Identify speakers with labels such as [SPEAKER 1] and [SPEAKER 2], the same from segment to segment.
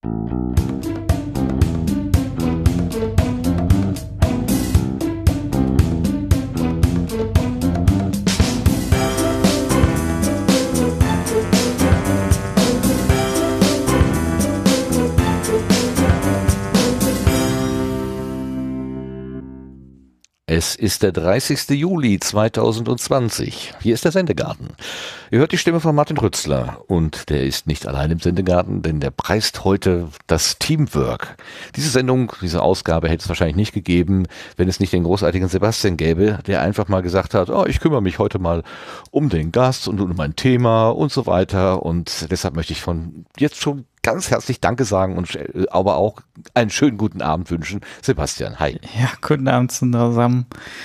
[SPEAKER 1] Es ist der 30. Juli 2020. Hier ist der Sendegarten. Ihr hört die Stimme von Martin Rützler und der ist nicht allein im Sendegarten, denn der preist heute das Teamwork. Diese Sendung, diese Ausgabe hätte es wahrscheinlich nicht gegeben, wenn es nicht den großartigen Sebastian gäbe, der einfach mal gesagt hat, oh, ich kümmere mich heute mal um den Gast und um mein Thema und so weiter, und deshalb möchte ich von jetzt schon ganz herzlich Danke sagen und aber auch einen schönen guten Abend wünschen. Sebastian, hi.
[SPEAKER 2] Ja, guten Abend zusammen.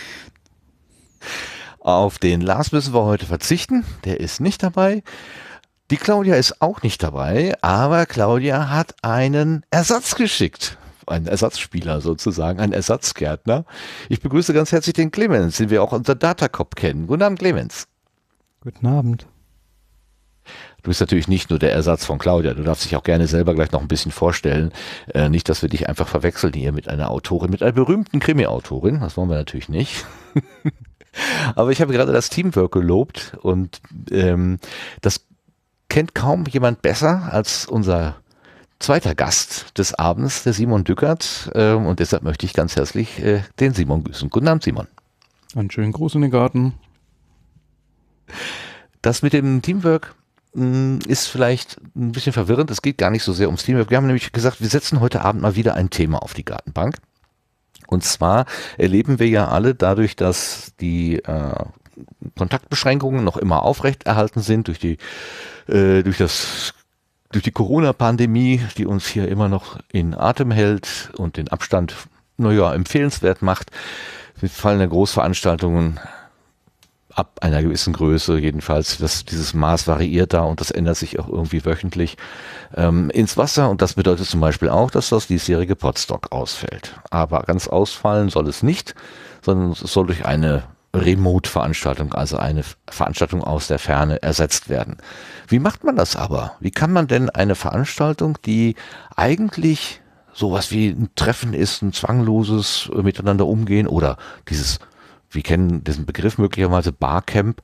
[SPEAKER 1] Auf den Lars müssen wir heute verzichten, der ist nicht dabei. Die Claudia ist auch nicht dabei, aber Claudia hat einen Ersatz geschickt. Einen Ersatzspieler sozusagen, einen Ersatzgärtner. Ich begrüße ganz herzlich den Clemens, den wir auch unter Datacop kennen. Guten Abend, Clemens.
[SPEAKER 3] Guten Abend.
[SPEAKER 1] Du bist natürlich nicht nur der Ersatz von Claudia, du darfst dich auch gerne selber gleich noch ein bisschen vorstellen. Nicht, dass wir dich einfach verwechseln hier mit einer Autorin, mit einer berühmten Krimi-Autorin, das wollen wir natürlich nicht. Aber ich habe gerade das Teamwork gelobt und das kennt kaum jemand besser als unser zweiter Gast des Abends, der Simon Dückert, und deshalb möchte ich ganz herzlich den Simon grüßen. Guten Abend, Simon.
[SPEAKER 3] Einen schönen Gruß in den Garten.
[SPEAKER 1] Das mit dem Teamwork ist vielleicht ein bisschen verwirrend. Es geht gar nicht so sehr ums Teamwork. Wir haben nämlich gesagt, wir setzen heute Abend mal wieder ein Thema auf die Gartenbank. Und zwar erleben wir ja alle dadurch, dass die Kontaktbeschränkungen noch immer aufrechterhalten sind durch die Corona-Pandemie, die uns hier immer noch in Atem hält und den Abstand, empfehlenswert macht. Wir fallen in Großveranstaltungen ab einer gewissen Größe, jedenfalls, dieses Maß variiert da und das ändert sich auch irgendwie wöchentlich ins Wasser, und das bedeutet zum Beispiel auch, dass das diesjährige Podstock ausfällt. Aber ganz ausfallen soll es nicht, sondern es soll durch eine Remote-Veranstaltung, also eine Veranstaltung aus der Ferne, ersetzt werden. Wie macht man das aber? Wie kann man denn eine Veranstaltung, die eigentlich sowas wie ein Treffen ist, ein zwangloses Miteinander umgehen, oder wir kennen diesen Begriff möglicherweise Barcamp,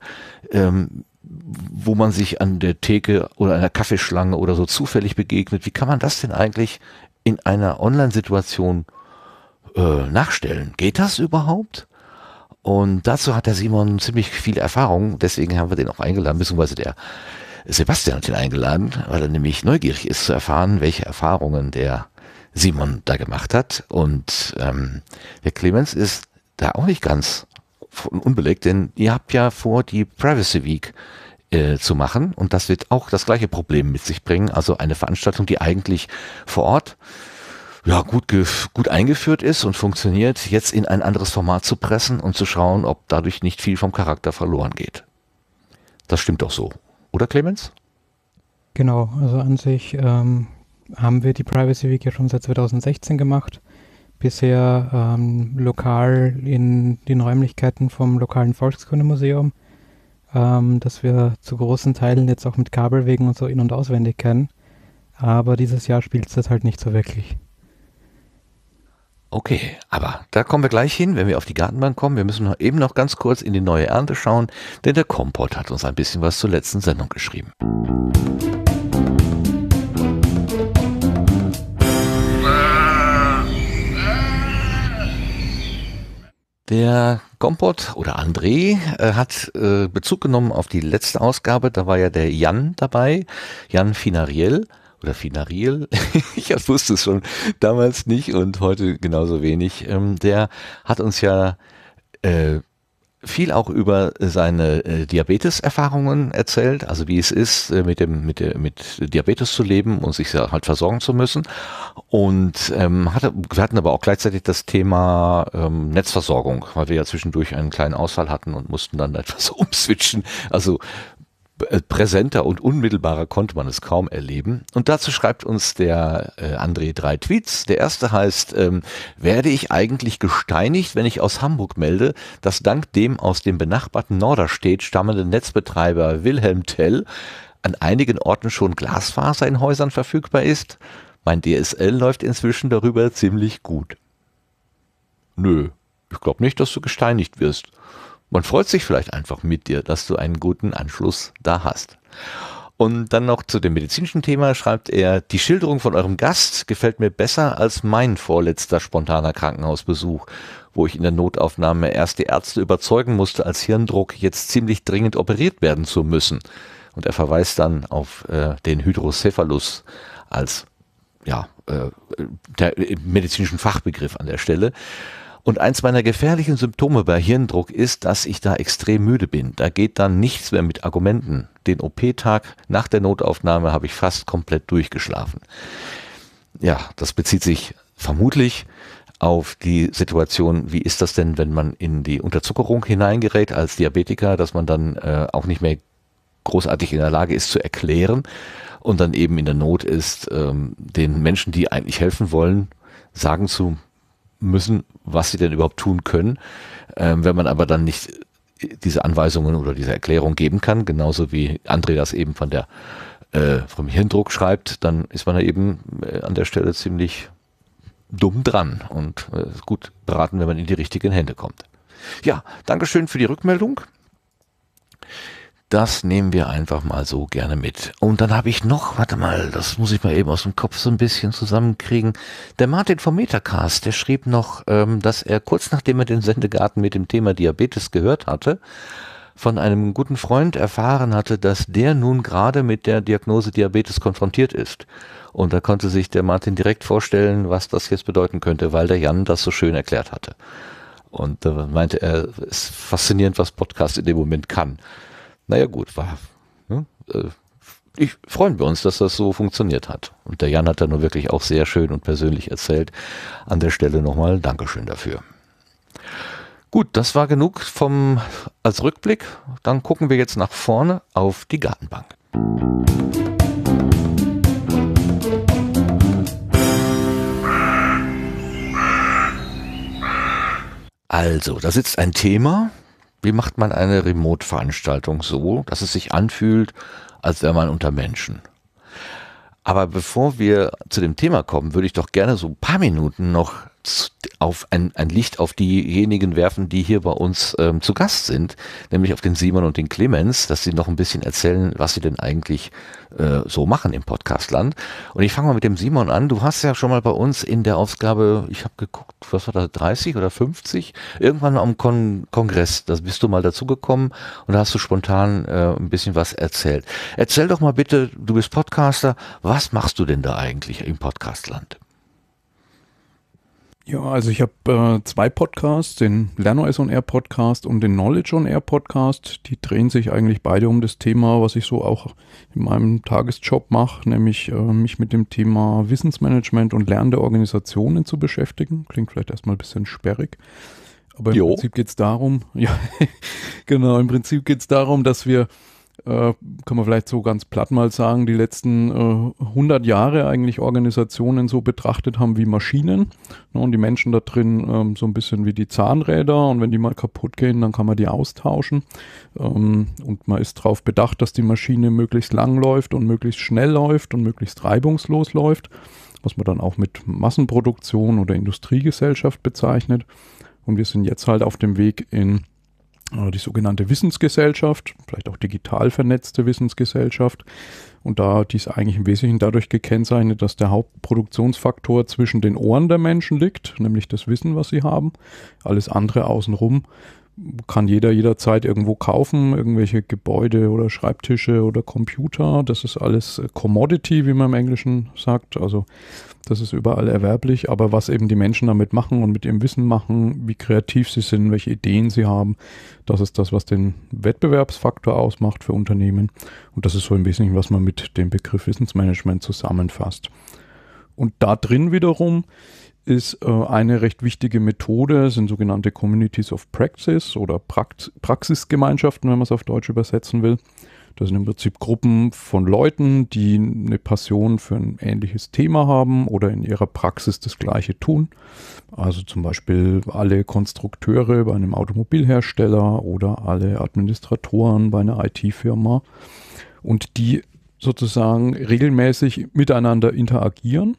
[SPEAKER 1] wo man sich an der Theke oder einer Kaffeeschlange oder so zufällig begegnet. Wie kann man das denn eigentlich in einer Online-Situation nachstellen? Geht das überhaupt? Und dazu hat der Simon ziemlich viel Erfahrung, deswegen haben wir den auch eingeladen, beziehungsweise der Sebastian hat ihn eingeladen, weil er nämlich neugierig ist zu erfahren, welche Erfahrungen der Simon da gemacht hat. Und der Clemens ist da auch nicht ganz unbelegt, denn ihr habt ja vor, die Privacy Week zu machen, und das wird auch das gleiche Problem mit sich bringen, also eine Veranstaltung, die eigentlich vor Ort gut eingeführt ist und funktioniert, jetzt in ein anderes Format zu pressen und zu schauen, ob dadurch nicht viel vom Charakter verloren geht. Das stimmt doch so, oder Clemens?
[SPEAKER 3] Genau, also an sich haben wir die Privacy Week ja schon seit 2016 gemacht. Bisher lokal in den Räumlichkeiten vom lokalen Volkskundemuseum, das wir zu großen Teilen jetzt auch mit Kabelwegen und so in- und auswendig kennen. Aber dieses Jahr spielt es das halt nicht so wirklich.
[SPEAKER 1] Okay, aber da kommen wir gleich hin, wenn wir auf die Gartenbank kommen. Wir müssen eben noch ganz kurz in die neue Ernte schauen, denn der Kompott hat uns ein bisschen was zur letzten Sendung geschrieben. Der Kompott oder André hat Bezug genommen auf die letzte Ausgabe. Da war ja der Jan dabei, Jan Finariel oder Finariel. Ich wusste es schon damals nicht und heute genauso wenig. Der hat uns ja viel auch über seine Diabetes-Erfahrungen erzählt, also wie es ist, mit Diabetes zu leben und sich halt versorgen zu müssen. Und wir hatten aber auch gleichzeitig das Thema Netzversorgung, weil wir ja zwischendurch einen kleinen Ausfall hatten und mussten dann etwas umswitchen. Also präsenter und unmittelbarer konnte man es kaum erleben. Und dazu schreibt uns der André 3 Tweets. Der erste heißt, werde ich eigentlich gesteinigt, wenn ich aus Hamburg melde, dass dank dem aus dem benachbarten Norderstedt stammenden Netzbetreiber Wilhelm Tell an einigen Orten schon Glasfaser in Häusern verfügbar ist? Mein DSL läuft inzwischen darüber ziemlich gut. Nö, ich glaube nicht, dass du gesteinigt wirst. Man freut sich vielleicht einfach mit dir, dass du einen guten Anschluss da hast. Und dann noch zu dem medizinischen Thema schreibt er, die Schilderung von eurem Gast gefällt mir besser als mein vorletzter spontaner Krankenhausbesuch, wo ich in der Notaufnahme erst die Ärzte überzeugen musste, als Hirndruck jetzt ziemlich dringend operiert werden zu müssen. Und er verweist dann auf den Hydrocephalus als der medizinischen Fachbegriff an der Stelle. Und eins meiner gefährlichen Symptome bei Hirndruck ist, dass ich da extrem müde bin. Da geht dann nichts mehr mit Argumenten. Den OP-Tag nach der Notaufnahme habe ich fast komplett durchgeschlafen. Ja, das bezieht sich vermutlich auf die Situation, wie ist das denn, wenn man in die Unterzuckerung hineingerät als Diabetiker, dass man dann auch nicht mehr großartig in der Lage ist zu erklären und dann eben in der Not ist, den Menschen, die eigentlich helfen wollen, sagen zu müssen, was sie denn überhaupt tun können. Wenn man aber dann nicht diese Anweisungen oder diese Erklärung geben kann, genauso wie André das eben vom Hirndruck schreibt, dann ist man da eben an der Stelle ziemlich dumm dran und gut beraten, wenn man in die richtigen Hände kommt. Ja, Dankeschön für die Rückmeldung. Das nehmen wir einfach mal so gerne mit. Und dann habe ich noch, warte mal, das muss ich mal eben aus dem Kopf so ein bisschen zusammenkriegen. Der Martin vom Metacast, der schrieb noch, dass er kurz nachdem er den Sendegarten mit dem Thema Diabetes gehört hatte, von einem guten Freund erfahren hatte, dass der nun gerade mit der Diagnose Diabetes konfrontiert ist. Und da konnte sich der Martin direkt vorstellen, was das jetzt bedeuten könnte, weil der Jan das so schön erklärt hatte. Und da meinte er, es ist faszinierend, was Podcast in dem Moment kann. Naja gut, freuen wir uns, dass das so funktioniert hat. Und der Jan hat da nur wirklich auch sehr schön und persönlich erzählt. An der Stelle nochmal Dankeschön dafür. Gut, das war genug als Rückblick. Dann gucken wir jetzt nach vorne auf die Gartenbank. Also, da sitzt ein Thema. Wie macht man eine Remote-Veranstaltung so, dass es sich anfühlt, als wäre man unter Menschen? Aber bevor wir zu dem Thema kommen, würde ich doch gerne so ein paar Minuten noch auf ein Licht auf diejenigen werfen, die hier bei uns zu Gast sind, nämlich auf den Simon und den Clemens, dass sie noch ein bisschen erzählen, was sie denn eigentlich so machen im Podcastland. Und ich fange mal mit dem Simon an. Du hast ja schon mal bei uns in der Ausgabe, ich habe geguckt, was war das, 30 oder 50? Irgendwann am Kongress, da bist du mal dazugekommen und da hast du spontan ein bisschen was erzählt. Erzähl doch mal bitte, du bist Podcaster, was machst du denn da eigentlich im Podcastland?
[SPEAKER 4] Ja, also ich habe 2 Podcasts, den LernOS on Air Podcast und den Knowledge on Air Podcast. Die drehen sich eigentlich beide um das Thema, was ich so auch in meinem Tagesjob mache, nämlich mich mit dem Thema Wissensmanagement und lernende Organisationen zu beschäftigen. Klingt vielleicht erstmal ein bisschen sperrig. Aber im Prinzip geht es darum, dass wir kann man vielleicht so ganz platt mal sagen, die letzten 100 Jahre eigentlich Organisationen so betrachtet haben wie Maschinen. Und die Menschen da drin so ein bisschen wie die Zahnräder. Und wenn die mal kaputt gehen, dann kann man die austauschen. Und man ist darauf bedacht, dass die Maschine möglichst lang läuft und möglichst schnell läuft und möglichst reibungslos läuft. Was man dann auch mit Massenproduktion oder Industriegesellschaft bezeichnet. Und wir sind jetzt halt auf dem Weg in die sogenannte Wissensgesellschaft, vielleicht auch digital vernetzte Wissensgesellschaft. Und die ist eigentlich im Wesentlichen dadurch gekennzeichnet, dass der Hauptproduktionsfaktor zwischen den Ohren der Menschen liegt, nämlich das Wissen, was sie haben. Alles andere außenrum kann jeder jederzeit irgendwo kaufen, irgendwelche Gebäude oder Schreibtische oder Computer. Das ist alles Commodity, wie man im Englischen sagt. Also das ist überall erwerblich. Aber was eben die Menschen damit machen und mit ihrem Wissen machen, wie kreativ sie sind, welche Ideen sie haben, das ist das, was den Wettbewerbsfaktor ausmacht für Unternehmen. Und das ist so im Wesentlichen, was man mit dem Begriff Wissensmanagement zusammenfasst. Und da drin wiederum ist eine recht wichtige Methode, sind sogenannte Communities of Practice oder Praxisgemeinschaften, wenn man es auf Deutsch übersetzen will. Das sind im Prinzip Gruppen von Leuten, die eine Passion für ein ähnliches Thema haben oder in ihrer Praxis das Gleiche tun. Also zum Beispiel alle Konstrukteure bei einem Automobilhersteller oder alle Administratoren bei einer IT-Firma und die sozusagen regelmäßig miteinander interagieren.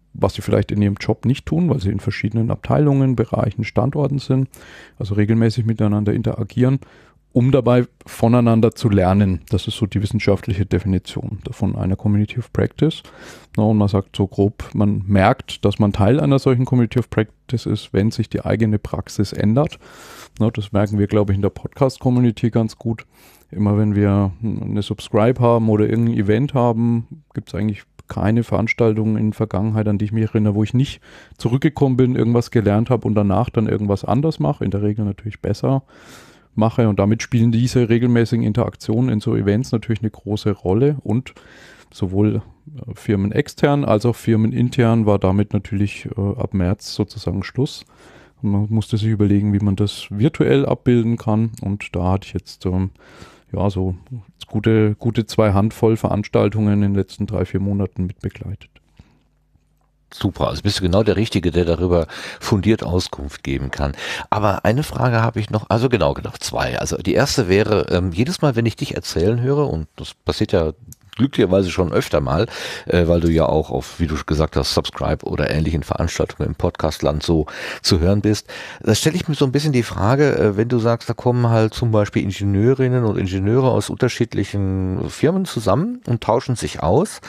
[SPEAKER 4] was sie vielleicht in ihrem Job nicht tun, weil sie in verschiedenen Abteilungen, Bereichen, Standorten sind, also regelmäßig miteinander interagieren, um dabei voneinander zu lernen. Das ist so die wissenschaftliche Definition von einer Community of Practice. Und man sagt so grob, man merkt, dass man Teil einer solchen Community of Practice ist, wenn sich die eigene Praxis ändert. Das merken wir, glaube ich, in der Podcast-Community ganz gut. Immer wenn wir eine Subscribe haben oder irgendein Event haben, gibt es eigentlich keine Veranstaltungen in der Vergangenheit, an die ich mich erinnere, wo ich nicht zurückgekommen bin, irgendwas gelernt habe und danach dann irgendwas anders mache. In der Regel natürlich besser mache, und damit spielen diese regelmäßigen Interaktionen in so Events natürlich eine große Rolle, und sowohl firmenextern als auch firmenintern war damit natürlich ab März sozusagen Schluss. Und man musste sich überlegen, wie man das virtuell abbilden kann, und da hatte ich jetzt so gute 2 Handvoll Veranstaltungen in den letzten 3-4 Monaten mit begleitet.
[SPEAKER 1] Super, also bist du genau der Richtige, der darüber fundiert Auskunft geben kann. Aber eine Frage habe ich noch, also genau 2. Also die erste wäre, jedes Mal, wenn ich dich erzählen höre, und das passiert ja glücklicherweise schon öfter mal, weil du ja auch auf, wie du gesagt hast, Subscribe oder ähnlichen Veranstaltungen im Podcastland so zu hören bist. Da stelle ich mir so ein bisschen die Frage, wenn du sagst, da kommen halt zum Beispiel Ingenieurinnen und Ingenieure aus unterschiedlichen Firmen zusammen und tauschen sich aus.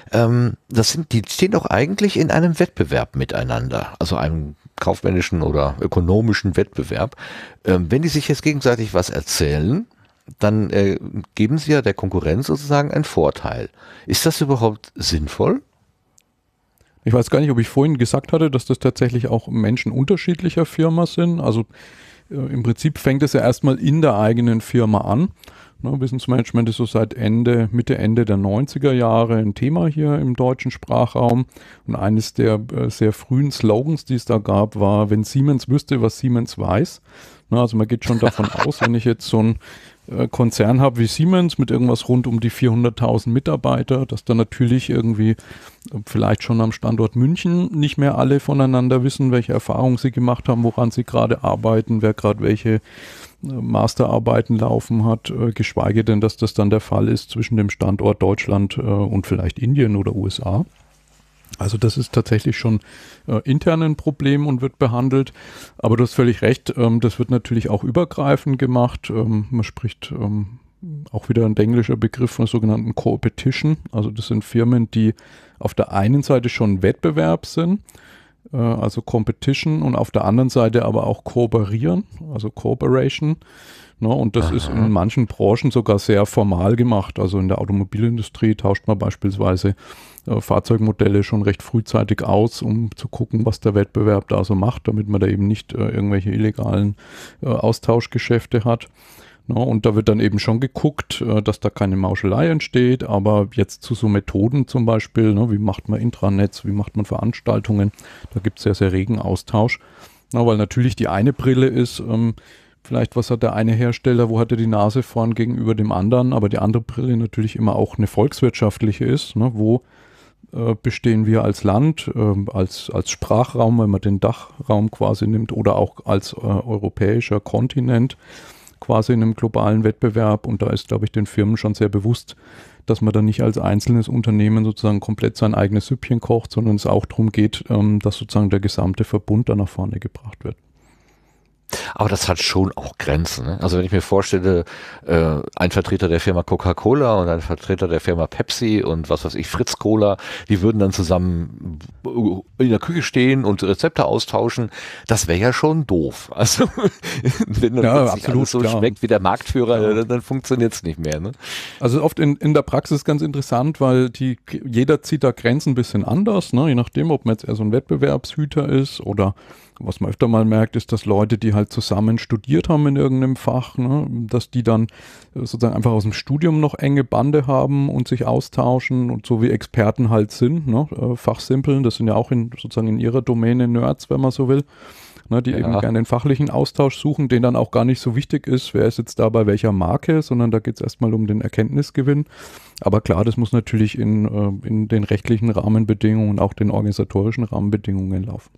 [SPEAKER 1] Die stehen doch eigentlich in einem Wettbewerb miteinander, also einem kaufmännischen oder ökonomischen Wettbewerb. Wenn die sich jetzt gegenseitig was erzählen, dann geben sie ja der Konkurrenz sozusagen einen Vorteil. Ist das überhaupt sinnvoll?
[SPEAKER 4] Ich weiß gar nicht, ob ich vorhin gesagt hatte, dass das tatsächlich auch Menschen unterschiedlicher Firma sind. Also im Prinzip fängt es ja erstmal in der eigenen Firma an. Wissensmanagement ist so seit Mitte, Ende der 90er Jahre ein Thema hier im deutschen Sprachraum. Und eines der sehr frühen Slogans, die es da gab, war: Wenn Siemens wüsste, was Siemens weiß. Also man geht schon davon aus, wenn ich jetzt so ein Konzern habe wie Siemens mit irgendwas rund um die 400.000 Mitarbeiter, dass da natürlich irgendwie vielleicht schon am Standort München nicht mehr alle voneinander wissen, welche Erfahrungen sie gemacht haben, woran sie gerade arbeiten, wer gerade welche Masterarbeiten laufen hat, geschweige denn, dass das dann der Fall ist zwischen dem Standort Deutschland und vielleicht Indien oder USA. Also das ist tatsächlich schon intern ein Problem und wird behandelt. Aber du hast völlig recht, das wird natürlich auch übergreifend gemacht. Man spricht auch wieder ein englischer Begriff von der sogenannten Co-Opetition. Also das sind Firmen, die auf der einen Seite schon Wettbewerb sind, also Competition, und auf der anderen Seite aber auch kooperieren, also Cooperation. Und das ist in manchen Branchen sogar sehr formal gemacht. Also in der Automobilindustrie tauscht man beispielsweise Fahrzeugmodelle schon recht frühzeitig aus, um zu gucken, was der Wettbewerb da so macht, damit man da eben nicht irgendwelche illegalen Austauschgeschäfte hat. Und da wird dann eben schon geguckt, dass da keine Mauschelei entsteht, aber jetzt zu so Methoden zum Beispiel, wie macht man Intranets, wie macht man Veranstaltungen, da gibt es sehr, sehr regen Austausch. Weil natürlich die eine Brille ist, vielleicht was hat der eine Hersteller, wo hat er die Nase vorn gegenüber dem anderen, aber die andere Brille natürlich immer auch eine volkswirtschaftliche ist, wo bestehen wir als Land, als Sprachraum, wenn man den Dachraum quasi nimmt, oder auch als europäischer Kontinent quasi in einem globalen Wettbewerb. Und da ist, glaube ich, den Firmen schon sehr bewusst, dass man da nicht als einzelnes Unternehmen sozusagen komplett sein eigenes Süppchen kocht, sondern es auch darum geht, dass sozusagen der gesamte Verbund da nach vorne gebracht wird.
[SPEAKER 1] Aber das hat schon auch Grenzen. Ne? Also wenn ich mir vorstelle, ein Vertreter der Firma Coca-Cola und ein Vertreter der Firma Pepsi und was weiß ich, Fritz Cola, die würden dann zusammen in der Küche stehen und Rezepte austauschen. Das wäre ja schon doof. Also wenn dann alles so schmeckt wie der Marktführer, dann funktioniert es nicht mehr. Ne?
[SPEAKER 4] Also oft in der Praxis ganz interessant, weil jeder zieht da Grenzen ein bisschen anders, je nachdem, ob man jetzt eher so ein Wettbewerbshüter ist oder was man öfter mal merkt, ist, dass Leute, die halt zusammen studiert haben in irgendeinem Fach, dass die dann sozusagen einfach aus dem Studium noch enge Bande haben und sich austauschen und so wie Experten halt sind, Fachsimpeln, das sind ja auch sozusagen in ihrer Domäne Nerds, wenn man so will, die eben gerne den fachlichen Austausch suchen, den dann auch gar nicht so wichtig ist, wer ist jetzt da bei welcher Marke, sondern da geht es erstmal um den Erkenntnisgewinn. Aber klar, das muss natürlich in den rechtlichen Rahmenbedingungen und auch den organisatorischen Rahmenbedingungen laufen.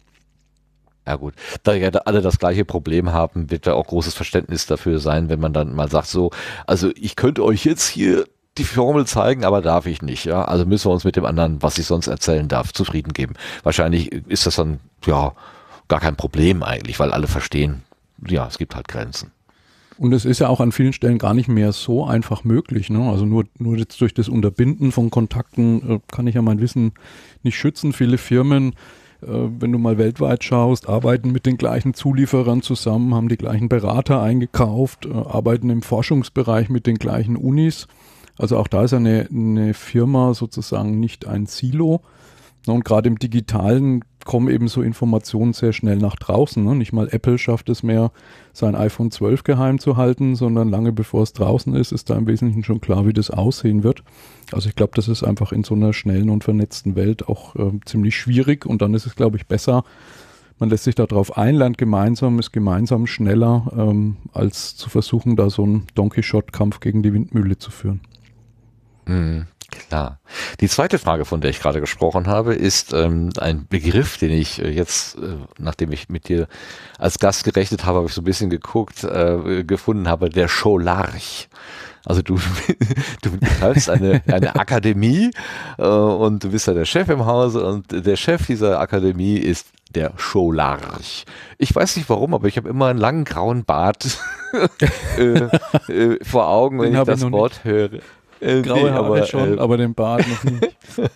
[SPEAKER 1] Ja gut, da ja alle das gleiche Problem haben, wird da auch großes Verständnis dafür sein, wenn man dann mal sagt so, also ich könnte euch jetzt hier die Formel zeigen, aber darf ich nicht. Ja? Also müssen wir uns mit dem anderen, was ich sonst erzählen darf, zufrieden geben. Wahrscheinlich ist das dann ja gar kein Problem eigentlich, weil alle verstehen, ja, es gibt halt Grenzen.
[SPEAKER 4] Und es ist ja auch an vielen Stellen gar nicht mehr so einfach möglich. Ne? Also nur jetzt durch das Unterbinden von Kontakten kann ich ja mein Wissen nicht schützen. Viele Firmen, wenn du mal weltweit schaust, arbeiten mit den gleichen Zulieferern zusammen, haben die gleichen Berater eingekauft, arbeiten im Forschungsbereich mit den gleichen Unis. Also auch da ist eine Firma sozusagen nicht ein Silo. Und gerade im Digitalen kommen eben so Informationen sehr schnell nach draußen. Ne? Nicht mal Apple schafft es mehr, sein iPhone 12 geheim zu halten, sondern lange bevor es draußen ist da im Wesentlichen schon klar, wie das aussehen wird. Also ich glaube, das ist einfach in so einer schnellen und vernetzten Welt auch ziemlich schwierig. Und dann ist es, glaube ich, besser, man lässt sich darauf ein, lernt gemeinsam, ist gemeinsam schneller, als zu versuchen, da so einen Don Quixote-Kampf gegen die Windmühle zu führen.
[SPEAKER 1] Klar. Die zweite Frage, von der ich gerade gesprochen habe, ist ein Begriff, den ich jetzt, nachdem ich mit dir als Gast gerechnet habe, habe ich so ein bisschen gefunden habe, der Scholarch. Also du betreibst eine Akademie und du bist ja der Chef im Hause und der Chef dieser Akademie ist der Scholarch. Ich weiß nicht warum, aber ich habe immer einen langen grauen Bart vor Augen, wenn ich das Wort höre.
[SPEAKER 4] Graue Haare schon, aber den Bart noch nicht.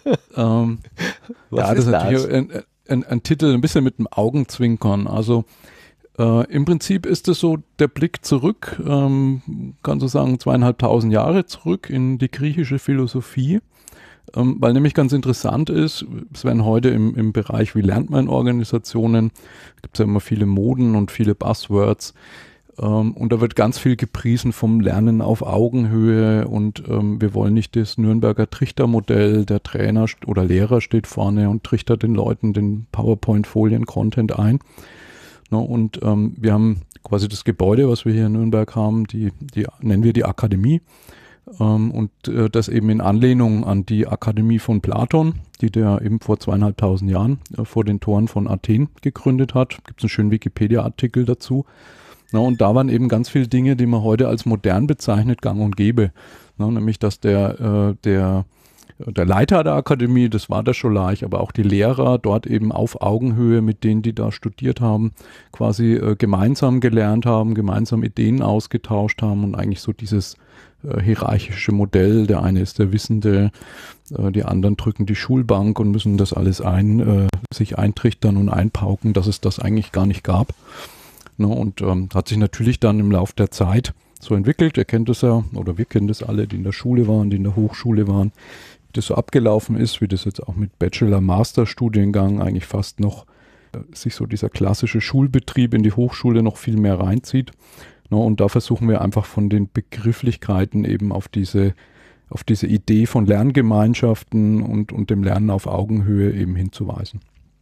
[SPEAKER 4] Das ist natürlich ein Titel, ein bisschen mit dem Augenzwinkern. Also im Prinzip ist es so der Blick zurück, kannst du sagen 2500 Jahre zurück in die griechische Philosophie, weil nämlich ganz interessant ist, es werden heute im Bereich, wie lernt man in Organisationen, gibt es ja immer viele Moden und viele Buzzwords, und da wird ganz viel gepriesen vom Lernen auf Augenhöhe und wir wollen nicht das Nürnberger Trichtermodell, der Trainer oder Lehrer steht vorne und trichtert den Leuten den PowerPoint-Folien-Content ein. No, und wir haben quasi das Gebäude, was wir hier in Nürnberg haben, die nennen wir die Akademie und das eben in Anlehnung an die Akademie von Platon, die der eben vor 2500 Jahren vor den Toren von Athen gegründet hat. Gibt es einen schönen Wikipedia-Artikel dazu. Na, und da waren eben ganz viele Dinge, die man heute als modern bezeichnet, gang und gäbe. Na, nämlich, dass der Leiter der Akademie, das war der Scholarch, aber auch die Lehrer dort eben auf Augenhöhe mit denen, die da studiert haben, quasi gemeinsam gelernt haben, gemeinsam Ideen ausgetauscht haben und eigentlich so dieses hierarchische Modell, der eine ist der Wissende, die anderen drücken die Schulbank und müssen das alles sich eintrichtern und einpauken, dass es das eigentlich gar nicht gab. No, und hat sich natürlich dann im Laufe der Zeit so entwickelt. Ihr kennt das ja, oder wir kennen das alle, die in der Schule waren, die in der Hochschule waren, wie das so abgelaufen ist, wie das jetzt auch mit Bachelor-Master-Studiengang eigentlich fast noch sich so dieser klassische Schulbetrieb in die Hochschule noch viel mehr reinzieht. No, und da versuchen wir einfach von den Begrifflichkeiten eben auf diese Idee von Lerngemeinschaften und dem Lernen auf Augenhöhe eben hinzuweisen.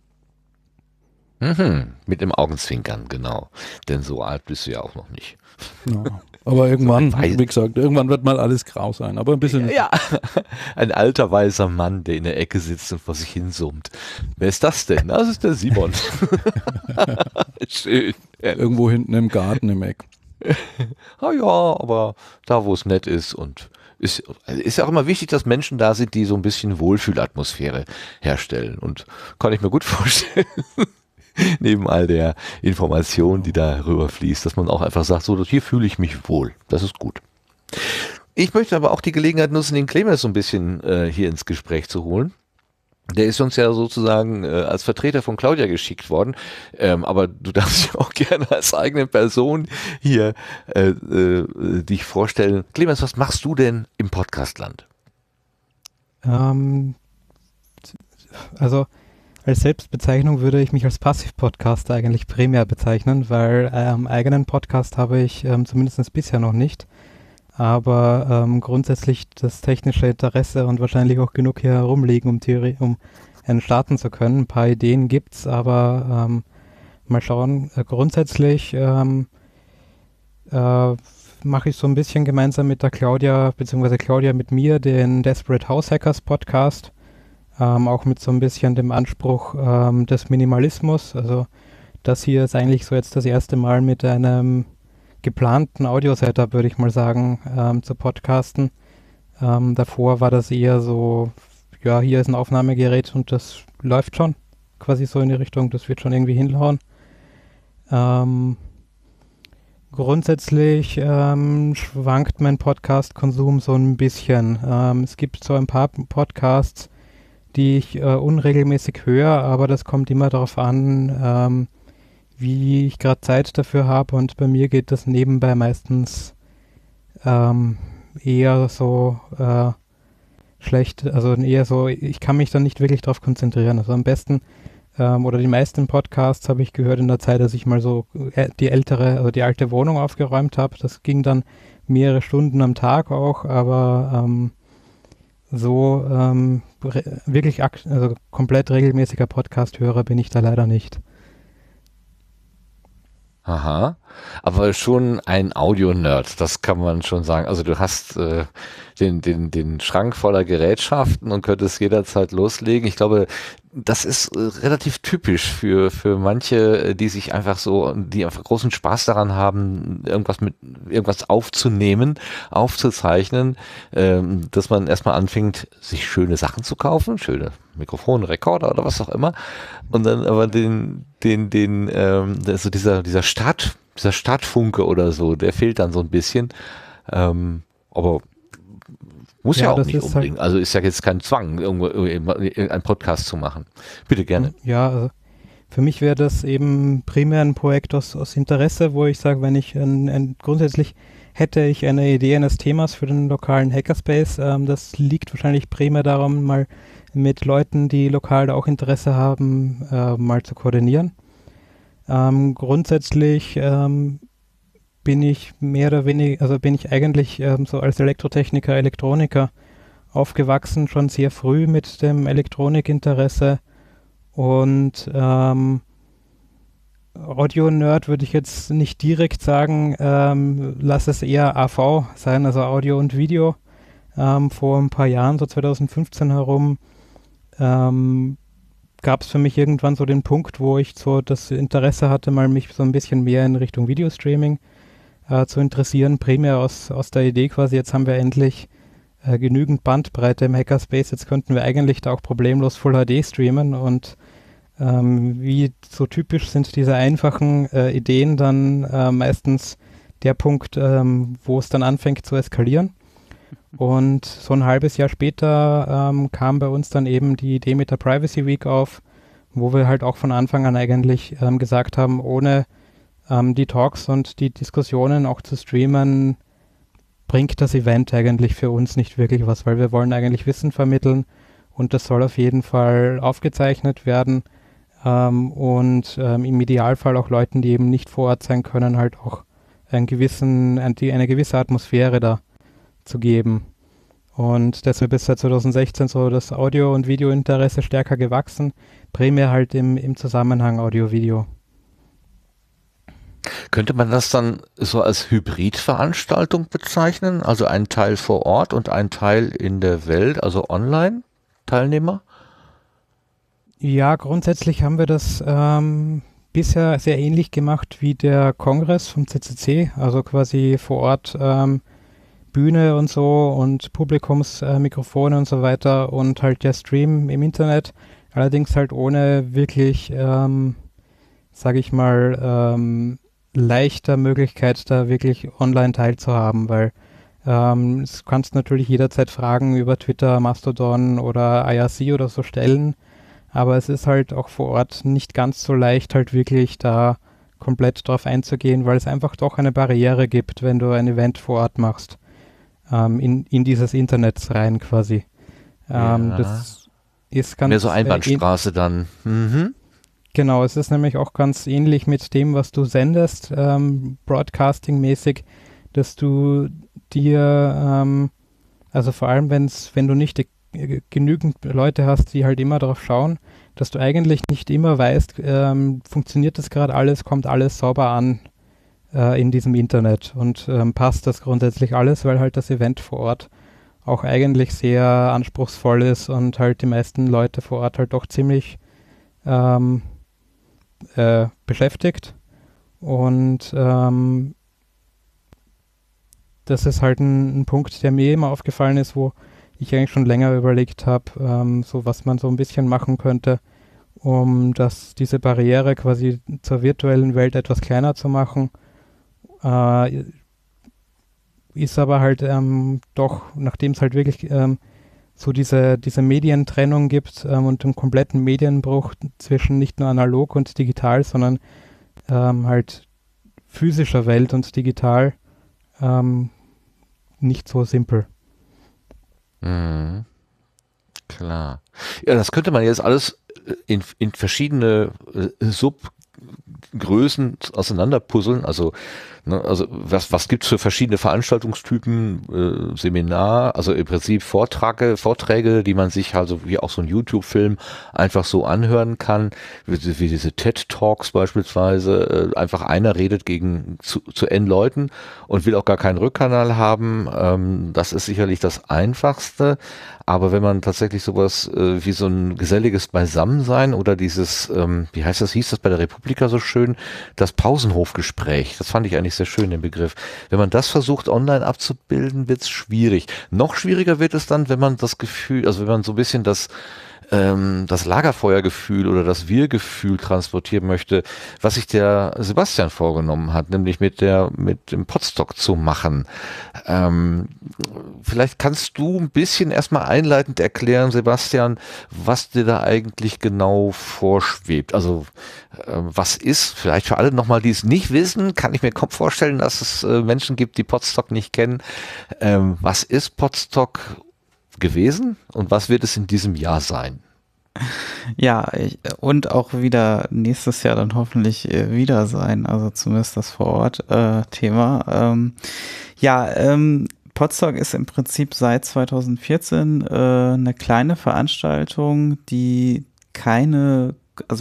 [SPEAKER 1] Mit dem Augenzwinkern, genau. Denn so alt bist du ja auch noch nicht.
[SPEAKER 4] Ja, aber irgendwann, wie gesagt, irgendwann wird mal alles grau sein. Aber ein bisschen.
[SPEAKER 1] Ja, ein alter weißer Mann, der in der Ecke sitzt und vor sich hin summt. Wer ist das denn? Das ist der Simon. Schön.
[SPEAKER 4] Irgendwo hinten im Garten im Eck.
[SPEAKER 1] Ja, aber da, wo es nett ist und ist ja auch immer wichtig, dass Menschen da sind, die so ein bisschen Wohlfühlatmosphäre herstellen. Und kann ich mir gut vorstellen, neben all der Information, die da rüberfließt, dass man auch einfach sagt, so, hier fühle ich mich wohl. Das ist gut. Ich möchte aber auch die Gelegenheit nutzen, den Clemens so ein bisschen hier ins Gespräch zu holen. Der ist uns ja sozusagen als Vertreter von Claudia geschickt worden, aber du darfst dich auch gerne als eigene Person hier dich vorstellen. Clemens, was machst du denn im Podcastland?
[SPEAKER 3] Also als Selbstbezeichnung würde ich mich als Passiv-Podcaster eigentlich primär bezeichnen, weil eigenen Podcast habe ich zumindest bisher noch nicht. Aber grundsätzlich das technische Interesse und wahrscheinlich auch genug hier herumliegen, um einen starten zu können. Ein paar Ideen gibt's, aber mal schauen. Grundsätzlich mache ich so ein bisschen gemeinsam mit der Claudia, beziehungsweise Claudia mit mir, den Desperate House Hackers Podcast. Auch mit so ein bisschen dem Anspruch des Minimalismus. Also das hier ist eigentlich so jetzt das erste Mal mit einem geplanten Audio-Setup, würde ich mal sagen, zu podcasten. Davor war das eher so, ja, hier ist ein Aufnahmegerät und das läuft schon, quasi so in die Richtung, das wird schon irgendwie hinhauen. Grundsätzlich schwankt mein Podcast-Konsum so ein bisschen. Es gibt so ein paar Podcasts, die ich unregelmäßig höre, aber das kommt immer darauf an, wie ich gerade Zeit dafür habe, und bei mir geht das nebenbei meistens eher so schlecht, also eher so, ich kann mich dann nicht wirklich darauf konzentrieren. Also am besten oder die meisten Podcasts habe ich gehört in der Zeit, dass ich mal so die alte Wohnung aufgeräumt habe. Das ging dann mehrere Stunden am Tag auch, aber wirklich also komplett regelmäßiger Podcast-Hörer bin ich da leider nicht.
[SPEAKER 1] Aha, aber schon ein Audio-Nerd, das kann man schon sagen. Also du hast den Schrank voller Gerätschaften und könntest jederzeit loslegen. Ich glaube, das ist relativ typisch für manche, die sich einfach die einfach großen Spaß daran haben, irgendwas aufzunehmen, aufzuzeichnen, dass man erstmal anfängt, sich schöne Sachen zu kaufen, schöne Mikrofone, Rekorder oder was auch immer, und dann aber also dieser Startfunke oder so, der fehlt dann so ein bisschen, aber muss ja auch nicht unbedingt. Also ist ja jetzt kein Zwang, irgendwo einen Podcast zu machen. Bitte gerne.
[SPEAKER 3] Ja, also für mich wäre das eben primär ein Projekt aus Interesse, wo ich sage, wenn ich grundsätzlich hätte ich eine Idee eines Themas für den lokalen Hackerspace. Das liegt wahrscheinlich primär darum, mal mit Leuten, die lokal da auch Interesse haben, mal zu koordinieren. Grundsätzlich bin ich mehr oder weniger, also bin ich eigentlich so als Elektrotechniker, Elektroniker aufgewachsen, schon sehr früh mit dem Elektronikinteresse, und Audio-Nerd würde ich jetzt nicht direkt sagen, lass es eher AV sein, also Audio und Video. Vor ein paar Jahren, so 2015 herum, gab es für mich irgendwann so den Punkt, wo ich so das Interesse hatte, mal mich so ein bisschen mehr in Richtung Videostreaming zu interessieren, primär aus der Idee quasi, jetzt haben wir endlich genügend Bandbreite im Hackerspace, jetzt könnten wir eigentlich da auch problemlos Full HD streamen, und wie so typisch sind diese einfachen Ideen dann meistens der Punkt, wo es dann anfängt zu eskalieren. Und so ein halbes Jahr später kam bei uns dann eben die Idee mit der Privacy Week auf, wo wir halt auch von Anfang an eigentlich gesagt haben, ohne die Talks und die Diskussionen auch zu streamen, bringt das Event eigentlich für uns nicht wirklich was, weil wir wollen eigentlich Wissen vermitteln, und das soll auf jeden Fall aufgezeichnet werden und im Idealfall auch Leuten, die eben nicht vor Ort sein können, halt auch eine gewisse Atmosphäre da zu geben. Und deshalb ist seit 2016 so das Audio- und Videointeresse stärker gewachsen, primär halt im Zusammenhang Audio-Video.
[SPEAKER 1] Könnte man das dann so als Hybridveranstaltung bezeichnen? Also ein Teil vor Ort und ein Teil in der Welt, also Online-Teilnehmer?
[SPEAKER 3] Ja, grundsätzlich haben wir das bisher sehr ähnlich gemacht wie der Kongress vom CCC, also quasi vor Ort Bühne und so und Publikumsmikrofone und so weiter und halt der Stream im Internet, allerdings halt ohne wirklich, sage ich mal, leichter Möglichkeit, da wirklich online teilzuhaben, weil du kannst natürlich jederzeit Fragen über Twitter, Mastodon oder IRC oder so stellen, aber es ist halt auch vor Ort nicht ganz so leicht, halt wirklich da komplett drauf einzugehen, weil es einfach doch eine Barriere gibt, wenn du ein Event vor Ort machst, in dieses Internet rein quasi. Das ist ganz...
[SPEAKER 1] Mehr so Einbahnstraße dann. Mhm.
[SPEAKER 3] Genau, es ist nämlich auch ganz ähnlich mit dem, was du sendest, Broadcasting-mäßig, dass du dir, also vor allem wenn du nicht genügend Leute hast, die halt immer drauf schauen, dass du eigentlich nicht immer weißt, funktioniert das gerade alles, kommt alles sauber an in diesem Internet und passt das grundsätzlich alles, weil halt das Event vor Ort auch eigentlich sehr anspruchsvoll ist und halt die meisten Leute vor Ort halt doch ziemlich beschäftigt, und das ist halt ein Punkt, der mir immer aufgefallen ist, wo ich eigentlich schon länger überlegt habe, so was man so ein bisschen machen könnte, um diese Barriere quasi zur virtuellen Welt etwas kleiner zu machen. Ist aber halt doch, nachdem es halt wirklich so diese Medientrennung gibt und einen kompletten Medienbruch zwischen nicht nur analog und digital, sondern halt physischer Welt und digital, nicht so simpel.
[SPEAKER 1] Mhm. Klar. Ja, das könnte man jetzt alles in verschiedene Subgrößen auseinanderpuzzeln. Also was gibt es für verschiedene Veranstaltungstypen, Seminar, also im Prinzip Vorträge, die man sich also wie auch so ein YouTube-Film einfach so anhören kann, wie diese TED-Talks beispielsweise, einfach einer redet zu N Leuten und will auch gar keinen Rückkanal haben, das ist sicherlich das Einfachste, aber wenn man tatsächlich sowas wie so ein geselliges Beisammensein oder dieses, hieß das bei der Republika so schön, das Pausenhofgespräch, das fand ich eigentlich sehr schön, den Begriff. Wenn man das versucht online abzubilden, wird es schwierig. Noch schwieriger wird es dann, wenn man das Gefühl, also wenn man so ein bisschen das Lagerfeuergefühl oder das Wir-Gefühl transportieren möchte, was sich der Sebastian vorgenommen hat, nämlich mit dem Podstock zu machen. Vielleicht kannst du ein bisschen erstmal einleitend erklären, Sebastian, was dir da eigentlich genau vorschwebt. Also was ist, vielleicht für alle nochmal, die es nicht wissen, kann ich mir kaum vorstellen, dass es Menschen gibt, die Podstock nicht kennen. Was ist Podstock gewesen und was wird es in diesem Jahr sein?
[SPEAKER 2] Ja, und auch wieder nächstes Jahr dann hoffentlich wieder sein, also zumindest das Vor-Ort-Thema. Podstock ist im Prinzip seit 2014 eine kleine Veranstaltung, die keine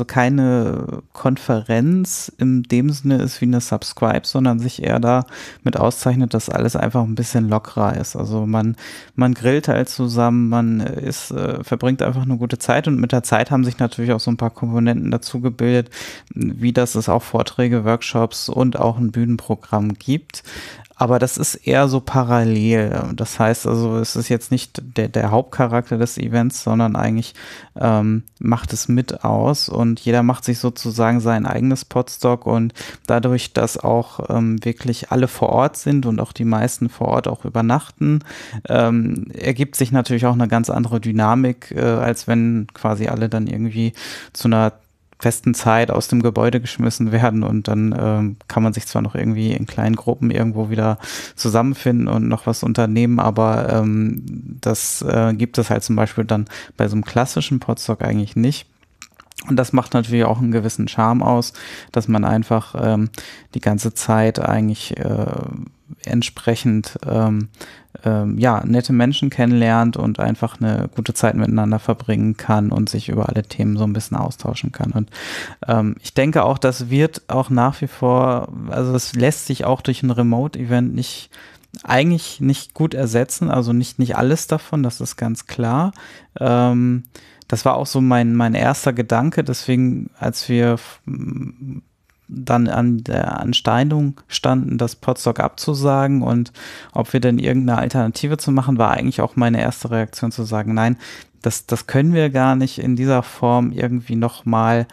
[SPEAKER 2] Konferenz in dem Sinne ist wie eine Subscribe, sondern sich eher damit auszeichnet, dass alles einfach ein bisschen lockerer ist. Also man grillt halt zusammen, man verbringt einfach eine gute Zeit und mit der Zeit haben sich natürlich auch so ein paar Komponenten dazu gebildet, wie das es auch Vorträge, Workshops und auch ein Bühnenprogramm gibt. Aber das ist eher so parallel. Das heißt also, es ist jetzt nicht der Hauptcharakter des Events, sondern eigentlich macht es mit aus und jeder macht sich sozusagen sein eigenes Podstock und dadurch, dass auch wirklich alle vor Ort sind und auch die meisten vor Ort auch übernachten, ergibt sich natürlich auch eine ganz andere Dynamik, als wenn quasi alle dann irgendwie zu einer festen Zeit aus dem Gebäude geschmissen werden und dann kann man sich zwar noch irgendwie in kleinen Gruppen irgendwo wieder zusammenfinden und noch was unternehmen, aber das gibt es halt zum Beispiel dann bei so einem klassischen Podstock eigentlich nicht. Und das macht natürlich auch einen gewissen Charme aus, dass man einfach die ganze Zeit eigentlich entsprechend nette Menschen kennenlernt und einfach eine gute Zeit miteinander verbringen kann und sich über alle Themen so ein bisschen austauschen kann. Und ich denke auch, das wird auch nach wie vor, also es lässt sich auch durch ein Remote-Event eigentlich nicht gut ersetzen, also nicht alles davon, das ist ganz klar. Das war auch so mein erster Gedanke, deswegen, als wir dann an der Ansteinung standen, das Podstock abzusagen und ob wir denn irgendeine Alternative zu machen, war eigentlich auch meine erste Reaktion zu sagen, nein, das können wir gar nicht in dieser Form irgendwie nochmal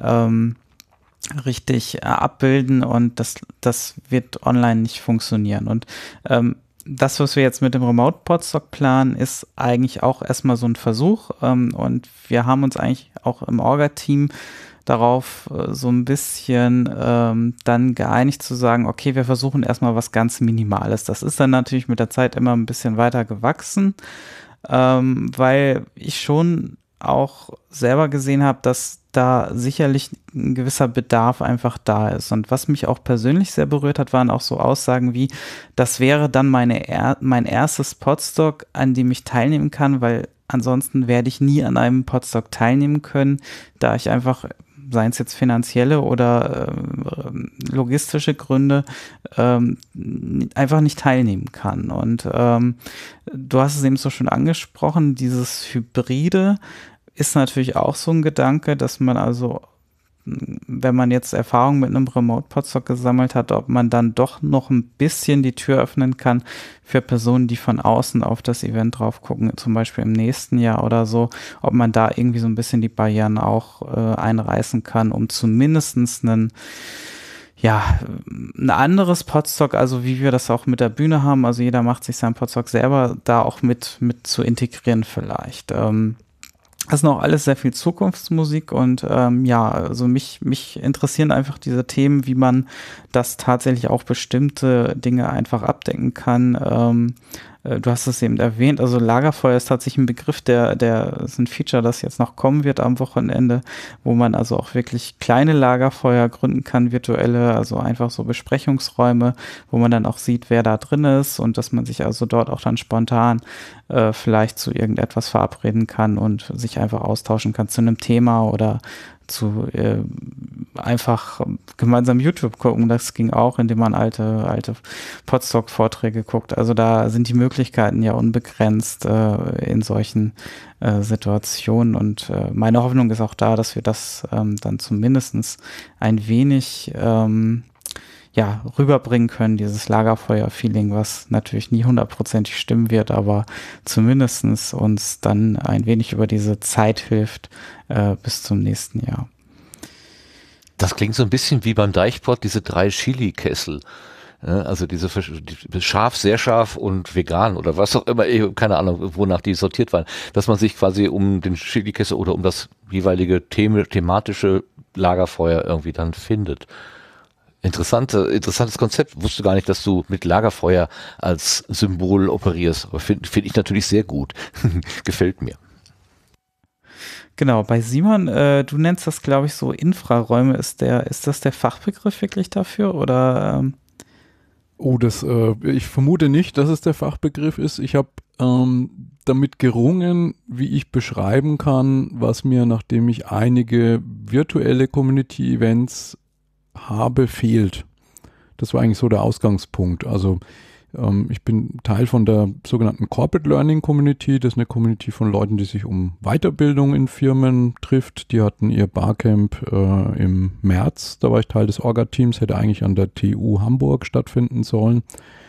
[SPEAKER 2] richtig abbilden und das wird online nicht funktionieren. Und das, was wir jetzt mit dem Remote-Podstock planen, ist eigentlich auch erstmal so ein Versuch und wir haben uns eigentlich auch im Orga-Team darauf so ein bisschen dann geeinigt zu sagen, okay, wir versuchen erstmal was ganz Minimales. Das ist dann natürlich mit der Zeit immer ein bisschen weiter gewachsen, weil ich schon auch selber gesehen habe, dass da sicherlich ein gewisser Bedarf einfach da ist. Und was mich auch persönlich sehr berührt hat, waren auch so Aussagen wie, das wäre dann mein erstes Podstock, an dem ich teilnehmen kann, weil ansonsten werde ich nie an einem Podstock teilnehmen können, da ich einfach, seien es jetzt finanzielle oder logistische Gründe, einfach nicht teilnehmen kann. Und du hast es eben so schön angesprochen, dieses Hybride ist natürlich auch so ein Gedanke, dass man also wenn man jetzt Erfahrung mit einem Remote-Podstock gesammelt hat, ob man dann doch noch ein bisschen die Tür öffnen kann für Personen, die von außen auf das Event drauf gucken, zum Beispiel im nächsten Jahr oder so, ob man da irgendwie so ein bisschen die Barrieren auch einreißen kann, um zumindestens ein anderes Podstock, also wie wir das auch mit der Bühne haben, also jeder macht sich seinen Podstock selber, da auch mit zu integrieren vielleicht. Das ist noch alles sehr viel Zukunftsmusik und also mich interessieren einfach diese Themen, wie man das tatsächlich auch bestimmte Dinge einfach abdecken kann. Du hast es eben erwähnt, also Lagerfeuer ist tatsächlich ein Begriff, der ist ein Feature, das jetzt noch kommen wird am Wochenende, wo man also auch wirklich kleine Lagerfeuer gründen kann, virtuelle, also einfach so Besprechungsräume, wo man dann auch sieht, wer da drin ist und dass man sich also dort auch dann spontan vielleicht zu irgendetwas verabreden kann und sich einfach austauschen kann zu einem Thema oder zu einfach gemeinsam YouTube gucken. Das ging auch, indem man alte Podstock-Vorträge guckt. Also da sind die Möglichkeiten ja unbegrenzt in solchen Situationen. Und meine Hoffnung ist auch da, dass wir das dann zumindest ein wenig rüberbringen können, dieses Lagerfeuer-Feeling, was natürlich nie 100%ig stimmen wird, aber zumindest uns dann ein wenig über diese Zeit hilft bis zum nächsten Jahr.
[SPEAKER 1] Das klingt so ein bisschen wie beim Deichpod, diese 3 Chili-Kessel. Also diese scharf, sehr scharf und vegan oder was auch immer, keine Ahnung, wonach die sortiert waren, dass man sich quasi um den Chili-Kessel oder um das jeweilige thematische Lagerfeuer irgendwie dann findet. Interessantes Konzept. Wusste gar nicht, dass du mit Lagerfeuer als Symbol operierst. Aber finde ich natürlich sehr gut. Gefällt mir.
[SPEAKER 2] Genau, bei Simon, du nennst das, glaube ich, so Infraräume. Ist das der Fachbegriff wirklich dafür? Oder?
[SPEAKER 4] Ich vermute nicht, dass es der Fachbegriff ist. Ich habe damit gerungen, wie ich beschreiben kann, was mir, nachdem ich einige virtuelle Community-Events habe, fehlt. Das war eigentlich so der Ausgangspunkt. Also ich bin Teil von der sogenannten Corporate Learning Community. Das ist eine Community von Leuten, die sich um Weiterbildung in Firmen trifft. Die hatten ihr Barcamp im März. Da war ich Teil des Orga-Teams, hätte eigentlich an der TU Hamburg stattfinden sollen.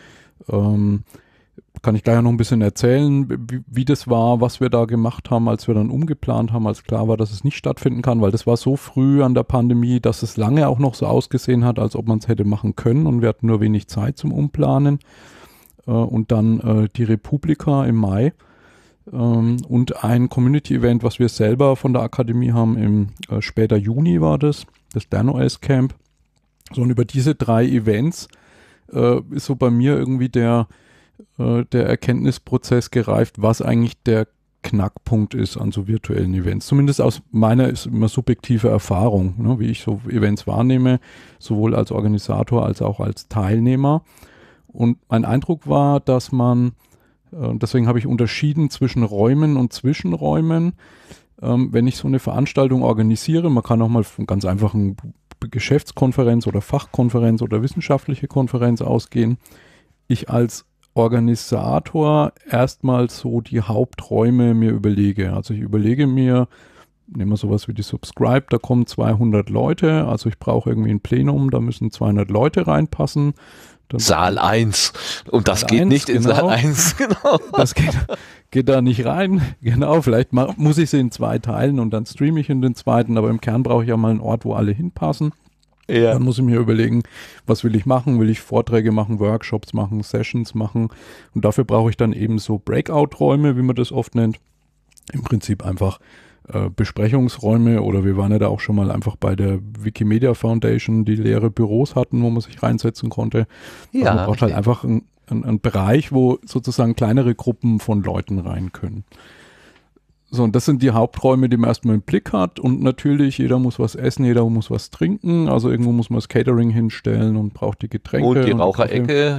[SPEAKER 4] Kann ich gleich noch ein bisschen erzählen, wie das war, was wir da gemacht haben, als wir dann umgeplant haben, als klar war, dass es nicht stattfinden kann, weil das war so früh an der Pandemie, dass es lange auch noch so ausgesehen hat, als ob man es hätte machen können und wir hatten nur wenig Zeit zum Umplanen. Und dann die Republika im Mai und ein Community-Event, was wir selber von der Akademie haben, im später Juni war das DanoS Camp. So, und über diese 3 Events ist so bei mir irgendwie der Erkenntnisprozess gereift, was eigentlich der Knackpunkt ist an so virtuellen Events. Zumindest aus meiner ist immer subjektive Erfahrung, ne, wie ich so Events wahrnehme, sowohl als Organisator als auch als Teilnehmer. Und mein Eindruck war, dass man, deswegen habe ich unterschieden zwischen Räumen und Zwischenräumen, wenn ich so eine Veranstaltung organisiere, man kann auch mal von ganz einfachen Geschäftskonferenz oder Fachkonferenz oder wissenschaftliche Konferenz ausgehen, ich als Organisator erstmal so die Haupträume mir überlege. Also ich überlege mir, nehmen wir sowas wie die Subscribe, da kommen 200 Leute, also ich brauche irgendwie ein Plenum, da müssen 200 Leute reinpassen. Dann
[SPEAKER 1] Saal 1 und das geht
[SPEAKER 4] 1,
[SPEAKER 1] nicht in
[SPEAKER 4] genau.
[SPEAKER 1] Saal 1, genau.
[SPEAKER 4] Das geht da nicht rein, genau, vielleicht muss ich sie in 2 teilen und dann streame ich in den zweiten, aber im Kern brauche ich ja mal einen Ort, wo alle hinpassen. Ja. Dann muss ich mir überlegen, was will ich machen? Will ich Vorträge machen, Workshops machen, Sessions machen? Und dafür brauche ich dann eben so Breakout-Räume, wie man das oft nennt. Im Prinzip einfach Besprechungsräume, oder wir waren ja da auch schon mal einfach bei der Wikimedia Foundation, die leere Büros hatten, wo man sich reinsetzen konnte. Ja, also man braucht halt einfach einen Bereich, wo sozusagen kleinere Gruppen von Leuten rein können. So, und das sind die Haupträume, die man erstmal im Blick hat, und natürlich, jeder muss was essen, jeder muss was trinken, also irgendwo muss man das Catering hinstellen und braucht die Getränke.
[SPEAKER 1] Und die Raucherecke,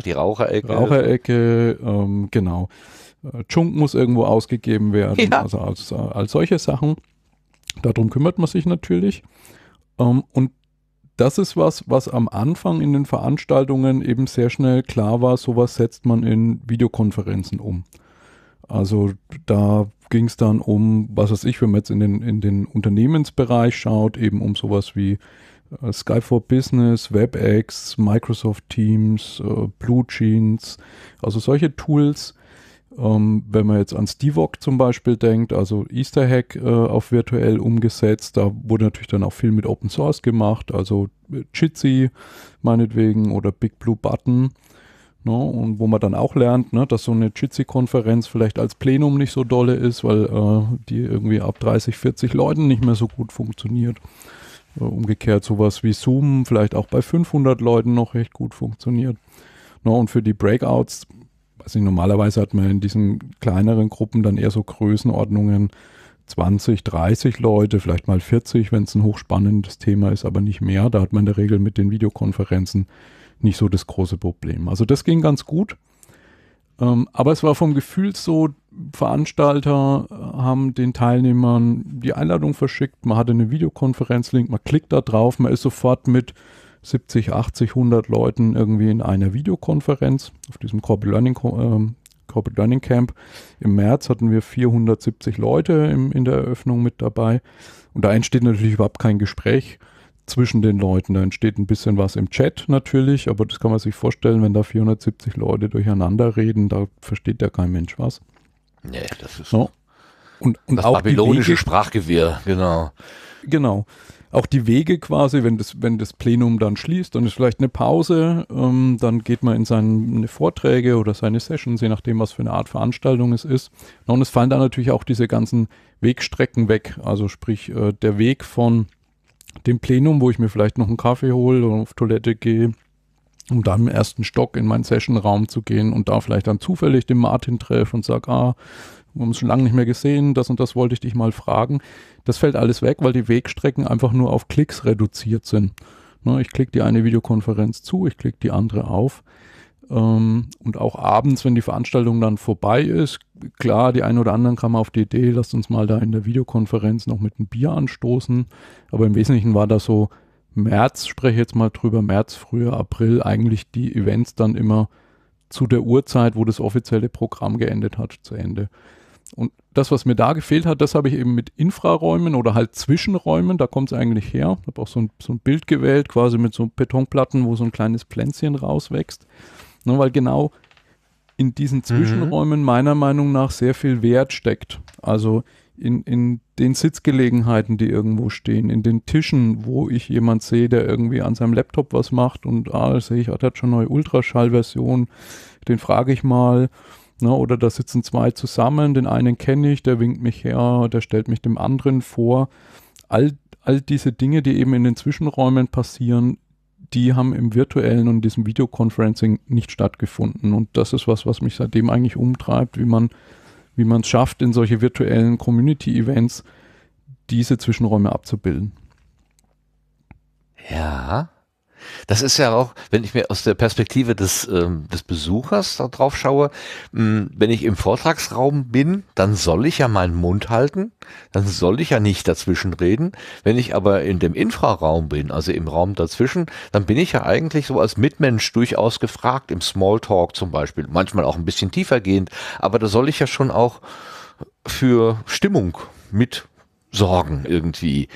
[SPEAKER 4] genau. Chunk muss irgendwo ausgegeben werden, ja. Also als solche Sachen. Darum kümmert man sich natürlich. Und das ist was am Anfang in den Veranstaltungen eben sehr schnell klar war, sowas setzt man in Videokonferenzen um. Also da ging es dann um, was weiß ich, wenn man jetzt in den Unternehmensbereich schaut, eben um sowas wie Skype for Business, WebEx, Microsoft Teams, BlueJeans, also solche Tools. Wenn man jetzt an Stivok zum Beispiel denkt, also Easter Hack auf virtuell umgesetzt, da wurde natürlich dann auch viel mit Open Source gemacht, also Jitsi meinetwegen oder Big Blue Button. Ne, und wo man dann auch lernt, ne, dass so eine Jitsi-Konferenz vielleicht als Plenum nicht so dolle ist, weil die irgendwie ab 30, 40 Leuten nicht mehr so gut funktioniert. Umgekehrt sowas wie Zoom vielleicht auch bei 500 Leuten noch recht gut funktioniert. Ne, und für die Breakouts, also normalerweise hat man in diesen kleineren Gruppen dann eher so Größenordnungen 20, 30 Leute, vielleicht mal 40, wenn es ein hochspannendes Thema ist, aber nicht mehr. Da hat man in der Regel mit den Videokonferenzen nicht so das große Problem. Also das ging ganz gut. Aber es war vom Gefühl so, Veranstalter haben den Teilnehmern die Einladung verschickt, man hatte einen Videokonferenzlink, man klickt da drauf, man ist sofort mit 70, 80, 100 Leuten irgendwie in einer Videokonferenz auf diesem Corporate Learning Camp. Im März hatten wir 470 Leute in der Eröffnung mit dabei und da entsteht natürlich überhaupt kein Gespräch zwischen den Leuten. Da entsteht ein bisschen was im Chat natürlich, aber das kann man sich vorstellen, wenn da 470 Leute durcheinander reden, da versteht ja kein Mensch was.
[SPEAKER 1] Nee, das ist
[SPEAKER 4] so. Und
[SPEAKER 1] das
[SPEAKER 4] auch
[SPEAKER 1] babylonische Sprachgewirr, genau.
[SPEAKER 4] Genau. Auch die Wege quasi, wenn das Plenum dann schließt, dann ist vielleicht eine Pause, dann geht man in seine Vorträge oder seine Sessions, je nachdem, was für eine Art Veranstaltung es ist. Und es fallen dann natürlich auch diese ganzen Wegstrecken weg, also sprich der Weg von dem Plenum, wo ich mir vielleicht noch einen Kaffee hole oder auf Toilette gehe, um dann im ersten Stock in meinen Sessionraum zu gehen und da vielleicht dann zufällig den Martin treffe und sage, wir haben uns schon lange nicht mehr gesehen, das und das wollte ich dich mal fragen. Das fällt alles weg, weil die Wegstrecken einfach nur auf Klicks reduziert sind. Ne, ich klicke die eine Videokonferenz zu, ich klicke die andere auf. Und auch abends, wenn die Veranstaltung dann vorbei ist, klar, die einen oder anderen kamen auf die Idee, lasst uns mal da in der Videokonferenz noch mit einem Bier anstoßen. Aber im Wesentlichen war das so März, spreche jetzt mal drüber, März, Frühjahr, April, eigentlich die Events dann immer zu der Uhrzeit, wo das offizielle Programm geendet hat, zu Ende. Und das, was mir da gefehlt hat, das habe ich eben mit Infraräumen oder halt Zwischenräumen, da kommt es eigentlich her. Ich habe auch so ein Bild gewählt, quasi mit so Betonplatten, wo so ein kleines Pflänzchen rauswächst. Ne, weil genau in diesen Zwischenräumen meiner Meinung nach sehr viel Wert steckt. Also in den Sitzgelegenheiten, die irgendwo stehen, in den Tischen, wo ich jemand sehe, der irgendwie an seinem Laptop was macht und sehe ich, der hat schon eine neue Ultraschallversion, den frage ich mal. Ne, oder da sitzen zwei zusammen, den einen kenne ich, der winkt mich her, der stellt mich dem anderen vor. All diese Dinge, die eben in den Zwischenräumen passieren, die haben im virtuellen und diesem Videoconferencing nicht stattgefunden. Und das ist was mich seitdem eigentlich umtreibt, wie man es schafft, in solche virtuellen Community-Events diese Zwischenräume abzubilden.
[SPEAKER 1] Ja, das ist ja auch, wenn ich mir aus der Perspektive des Besuchers da drauf schaue, wenn ich im Vortragsraum bin, dann soll ich ja meinen Mund halten, dann soll ich ja nicht dazwischen reden. Wenn ich aber in dem Infraraum bin, also im Raum dazwischen, dann bin ich ja eigentlich so als Mitmensch durchaus gefragt, im Smalltalk zum Beispiel, manchmal auch ein bisschen tiefergehend, aber da soll ich ja schon auch für Stimmung mit sorgen irgendwie.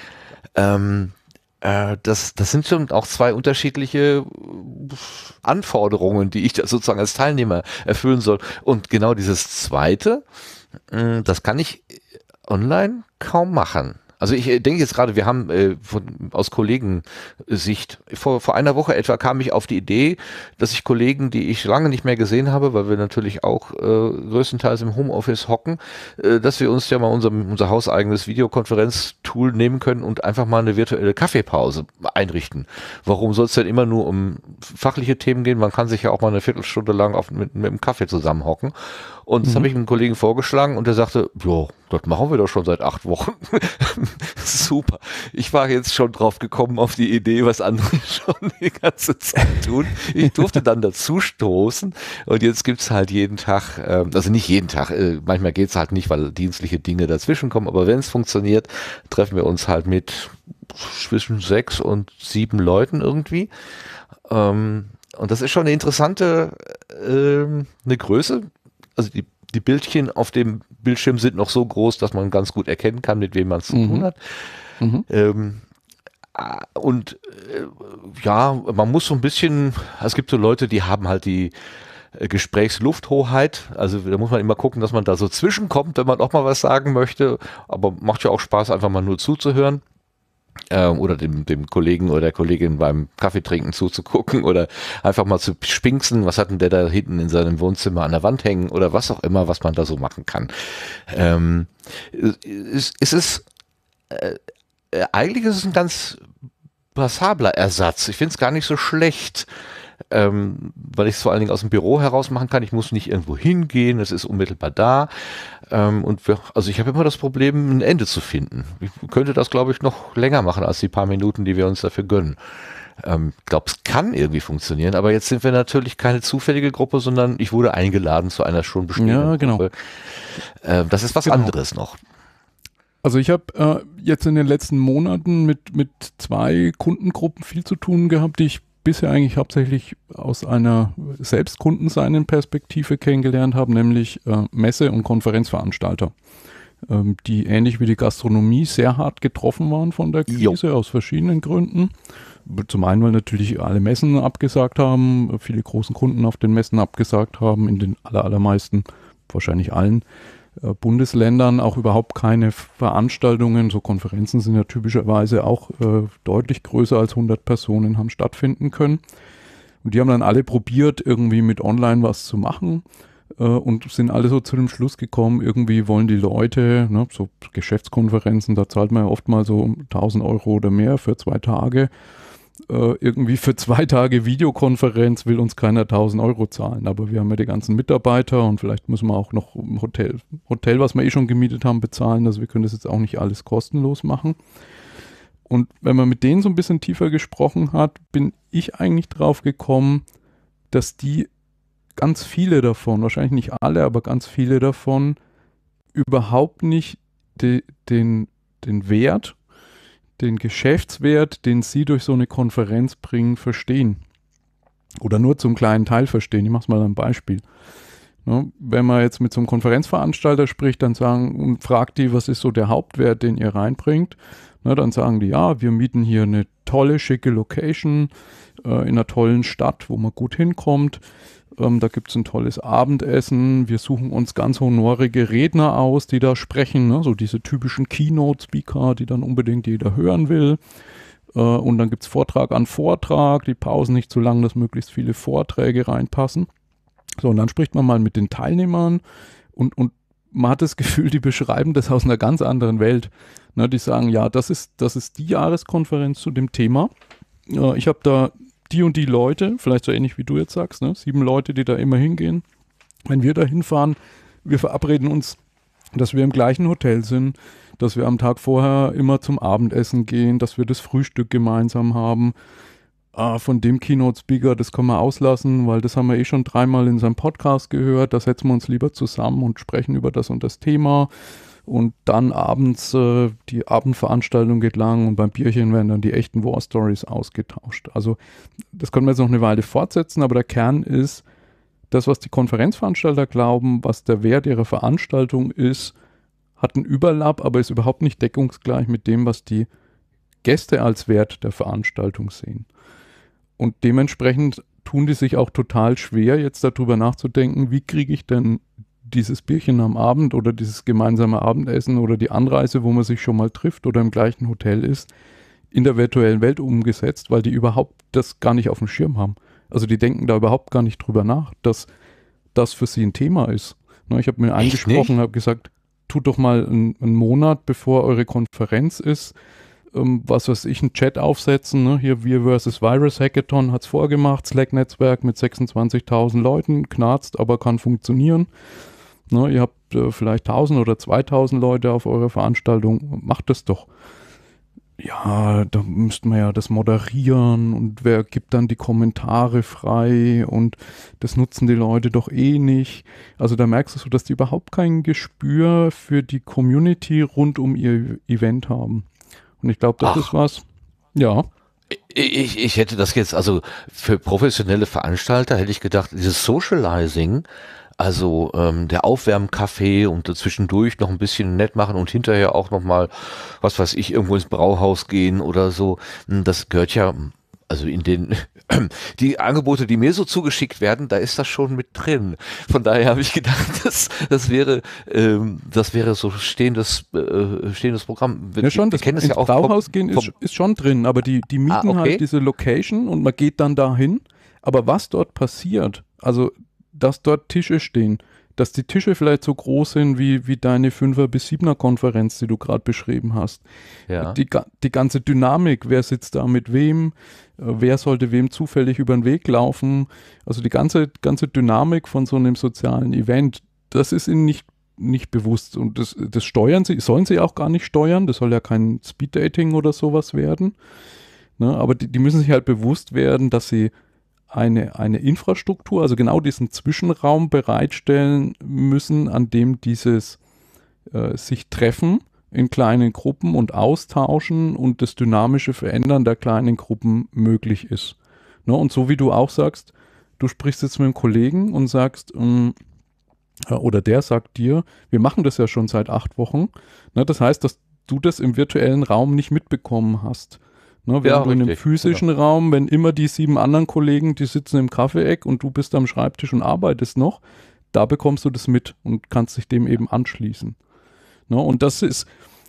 [SPEAKER 1] Das sind schon auch zwei unterschiedliche Anforderungen, die ich da sozusagen als Teilnehmer erfüllen soll. Und genau dieses Zweite, das kann ich online kaum machen. Also ich denke jetzt gerade, wir haben aus Kollegensicht, vor einer Woche etwa kam ich auf die Idee, dass ich Kollegen, die ich lange nicht mehr gesehen habe, weil wir natürlich auch größtenteils im Homeoffice hocken, dass wir uns ja mal unser hauseigenes Videokonferenztool nehmen können und einfach mal eine virtuelle Kaffeepause einrichten. Warum soll es denn immer nur um fachliche Themen gehen? Man kann sich ja auch mal eine Viertelstunde lang mit einem Kaffee zusammenhocken. Und das habe ich einem Kollegen vorgeschlagen und der sagte, jo, das machen wir doch schon seit 8 Wochen. Super. Ich war jetzt schon drauf gekommen auf die Idee, was andere schon die ganze Zeit tun. Ich durfte dann dazu stoßen und jetzt gibt's halt jeden Tag, also nicht jeden Tag, manchmal geht's halt nicht, weil dienstliche Dinge dazwischen kommen, aber wenn es funktioniert, treffen wir uns halt mit zwischen 6 und 7 Leuten irgendwie. Und das ist schon eine interessante eine Größe. Also die Bildchen auf dem Bildschirme sind noch so groß, dass man ganz gut erkennen kann, mit wem man es zu tun hat. Ja, man muss so ein bisschen, es gibt so Leute, die haben halt die Gesprächslufthoheit, also da muss man immer gucken, dass man da so zwischenkommt, wenn man auch mal was sagen möchte, aber macht ja auch Spaß, einfach mal nur zuzuhören. Oder dem Kollegen oder der Kollegin beim Kaffeetrinken zuzugucken oder einfach mal zu spinksen, was hat denn der da hinten in seinem Wohnzimmer an der Wand hängen oder was auch immer, was man da so machen kann. Eigentlich ist es ein ganz passabler Ersatz. Ich finde es gar nicht so schlecht, weil ich es vor allen Dingen aus dem Büro heraus machen kann. Ich muss nicht irgendwo hingehen, es ist unmittelbar da. Also ich habe immer das Problem, ein Ende zu finden. Ich könnte das, glaube ich, noch länger machen als die paar Minuten, die wir uns dafür gönnen. Ich glaube, es kann irgendwie funktionieren, aber jetzt sind wir natürlich keine zufällige Gruppe, sondern ich wurde eingeladen zu einer schon bestehenden Gruppe. Das ist was anderes noch.
[SPEAKER 4] Also ich habe jetzt in den letzten Monaten mit 2 Kundengruppen viel zu tun gehabt, die ich bisher eigentlich hauptsächlich aus einer Selbstkundenseinen-Perspektive kennengelernt habe, nämlich Messe- und Konferenzveranstalter, die ähnlich wie die Gastronomie sehr hart getroffen waren von der Krise aus verschiedenen Gründen. Zum einen, weil natürlich alle Messen abgesagt haben, viele großen Kunden auf den Messen abgesagt haben, in den allermeisten, wahrscheinlich allen Bundesländern auch überhaupt keine Veranstaltungen, so Konferenzen sind ja typischerweise auch deutlich größer als 100 Personen haben stattfinden können. Und die haben dann alle probiert, irgendwie mit online was zu machen und sind alle so zu dem Schluss gekommen, irgendwie wollen die Leute, ne, so Geschäftskonferenzen, da zahlt man ja oft mal so 1.000 Euro oder mehr für 2 Tage. Irgendwie für 2 Tage Videokonferenz will uns keiner 1.000 Euro zahlen, aber wir haben ja die ganzen Mitarbeiter und vielleicht müssen wir auch noch ein Hotel, was wir schon gemietet haben, bezahlen, also wir können das jetzt auch nicht alles kostenlos machen. Und wenn man mit denen so ein bisschen tiefer gesprochen hat, bin ich eigentlich drauf gekommen, dass die ganz viele davon, wahrscheinlich nicht alle, aber ganz viele davon überhaupt nicht den Wert, den Geschäftswert, den Sie durch so eine Konferenz bringen, verstehen. Oder nur zum kleinen Teil verstehen. Ich mache es mal ein Beispiel. Ne, wenn man jetzt mit so einem Konferenzveranstalter spricht, dann und fragt die, was ist so der Hauptwert, den ihr reinbringt, ne, dann sagen die, ja, wir mieten hier eine tolle, schicke Location in einer tollen Stadt, wo man gut hinkommt. Da gibt es ein tolles Abendessen. Wir suchen uns ganz honorige Redner aus, die da sprechen, ne? So diese typischen Keynote-Speaker, die dann unbedingt jeder hören will. Und dann gibt es Vortrag an Vortrag, die Pausen nicht zu lang, dass möglichst viele Vorträge reinpassen. So, und dann spricht man mal mit den Teilnehmern und man hat das Gefühl, die beschreiben das aus einer ganz anderen Welt. Ne? Die sagen, ja, das ist die Jahreskonferenz zu dem Thema. Ich habe da die und die Leute, vielleicht so ähnlich wie du jetzt sagst, ne? 7 Leute, die da immer hingehen. Wenn wir da hinfahren, wir verabreden uns, dass wir im gleichen Hotel sind, dass wir am Tag vorher immer zum Abendessen gehen, dass wir das Frühstück gemeinsam haben. Von dem Keynote-Speaker, das können wir auslassen, weil das haben wir schon 3-mal in seinem Podcast gehört. Da setzen wir uns lieber zusammen und sprechen über das und das Thema. Und dann abends, die Abendveranstaltung geht lang und beim Bierchen werden dann die echten War-Stories ausgetauscht. Also das können wir jetzt noch eine Weile fortsetzen, aber der Kern ist, das, was die Konferenzveranstalter glauben, was der Wert ihrer Veranstaltung ist, hat einen Überlapp, aber ist überhaupt nicht deckungsgleich mit dem, was die Gäste als Wert der Veranstaltung sehen. Und dementsprechend tun die sich auch total schwer, jetzt darüber nachzudenken, wie kriege ich denn dieses Bierchen am Abend oder dieses gemeinsame Abendessen oder die Anreise, wo man sich schon mal trifft oder im gleichen Hotel ist, in der virtuellen Welt umgesetzt, weil die überhaupt das gar nicht auf dem Schirm haben. Also die denken da überhaupt gar nicht drüber nach, dass das für sie ein Thema ist. Ich habe mir eingesprochen, habe gesagt, tut doch mal einen Monat, bevor eure Konferenz ist, was weiß ich, einen Chat aufsetzen. Ne? Hier Wir vs. Virus Hackathon hat es vorgemacht, Slack-Netzwerk mit 26.000 Leuten, knarzt, aber kann funktionieren. Ne? Ihr habt vielleicht 1.000 oder 2.000 Leute auf eurer Veranstaltung, macht das doch. Ja, da müsste man ja das moderieren und wer gibt dann die Kommentare frei und das nutzen die Leute doch eh nicht. Also da merkst du so, dass die überhaupt kein Gespür für die Community rund um ihr Event haben. Und ich glaube, das ist was, ja.
[SPEAKER 1] Ich hätte das jetzt, also für professionelle Veranstalter hätte ich gedacht, dieses Socializing Also der Aufwärmkaffee und zwischendurch noch ein bisschen nett machen und hinterher auch nochmal, was weiß ich, irgendwo ins Brauhaus gehen oder so. Das gehört ja, also in den die Angebote, die mir so zugeschickt werden, da ist das schon mit drin. Von daher habe ich gedacht, das wäre so stehendes Programm.
[SPEAKER 4] Ja schon, das
[SPEAKER 1] ins
[SPEAKER 4] ja Brauhaus gehen ist schon drin, aber die mieten halt diese Location und man geht dann dahin. Aber was dort passiert, also dass dort Tische stehen, dass die Tische vielleicht so groß sind wie deine 5er- bis 7er-Konferenz, die du gerade beschrieben hast.
[SPEAKER 1] Ja.
[SPEAKER 4] Die ganze Dynamik, wer sitzt da mit wem, wer sollte wem zufällig über den Weg laufen, also die ganze Dynamik von so einem sozialen Event, das ist ihnen nicht bewusst und das sollen sie auch gar nicht steuern, das soll ja kein Speeddating oder sowas werden, ne? Aber die müssen sich halt bewusst werden, dass sie eine Infrastruktur, also genau diesen Zwischenraum bereitstellen müssen, an dem dieses sich treffen in kleinen Gruppen und austauschen und das dynamische Verändern der kleinen Gruppen möglich ist. Ne? Und so wie du auch sagst, du sprichst jetzt mit einem Kollegen und sagst, oder der sagt dir, wir machen das ja schon seit 8 Wochen. Ne? Das heißt, dass du das im virtuellen Raum nicht mitbekommen hast. Ne, während du in einem physischen Raum, wenn immer die 7 anderen Kollegen, die sitzen im Kaffeeeck und du bist am Schreibtisch und arbeitest noch, da bekommst du das mit und kannst dich dem eben anschließen. Ne, und das ist,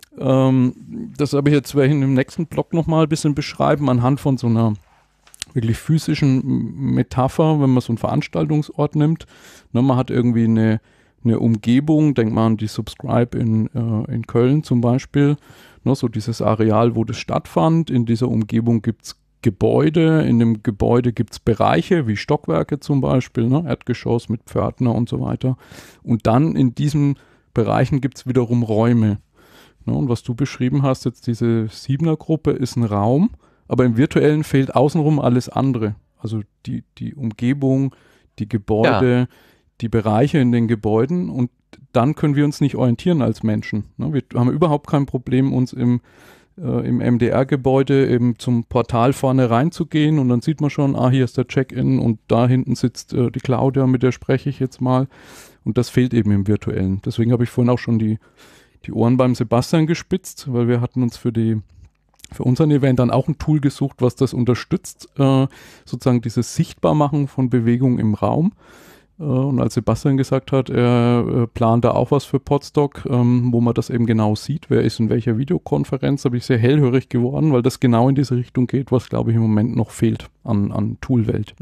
[SPEAKER 4] das habe ich jetzt im nächsten Blog nochmal ein bisschen beschreiben, anhand von so einer wirklich physischen Metapher, wenn man so einen Veranstaltungsort nimmt. Ne, man hat irgendwie eine Umgebung, denkt man an die Subscribe in Köln zum Beispiel, ne, so dieses Areal, wo das stattfand. In dieser Umgebung gibt es Gebäude, in dem Gebäude gibt es Bereiche, wie Stockwerke zum Beispiel, ne, Erdgeschoss mit Pförtner und so weiter. Und dann in diesen Bereichen gibt es wiederum Räume. Ne, und was du beschrieben hast, jetzt diese 7er-Gruppe ist ein Raum, aber im Virtuellen fehlt außenrum alles andere. Also die Umgebung, die Gebäude, die Bereiche in den Gebäuden und dann können wir uns nicht orientieren als Menschen. Ne? Wir haben überhaupt kein Problem, uns im MDR-Gebäude eben zum Portal vorne reinzugehen und dann sieht man schon, hier ist der Check-in und da hinten sitzt die Claudia, mit der spreche ich jetzt mal und das fehlt eben im Virtuellen. Deswegen habe ich vorhin auch schon die Ohren beim Sebastian gespitzt, weil wir hatten uns für unseren Event dann auch ein Tool gesucht, was das unterstützt, sozusagen dieses Sichtbarmachen von Bewegung im Raum. Und als Sebastian gesagt hat, er plant da auch was für Podstock, wo man das eben genau sieht, wer ist in welcher Videokonferenz, da bin ich sehr hellhörig geworden, weil das genau in diese Richtung geht, was, glaube ich, im Moment noch fehlt an Toolwelt.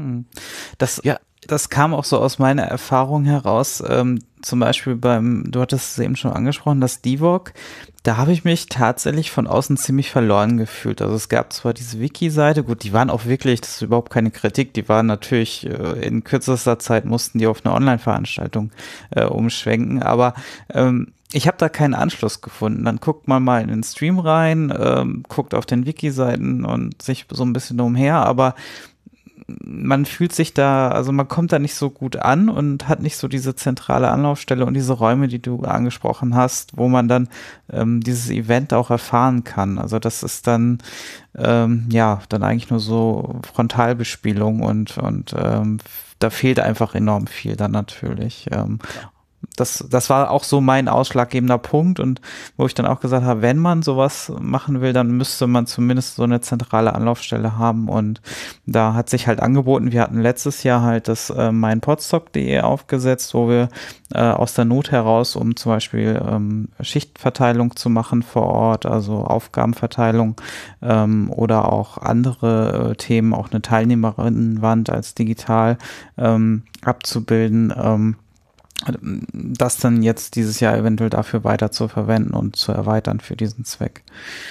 [SPEAKER 2] Das kam auch so aus meiner Erfahrung heraus, zum Beispiel du hattest es eben schon angesprochen, das Divok, da habe ich mich tatsächlich von außen ziemlich verloren gefühlt. Also es gab zwar diese Wiki-Seite, gut, die waren auch wirklich, das ist überhaupt keine Kritik, die waren natürlich in kürzester Zeit, mussten die auf eine Online-Veranstaltung umschwenken, aber ich habe da keinen Anschluss gefunden. Dann guckt man mal in den Stream rein, guckt auf den Wiki-Seiten und sich so ein bisschen umher, aber man fühlt sich da, also man kommt da nicht so gut an und hat nicht so diese zentrale Anlaufstelle und diese Räume, die du angesprochen hast, wo man dann dieses Event auch erfahren kann. Also das ist dann dann eigentlich nur so Frontalbespielung und da fehlt einfach enorm viel dann natürlich. Das war auch so mein ausschlaggebender Punkt und wo ich dann auch gesagt habe, wenn man sowas machen will, dann müsste man zumindest so eine zentrale Anlaufstelle haben und da hat sich halt angeboten, wir hatten letztes Jahr halt das meinpodstock.de aufgesetzt, wo wir aus der Not heraus, um zum Beispiel Schichtverteilung zu machen vor Ort, also Aufgabenverteilung oder auch andere Themen, auch eine Teilnehmerinnenwand als digital abzubilden, das dann jetzt dieses Jahr eventuell dafür weiter zu verwenden und zu erweitern für diesen Zweck.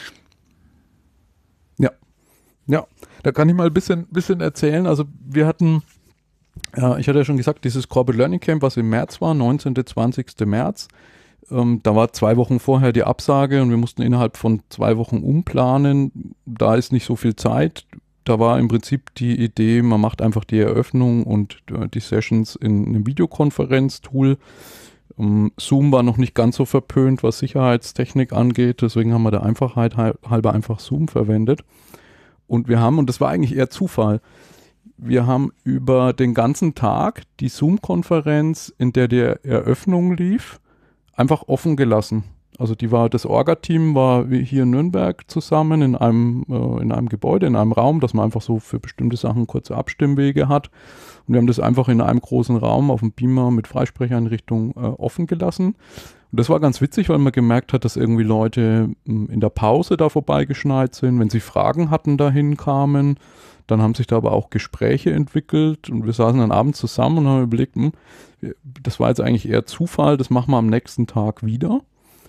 [SPEAKER 4] Ja, da kann ich mal ein bisschen erzählen. Also wir hatten, ich hatte ja schon gesagt, dieses Corporate Learning Camp, was im März war, 19. 20. März, da war 2 Wochen vorher die Absage und wir mussten innerhalb von 2 Wochen umplanen. Da ist nicht so viel Zeit. Da war im Prinzip die Idee, man macht einfach die Eröffnung und die Sessions in einem Videokonferenz-Tool. Zoom war noch nicht ganz so verpönt, was Sicherheitstechnik angeht, deswegen haben wir der Einfachheit halber einfach Zoom verwendet. Und das war eigentlich eher Zufall, wir haben über den ganzen Tag die Zoom-Konferenz, in der die Eröffnung lief, einfach offen gelassen. Also das Orga-Team war hier in Nürnberg zusammen in einem Gebäude, in einem Raum, dass man einfach so für bestimmte Sachen kurze Abstimmwege hat. Und wir haben das einfach in einem großen Raum auf dem Beamer mit Freisprecheinrichtung offen gelassen. Und das war ganz witzig, weil man gemerkt hat, dass irgendwie Leute in der Pause da vorbeigeschneit sind, wenn sie Fragen hatten, dahin kamen. Dann haben sich da aber auch Gespräche entwickelt und wir saßen dann abends zusammen und haben überlegt, das war jetzt eigentlich eher Zufall, das machen wir am nächsten Tag wieder.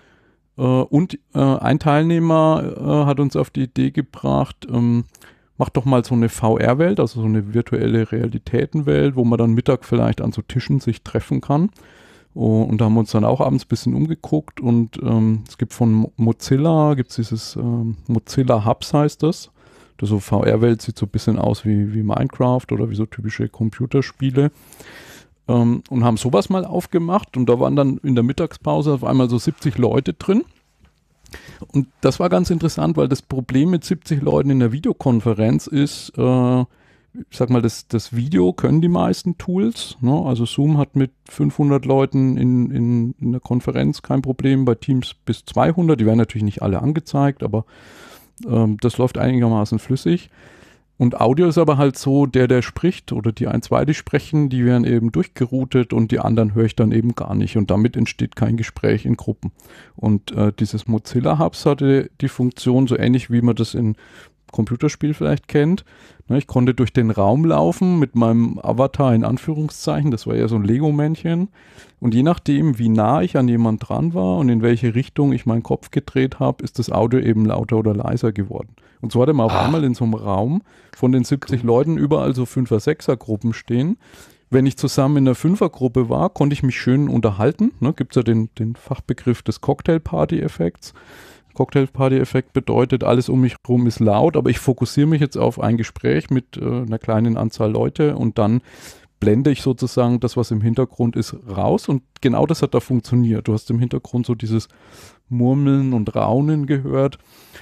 [SPEAKER 4] Und ein Teilnehmer hat uns auf die Idee gebracht, macht doch mal so eine VR-Welt, also so eine virtuelle Realitätenwelt, wo man dann Mittag vielleicht an so Tischen sich treffen kann. Und da haben wir uns dann auch abends ein bisschen umgeguckt und es gibt von Mozilla, gibt es dieses Mozilla Hubs heißt das. So VR-Welt sieht so ein bisschen aus wie Minecraft oder wie so typische Computerspiele. Und haben sowas mal aufgemacht und da waren dann in der Mittagspause auf einmal so 70 Leute drin. Und das war ganz interessant, weil das Problem mit 70 Leuten in der Videokonferenz ist, ich sag mal, das Video können die meisten Tools. Ne? Also Zoom hat mit 500 Leuten in der Konferenz kein Problem, bei Teams bis 200. Die werden natürlich nicht alle angezeigt, aber das läuft einigermaßen flüssig. Und Audio ist aber halt so, der spricht oder die ein, zwei, die sprechen, die werden eben durchgeroutet und die anderen höre ich dann eben gar nicht. Und damit entsteht kein Gespräch in Gruppen. Und dieses Mozilla Hubs hatte die Funktion, so ähnlich wie man das in Computerspiel vielleicht kennt. Ich konnte durch den Raum laufen mit meinem Avatar in Anführungszeichen, das war ja so ein Lego-Männchen. Und je nachdem, wie nah ich an jemand dran war und in welche Richtung ich meinen Kopf gedreht habe, ist das Audio eben lauter oder leiser geworden. Und so hatte man auf einmal in so einem Raum von den 70 Leuten überall so 5er, 6er Gruppen stehen. Wenn ich zusammen in einer 5er Gruppe war, konnte ich mich schön unterhalten. Gibt es ja den Fachbegriff des Cocktail-Party-Effekts. Cocktail-Party-Effekt bedeutet, alles um mich herum ist laut, aber ich fokussiere mich jetzt auf ein Gespräch mit einer kleinen Anzahl Leute und dann blende ich sozusagen das, was im Hintergrund ist, raus und genau das hat da funktioniert. Du hast im Hintergrund so dieses Murmeln und Raunen gehört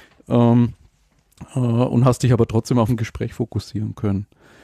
[SPEAKER 4] und hast dich aber trotzdem auf ein Gespräch fokussieren können.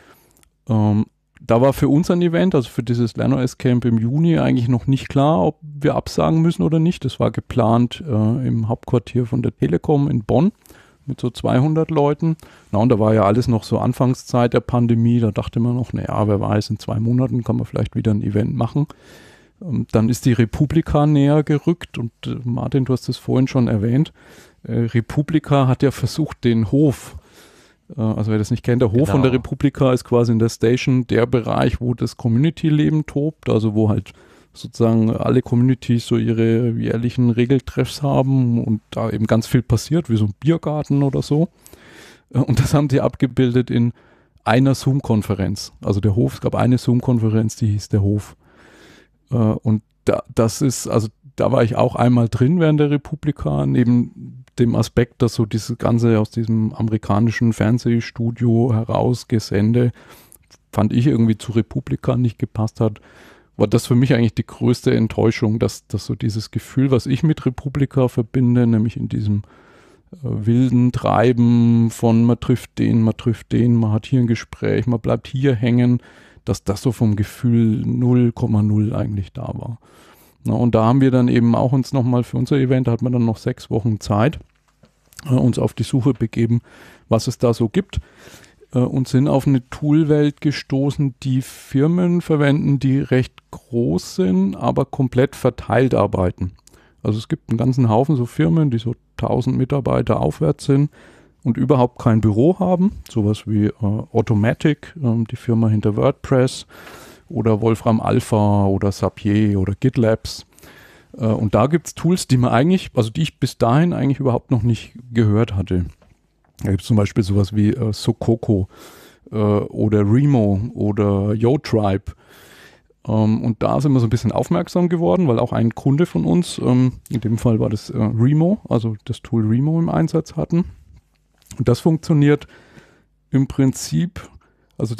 [SPEAKER 4] Da war für uns ein Event, also für dieses LernOS Camp im Juni eigentlich noch nicht klar, ob wir absagen müssen oder nicht. Das war geplant im Hauptquartier von der Telekom in Bonn mit so 200 Leuten. Na, und da war ja alles noch so Anfangszeit der Pandemie. Da dachte man noch, naja, wer weiß, in 2 Monaten kann man vielleicht wieder ein Event machen. Dann ist die Republika näher gerückt und Martin, du hast es vorhin schon erwähnt. Republika hat ja versucht, den Hof, also wer das nicht kennt, der Hof von der Republika ist quasi in der Station der Bereich, wo das Community-Leben tobt, also wo halt sozusagen alle Communities so ihre jährlichen Regeltreffs haben und da eben ganz viel passiert, wie so ein Biergarten oder so. Und das haben sie abgebildet in einer Zoom-Konferenz. Also der Hof, es gab eine Zoom-Konferenz, die hieß der Hof. Und das ist, also da war ich auch einmal drin während der Republika, neben dem Aspekt, dass so dieses Ganze aus diesem amerikanischen Fernsehstudio heraus Gesende, fand ich irgendwie zu Republika nicht gepasst hat, war das für mich eigentlich die größte Enttäuschung, dass so dieses Gefühl, was ich mit Republika verbinde, nämlich in diesem wilden Treiben von man trifft den, man hat hier ein Gespräch, man bleibt hier hängen, dass das so vom Gefühl 0,0 eigentlich da war. Na, und da haben wir dann eben auch uns nochmal für unser Event, da hat man dann noch 6 Wochen Zeit, uns auf die Suche begeben, was es da so gibt und sind auf eine Toolwelt gestoßen, die Firmen verwenden, die recht groß sind, aber komplett verteilt arbeiten. Also es gibt einen ganzen Haufen so Firmen, die so 1000 Mitarbeiter aufwärts sind und überhaupt kein Büro haben, sowas wie Automatic, die Firma hinter WordPress, oder Wolfram Alpha oder Zapier oder GitLabs. Und da gibt es Tools, die man eigentlich, also die ich bis dahin eigentlich überhaupt noch nicht gehört hatte. Da gibt es zum Beispiel sowas wie Sokoko oder Remo oder YoTribe. Und da sind wir so ein bisschen aufmerksam geworden, weil auch ein Kunde von uns, in dem Fall war das Remo, also das Tool Remo im Einsatz hatten. Und das funktioniert im Prinzip, also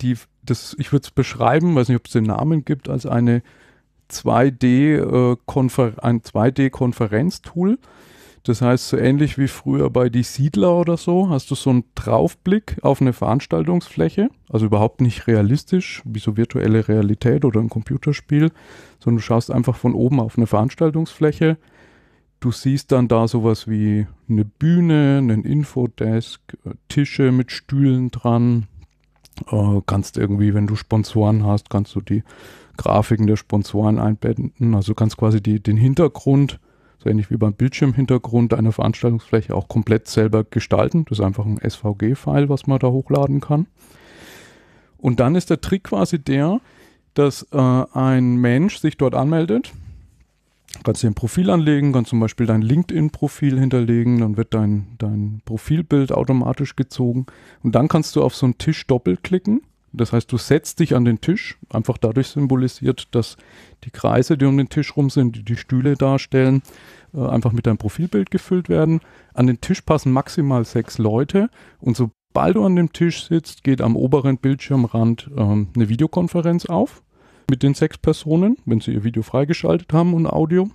[SPEAKER 4] ich würde es beschreiben, weiß nicht, ob es den Namen gibt, als ein 2D-Konferenztool. Das heißt, so ähnlich wie früher bei Die Siedler oder so, hast du so einen Draufblick auf eine Veranstaltungsfläche, also überhaupt nicht realistisch, wie so virtuelle Realität oder ein Computerspiel, sondern du schaust einfach von oben auf eine Veranstaltungsfläche. Du siehst dann da sowas wie eine Bühne, einen Infodesk, Tische mit Stühlen dran. Kannst irgendwie, wenn du Sponsoren hast, kannst du die Grafiken der Sponsoren einbetten. Also kannst quasi den Hintergrund, so ähnlich wie beim Bildschirmhintergrund einer Veranstaltungsfläche, auch komplett selber gestalten. Das ist einfach ein SVG-File, was man da hochladen kann. Und dann ist der Trick quasi der, dass ein Mensch sich dort anmeldet. Kannst dir ein Profil anlegen, kannst zum Beispiel dein LinkedIn-Profil hinterlegen, dann wird dein Profilbild automatisch gezogen und dann kannst du auf so einen Tisch doppelklicken. Das heißt, du setzt dich an den Tisch, einfach dadurch symbolisiert, dass die Kreise, die um den Tisch rum sind, die die Stühle darstellen, einfach mit deinem Profilbild gefüllt werden. An den Tisch passen maximal 6 Leute und sobald du an dem Tisch sitzt, geht am oberen Bildschirmrand eine Videokonferenz auf mit den 6 Personen, wenn sie ihr Video freigeschaltet haben und Audio.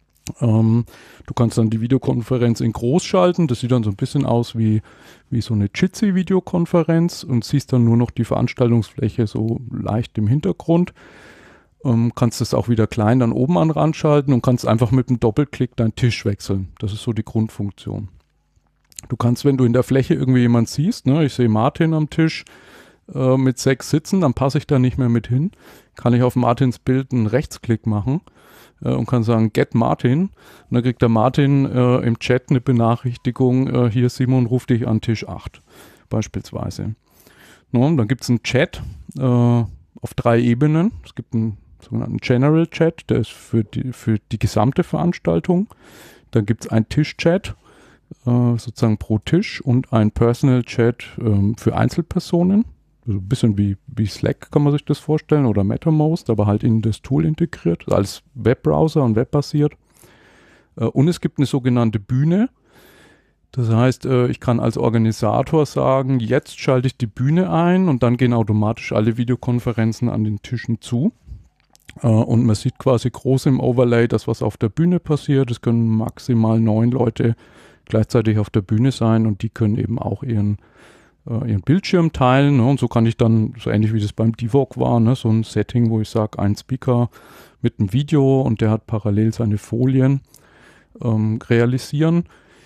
[SPEAKER 4] Du kannst dann die Videokonferenz in groß schalten. Das sieht dann so ein bisschen aus wie so eine Jitsi-Videokonferenz und siehst dann nur noch die Veranstaltungsfläche so leicht im Hintergrund. Kannst es auch wieder klein dann oben an Rand schalten und kannst einfach mit einem Doppelklick deinen Tisch wechseln. Das ist so die Grundfunktion. Du kannst, wenn du in der Fläche irgendwie jemanden siehst, ne, ich sehe Martin am Tisch mit 6 sitzen, dann passe ich da nicht mehr mit hin. Kann ich auf Martins Bild einen Rechtsklick machen und kann sagen, get Martin. Und dann kriegt der Martin im Chat eine Benachrichtigung, hier Simon ruft dich an Tisch 8 beispielsweise. No, dann gibt es einen Chat auf 3 Ebenen. Es gibt einen sogenannten General Chat, der ist für die gesamte Veranstaltung. Dann gibt es einen Tisch-Chat, sozusagen pro Tisch und ein Personal Chat für Einzelpersonen. Also ein bisschen wie Slack kann man sich das vorstellen oder MetaMost, aber halt in das Tool integriert, als Webbrowser und webbasiert. Und es gibt eine sogenannte Bühne. Das heißt, ich kann als Organisator sagen, jetzt schalte ich die Bühne ein und dann gehen automatisch alle Videokonferenzen an den Tischen zu. Und man sieht quasi groß im Overlay das, was auf der Bühne passiert. Es können maximal 9 Leute gleichzeitig auf der Bühne sein und die können eben auch ihren Bildschirm teilen, ne? Und so kann ich dann, so ähnlich wie das beim Divok war, ne? So ein Setting, wo ich sage, ein Speaker mit einem Video und der hat parallel seine Folien realisieren.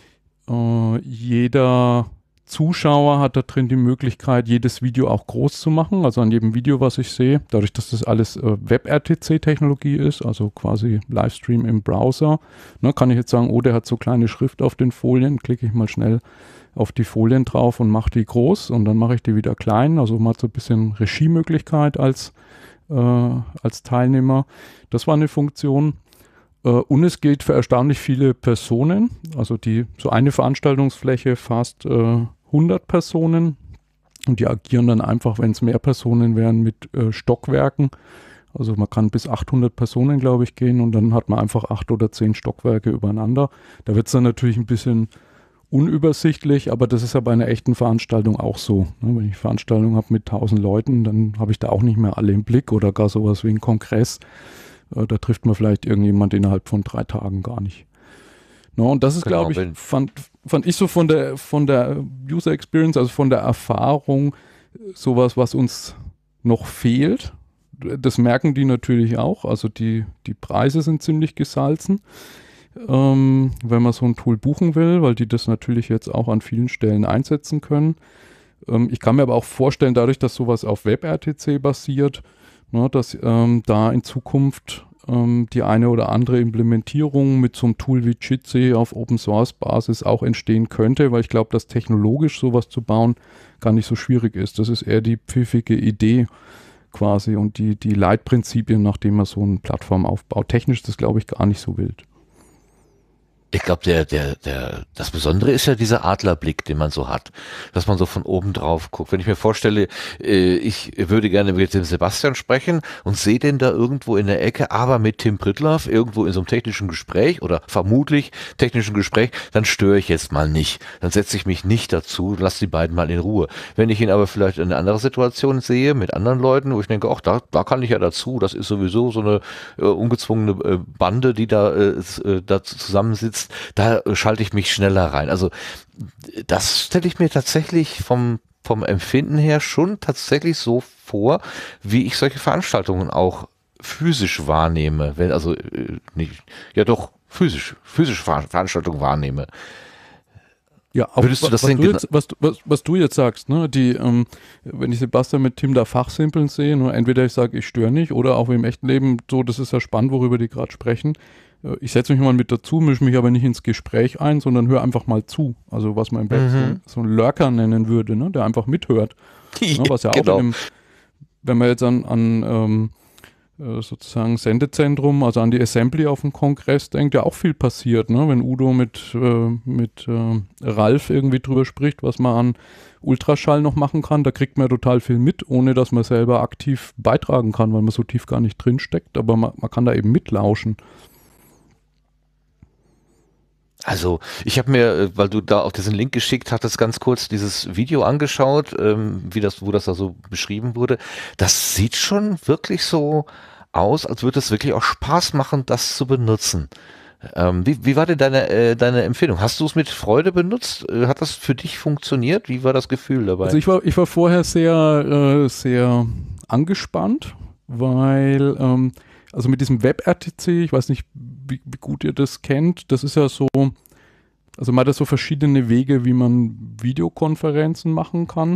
[SPEAKER 4] Jeder Zuschauer hat da drin die Möglichkeit, jedes Video auch groß zu machen, also an jedem Video, was ich sehe, dadurch, dass das alles WebRTC-Technologie ist, also quasi Livestream im Browser, ne, kann ich jetzt sagen, oh, der hat so kleine Schrift auf den Folien, klicke ich mal schnell auf die Folien drauf und mache die groß und dann mache ich die wieder klein, also man hat so ein bisschen Regiemöglichkeit als Teilnehmer. Das war eine Funktion. Und es gilt für erstaunlich viele Personen, also so eine Veranstaltungsfläche fast 100 Personen und die agieren dann einfach, wenn es mehr Personen wären, mit Stockwerken. Also man kann bis 800 Personen, glaube ich, gehen und dann hat man einfach 8 oder 10 Stockwerke übereinander. Da wird es dann natürlich ein bisschen unübersichtlich, aber das ist ja bei einer echten Veranstaltung auch so. Ne? Wenn ich Veranstaltungen habe mit 1000 Leuten, dann habe ich da auch nicht mehr alle im Blick oder gar sowas wie ein Kongress. Da trifft man vielleicht irgendjemand innerhalb von 3 Tagen gar nicht. No, und das ist, genau, glaube ich, fand ich so von der User Experience, also von der Erfahrung, sowas, was uns noch fehlt. Das merken die natürlich auch. Also die Preise sind ziemlich gesalzen, wenn man so ein Tool buchen will, weil die das natürlich jetzt auch an vielen Stellen einsetzen können. Ich kann mir aber auch vorstellen, dadurch, dass sowas auf WebRTC basiert, ne, dass da in Zukunft die eine oder andere Implementierung mit so einem Tool wie Jitsi auf Open-Source-Basis auch entstehen könnte, weil ich glaube, dass technologisch sowas zu bauen gar nicht so schwierig ist. Das ist eher die pfiffige Idee quasi und die Leitprinzipien, nach denen man so eine Plattform aufbaut. Technisch ist das, glaube ich, gar nicht so wild.
[SPEAKER 1] Ich glaube, das Besondere ist ja dieser Adlerblick, den man so hat, dass man so von oben drauf guckt. Wenn ich mir vorstelle, ich würde gerne mit dem Sebastian sprechen und sehe den da irgendwo in der Ecke, aber mit Tim Pritlove irgendwo in so einem technischen Gespräch oder vermutlich technischen Gespräch, dann störe ich jetzt mal nicht. Dann setze ich mich nicht dazu, lasse die beiden mal in Ruhe. Wenn ich ihn aber vielleicht in eine andere Situation sehe, mit anderen Leuten, wo ich denke, ach, da kann ich ja dazu, das ist sowieso so eine ungezwungene Bande, die da zusammensitzt, jetzt, da schalte ich mich schneller rein. Also das stelle ich mir tatsächlich vom Empfinden her schon tatsächlich so vor, wie ich solche Veranstaltungen auch physisch wahrnehme, wenn also nicht, ja doch physische Veranstaltungen wahrnehme.
[SPEAKER 4] Ja, auch
[SPEAKER 1] Würdest du das
[SPEAKER 4] was du jetzt sagst, ne, wenn ich Sebastian mit Tim da fachsimpeln sehe, nur entweder ich sage, ich störe nicht, oder auch wie im echten Leben, so, das ist ja spannend, worüber die gerade sprechen. Ich setze mich mal mit dazu, mische mich aber nicht ins Gespräch ein, sondern höre einfach mal zu. Also was man im Web so einen Lurker nennen würde, ne, der einfach mithört. Ne, was ja auch wenn man jetzt an sozusagen Sendezentrum, also an die Assembly auf dem Kongress denkt, ja auch viel passiert, ne? Wenn Udo mit Ralf irgendwie drüber spricht, was man an Ultraschall noch machen kann, da kriegt man ja total viel mit, ohne dass man selber aktiv beitragen kann, weil man so tief gar nicht drin steckt, aber man kann da eben mitlauschen.
[SPEAKER 1] Also ich habe mir, weil du da auch diesen Link geschickt hattest, ganz kurz dieses Video angeschaut, wo das da so beschrieben wurde. Das sieht schon wirklich so aus, als würde es wirklich auch Spaß machen, das zu benutzen. Wie war denn deine Empfehlung? Hast du es mit Freude benutzt? Hat das für dich funktioniert? Wie war das Gefühl dabei?
[SPEAKER 4] Also ich war vorher sehr angespannt, weil also mit diesem WebRTC, ich weiß nicht, wie gut ihr das kennt, das ist ja so, also man hat ja so verschiedene Wege, wie man Videokonferenzen machen kann.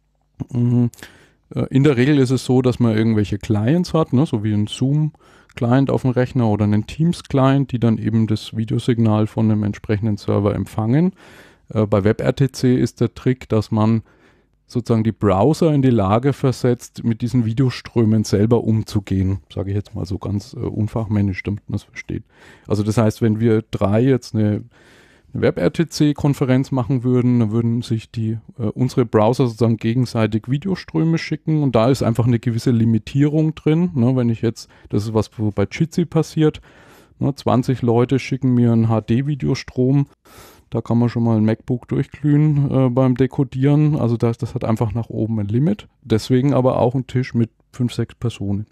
[SPEAKER 4] In der Regel ist es so, dass man irgendwelche Clients hat, ne, so wie ein Zoom-Client auf dem Rechner oder einen Teams-Client, die dann eben das Videosignal von einem entsprechenden Server empfangen. Bei WebRTC ist der Trick, dass man sozusagen die Browser in die Lage versetzt, mit diesen Videoströmen selber umzugehen. Sage ich jetzt mal so ganz unfachmännisch, damit man das versteht. Also das heißt, wenn wir drei jetzt eine WebRTC-Konferenz machen würden, dann würden sich unsere Browser sozusagen gegenseitig Videoströme schicken und da ist einfach eine gewisse Limitierung drin. Ne, wenn ich jetzt, das ist was bei Jitsi passiert, ne, 20 Leute schicken mir einen HD-Videostrom, da kann man schon mal ein MacBook durchglühen beim Dekodieren. Also das hat einfach nach oben ein Limit. Deswegen aber auch ein Tisch mit 5, 6 Personen.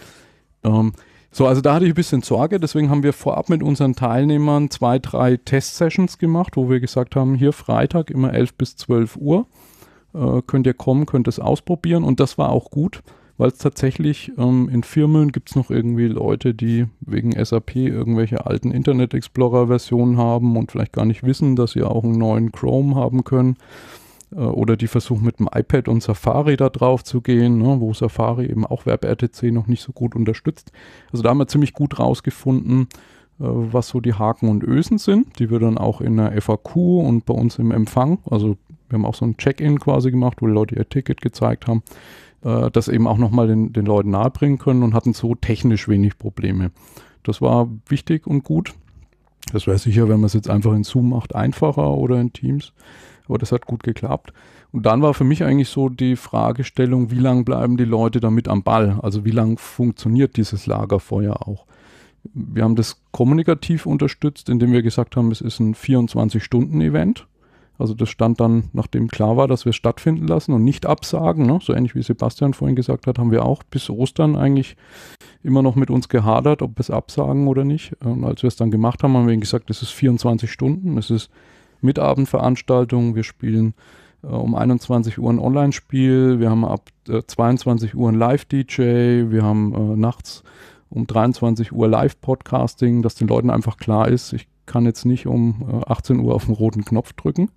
[SPEAKER 4] Also da hatte ich ein bisschen Sorge. Deswegen haben wir vorab mit unseren Teilnehmern 2, 3 Test-Sessions gemacht, wo wir gesagt haben, hier Freitag immer 11 bis 12 Uhr. Könnt ihr kommen, könnt es ausprobieren. Und das war auch gut, weil es tatsächlich in Firmen gibt es noch irgendwie Leute, die wegen SAP irgendwelche alten Internet Explorer-Versionen haben und vielleicht gar nicht wissen, dass sie auch einen neuen Chrome haben können. Oder die versuchen mit dem iPad und Safari da drauf zu gehen, ne, wo Safari eben auch WebRTC noch nicht so gut unterstützt. Also da haben wir ziemlich gut rausgefunden, was so die Haken und Ösen sind, die wir dann auch in der FAQ und bei uns im Empfang, also wir haben auch so ein Check-in quasi gemacht, wo die Leute ihr Ticket gezeigt haben, das eben auch nochmal den Leuten nahebringen können und hatten so technisch wenig Probleme. Das war wichtig und gut. Das wäre sicher, wenn man es jetzt einfach in Zoom macht, einfacher oder in Teams. Aber das hat gut geklappt. Und dann war für mich eigentlich so die Fragestellung, wie lange bleiben die Leute damit am Ball? Also wie lange funktioniert dieses Lagerfeuer auch? Wir haben das kommunikativ unterstützt, indem wir gesagt haben, es ist ein 24-Stunden-Event. Also das stand dann, nachdem klar war, dass wir es stattfinden lassen und nicht absagen. Ne? So ähnlich wie Sebastian vorhin gesagt hat, haben wir auch bis Ostern eigentlich immer noch mit uns gehadert, ob wir es absagen oder nicht. Und als wir es dann gemacht haben, haben wir ihnen gesagt, es ist 24 Stunden, es ist Mitabendveranstaltung, wir spielen um 21 Uhr ein Online-Spiel, wir haben ab 22 Uhr ein Live-DJ, wir haben nachts um 23 Uhr Live-Podcasting, dass den Leuten einfach klar ist, ich kann jetzt nicht um 18 Uhr auf den roten Knopf drücken.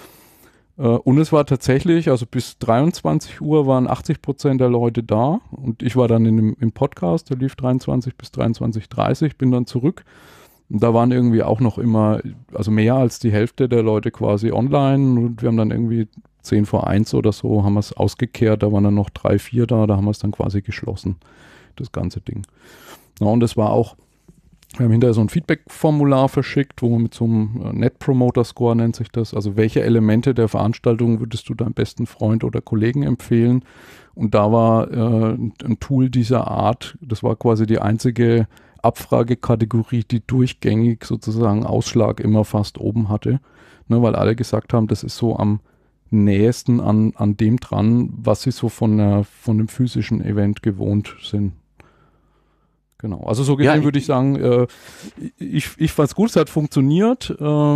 [SPEAKER 4] Und es war tatsächlich, also bis 23 Uhr waren 80% der Leute da und ich war dann im Podcast, der lief 23 bis 23:30, bin dann zurück. Und da waren irgendwie auch noch immer, also mehr als die Hälfte der Leute quasi online und wir haben dann irgendwie 10 vor 1 oder so, haben wir es ausgekehrt, da waren dann noch 3, 4 da haben wir es dann quasi geschlossen, das ganze Ding. Ja, und es war auch, wir haben hinterher so ein Feedback-Formular verschickt, wo man mit so einem Net Promoter Score nennt sich das, also welche Elemente der Veranstaltung würdest du deinem besten Freund oder Kollegen empfehlen? Und da war ein Tool dieser Art, das war quasi die einzige Abfragekategorie, die durchgängig sozusagen Ausschlag immer fast oben hatte, ne, weil alle gesagt haben, das ist so am nächsten an dem dran, was sie so von einem physischen Event gewohnt sind. Genau. Also so gesehen würde ich sagen, ich fand es gut, es hat funktioniert.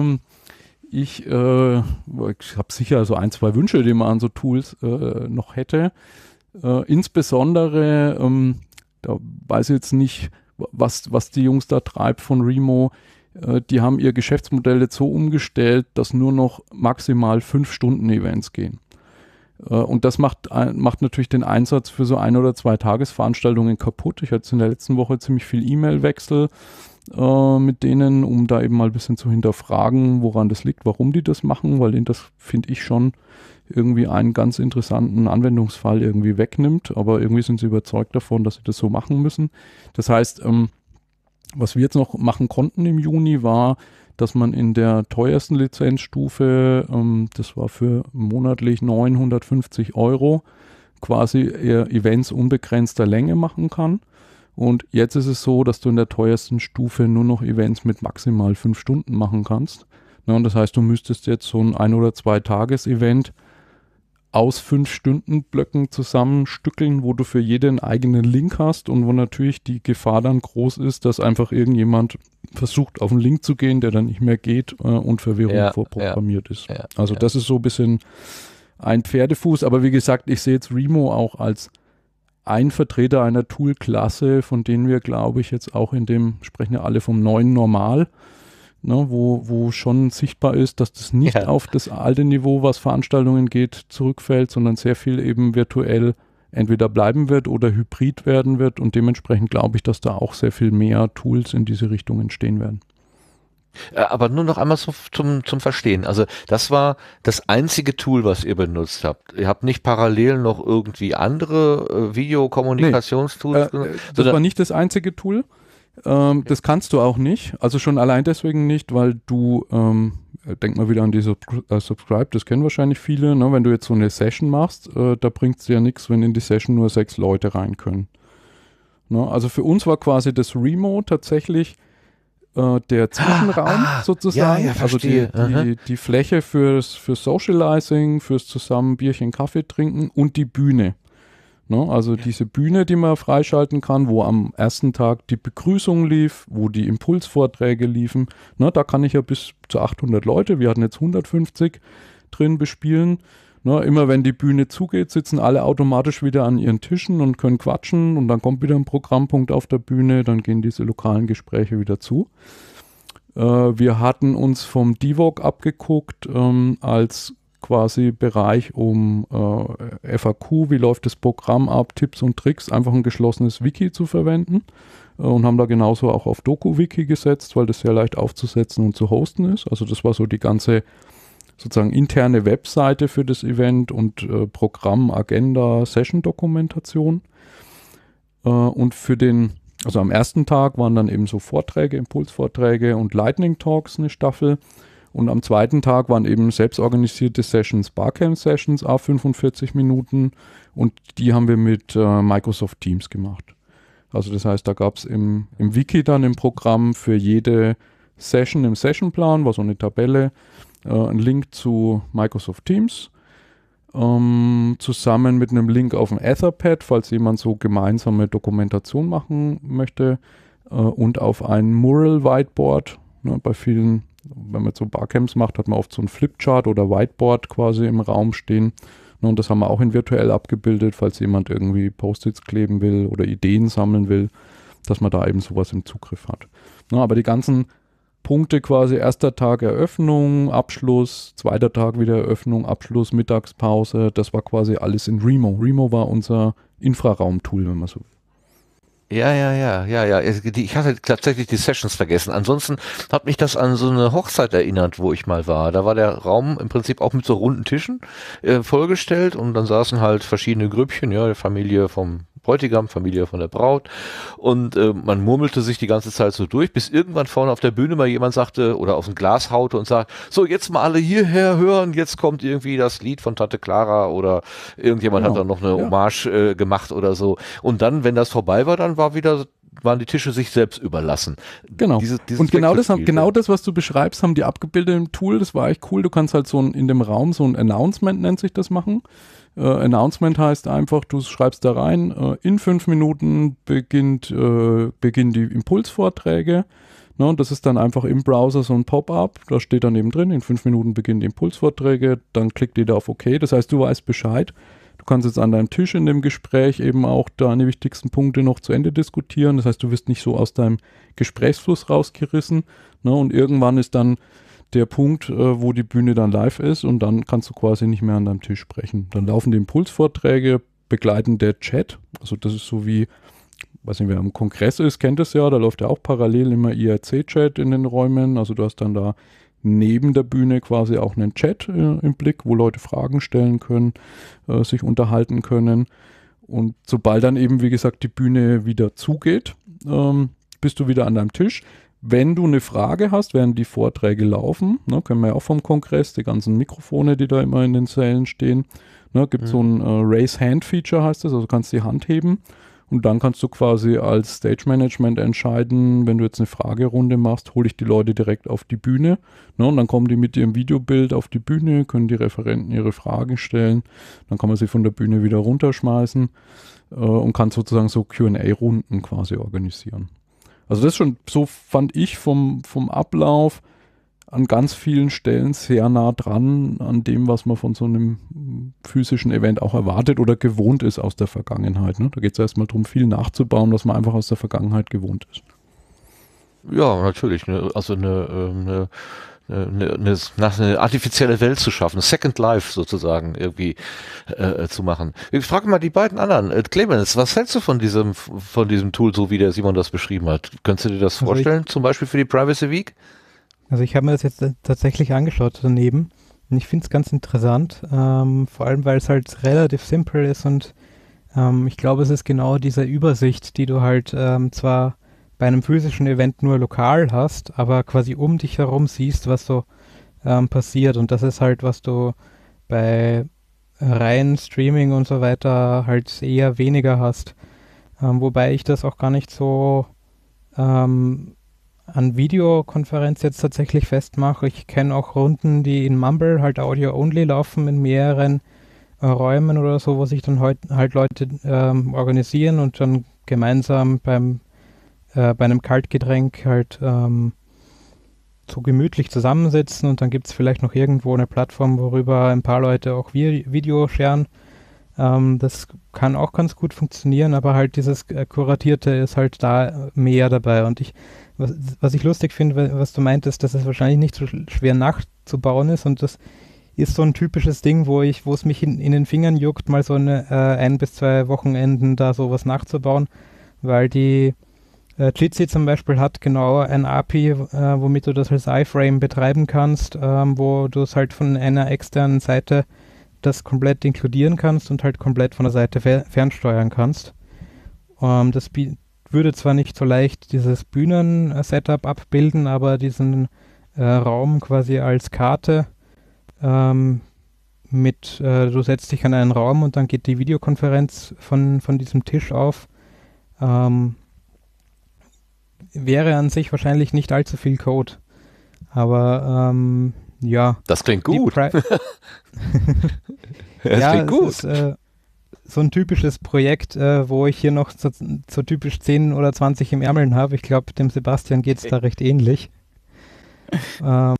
[SPEAKER 4] Ich habe sicher so 1, 2 Wünsche, die man an so Tools noch hätte. Insbesondere, da weiß ich jetzt nicht, was die Jungs da treibt von Remo. Die haben ihr Geschäftsmodell jetzt so umgestellt, dass nur noch maximal 5-Stunden-Events gehen. Und das macht natürlich den Einsatz für so 1 oder 2 Tagesveranstaltungen kaputt. Ich hatte in der letzten Woche ziemlich viel E-Mail-Wechsel mit denen, um da eben mal ein bisschen zu hinterfragen, woran das liegt, warum die das machen, weil denen das, finde ich, schon irgendwie einen ganz interessanten Anwendungsfall irgendwie wegnimmt, aber irgendwie sind sie überzeugt davon, dass sie das so machen müssen. Das heißt, was wir jetzt noch machen konnten im Juni war, dass man in der teuersten Lizenzstufe, das war für monatlich 950 €, quasi Events unbegrenzter Länge machen kann. Und jetzt ist es so, dass du in der teuersten Stufe nur noch Events mit maximal 5 Stunden machen kannst. Und das heißt, du müsstest jetzt so ein 1- oder 2-Tages-Event aus 5-Stunden-Blöcken zusammenstückeln, wo du für jeden einen eigenen Link hast und wo natürlich die Gefahr dann groß ist, dass einfach irgendjemand versucht, auf einen Link zu gehen, der dann nicht mehr geht und Verwirrung vorprogrammiert ist. Also das ist so ein bisschen ein Pferdefuß. Aber wie gesagt, ich sehe jetzt Remo auch als ein Vertreter einer Tool-Klasse, von denen wir, glaube ich, jetzt auch sprechen ja alle vom neuen Normal, ne, wo schon sichtbar ist, dass das nicht auf das alte Niveau, was Veranstaltungen geht, zurückfällt, sondern sehr viel eben virtuell entweder bleiben wird oder hybrid werden wird und dementsprechend glaube ich, dass da auch sehr viel mehr Tools in diese Richtung entstehen werden.
[SPEAKER 1] Aber nur noch einmal zum Verstehen. Also das war das einzige Tool, was ihr benutzt habt. Ihr habt nicht parallel noch irgendwie andere Videokommunikationstools?
[SPEAKER 4] Das war nicht das einzige Tool. Das kannst du auch nicht. Also schon allein deswegen nicht, weil du, denk mal wieder an die Subscribe, das kennen wahrscheinlich viele, ne? Wenn du jetzt so eine Session machst, da bringt es ja nichts, wenn in die Session nur 6 Leute rein können. Ne? Also für uns war quasi das Remo tatsächlich der Zwischenraum sozusagen, also die Fläche fürs Socializing, fürs zusammen Bierchen, Kaffee trinken und die Bühne. Ne? Also diese Bühne, die man freischalten kann, wo am ersten Tag die Begrüßung lief, wo die Impulsvorträge liefen, ne? Da kann ich ja bis zu 800 Leute, wir hatten jetzt 150 drin bespielen. Ne, immer wenn die Bühne zugeht, sitzen alle automatisch wieder an ihren Tischen und können quatschen und dann kommt wieder ein Programmpunkt auf der Bühne, dann gehen diese lokalen Gespräche wieder zu. Wir hatten uns vom DIVOG abgeguckt als quasi Bereich um FAQ, wie läuft das Programm ab, Tipps und Tricks, einfach ein geschlossenes Wiki zu verwenden und haben da genauso auch auf DokuWiki gesetzt, weil das sehr leicht aufzusetzen und zu hosten ist. Also das war so die ganze sozusagen interne Webseite für das Event und Programm, Agenda, Session-Dokumentation. Und also am ersten Tag waren dann eben so Vorträge, Impulsvorträge und Lightning Talks eine Staffel. Und am zweiten Tag waren eben selbstorganisierte Sessions, Barcamp-Sessions, auf 45 Minuten. Und die haben wir mit Microsoft Teams gemacht. Also das heißt, da gab es im Wiki dann im Programm für jede Session im Sessionplan, war so eine Tabelle, ein Link zu Microsoft Teams, zusammen mit einem Link auf ein Etherpad, falls jemand so gemeinsame Dokumentation machen möchte, und auf ein Mural Whiteboard. Ne, bei vielen, wenn man so Barcamps macht, hat man oft so ein Flipchart oder Whiteboard quasi im Raum stehen. Ne, und das haben wir auch in virtuell abgebildet, falls jemand irgendwie Post-its kleben will oder Ideen sammeln will, dass man da eben sowas im Zugriff hat. Ne, aber die ganzen Punkte quasi, erster Tag Eröffnung, Abschluss, zweiter Tag wieder Eröffnung, Abschluss, Mittagspause, das war quasi alles in Remo. Remo war unser Infraraumtool, wenn man so will.
[SPEAKER 1] Ja. Ich hatte tatsächlich die Sessions vergessen. Ansonsten hat mich das an so eine Hochzeit erinnert, wo ich mal war. Da war der Raum im Prinzip auch mit so runden Tischen vollgestellt und dann saßen halt verschiedene Grüppchen, ja, die Familie vom Bräutigam, Familie von der Braut und man murmelte sich die ganze Zeit so durch, bis irgendwann vorne auf der Bühne mal jemand sagte oder auf ein Glas haute und sagt, so jetzt mal alle hierher hören, jetzt kommt irgendwie das Lied von Tante Clara oder irgendjemand hat dann noch eine Hommage gemacht oder so und dann, wenn das vorbei war, dann war wieder waren die Tische sich selbst überlassen.
[SPEAKER 4] Genau. Und genau
[SPEAKER 1] Wechselspiel,
[SPEAKER 4] das, was du beschreibst, haben die abgebildet im Tool. Das war echt cool. Du kannst halt in dem Raum so ein Announcement, nennt sich das, machen. Announcement heißt einfach, du schreibst da rein, in 5 Minuten beginnen die Impulsvorträge. Ne, und das ist dann einfach im Browser so ein Pop-up, da steht dann eben drin, in 5 Minuten beginnen die Impulsvorträge, dann klickt jeder auf OK, das heißt, du weißt Bescheid. Du kannst jetzt an deinem Tisch in dem Gespräch eben auch deine wichtigsten Punkte noch zu Ende diskutieren, das heißt, du wirst nicht so aus deinem Gesprächsfluss rausgerissen, ne, und irgendwann ist dann der Punkt, wo die Bühne dann live ist und dann kannst du quasi nicht mehr an deinem Tisch sprechen. Dann laufen die Impulsvorträge, begleiten der Chat, also das ist so wie, weiß nicht, wer am Kongress ist, kennt es ja, da läuft ja auch parallel immer IRC-Chat in den Räumen, also du hast dann da neben der Bühne quasi auch einen Chat im Blick, wo Leute Fragen stellen können, sich unterhalten können, und sobald dann eben, wie gesagt, die Bühne wieder zugeht, bist du wieder an deinem Tisch. Wenn du eine Frage hast, während die Vorträge laufen, ne, kennen wir ja auch vom Kongress, die ganzen Mikrofone, die da immer in den Sälen stehen, ne, gibt so ein Raise-Hand-Feature, heißt das, also kannst die Hand heben. Und dann kannst du quasi als Stage-Management entscheiden, wenn du jetzt eine Fragerunde machst, hole ich die Leute direkt auf die Bühne. Ne, und dann kommen die mit ihrem Videobild auf die Bühne, können die Referenten ihre Fragen stellen. Dann kann man sie von der Bühne wieder runterschmeißen und kann sozusagen so Q&A-Runden quasi organisieren. Also das ist schon, so fand ich vom Ablauf an ganz vielen Stellen sehr nah dran an dem, was man von so einem physischen Event auch erwartet oder gewohnt ist aus der Vergangenheit. Ne? Da geht es erstmal darum, viel nachzubauen, was man einfach aus der Vergangenheit gewohnt ist.
[SPEAKER 1] Ja, natürlich. Also eine artifizielle Welt zu schaffen, Second Life sozusagen irgendwie zu machen. Ich frage mal die beiden anderen. Clemens, was hältst du von diesem Tool, so wie der Simon das beschrieben hat? Könntest du dir das vorstellen, zum Beispiel für die Privacy Week?
[SPEAKER 3] Also ich habe mir das jetzt tatsächlich angeschaut daneben und ich finde es ganz interessant, vor allem weil es halt relativ simpel ist und ich glaube, es ist genau diese Übersicht, die du halt zwar bei einem physischen Event nur lokal hast, aber quasi um dich herum siehst, was so passiert, und das ist halt, was du bei rein Streaming und so weiter halt eher weniger hast, wobei ich das auch gar nicht so an Videokonferenz jetzt tatsächlich festmache. Ich kenne auch Runden, die in Mumble halt Audio-only laufen, in mehreren Räumen oder so, wo sich dann halt Leute organisieren und dann gemeinsam bei einem Kaltgetränk halt so gemütlich zusammensitzen, und dann gibt es vielleicht noch irgendwo eine Plattform, worüber ein paar Leute auch Video sharen. Das kann auch ganz gut funktionieren, aber halt dieses Kuratierte ist halt da mehr dabei, und was ich lustig finde, was du meintest, dass es wahrscheinlich nicht so schwer nachzubauen ist, und das ist so ein typisches Ding, wo es mich in den Fingern juckt, mal so 1 bis 2 Wochenenden da sowas nachzubauen, weil die Jitsi zum Beispiel hat genau ein API, womit du das als iFrame betreiben kannst, wo du es halt von einer externen Seite das komplett inkludieren kannst und halt komplett von der Seite fernsteuern kannst. Das würde zwar nicht so leicht dieses Bühnen-Setup abbilden, aber diesen Raum quasi als Karte du setzt dich an einen Raum und dann geht die Videokonferenz von diesem Tisch auf. Wäre an sich wahrscheinlich nicht allzu viel Code, aber ja.
[SPEAKER 1] Das klingt gut.
[SPEAKER 3] Das klingt gut. Es ist so ein typisches Projekt, wo ich hier noch so typisch 10 oder 20 im Ärmeln habe. Ich glaube, dem Sebastian geht es da recht ähnlich. Wir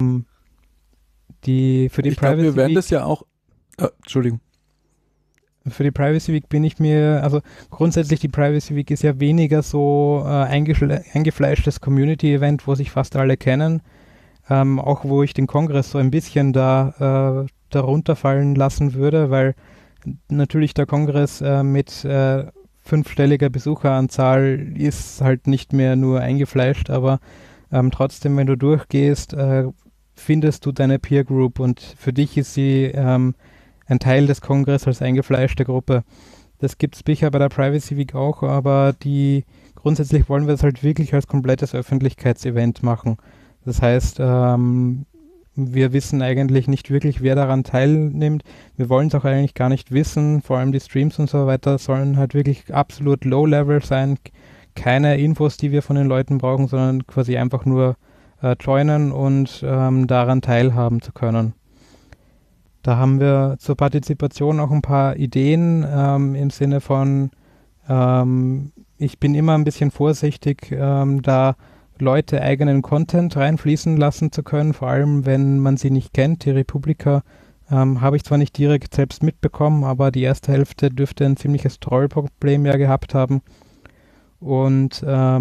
[SPEAKER 3] werden das ja auch. Entschuldigung. Für die Privacy Week bin ich mir, also grundsätzlich die Privacy Week ist ja weniger so eingefleischtes Community-Event, wo sich fast alle kennen. Auch wo ich den Kongress so ein bisschen darunter fallen lassen würde, weil natürlich der Kongress mit 5-stelliger Besucheranzahl ist halt nicht mehr nur eingefleischt, aber trotzdem, wenn du durchgehst, findest du deine Peer Group, und für dich ist sie ein Teil des Kongresses als eingefleischte Gruppe. Das gibt es sicher bei der Privacy Week auch, aber grundsätzlich wollen wir es halt wirklich als komplettes Öffentlichkeitsevent machen. Das heißt, wir wissen eigentlich nicht wirklich, wer daran teilnimmt. Wir wollen es auch eigentlich gar nicht wissen. Vor allem die Streams und so weiter sollen halt wirklich absolut Low-Level sein. keine Infos, die wir von den Leuten brauchen, sondern quasi einfach nur joinen und daran teilhaben zu können. Da haben wir zur Partizipation auch ein paar Ideen im Sinne von, ich bin immer ein bisschen vorsichtig, da Leute eigenen Content reinfließen lassen zu können, vor allem wenn man sie nicht kennt. Die Republika habe ich zwar nicht direkt selbst mitbekommen, aber die erste Hälfte dürfte ein ziemliches Trollproblem ja gehabt haben. Und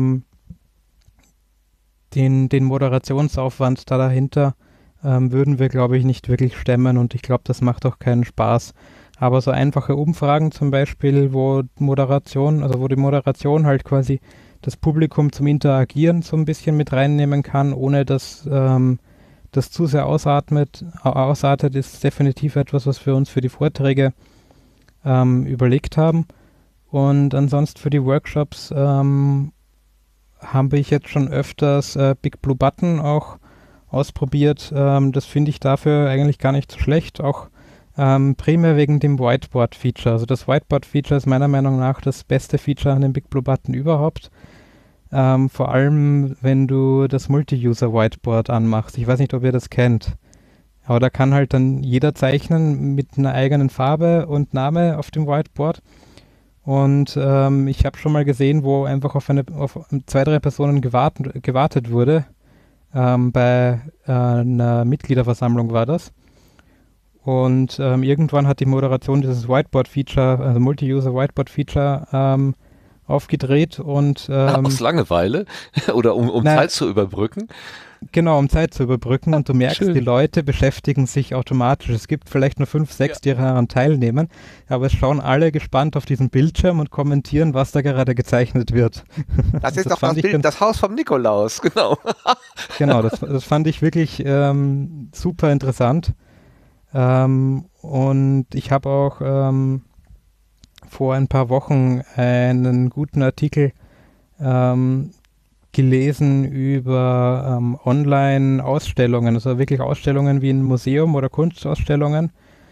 [SPEAKER 3] den Moderationsaufwand da dahinter würden wir, glaube ich, nicht wirklich stemmen und ich glaube, das macht auch keinen Spaß. Aber so einfache Umfragen zum Beispiel, wo die Moderation halt quasi das Publikum zum Interagieren so ein bisschen mit reinnehmen kann, ohne dass das zu sehr ausartet, ist definitiv etwas, was wir uns für die Vorträge überlegt haben. Und ansonsten für die Workshops habe ich jetzt schon öfters Big Blue Button auch ausprobiert. Das finde ich dafür eigentlich gar nicht so schlecht, auch primär wegen dem Whiteboard-Feature. Also das Whiteboard-Feature ist meiner Meinung nach das beste Feature an dem Big Blue Button überhaupt. Vor allem, wenn du das Multi-User-Whiteboard anmachst. Ich weiß nicht, ob ihr das kennt. Aber da kann halt dann jeder zeichnen mit einer eigenen Farbe und Name auf dem Whiteboard. Und ich habe schon mal gesehen, wo einfach auf 2-3 Personen gewartet wurde. Bei einer Mitgliederversammlung war das. Und irgendwann hat die Moderation dieses Whiteboard-Feature, also Multi-User-Whiteboard-Feature aufgedreht und
[SPEAKER 1] aus Langeweile oder um Zeit zu überbrücken?
[SPEAKER 3] Genau, um Zeit zu überbrücken und du merkst, die Leute beschäftigen sich automatisch. Es gibt vielleicht nur 5, 6, die daran teilnehmen, aber es schauen alle gespannt auf diesen Bildschirm und kommentieren, was da gerade gezeichnet wird.
[SPEAKER 1] Das ist doch das Haus vom Nikolaus, genau.
[SPEAKER 3] Genau, das fand ich wirklich super interessant. Und ich habe auch vor ein paar Wochen einen guten Artikel gelesen über Online-Ausstellungen, also wirklich Ausstellungen wie ein Museum oder Kunstausstellungen,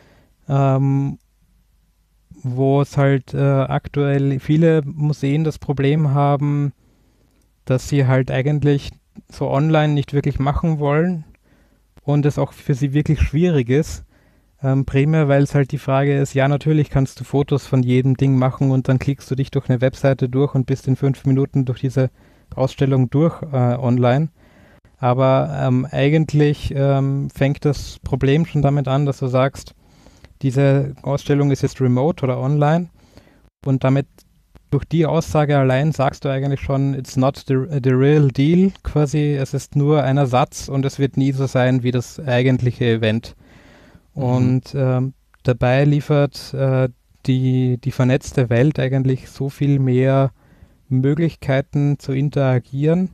[SPEAKER 3] wo es halt aktuell viele Museen das Problem haben, dass sie halt eigentlich so online nicht wirklich machen wollen und es auch für sie wirklich schwierig ist. Primär, weil es halt die Frage ist, ja, natürlich kannst du Fotos von jedem Ding machen und dann klickst du dich durch eine Webseite durch und bist in 5 Minuten durch diese Ausstellung durch online. Aber eigentlich fängt das Problem schon damit an, dass du sagst, diese Ausstellung ist jetzt remote oder online und damit durch die Aussage allein sagst du eigentlich schon, it's not the real deal quasi, es ist nur ein Ersatz und es wird nie so sein wie das eigentliche Event. Und dabei liefert die vernetzte Welt eigentlich so viel mehr Möglichkeiten zu interagieren,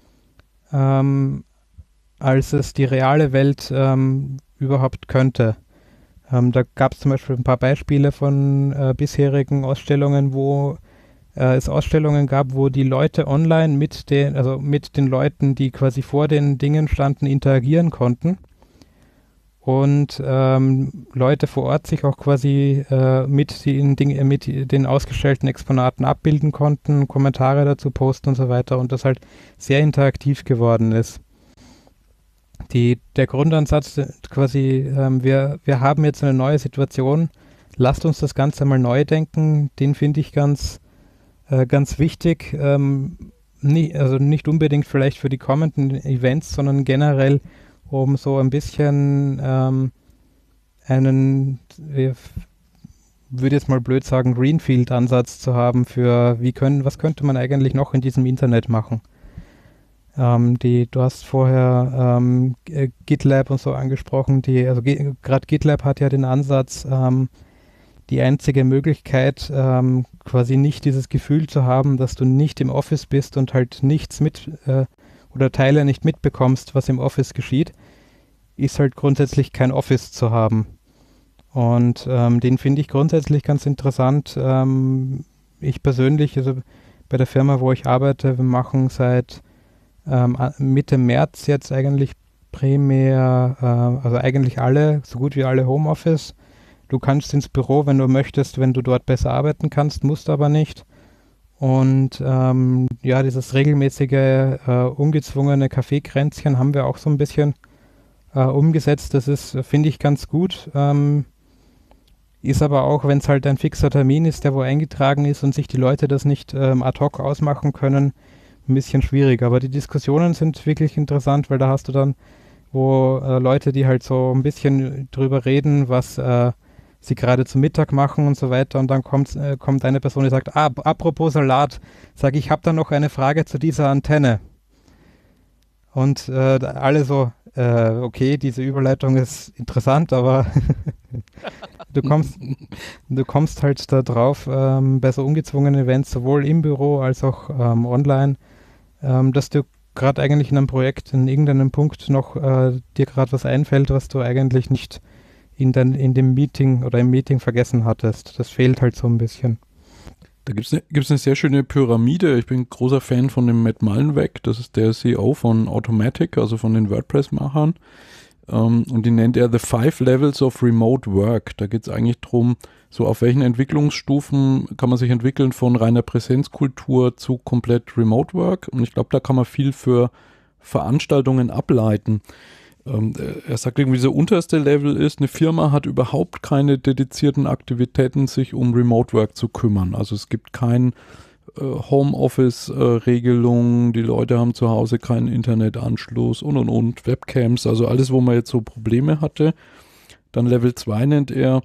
[SPEAKER 3] als es die reale Welt überhaupt könnte. Da gab es zum Beispiel ein paar Beispiele von bisherigen Ausstellungen, wo es Ausstellungen gab, wo die Leute online mit den Leuten, die quasi vor den Dingen standen, interagieren konnten. Und Leute vor Ort sich auch quasi mit den ausgestellten Exponaten abbilden konnten, Kommentare dazu posten und so weiter und das halt sehr interaktiv geworden ist. Der Grundansatz quasi, wir haben jetzt eine neue Situation, lasst uns das Ganze mal neu denken, den finde ich ganz wichtig, also nicht unbedingt vielleicht für die kommenden Events, sondern generell um so ein bisschen einen, ich würde jetzt mal blöd sagen, Greenfield-Ansatz zu haben für was könnte man eigentlich noch in diesem Internet machen. Du hast vorher GitLab und so angesprochen, gerade GitLab hat ja den Ansatz, die einzige Möglichkeit, quasi nicht dieses Gefühl zu haben, dass du nicht im Office bist und halt nichts oder Teile nicht mitbekommst, was im Office geschieht, ist halt grundsätzlich kein Office zu haben. Und den finde ich grundsätzlich ganz interessant. Ich persönlich, also bei der Firma, wo ich arbeite, wir machen seit Mitte März jetzt eigentlich primär, also eigentlich so gut wie alle Homeoffice. Du kannst ins Büro, wenn du möchtest, wenn du dort besser arbeiten kannst, musst aber nicht. Und ja, dieses regelmäßige, ungezwungene Kaffeekränzchen haben wir auch so ein bisschen umgesetzt. Das ist, finde ich, ganz gut. Ist aber auch, wenn es halt ein fixer Termin ist, der wo eingetragen ist und sich die Leute das nicht ad hoc ausmachen können, ein bisschen schwierig. Aber die Diskussionen sind wirklich interessant, weil da hast du dann, wo Leute, die halt so ein bisschen drüber reden, was sie gerade zum Mittag machen und so weiter, und dann kommt eine Person, die sagt, apropos Salat, sage ich, habe da noch eine Frage zu dieser Antenne. Und alle so, okay, diese Überleitung ist interessant, aber du kommst halt da drauf, bei so ungezwungenen Events, sowohl im Büro als auch online, dass du gerade eigentlich in einem Projekt in irgendeinem Punkt noch dir gerade was einfällt, was du eigentlich nicht in dem Meeting oder im Meeting vergessen hattest. Das fehlt halt so ein bisschen.
[SPEAKER 4] Da gibt's eine sehr schöne Pyramide. Ich bin großer Fan von dem Matt Mullenweg. Das ist der CEO von Automattic, also von den WordPress-Machern. Und die nennt er The 5 Levels of Remote Work. Da geht es eigentlich darum, so auf welchen Entwicklungsstufen kann man sich entwickeln von reiner Präsenzkultur zu komplett Remote Work. Und ich glaube, da kann man viel für Veranstaltungen ableiten. Er sagt irgendwie, so unterste Level ist, eine Firma hat überhaupt keine dedizierten Aktivitäten, sich um Remote Work zu kümmern. Also es gibt kein Homeoffice-Regelungen, die Leute haben zu Hause keinen Internetanschluss und, Webcams, also alles, wo man jetzt so Probleme hatte. Dann Level 2 nennt er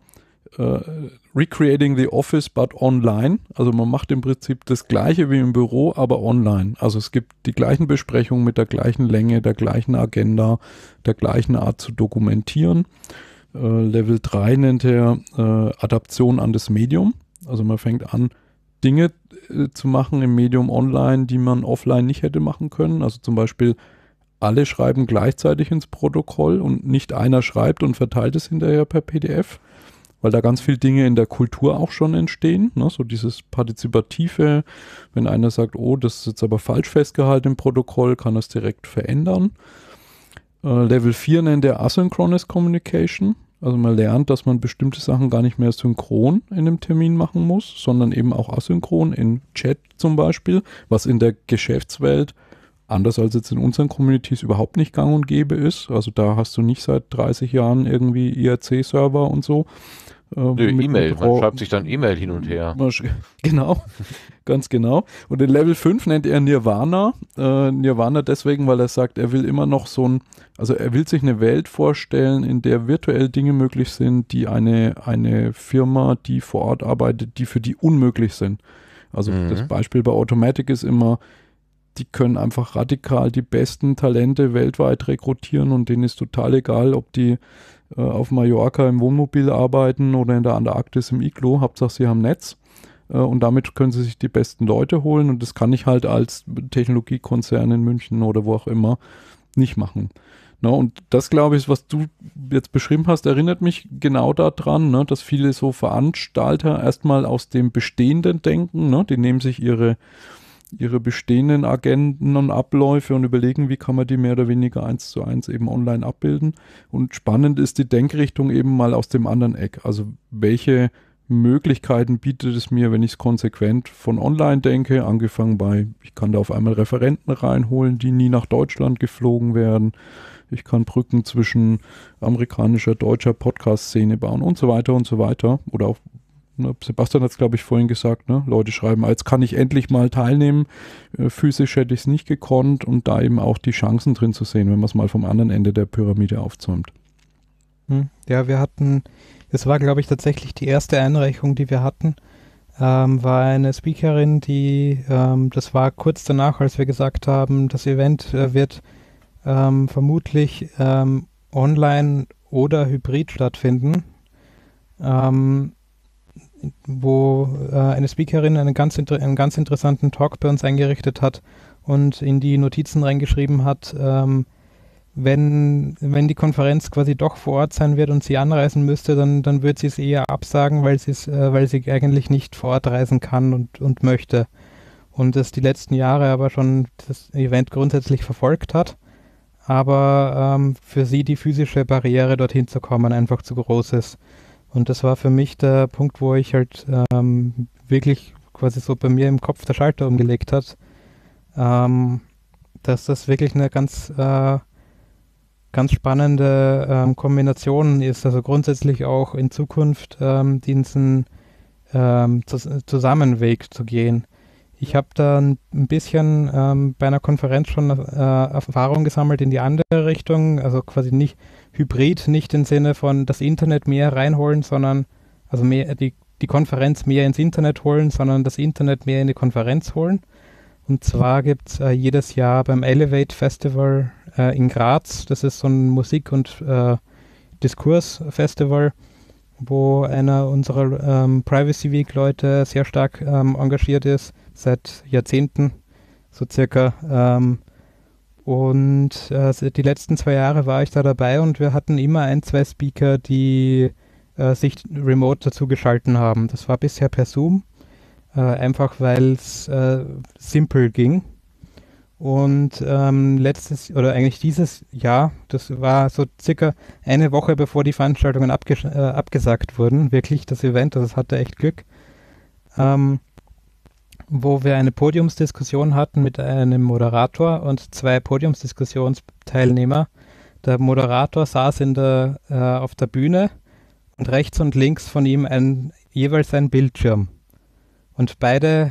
[SPEAKER 4] Recreating the Office but online. Also man macht im Prinzip das Gleiche wie im Büro, aber online. Also es gibt die gleichen Besprechungen mit der gleichen Länge, der gleichen Agenda, der gleichen Art zu dokumentieren. Level 3 nennt er Adaption an das Medium. Also man fängt an, Dinge zu machen im Medium online, die man offline nicht hätte machen können. Also zum Beispiel alle schreiben gleichzeitig ins Protokoll und nicht einer schreibt und verteilt es hinterher per PDF, weil da ganz viele Dinge in der Kultur auch schon entstehen, ne? So dieses Partizipative, wenn einer sagt, oh, das ist jetzt aber falsch festgehalten im Protokoll, kann das direkt verändern. Level 4 nennt er Asynchronous Communication, also man lernt, dass man bestimmte Sachen gar nicht mehr synchron in einem Termin machen muss, sondern eben auch asynchron in Chat zum Beispiel, was in der Geschäftswelt anders als jetzt in unseren Communities überhaupt nicht gang und gäbe ist. Also da hast du nicht seit 30 Jahren irgendwie IRC-Server und so.
[SPEAKER 1] E-Mail, man schreibt sich dann E-Mail hin und her.
[SPEAKER 4] Genau, ganz genau. Und den Level 5 nennt er Nirvana. Nirvana deswegen, weil er sagt, er will immer noch er will sich eine Welt vorstellen, in der virtuell Dinge möglich sind, die eine Firma, die vor Ort arbeitet, die für die unmöglich sind. Also das Beispiel bei Automattic ist immer, die können einfach radikal die besten Talente weltweit rekrutieren und denen ist total egal, ob die auf Mallorca im Wohnmobil arbeiten oder in der Antarktis im Iglu. Hauptsache sie haben Netz und damit können sie sich die besten Leute holen und das kann ich halt als Technologiekonzern in München oder wo auch immer nicht machen. Ne, und das, glaube ich, was du jetzt beschrieben hast, erinnert mich genau daran, ne, dass viele so Veranstalter erstmal aus dem Bestehenden denken, ne, die nehmen sich ihre bestehenden Agenden und Abläufe und überlegen, wie kann man die mehr oder weniger 1:1 eben online abbilden. Und spannend ist die Denkrichtung eben mal aus dem anderen Eck. Also welche Möglichkeiten bietet es mir, wenn ich es konsequent von online denke, angefangen bei, ich kann da auf einmal Referenten reinholen, die nie nach Deutschland geflogen werden. Ich kann Brücken zwischen amerikanischer, deutscher Podcast-Szene bauen und so weiter und so weiter. Oder auch Sebastian hat es, glaube ich, vorhin gesagt, ne? Leute schreiben, jetzt kann ich endlich mal teilnehmen. Physisch hätte ich es nicht gekonnt und da eben auch die Chancen drin zu sehen, wenn man es mal vom anderen Ende der Pyramide aufzäumt.
[SPEAKER 3] Ja, es war, glaube ich, tatsächlich die erste Einreichung, die wir hatten, war eine Speakerin, das war kurz danach, als wir gesagt haben, das Event wird vermutlich online oder hybrid stattfinden. Wo eine Speakerin einen ganz interessanten Talk bei uns eingerichtet hat und in die Notizen reingeschrieben hat, wenn die Konferenz quasi doch vor Ort sein wird und sie anreisen müsste, dann wird sie es eher absagen, weil sie eigentlich nicht vor Ort reisen kann und möchte. Und das die letzten Jahre aber schon das Event grundsätzlich verfolgt hat, aber für sie die physische Barriere, dorthin zu kommen, einfach zu groß ist. Und das war für mich der Punkt, wo ich halt wirklich quasi so bei mir im Kopf der Schalter umgelegt hat, dass das wirklich eine ganz spannende Kombination ist, also grundsätzlich auch in Zukunft diesen Zusammenweg zu gehen. Ich habe da ein bisschen bei einer Konferenz schon Erfahrung gesammelt in die andere Richtung, also quasi nicht hybrid, nicht im Sinne von das Internet mehr reinholen, sondern also mehr die Konferenz mehr ins Internet holen, sondern das Internet mehr in die Konferenz holen. Und zwar gibt es jedes Jahr beim Elevate Festival in Graz, das ist so ein Musik- und Diskursfestival, wo einer unserer Privacy Week Leute sehr stark engagiert ist, seit Jahrzehnten, so circa. Die letzten 2 Jahre war ich da dabei und wir hatten immer 1, 2 Speaker, die sich remote dazu geschalten haben. Das war bisher per Zoom, einfach weil es simpel ging. Und dieses Jahr, das war so circa eine Woche bevor die Veranstaltungen abgesagt wurden, wirklich das Event, also es hatte echt Glück, wo wir eine Podiumsdiskussion hatten mit einem Moderator und 2 Podiumsdiskussionsteilnehmer. Der Moderator saß auf der Bühne und rechts und links von ihm jeweils ein Bildschirm. Und beide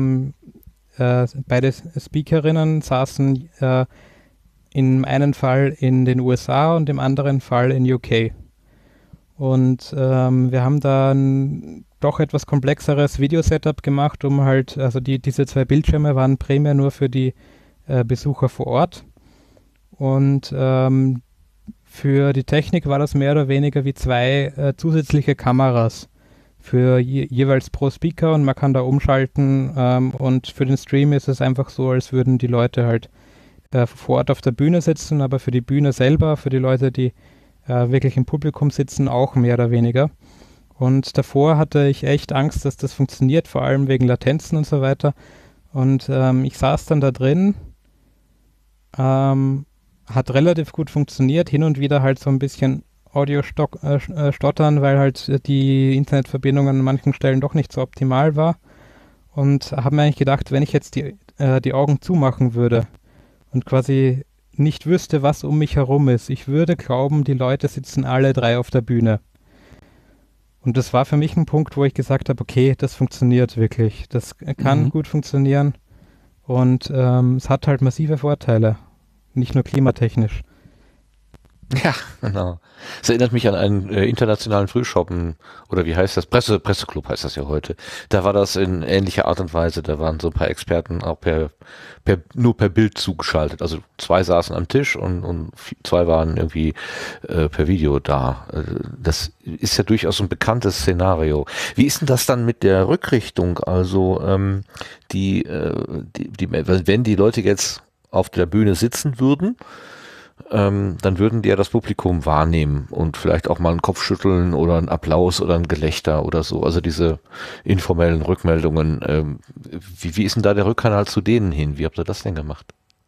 [SPEAKER 3] Speakerinnen saßen im einen Fall in den USA und im anderen Fall in UK. Und wir haben da ein doch etwas komplexeres Video-Setup gemacht, um halt, also diese 2 Bildschirme waren primär nur für die Besucher vor Ort. Und für die Technik war das mehr oder weniger wie 2 zusätzliche Kameras für jeweils pro Speaker und man kann da umschalten und für den Stream ist es einfach so, als würden die Leute halt vor Ort auf der Bühne sitzen, aber für die Bühne selber, für die Leute, die wirklich im Publikum sitzen, auch mehr oder weniger. Und davor hatte ich echt Angst, dass das funktioniert, vor allem wegen Latenzen und so weiter. Und ich saß dann da drin, hat relativ gut funktioniert, hin und wieder halt so ein bisschen Audio-Stottern, weil halt die Internetverbindung an manchen Stellen doch nicht so optimal war. Und habe mir eigentlich gedacht, wenn ich jetzt die Augen zumachen würde und quasi nicht wüsste, was um mich herum ist, ich würde glauben, die Leute sitzen alle 3 auf der Bühne. Und das war für mich ein Punkt, wo ich gesagt habe, okay, das funktioniert wirklich. Das kann gut funktionieren. Und es hat halt massive Vorteile. Nicht nur klimatechnisch.
[SPEAKER 1] Ja, genau. Es erinnert mich an einen internationalen Frühschoppen, oder wie heißt das? Presseclub heißt das ja heute. Da war das in ähnlicher Art und Weise. Da waren so ein paar Experten auch nur per Bild zugeschaltet. Also 2 saßen am Tisch und 2 waren irgendwie per Video da. Das ist ja durchaus ein bekanntes Szenario. Wie ist denn das dann mit der Rückrichtung? Also wenn die Leute jetzt auf der Bühne sitzen würden, dann würden die ja das Publikum wahrnehmen und vielleicht auch mal einen Kopf schütteln oder einen Applaus oder ein Gelächter oder so. Also diese informellen Rückmeldungen. Wie ist denn da der Rückkanal zu denen hin? Wie habt ihr das denn gemacht?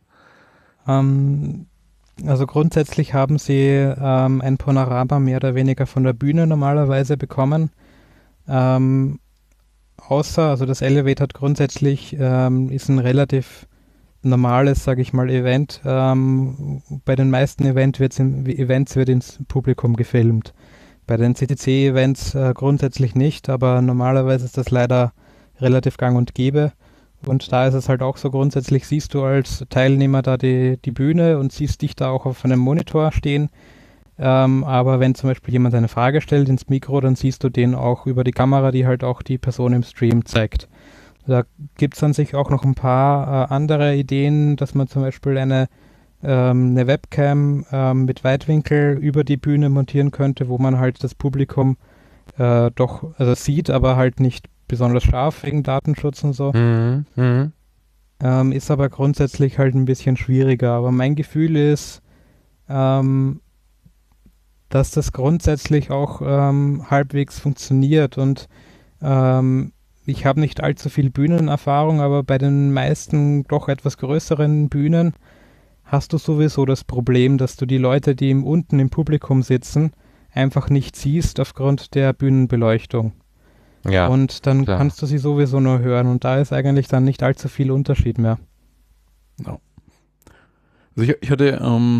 [SPEAKER 3] Also grundsätzlich haben sie ein Panorama mehr oder weniger von der Bühne normalerweise bekommen. Also das Elevate hat grundsätzlich, ist ein relativ normales, sage ich mal, Event. Bei den meisten Events wird ins Publikum gefilmt. Bei den CCC-Events grundsätzlich nicht, aber normalerweise ist das leider relativ gang und gäbe. Und da ist es halt auch so, grundsätzlich siehst du als Teilnehmer da die Bühne und siehst dich da auch auf einem Monitor stehen. Aber wenn zum Beispiel jemand eine Frage stellt ins Mikro, dann siehst du den auch über die Kamera, die halt auch die Person im Stream zeigt. Da gibt es an sich auch noch ein paar andere Ideen, dass man zum Beispiel eine Webcam mit Weitwinkel über die Bühne montieren könnte, wo man halt das Publikum sieht, aber halt nicht besonders scharf wegen Datenschutz und so. Ist aber grundsätzlich halt ein bisschen schwieriger. Aber mein Gefühl ist, dass das grundsätzlich auch halbwegs funktioniert und ich habe nicht allzu viel Bühnenerfahrung, aber bei den meisten doch etwas größeren Bühnen hast du sowieso das Problem, dass du die Leute, die unten im Publikum sitzen, einfach nicht siehst aufgrund der Bühnenbeleuchtung.
[SPEAKER 1] Ja,
[SPEAKER 3] und dann
[SPEAKER 1] klar.
[SPEAKER 3] kannst du sie sowieso nur hören und da ist eigentlich dann nicht allzu viel Unterschied mehr.
[SPEAKER 4] Ja. Also ich hatte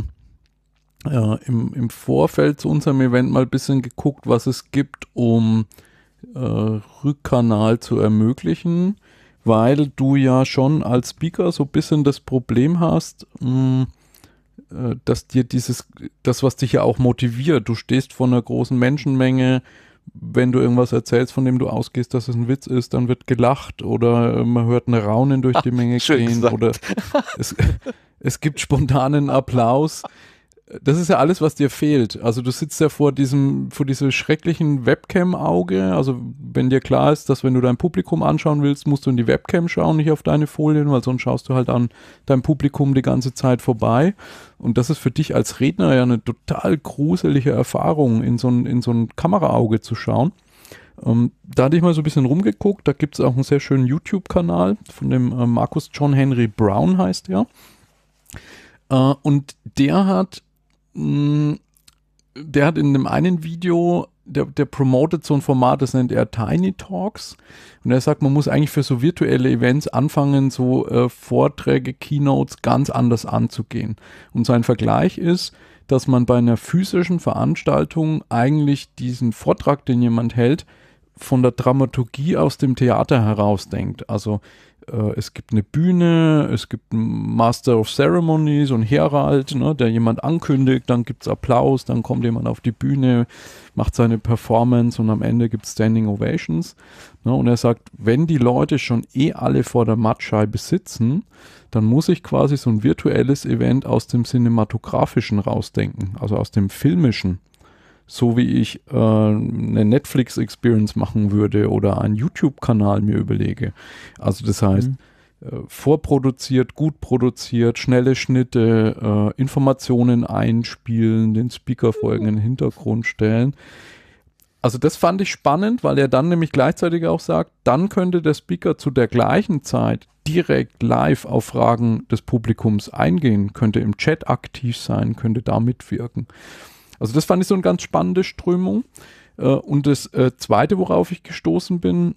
[SPEAKER 4] im Vorfeld zu unserem Event mal ein bisschen geguckt, was es gibt, um Rückkanal zu ermöglichen, weil du ja schon als Speaker so ein bisschen das Problem hast, dass dir das, was dich ja auch motiviert, du stehst vor einer großen Menschenmenge, wenn du irgendwas erzählst, von dem du ausgehst, dass es ein Witz ist, dann wird gelacht oder man hört ein Raunen durch die Menge
[SPEAKER 1] Schön
[SPEAKER 4] gehen
[SPEAKER 1] gesagt.
[SPEAKER 4] oder es gibt spontanen Applaus. Das ist ja alles, was dir fehlt. Also du sitzt ja vor diesem schrecklichen Webcam-Auge. Also wenn dir klar ist, dass wenn du dein Publikum anschauen willst, musst du in die Webcam schauen, nicht auf deine Folien, weil sonst schaust du halt an deinem Publikum die ganze Zeit vorbei. Und das ist für dich als Redner ja eine total gruselige Erfahrung, in so ein Kameraauge zu schauen. Da hatte ich mal so ein bisschen rumgeguckt. Da gibt es auch einen sehr schönen YouTube-Kanal von dem Marcus John Henry Brown heißt der. Und der hat in dem einen Video, der promotet so ein Format, das nennt er Tiny Talks. Und er sagt, man muss eigentlich für so virtuelle Events anfangen, so Vorträge, Keynotes ganz anders anzugehen. Und sein Vergleich ist, dass man bei einer physischen Veranstaltung eigentlich diesen Vortrag, den jemand hält, von der Dramaturgie aus dem Theater herausdenkt. Also es gibt eine Bühne, es gibt einen Master of Ceremony, so ein Herald, ne, der jemand ankündigt, dann gibt es Applaus, dann kommt jemand auf die Bühne, macht seine Performance und am Ende gibt es Standing Ovations. Ne, und er sagt, wenn die Leute schon alle vor der Mattscheibe sitzen, dann muss ich quasi so ein virtuelles Event aus dem Cinematografischen rausdenken, also aus dem Filmischen. So wie ich eine Netflix-Experience machen würde oder einen YouTube-Kanal mir überlege. Also das heißt, vorproduziert, gut produziert, schnelle Schnitte, Informationen einspielen, den Speaker folgen in den Hintergrund stellen. Also das fand ich spannend, weil er dann nämlich gleichzeitig auch sagt, dann könnte der Speaker zu der gleichen Zeit direkt live auf Fragen des Publikums eingehen, könnte im Chat aktiv sein, könnte da mitwirken. Also das fand ich so eine ganz spannende Strömung. Und das Zweite, worauf ich gestoßen bin,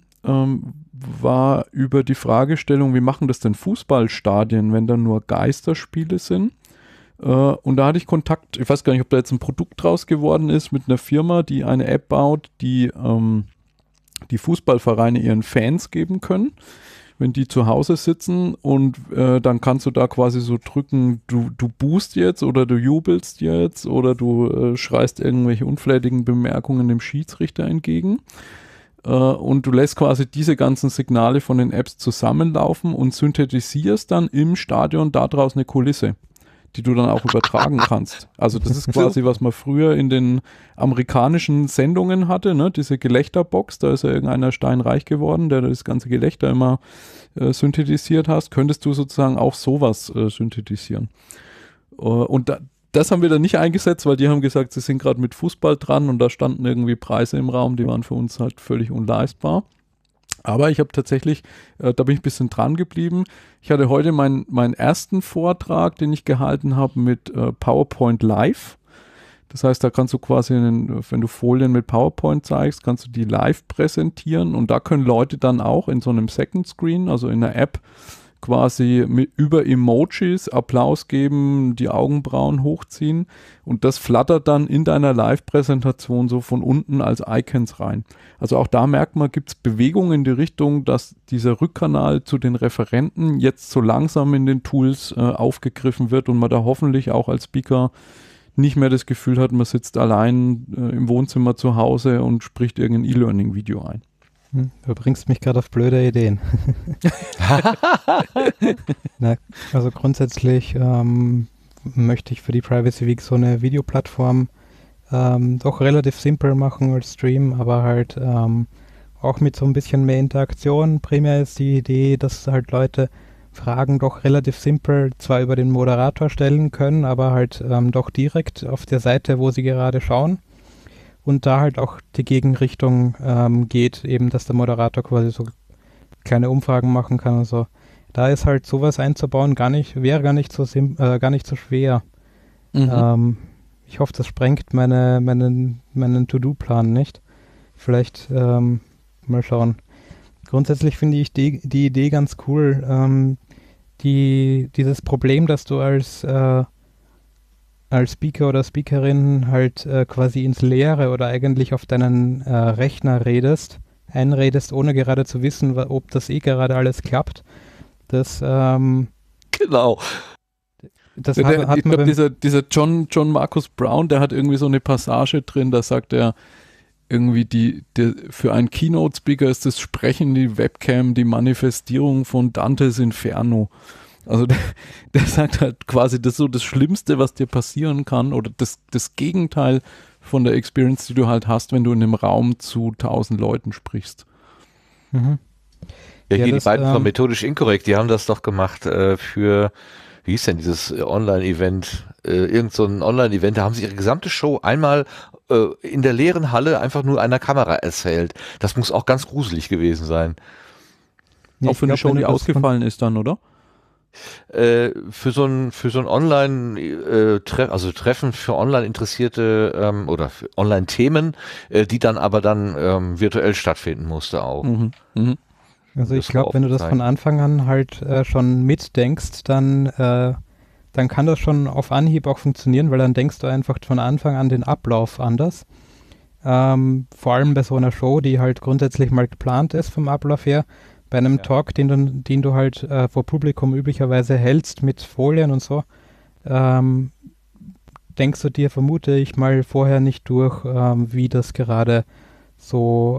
[SPEAKER 4] war über die Fragestellung, wie machen das denn Fußballstadien, wenn da nur Geisterspiele sind? Und da hatte ich Kontakt, ich weiß gar nicht, ob da jetzt ein Produkt draus geworden ist, mit einer Firma, die eine App baut, die die Fußballvereine ihren Fans geben können. Wenn die zu Hause sitzen und dann kannst du da quasi so drücken, du buhst jetzt oder du jubelst jetzt oder du schreist irgendwelche unflätigen Bemerkungen dem Schiedsrichter entgegen und du lässt quasi diese ganzen Signale von den Apps zusammenlaufen und synthetisierst dann im Stadion daraus eine Kulisse, die du dann auch übertragen kannst. Also das ist quasi, was man früher in den amerikanischen Sendungen hatte, ne? Diese Gelächterbox, da ist ja irgendeiner steinreich geworden, der das ganze Gelächter immer synthetisiert hast, könntest du sozusagen auch sowas synthetisieren. Und das haben wir dann nicht eingesetzt, weil die haben gesagt, sie sind gerade mit Fußball dran und da standen irgendwie Preise im Raum, die waren für uns halt völlig unleistbar. Aber ich habe tatsächlich, da bin ich ein bisschen dran geblieben. Ich hatte heute meinen ersten Vortrag, den ich gehalten habe mit PowerPoint Live. Das heißt, da kannst du quasi, wenn du Folien mit PowerPoint zeigst, kannst du die live präsentieren und da können Leute dann auch in so einem Second Screen, also in der App, quasi über Emojis Applaus geben, die Augenbrauen hochziehen und das flattert dann in deiner Live-Präsentation so von unten als Icons rein. Also auch da merkt man, gibt es Bewegungen in die Richtung, dass dieser Rückkanal zu den Referenten jetzt so langsam in den Tools aufgegriffen wird und man da hoffentlich auch als Speaker nicht mehr das Gefühl hat, man sitzt allein im Wohnzimmer zu Hause und spricht irgendein E-Learning-Video ein.
[SPEAKER 3] Du bringst mich gerade auf blöde Ideen. Na, also grundsätzlich möchte ich für die Privacy Week so eine Videoplattform doch relativ simpel machen als Stream, aber halt auch mit so ein bisschen mehr Interaktion. Primär ist die Idee, dass halt Leute Fragen doch relativ simpel zwar über den Moderator stellen können, aber halt doch direkt auf der Seite, wo sie gerade schauen. Und da halt auch die Gegenrichtung geht, eben, dass der Moderator quasi so kleine Umfragen machen kann. Also da ist halt sowas einzubauen wäre gar nicht so schwer.
[SPEAKER 4] Mhm.
[SPEAKER 3] Ich hoffe, das sprengt meinen To-Do-Plan nicht. Vielleicht mal schauen. Grundsätzlich finde ich die Idee ganz cool. Dieses Problem, dass du als Speaker oder Speakerin halt quasi ins Leere oder eigentlich auf deinen Rechner einredest, ohne gerade zu wissen, ob das gerade alles klappt. Das
[SPEAKER 1] Genau.
[SPEAKER 3] Das
[SPEAKER 4] ich
[SPEAKER 3] hat man
[SPEAKER 4] glaube, dieser John Marcus Brown, der hat irgendwie so eine Passage drin, da sagt er irgendwie, für einen Keynote-Speaker ist das Sprechen, die Webcam, die Manifestierung von Dantes Inferno. Also der sagt halt quasi, das ist so das Schlimmste, was dir passieren kann, oder das Gegenteil von der Experience, die du halt hast, wenn du in einem Raum zu 1000 Leuten sprichst.
[SPEAKER 3] Mhm.
[SPEAKER 1] Ja, hier die beiden von Methodisch Inkorrekt, die haben das doch gemacht für, wie hieß denn dieses Online-Event, irgend so ein Online-Event, da haben sie ihre gesamte Show einmal in der leeren Halle einfach nur einer Kamera erzählt. Das muss auch ganz gruselig gewesen sein.
[SPEAKER 3] Ja,
[SPEAKER 4] auch für eine Show, die ausgefallen ist dann, oder?
[SPEAKER 1] Für so ein Treffen für online Interessierte oder für Online-Themen, die dann aber dann virtuell stattfinden musste auch.
[SPEAKER 4] Mhm. Mhm.
[SPEAKER 3] Also ich glaube, wenn du das von Anfang an halt schon mitdenkst, dann kann das schon auf Anhieb auch funktionieren, weil dann denkst du einfach von Anfang an den Ablauf anders. Vor allem bei so einer Show, die halt grundsätzlich mal geplant ist vom Ablauf her. Bei einem Talk, den du halt vor Publikum üblicherweise hältst mit Folien und so, denkst du dir, vermute ich mal, vorher nicht durch, wie das gerade so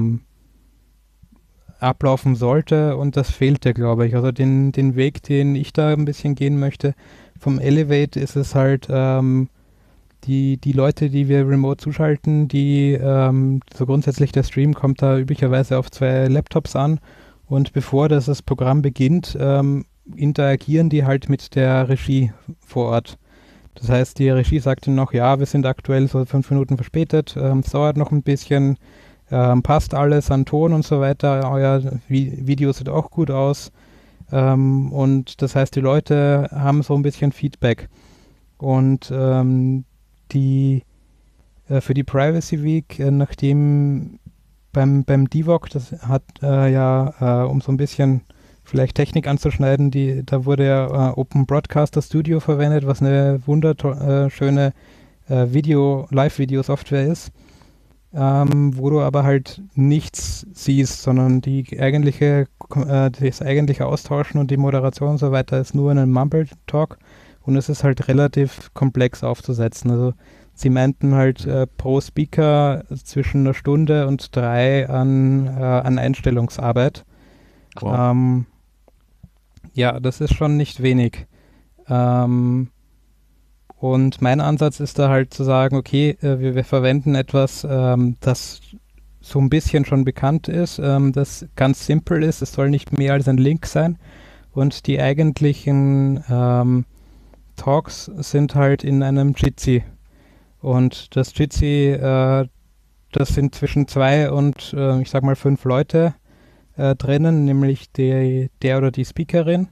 [SPEAKER 3] ablaufen sollte, und das fehlt dir, glaube ich. Also den Weg, den ich da ein bisschen gehen möchte, vom Elevate ist es halt, die Leute, die wir remote zuschalten, so grundsätzlich der Stream kommt da üblicherweise auf 2 Laptops an, und bevor das Programm beginnt, interagieren die halt mit der Regie vor Ort. Das heißt, die Regie sagt ihnen noch, ja, wir sind aktuell so 5 Minuten verspätet, es dauert noch ein bisschen, passt alles an Ton und so weiter, euer Video sieht auch gut aus, und das heißt, die Leute haben so ein bisschen Feedback. Und für die Privacy Week, nachdem beim DIVOC, das hat um so ein bisschen vielleicht Technik anzuschneiden, da wurde ja Open Broadcaster Studio verwendet, was eine wunderschöne Live-Video-Software ist, wo du aber halt nichts siehst, sondern das eigentliche Austauschen und die Moderation und so weiter ist nur in einem Mumble-Talk, und es ist halt relativ komplex aufzusetzen. Also sie meinten halt pro Speaker zwischen 1 Stunde und 3 an Einstellungsarbeit.
[SPEAKER 4] Wow.
[SPEAKER 3] Ja, das ist schon nicht wenig. Und mein Ansatz ist da halt zu sagen, okay, wir verwenden etwas, das so ein bisschen schon bekannt ist, das ganz simpel ist, es soll nicht mehr als ein Link sein, und die eigentlichen Talks sind halt in einem Jitsi. Und das Jitsi, das sind zwischen 2 und ich sag mal 5 Leute drinnen, nämlich der oder die Speakerin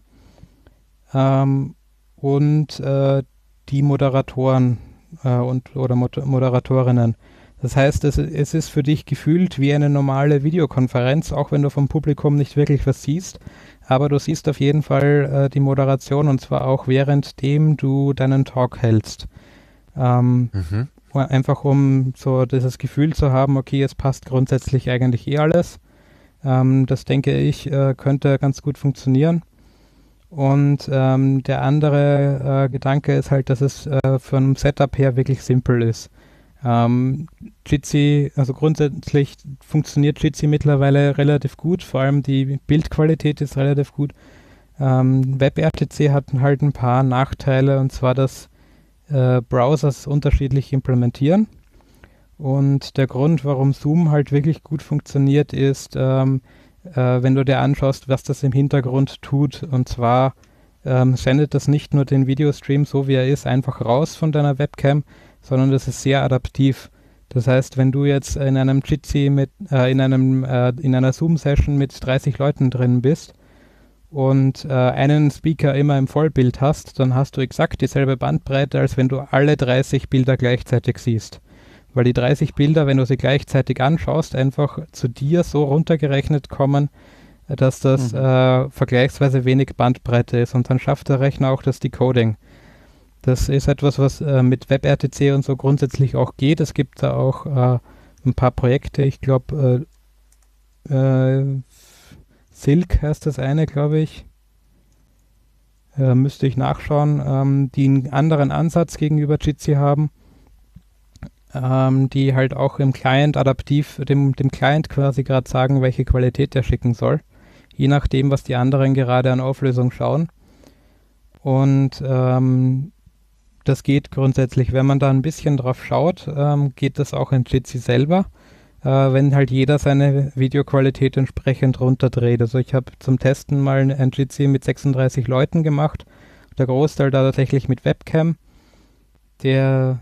[SPEAKER 3] und die Moderatoren oder Moderatorinnen. Das heißt, es ist für dich gefühlt wie eine normale Videokonferenz, auch wenn du vom Publikum nicht wirklich was siehst. Aber du siehst auf jeden Fall die Moderation, und zwar auch währenddem du deinen Talk hältst. Einfach um so dieses Gefühl zu haben, okay, es passt grundsätzlich eigentlich alles. Das denke ich, könnte ganz gut funktionieren. Und der andere Gedanke ist halt, dass es von Setup her wirklich simpel ist. Jitsi, also grundsätzlich funktioniert Jitsi mittlerweile relativ gut, vor allem die Bildqualität ist relativ gut. WebRTC hat halt ein paar Nachteile, und zwar, dass Browsers unterschiedlich implementieren. Und der Grund, warum Zoom halt wirklich gut funktioniert, ist, wenn du dir anschaust, was das im Hintergrund tut. Und zwar sendet das nicht nur den Videostream, so wie er ist, einfach raus von deiner Webcam, sondern das ist sehr adaptiv. Das heißt, wenn du jetzt in einem Jitsi in einer Zoom-Session mit 30 Leuten drin bist und einen Speaker immer im Vollbild hast, dann hast du exakt dieselbe Bandbreite, als wenn du alle 30 Bilder gleichzeitig siehst. weil die 30 Bilder, wenn du sie gleichzeitig anschaust, einfach zu dir so runtergerechnet kommen, dass das vergleichsweise wenig Bandbreite ist, und dann schafft der Rechner auch das Decoding. Das ist etwas, was mit WebRTC und so grundsätzlich auch geht. Es gibt da auch ein paar Projekte, ich glaube Silk heißt das eine, glaube ich, müsste ich nachschauen, die einen anderen Ansatz gegenüber Jitsi haben, die halt auch im Client adaptiv dem Client quasi gerade sagen, welche Qualität der schicken soll, je nachdem, was die anderen gerade an Auflösung schauen. Und das geht grundsätzlich, wenn man da ein bisschen drauf schaut, geht das auch in Jitsi selber, wenn halt jeder seine Videoqualität entsprechend runterdreht. Also ich habe zum Testen mal ein Jitsi mit 36 Leuten gemacht, der Großteil da tatsächlich mit Webcam. Das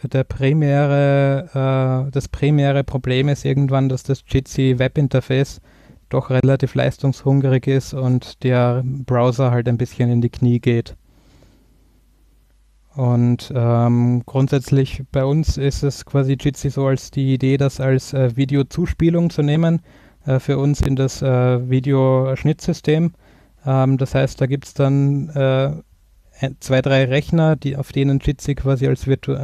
[SPEAKER 3] primäre Problem ist irgendwann, dass das Jitsi Webinterface doch relativ leistungshungrig ist und der Browser halt ein bisschen in die Knie geht. Und grundsätzlich bei uns ist es quasi Jitsi so als die Idee, das als Videozuspielung zu nehmen, für uns in das Videoschnittsystem. Das heißt, da gibt es dann 2, 3 Rechner, auf denen Jitsi quasi als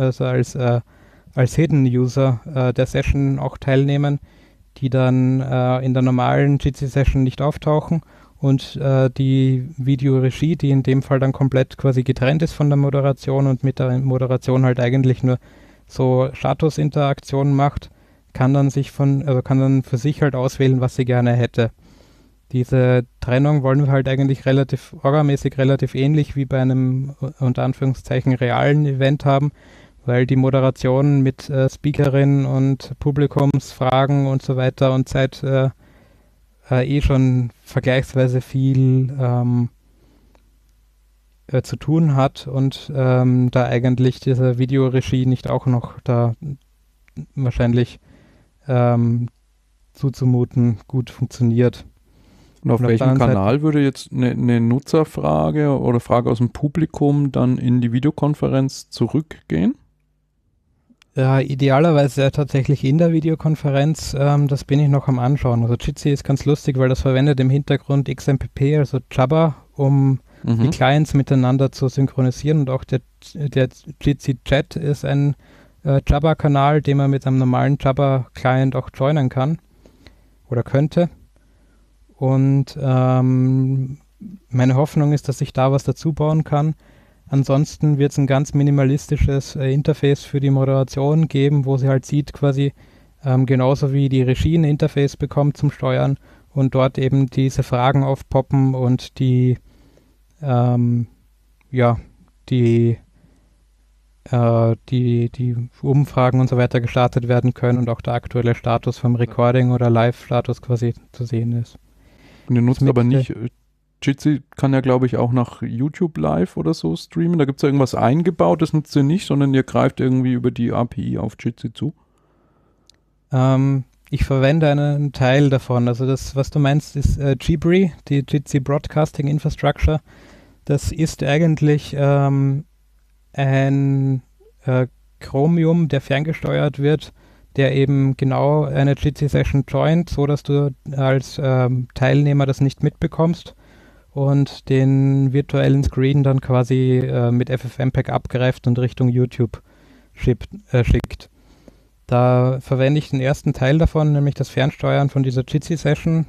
[SPEAKER 3] Hidden User der Session auch teilnehmen, die dann in der normalen Jitsi-Session nicht auftauchen. Und die Videoregie, die in dem Fall dann komplett quasi getrennt ist von der Moderation und mit der Moderation halt eigentlich nur so Statusinteraktionen macht, kann dann für sich halt auswählen, was sie gerne hätte. Diese Trennung wollen wir halt eigentlich orgamäßig relativ ähnlich wie bei einem unter Anführungszeichen realen Event haben, weil die Moderation mit Speakerin und Publikumsfragen und so weiter und Zeit schon vergleichsweise viel zu tun hat und da eigentlich diese Videoregie nicht auch noch da wahrscheinlich zuzumuten gut funktioniert.
[SPEAKER 4] Und auf welchem Kanal würde jetzt eine Nutzerfrage oder Frage aus dem Publikum dann in die Videokonferenz zurückgehen?
[SPEAKER 3] Ja, idealerweise tatsächlich in der Videokonferenz, das bin ich noch am Anschauen. Also Jitsi ist ganz lustig, weil das verwendet im Hintergrund XMPP, also Jabber, um die Clients miteinander zu synchronisieren, und auch der Jitsi-Chat ist ein Jabber-Kanal, den man mit einem normalen Jabber-Client auch joinen kann oder könnte. Und meine Hoffnung ist, dass ich da was dazu bauen kann. Ansonsten wird es ein ganz minimalistisches Interface für die Moderation geben, wo sie halt sieht quasi genauso wie die Regie ein Interface bekommt zum Steuern und dort eben diese Fragen aufpoppen und die Umfragen und so weiter gestartet werden können und auch der aktuelle Status vom Recording oder Live-Status quasi zu sehen ist.
[SPEAKER 4] Und ihr nutzt aber nicht... Jitsi kann ja, glaube ich, auch nach YouTube Live oder so streamen. Da gibt es ja irgendwas eingebaut, das nutzt ihr nicht, sondern ihr greift irgendwie über die API auf Jitsi zu.
[SPEAKER 3] Ich verwende einen Teil davon. Also das, was du meinst, ist Jibri, die Jitsi Broadcasting Infrastructure. Das ist eigentlich ein Chromium, der ferngesteuert wird, der eben genau eine Jitsi-Session joint, so dass du als Teilnehmer das nicht mitbekommst und den virtuellen Screen dann quasi mit FFmpeg abgreift und Richtung YouTube schickt. Da verwende ich den ersten Teil davon, nämlich das Fernsteuern von dieser Jitsi-Session.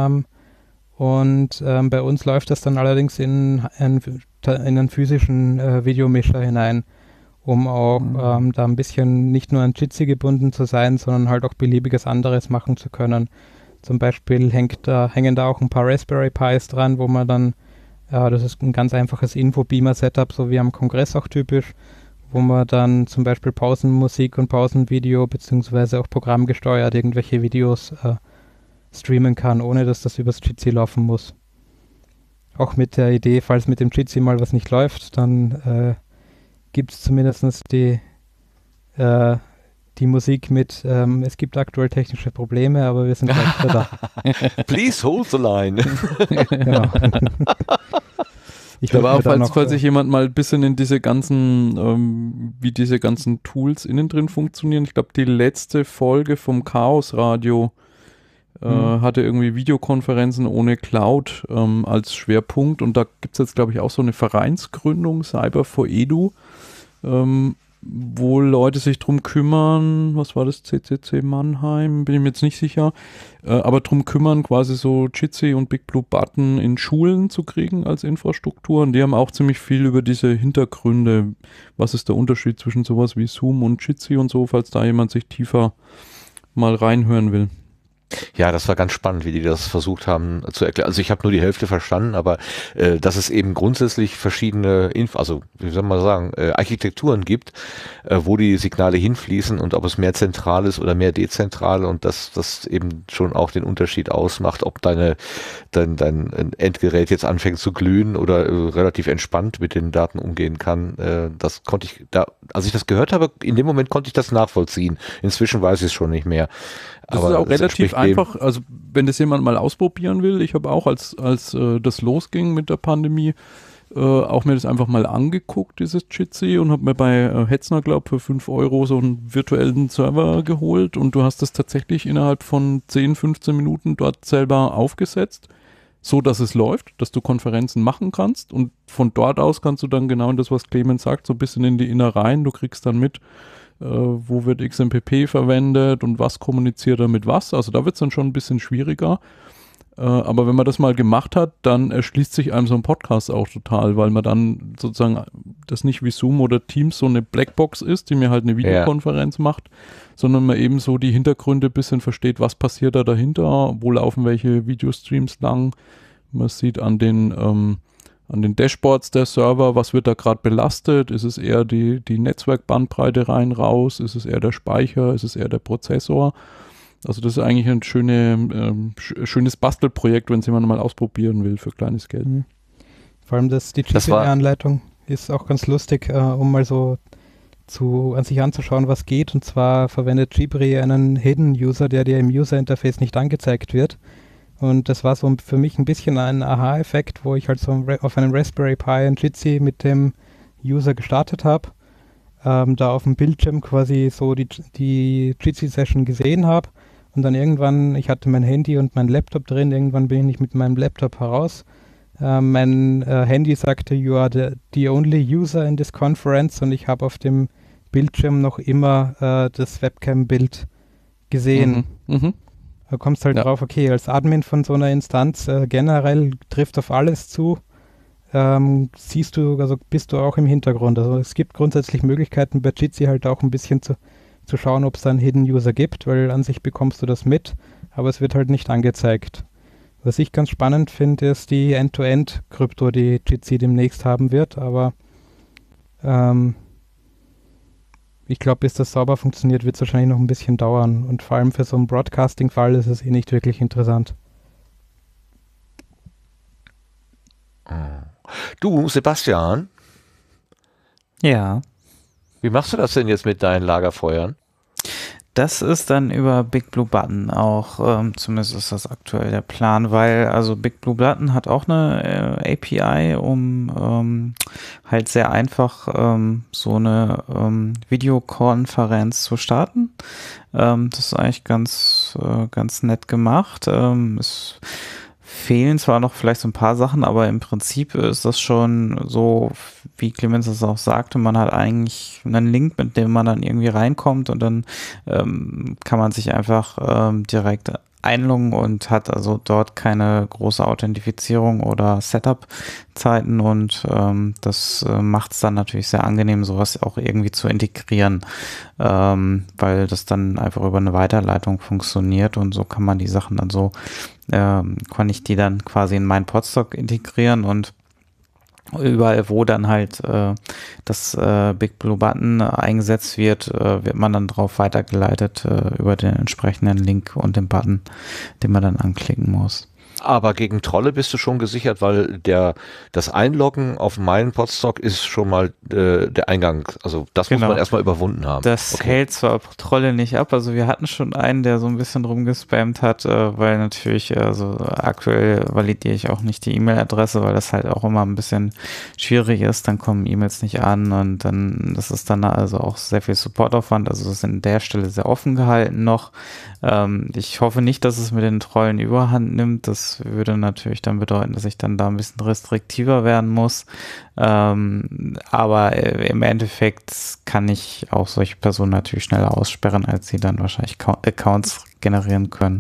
[SPEAKER 3] Bei uns läuft das dann allerdings in einen physischen Videomischer hinein, um auch da ein bisschen nicht nur an Jitsi gebunden zu sein, sondern halt auch beliebiges anderes machen zu können. Zum Beispiel hängen da auch ein paar Raspberry Pis dran, wo man dann, das ist ein ganz einfaches Infobeamer-Setup, so wie am Kongress auch typisch, wo man dann zum Beispiel Pausenmusik und Pausenvideo beziehungsweise auch programmgesteuert irgendwelche Videos streamen kann, ohne dass das übers Jitsi laufen muss. Auch mit der Idee, falls mit dem Jitsi mal was nicht läuft, dann gibt es zumindest die Musik mit, es gibt aktuell technische Probleme, aber wir sind gleich wieder da.
[SPEAKER 1] Please hold the line.
[SPEAKER 3] Genau. Ich
[SPEAKER 4] glaube auch,
[SPEAKER 3] würd mir da
[SPEAKER 4] falls sich jemand mal ein bisschen in diese ganzen, wie diese ganzen Tools innen drin funktionieren. Ich glaube, die letzte Folge vom Chaos Radio hatte irgendwie Videokonferenzen ohne Cloud als Schwerpunkt. Und da gibt es jetzt, glaube ich, auch so eine Vereinsgründung, Cyber for Edu, wo Leute sich drum kümmern, was war das, CCC Mannheim, bin ich mir jetzt nicht sicher, aber drum kümmern, quasi so Jitsi und Big Blue Button in Schulen zu kriegen als Infrastruktur. Und die haben auch ziemlich viel über diese Hintergründe, was ist der Unterschied zwischen sowas wie Zoom und Jitsi und so, falls da jemand sich tiefer mal reinhören will.
[SPEAKER 1] Ja, das war ganz spannend, wie die das versucht haben zu erklären. Also ich habe nur die Hälfte verstanden, aber dass es eben grundsätzlich verschiedene, also wie soll man sagen, Architekturen gibt, wo die Signale hinfließen und ob es mehr zentral ist oder mehr dezentral und dass das eben schon auch den Unterschied ausmacht, ob dein Endgerät jetzt anfängt zu glühen oder relativ entspannt mit den Daten umgehen kann. Das konnte ich als ich das gehört habe, in dem Moment konnte ich das nachvollziehen. Inzwischen weiß ich es schon nicht mehr.
[SPEAKER 4] Das ist auch relativ einfach, also wenn das jemand mal ausprobieren will, ich habe auch, als das losging mit der Pandemie, auch mir das einfach mal angeguckt, dieses Jitsi, und habe mir bei Hetzner, glaube ich, für 5 € so einen virtuellen Server geholt und du hast das tatsächlich innerhalb von 10, 15 Minuten dort selber aufgesetzt, so dass es läuft, dass du Konferenzen machen kannst und von dort aus kannst du dann genau das, was Clemens sagt, so ein bisschen in die Innereien, du kriegst dann mit, wo wird XMPP verwendet und was kommuniziert er mit was. Also da wird es dann schon ein bisschen schwieriger. Aber wenn man das mal gemacht hat, dann erschließt sich einem so ein Podcast auch total, weil man dann sozusagen das nicht wie Zoom oder Teams so eine Blackbox ist, die mir halt eine Videokonferenz macht, sondern man eben so die Hintergründe ein bisschen versteht, was passiert da dahinter, wo laufen welche Videostreams lang. Man sieht an den Dashboards der Server, was wird da gerade belastet? Ist es eher die Netzwerkbandbreite rein, raus? Ist es eher der Speicher? Ist es eher der Prozessor? Also das ist eigentlich ein schönes Bastelprojekt, wenn es jemand mal ausprobieren will für kleines Geld.
[SPEAKER 3] Vor allem die GPA-Anleitung ist auch ganz lustig, um mal so an sich anzuschauen, was geht. Und zwar verwendet Jibri einen Hidden User, der dir im User-Interface nicht angezeigt wird. Und das war so für mich ein bisschen ein Aha-Effekt, wo ich halt so auf einem Raspberry Pi ein Jitsi mit dem User gestartet habe, da auf dem Bildschirm quasi so die Jitsi-Session gesehen habe und dann irgendwann, ich hatte mein Handy und mein Laptop drin, irgendwann bin ich mit meinem Laptop heraus. Mein Handy sagte, you are the only user in this conference, und ich habe auf dem Bildschirm noch immer das Webcam-Bild gesehen. Da kommst halt drauf, okay, als Admin von so einer Instanz generell trifft auf alles zu, siehst du, also bist du auch im Hintergrund. Also es gibt grundsätzlich Möglichkeiten bei Jitsi halt auch ein bisschen zu schauen, ob es da einen Hidden User gibt, weil an sich bekommst du das mit, aber es wird halt nicht angezeigt. Was ich ganz spannend finde, ist die End-to-End-Krypto, die Jitsi demnächst haben wird, aber ich glaube, bis das sauber funktioniert, wird es wahrscheinlich noch ein bisschen dauern. Und vor allem für so einen Broadcasting-Fall ist es nicht wirklich interessant.
[SPEAKER 1] Du, Sebastian?
[SPEAKER 2] Ja.
[SPEAKER 1] Wie machst du das denn jetzt mit deinen Lagerfeuern?
[SPEAKER 2] Das ist dann über Big Blue Button auch, zumindest ist das aktuell der Plan, weil also Big Blue Button hat auch eine API, um halt sehr einfach so eine Videokonferenz zu starten. Das ist eigentlich ganz nett gemacht. Es fehlen zwar noch vielleicht so ein paar Sachen, aber im Prinzip ist das schon so, wie Clemens es auch sagte, man hat eigentlich einen Link, mit dem man dann irgendwie reinkommt und dann kann man sich einfach direkt einloggen und hat also dort keine große Authentifizierung oder Setup-Zeiten und das macht es dann natürlich sehr angenehm, sowas auch irgendwie zu integrieren, weil das dann einfach über eine Weiterleitung funktioniert und so kann man die Sachen dann so, kann ich die dann quasi in meinen Podstock integrieren und überall, wo dann halt das Big Blue Button eingesetzt wird, wird man dann drauf weitergeleitet über den entsprechenden Link und den Button, den man dann anklicken muss.
[SPEAKER 1] Aber gegen Trolle bist du schon gesichert, weil das Einloggen auf meinen Podstock ist schon mal der Eingang. Also das muss man erstmal überwunden haben.
[SPEAKER 2] Das hält zwar Trolle nicht ab. Also wir hatten schon einen, der so ein bisschen rumgespammt hat, weil natürlich, also aktuell validiere ich auch nicht die E-Mail-Adresse, weil das halt auch immer ein bisschen schwierig ist. Dann kommen E-Mails nicht an und dann, das ist dann also auch sehr viel Supportaufwand. Also das ist an der Stelle sehr offen gehalten noch. Ich hoffe nicht, dass es mit den Trollen überhand nimmt. Das würde natürlich dann bedeuten, dass ich dann da ein bisschen restriktiver werden muss. Aber im Endeffekt kann ich auch solche Personen natürlich schneller aussperren, als sie dann wahrscheinlich Accounts generieren können.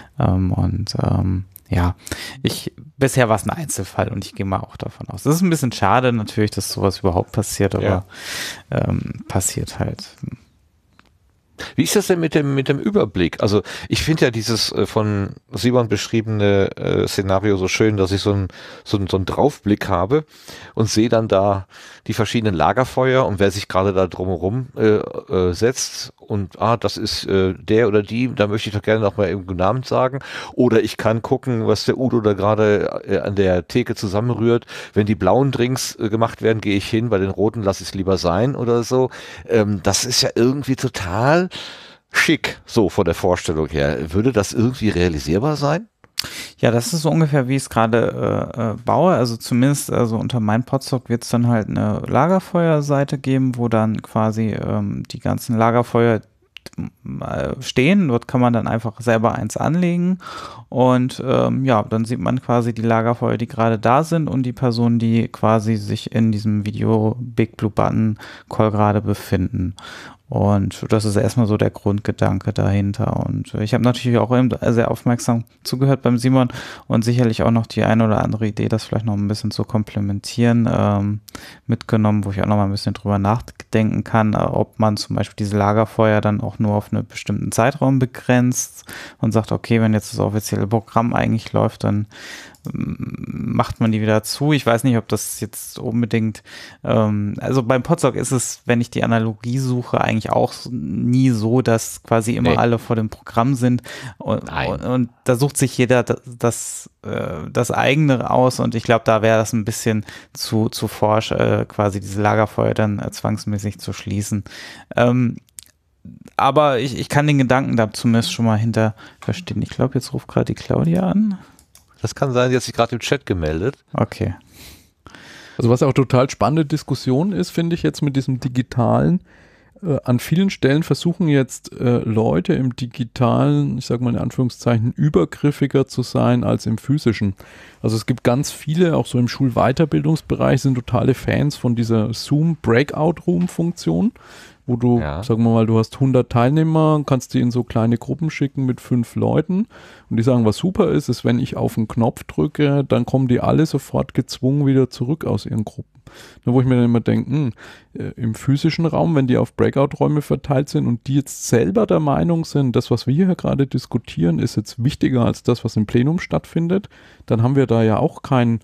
[SPEAKER 2] Ja, bisher war es ein Einzelfall und ich gehe mal auch davon aus. Das ist ein bisschen schade natürlich, dass sowas überhaupt passiert, aber passiert halt.
[SPEAKER 1] Wie ist das denn mit dem Überblick? Also ich finde ja dieses von Simon beschriebene Szenario so schön, dass ich so einen Draufblick habe und sehe dann da die verschiedenen Lagerfeuer und wer sich gerade da drumherum setzt und das ist der oder die, da möchte ich doch gerne noch mal irgendeinen Namen sagen. Oder ich kann gucken, was der Udo da gerade an der Theke zusammenrührt. Wenn die blauen Drinks gemacht werden, gehe ich hin, bei den roten lasse ich es lieber sein oder so. Das ist ja irgendwie total schick, so von der Vorstellung her. Würde das irgendwie realisierbar sein?
[SPEAKER 2] Ja, das ist so ungefähr, wie ich es gerade baue. Also zumindest, also unter meinem Podstock wird es dann halt eine Lagerfeuerseite geben, wo dann quasi die ganzen Lagerfeuer stehen. Dort kann man dann einfach selber eins anlegen und dann sieht man quasi die Lagerfeuer, die gerade da sind und die Personen, die quasi sich in diesem Video Big Blue Button Call gerade befinden. Und das ist erstmal so der Grundgedanke dahinter. Und ich habe natürlich auch sehr aufmerksam zugehört beim Simon und sicherlich auch noch die eine oder andere Idee, das vielleicht noch ein bisschen zu komplementieren, mitgenommen, wo ich auch noch mal ein bisschen drüber nachdenken kann, ob man zum Beispiel diese Lagerfeuer dann auch nur auf einen bestimmten Zeitraum begrenzt und sagt, okay, wenn jetzt das offizielle Programm eigentlich läuft, dann macht man die wieder zu. Ich weiß nicht, ob das jetzt unbedingt, also beim Podstock ist es, wenn ich die Analogie suche, eigentlich auch nie so, dass quasi immer alle vor dem Programm sind und da sucht sich jeder das eigene aus und ich glaube, da wäre das ein bisschen zu forsch, quasi diese Lagerfeuer dann zwangsmäßig zu schließen. Aber ich kann den Gedanken da zumindest schon mal hinter verstehen. Ich glaube, jetzt ruft gerade die Claudia an.
[SPEAKER 1] Das kann sein, die hat sich gerade im Chat gemeldet.
[SPEAKER 2] Okay.
[SPEAKER 4] Also was auch total spannende Diskussion ist, finde ich jetzt mit diesem Digitalen. An vielen Stellen versuchen jetzt Leute im Digitalen, ich sage mal in Anführungszeichen, übergriffiger zu sein als im Physischen. Also es gibt ganz viele, auch so im Schulweiterbildungsbereich, sind totale Fans von dieser Zoom-Breakout-Room-Funktion, wo du, sagen wir mal, du hast 100 Teilnehmer, kannst die in so kleine Gruppen schicken mit 5 Leuten und die sagen, was super ist, wenn ich auf einen Knopf drücke, dann kommen die alle sofort gezwungen wieder zurück aus ihren Gruppen. Wo ich mir dann immer denke, im physischen Raum, wenn die auf Breakout-Räume verteilt sind und die jetzt selber der Meinung sind, das, was wir hier gerade diskutieren, ist jetzt wichtiger als das, was im Plenum stattfindet, dann haben wir da ja auch keinen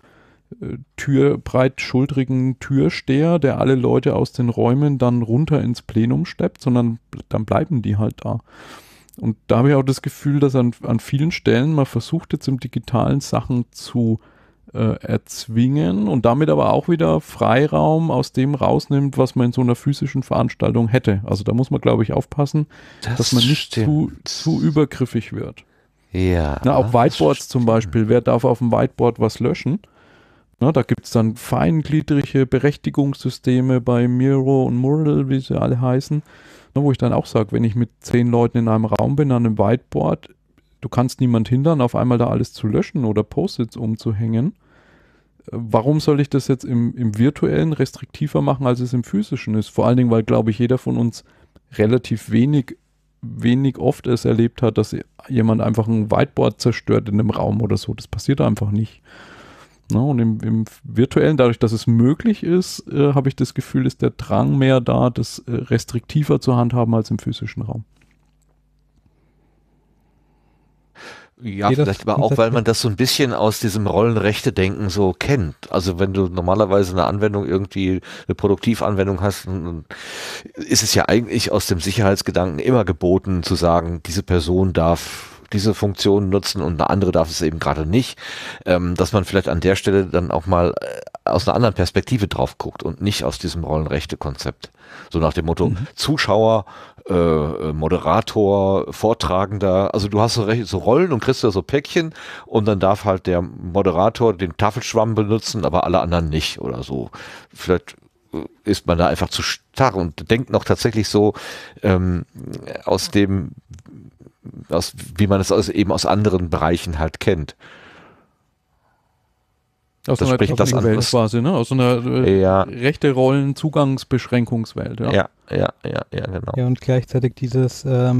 [SPEAKER 4] breitschultrigen Türsteher, der alle Leute aus den Räumen dann runter ins Plenum steppt, sondern dann bleiben die halt da. Und da habe ich auch das Gefühl, dass an vielen Stellen man versucht jetzt im Digitalen Sachen zu erzwingen und damit aber auch wieder Freiraum aus dem rausnimmt, was man in so einer physischen Veranstaltung hätte. Also da muss man, glaube ich, aufpassen, dass man nicht zu übergriffig wird.
[SPEAKER 1] Ja.
[SPEAKER 4] Auch Whiteboards zum Beispiel. Wer darf auf dem Whiteboard was löschen? Da gibt es dann feingliedrige Berechtigungssysteme bei Miro und Mural, wie sie alle heißen, wo ich dann auch sage, wenn ich mit 10 Leuten in einem Raum bin an einem Whiteboard, du kannst niemand hindern, auf einmal da alles zu löschen oder Post-its umzuhängen. Warum soll ich das jetzt im Virtuellen restriktiver machen, als es im Physischen ist? Vor allen Dingen, weil, glaube ich, jeder von uns relativ wenig oft es erlebt hat, dass jemand einfach ein Whiteboard zerstört in einem Raum oder so. Das passiert einfach nicht. Und im Virtuellen, dadurch, dass es möglich ist, habe ich das Gefühl, ist der Drang mehr da, das restriktiver zu handhaben als im physischen Raum.
[SPEAKER 1] Ja, vielleicht aber auch, weil man das so ein bisschen aus diesem Rollenrechte-Denken so kennt. Also wenn du normalerweise eine Anwendung irgendwie, eine Produktivanwendung hast, dann ist es ja eigentlich aus dem Sicherheitsgedanken immer geboten zu sagen, diese Person darf diese Funktion nutzen und eine andere darf es eben gerade nicht, dass man vielleicht an der Stelle dann auch mal aus einer anderen Perspektive drauf guckt und nicht aus diesem Rollenrechte-Konzept. So nach dem Motto, Zuschauer, Moderator, Vortragender, also du hast so Rollen und kriegst da so Päckchen und dann darf halt der Moderator den Tafelschwamm benutzen, aber alle anderen nicht oder so. Vielleicht ist man da einfach zu starr und denkt noch tatsächlich so wie man es eben aus anderen Bereichen halt kennt.
[SPEAKER 4] Aus
[SPEAKER 1] Das
[SPEAKER 4] einer
[SPEAKER 1] spricht das an,
[SPEAKER 4] Welt
[SPEAKER 1] was-
[SPEAKER 4] quasi, ne? Aus einer rechte Rollen-Zugangsbeschränkungswelt, ja.
[SPEAKER 1] Ja, genau.
[SPEAKER 3] Ja, und gleichzeitig dieses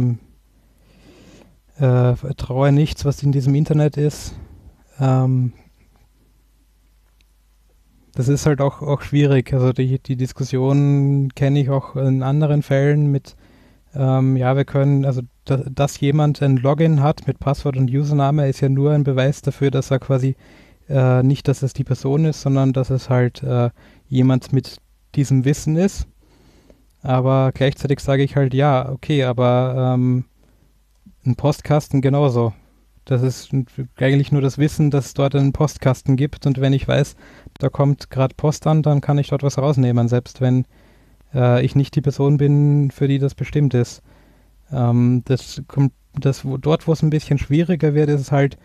[SPEAKER 3] traue nichts, was in diesem Internet ist. Das ist halt auch schwierig. Also die Diskussion kenne ich auch in anderen Fällen mit, ja, wir können, also dass jemand ein Login hat mit Passwort und Username, ist ja nur ein Beweis dafür, dass er quasi nicht, dass es die Person ist, sondern dass es halt jemand mit diesem Wissen ist. Aber gleichzeitig sage ich halt, ja, okay, aber ein Postkasten genauso. Das ist eigentlich nur das Wissen, dass es dort einen Postkasten gibt, und wenn ich weiß, da kommt gerade Post an, dann kann ich dort was rausnehmen, selbst wenn ich nicht die Person bin, für die das bestimmt ist. Dort, wo es ein bisschen schwieriger wird, ist es halt,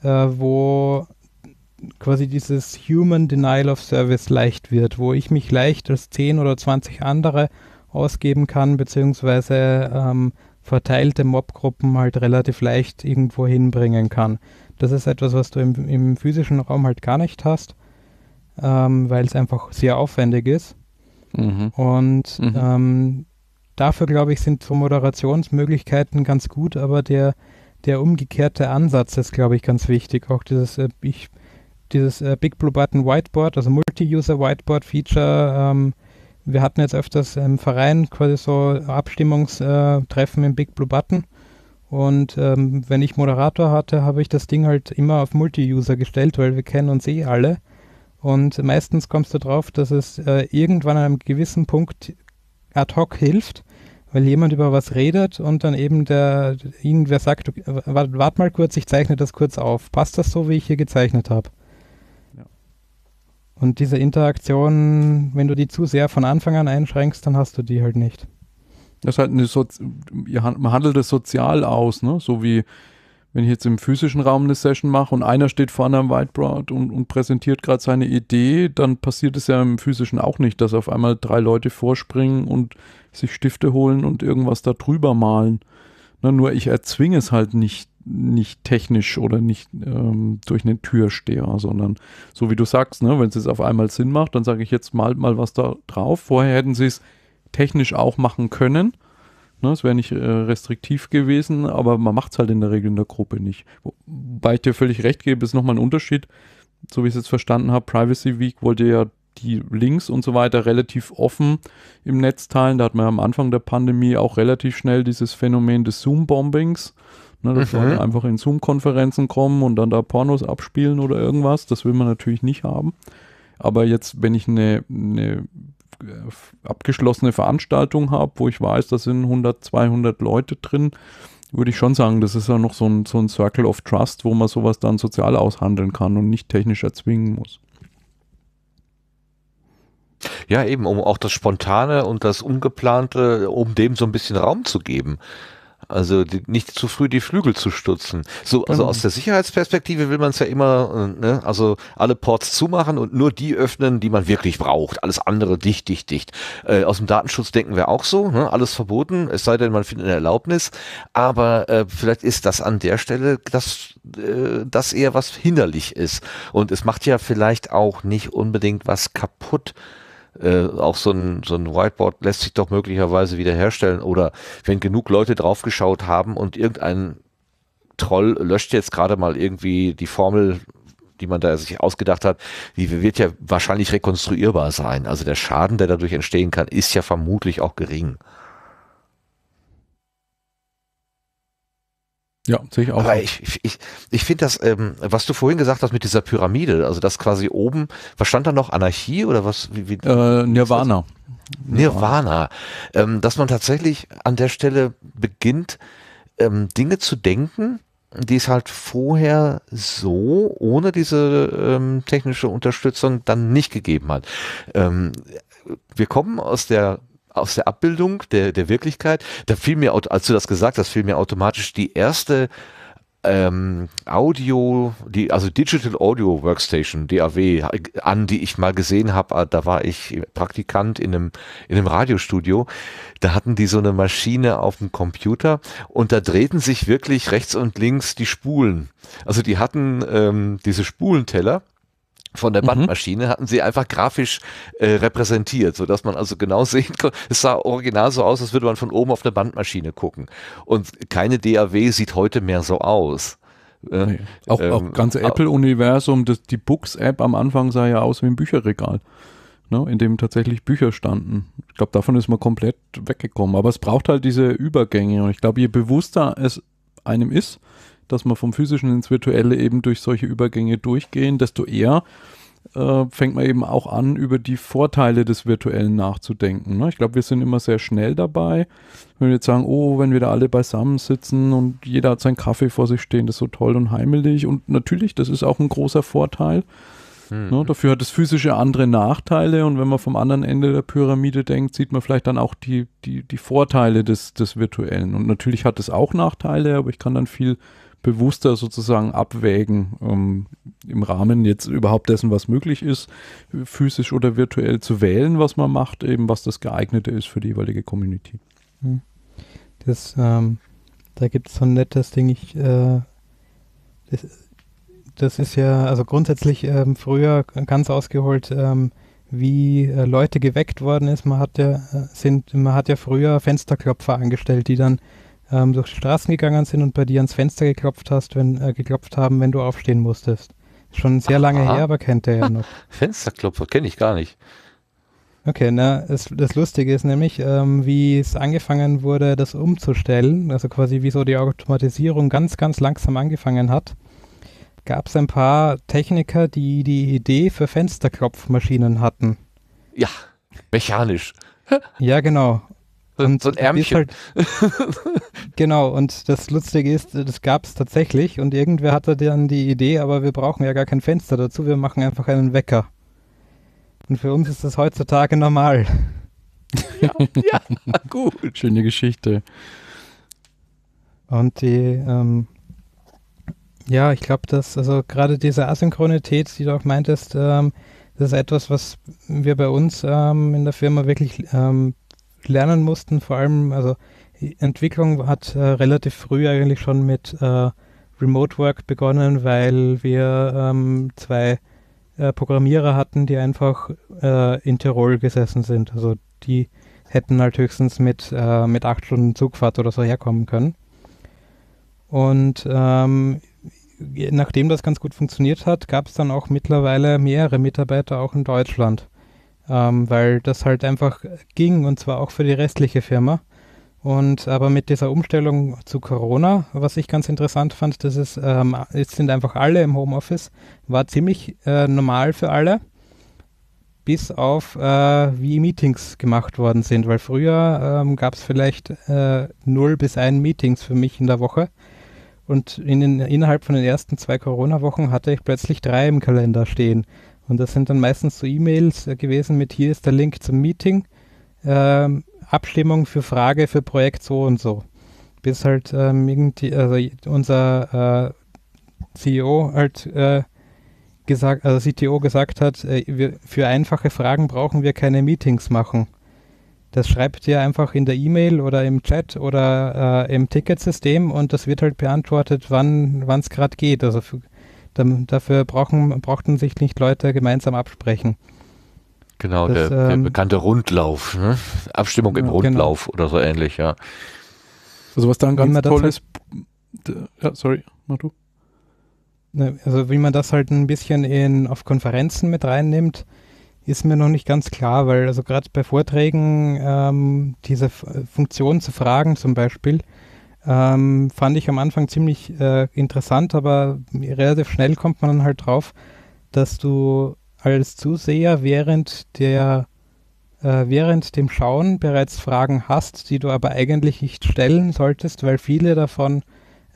[SPEAKER 3] wo quasi dieses Human Denial of Service leicht wird, wo ich mich leicht als 10 oder 20 andere ausgeben kann, beziehungsweise verteilte Mobgruppen halt relativ leicht irgendwo hinbringen kann. Das ist etwas, was du im physischen Raum halt gar nicht hast, weil es einfach sehr aufwendig ist. Und dafür, glaube ich, sind so Moderationsmöglichkeiten ganz gut, aber der umgekehrte Ansatz ist, glaube ich, ganz wichtig. Auch dieses Big Blue Button Whiteboard, also Multi-User Whiteboard Feature. Wir hatten jetzt öfters im Verein quasi so Abstimmungstreffen im Big Blue Button, und wenn ich Moderator hatte, habe ich das Ding halt immer auf Multi-User gestellt, weil wir kennen uns eh alle, und meistens kommst du drauf, dass es irgendwann an einem gewissen Punkt ad hoc hilft, weil jemand über was redet und dann eben irgendwer sagt, warte mal kurz, ich zeichne das kurz auf. Passt das so, wie ich hier gezeichnet habe?
[SPEAKER 4] Ja.
[SPEAKER 3] Und diese Interaktion, wenn du die zu sehr von Anfang an einschränkst, dann hast du die halt nicht.
[SPEAKER 4] Das ist halt man handelt es sozial aus, ne? So wie wenn ich jetzt im physischen Raum eine Session mache und einer steht vorne am Whiteboard und präsentiert gerade seine Idee, dann passiert es ja im physischen auch nicht, dass auf einmal 3 Leute vorspringen und sich Stifte holen und irgendwas da drüber malen. Ne, nur ich erzwinge es halt nicht technisch oder nicht durch einen Türsteher, sondern so wie du sagst, ne, wenn es jetzt auf einmal Sinn macht, dann sage ich jetzt mal was da drauf. Vorher hätten sie es technisch auch machen können. Ne, es wäre nicht restriktiv gewesen, aber man macht es halt in der Regel in der Gruppe nicht. Wobei ich dir völlig recht gebe, ist nochmal ein Unterschied. So wie ich es jetzt verstanden habe, Privacy Week wollte ja die Links und so weiter relativ offen im Netz teilen. Da hat man ja am Anfang der Pandemie auch relativ schnell dieses Phänomen des Zoom-Bombings. Ne, dass Leute einfach in Zoom-Konferenzen kommen und dann da Pornos abspielen oder irgendwas. Das will man natürlich nicht haben. Aber jetzt, wenn ich eine abgeschlossene Veranstaltung habe, wo ich weiß, da sind 100, 200 Leute drin, würde ich schon sagen, das ist ja noch so ein Circle of Trust, wo man sowas dann sozial aushandeln kann und nicht technisch erzwingen muss.
[SPEAKER 1] Ja, eben, um auch das Spontane und das Ungeplante, um dem so ein bisschen Raum zu geben. Also nicht zu früh die Flügel zu stutzen. So, also aus der Sicherheitsperspektive will man es ja immer, ne, also alle Ports zumachen und nur die öffnen, die man wirklich braucht. Alles andere dicht. Aus dem Datenschutz denken wir auch so, ne, alles verboten, es sei denn, man findet eine Erlaubnis. Aber vielleicht ist das an der Stelle, das eher was hinderlich ist. Und es macht ja vielleicht auch nicht unbedingt was kaputt. Auch so ein Whiteboard lässt sich doch möglicherweise wiederherstellen, oder wenn genug Leute draufgeschaut haben und irgendein Troll löscht jetzt gerade mal irgendwie die Formel, die man da sich ausgedacht hat, die wird ja wahrscheinlich rekonstruierbar sein. Also der Schaden, der dadurch entstehen kann, ist ja vermutlich auch gering.
[SPEAKER 4] Ja, sehe ich auch.
[SPEAKER 1] Aber ich finde das, was du vorhin gesagt hast mit dieser Pyramide, also das quasi oben, was stand da noch, Anarchie oder was?
[SPEAKER 4] Nirvana.
[SPEAKER 1] Nirvana. Dass man tatsächlich an der Stelle beginnt, Dinge zu denken, die ist halt vorher so, ohne diese technische Unterstützung, dann nicht gegeben hat. Wir kommen aus der Abbildung der Wirklichkeit. Da fiel mir, als du das gesagt hast, fiel mir automatisch die erste also Digital Audio Workstation, DAW, an, die ich mal gesehen habe. Da war ich Praktikant in einem Radiostudio. Da hatten die so eine Maschine auf dem Computer und da drehten sich wirklich rechts und links die Spulen. Also die hatten diese Spulenteller von der Bandmaschine, hatten sie einfach grafisch repräsentiert, sodass man also genau sehen konnte, es sah original so aus, als würde man von oben auf eine Bandmaschine gucken. Und keine DAW sieht heute mehr so aus.
[SPEAKER 4] Nee. Auch ganze Apple-Universum, die Books-App am Anfang sah ja aus wie ein Bücherregal, ne, in dem tatsächlich Bücher standen. Ich glaube, davon ist man komplett weggekommen. Aber es braucht halt diese Übergänge. Und ich glaube, je bewusster es einem ist, dass man vom Physischen ins Virtuelle eben durch solche Übergänge durchgehen, desto eher fängt man eben auch an, über die Vorteile des Virtuellen nachzudenken. Ne? Ich glaube, wir sind immer sehr schnell dabei, wenn wir jetzt sagen, oh, wenn wir da alle beisammen sitzen und jeder hat seinen Kaffee vor sich stehen, das ist so toll und heimelig. Und natürlich, das ist auch ein großer Vorteil. Ne? Dafür hat das Physische andere Nachteile und wenn man vom anderen Ende der Pyramide denkt, sieht man vielleicht dann auch die Vorteile des Virtuellen. Und natürlich hat es auch Nachteile, aber ich kann dann viel bewusster sozusagen abwägen, im Rahmen jetzt überhaupt dessen, was möglich ist, physisch oder virtuell zu wählen, was man macht, eben was das Geeignete ist für die jeweilige Community.
[SPEAKER 3] Da gibt es so ein nettes Ding, das ist ja, also grundsätzlich früher ganz ausgeholt, wie Leute geweckt worden ist. Man hat ja früher Fensterklopfer angestellt, die dann durch die Straßen gegangen sind und bei dir ans Fenster geklopft haben, wenn du aufstehen musstest. Schon sehr lange her, aber kennt er ja noch.
[SPEAKER 1] Fensterklopfer kenne ich gar nicht.
[SPEAKER 3] Okay, das Lustige ist nämlich, wie es angefangen wurde, das umzustellen, also quasi wie so die Automatisierung ganz, ganz langsam angefangen hat, gab es ein paar Techniker, die die Idee für Fensterklopfmaschinen hatten.
[SPEAKER 1] Ja, mechanisch.
[SPEAKER 3] Ja, genau. Und
[SPEAKER 1] so ein Ärmchen.
[SPEAKER 3] Halt, genau, und das Lustige ist, das gab es tatsächlich und irgendwer hatte dann die Idee, aber wir brauchen ja gar kein Fenster dazu, wir machen einfach einen Wecker. Und für uns ist das heutzutage normal.
[SPEAKER 1] Ja, gut.
[SPEAKER 4] Schöne Geschichte.
[SPEAKER 3] Und ich glaube, dass, also gerade diese Asynchronität, die du auch meintest, das ist etwas, was wir bei uns in der Firma wirklich lernen mussten, vor allem, also Entwicklung hat relativ früh eigentlich schon mit Remote Work begonnen, weil wir zwei Programmierer hatten, die einfach in Tirol gesessen sind. Also die hätten halt höchstens mit 8 Stunden Zugfahrt oder so herkommen können. Und nachdem das ganz gut funktioniert hat, gab es dann auch mittlerweile mehrere Mitarbeiter auch in Deutschland. Weil das halt einfach ging und zwar auch für die restliche Firma. Und aber mit dieser Umstellung zu Corona, was ich ganz interessant fand, das ist, jetzt sind einfach alle im Homeoffice, war ziemlich normal für alle, bis auf wie Meetings gemacht worden sind, weil früher gab es vielleicht 0 bis 1 Meetings für mich in der Woche und innerhalb von den ersten 2 Corona-Wochen hatte ich plötzlich 3 im Kalender stehen. Und das sind dann meistens so E-Mails gewesen mit, hier ist der Link zum Meeting, Abstimmung für Frage für Projekt so und so. Bis halt unser CEO halt CTO gesagt hat, für einfache Fragen brauchen wir keine Meetings machen. Das schreibt ihr einfach in der E-Mail oder im Chat oder im Ticketsystem und das wird halt beantwortet, wann es gerade geht. Also dafür brauchten sich nicht Leute gemeinsam absprechen.
[SPEAKER 1] Genau, der bekannte Rundlauf, ne? Abstimmung im Rundlauf oder so ähnlich, ja.
[SPEAKER 4] Also was da ein ganz tolles... Ja, sorry, mach du.
[SPEAKER 3] Also wie man das halt ein bisschen auf Konferenzen mit reinnimmt, ist mir noch nicht ganz klar, weil also gerade bei Vorträgen diese Funktion zu fragen zum Beispiel, fand ich am Anfang ziemlich interessant, aber relativ schnell kommt man dann halt drauf, dass du als Zuseher während dem Schauen bereits Fragen hast, die du aber eigentlich nicht stellen solltest, weil viele davon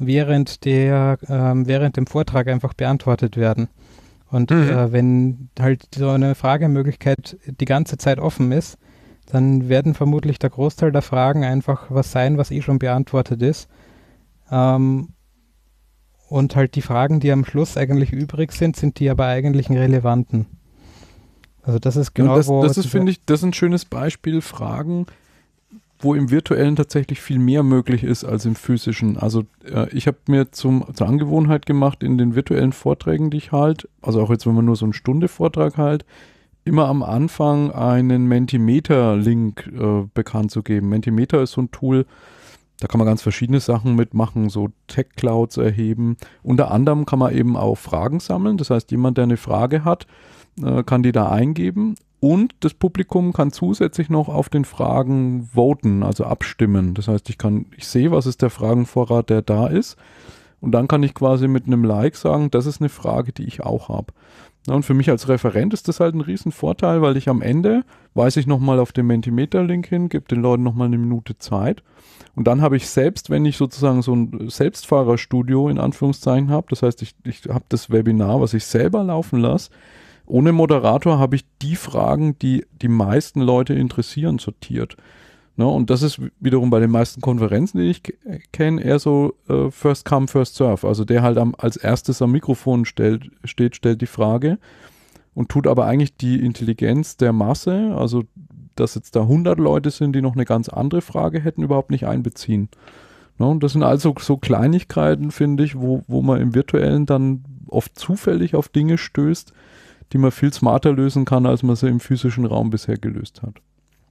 [SPEAKER 3] während dem Vortrag einfach beantwortet werden. Und wenn halt so eine Fragemöglichkeit die ganze Zeit offen ist, dann werden vermutlich der Großteil der Fragen einfach was sein, was schon beantwortet ist. Und halt die Fragen, die am Schluss eigentlich übrig sind die aber eigentlichen relevanten. Also das ist genau
[SPEAKER 4] das ist, finde ich, das ist ein schönes Beispiel, Fragen, wo im Virtuellen tatsächlich viel mehr möglich ist als im Physischen. Also ich habe mir zur Angewohnheit gemacht, in den virtuellen Vorträgen, die ich halte, also auch jetzt, wenn man nur so eine Stunde Vortrag halt, immer am Anfang einen Mentimeter-Link bekannt zu geben. Mentimeter ist so ein Tool, da kann man ganz verschiedene Sachen mitmachen, so Tech-Clouds erheben. Unter anderem kann man eben auch Fragen sammeln. Das heißt, jemand, der eine Frage hat, kann die da eingeben. Und das Publikum kann zusätzlich noch auf den Fragen voten, also abstimmen. Das heißt, ich sehe, was ist der Fragenvorrat, der da ist. Und dann kann ich quasi mit einem Like sagen, das ist eine Frage, die ich auch habe. Ja, und für mich als Referent ist das halt ein Riesenvorteil, weil ich am Ende weise ich nochmal auf den Mentimeter-Link hin, gebe den Leuten nochmal eine Minute Zeit. Und dann habe ich selbst, wenn ich sozusagen so ein Selbstfahrerstudio in Anführungszeichen habe, das heißt, ich habe das Webinar, was ich selber laufen lasse, ohne Moderator habe ich die Fragen, die die meisten Leute interessieren, sortiert. Ne, und das ist wiederum bei den meisten Konferenzen, die ich kenne, eher so First Come, First Serve. Also der halt als erstes am Mikrofon stellt die Frage und tut aber eigentlich die Intelligenz der Masse, also dass jetzt da 100 Leute sind, die noch eine ganz andere Frage hätten, überhaupt nicht einbeziehen. Ne, und das sind also so Kleinigkeiten, finde ich, wo man im Virtuellen dann oft zufällig auf Dinge stößt, die man viel smarter lösen kann, als man sie im physischen Raum bisher gelöst hat.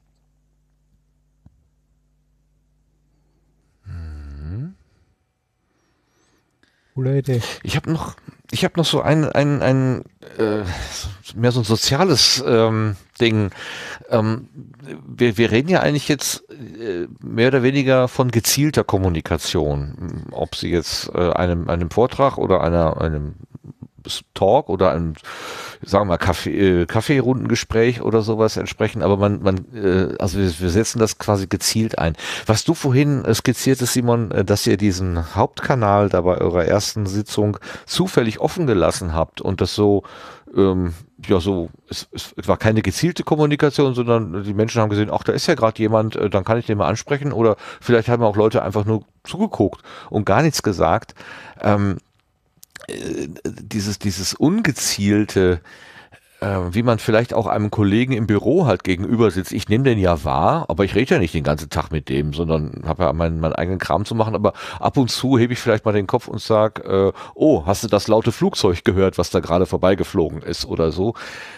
[SPEAKER 3] Coole Idee.
[SPEAKER 1] Ich habe noch so mehr so ein soziales Ding. Wir reden ja eigentlich jetzt mehr oder weniger von gezielter Kommunikation. Ob sie jetzt einem Vortrag oder einem Talk oder einem, sagen wir mal, Kaffeerundengespräch oder sowas entsprechen, aber also wir setzen das quasi gezielt ein. Was du vorhin skizziert hast, Simon, dass ihr diesen Hauptkanal da bei eurer ersten Sitzung zufällig offen gelassen habt und das so, es war keine gezielte Kommunikation, sondern die Menschen haben gesehen, ach, da ist ja gerade jemand, dann kann ich den mal ansprechen, oder vielleicht haben auch Leute einfach nur zugeguckt und gar nichts gesagt. Dieses ungezielte, wie man vielleicht auch einem Kollegen im Büro halt gegenüber sitzt. Ich nehme den ja wahr, aber ich rede ja nicht den ganzen Tag mit dem, sondern habe ja meinen eigenen Kram zu machen. Aber ab und zu hebe ich vielleicht mal den Kopf und sage, oh, hast du das laute Flugzeug gehört, was da gerade vorbeigeflogen ist oder so?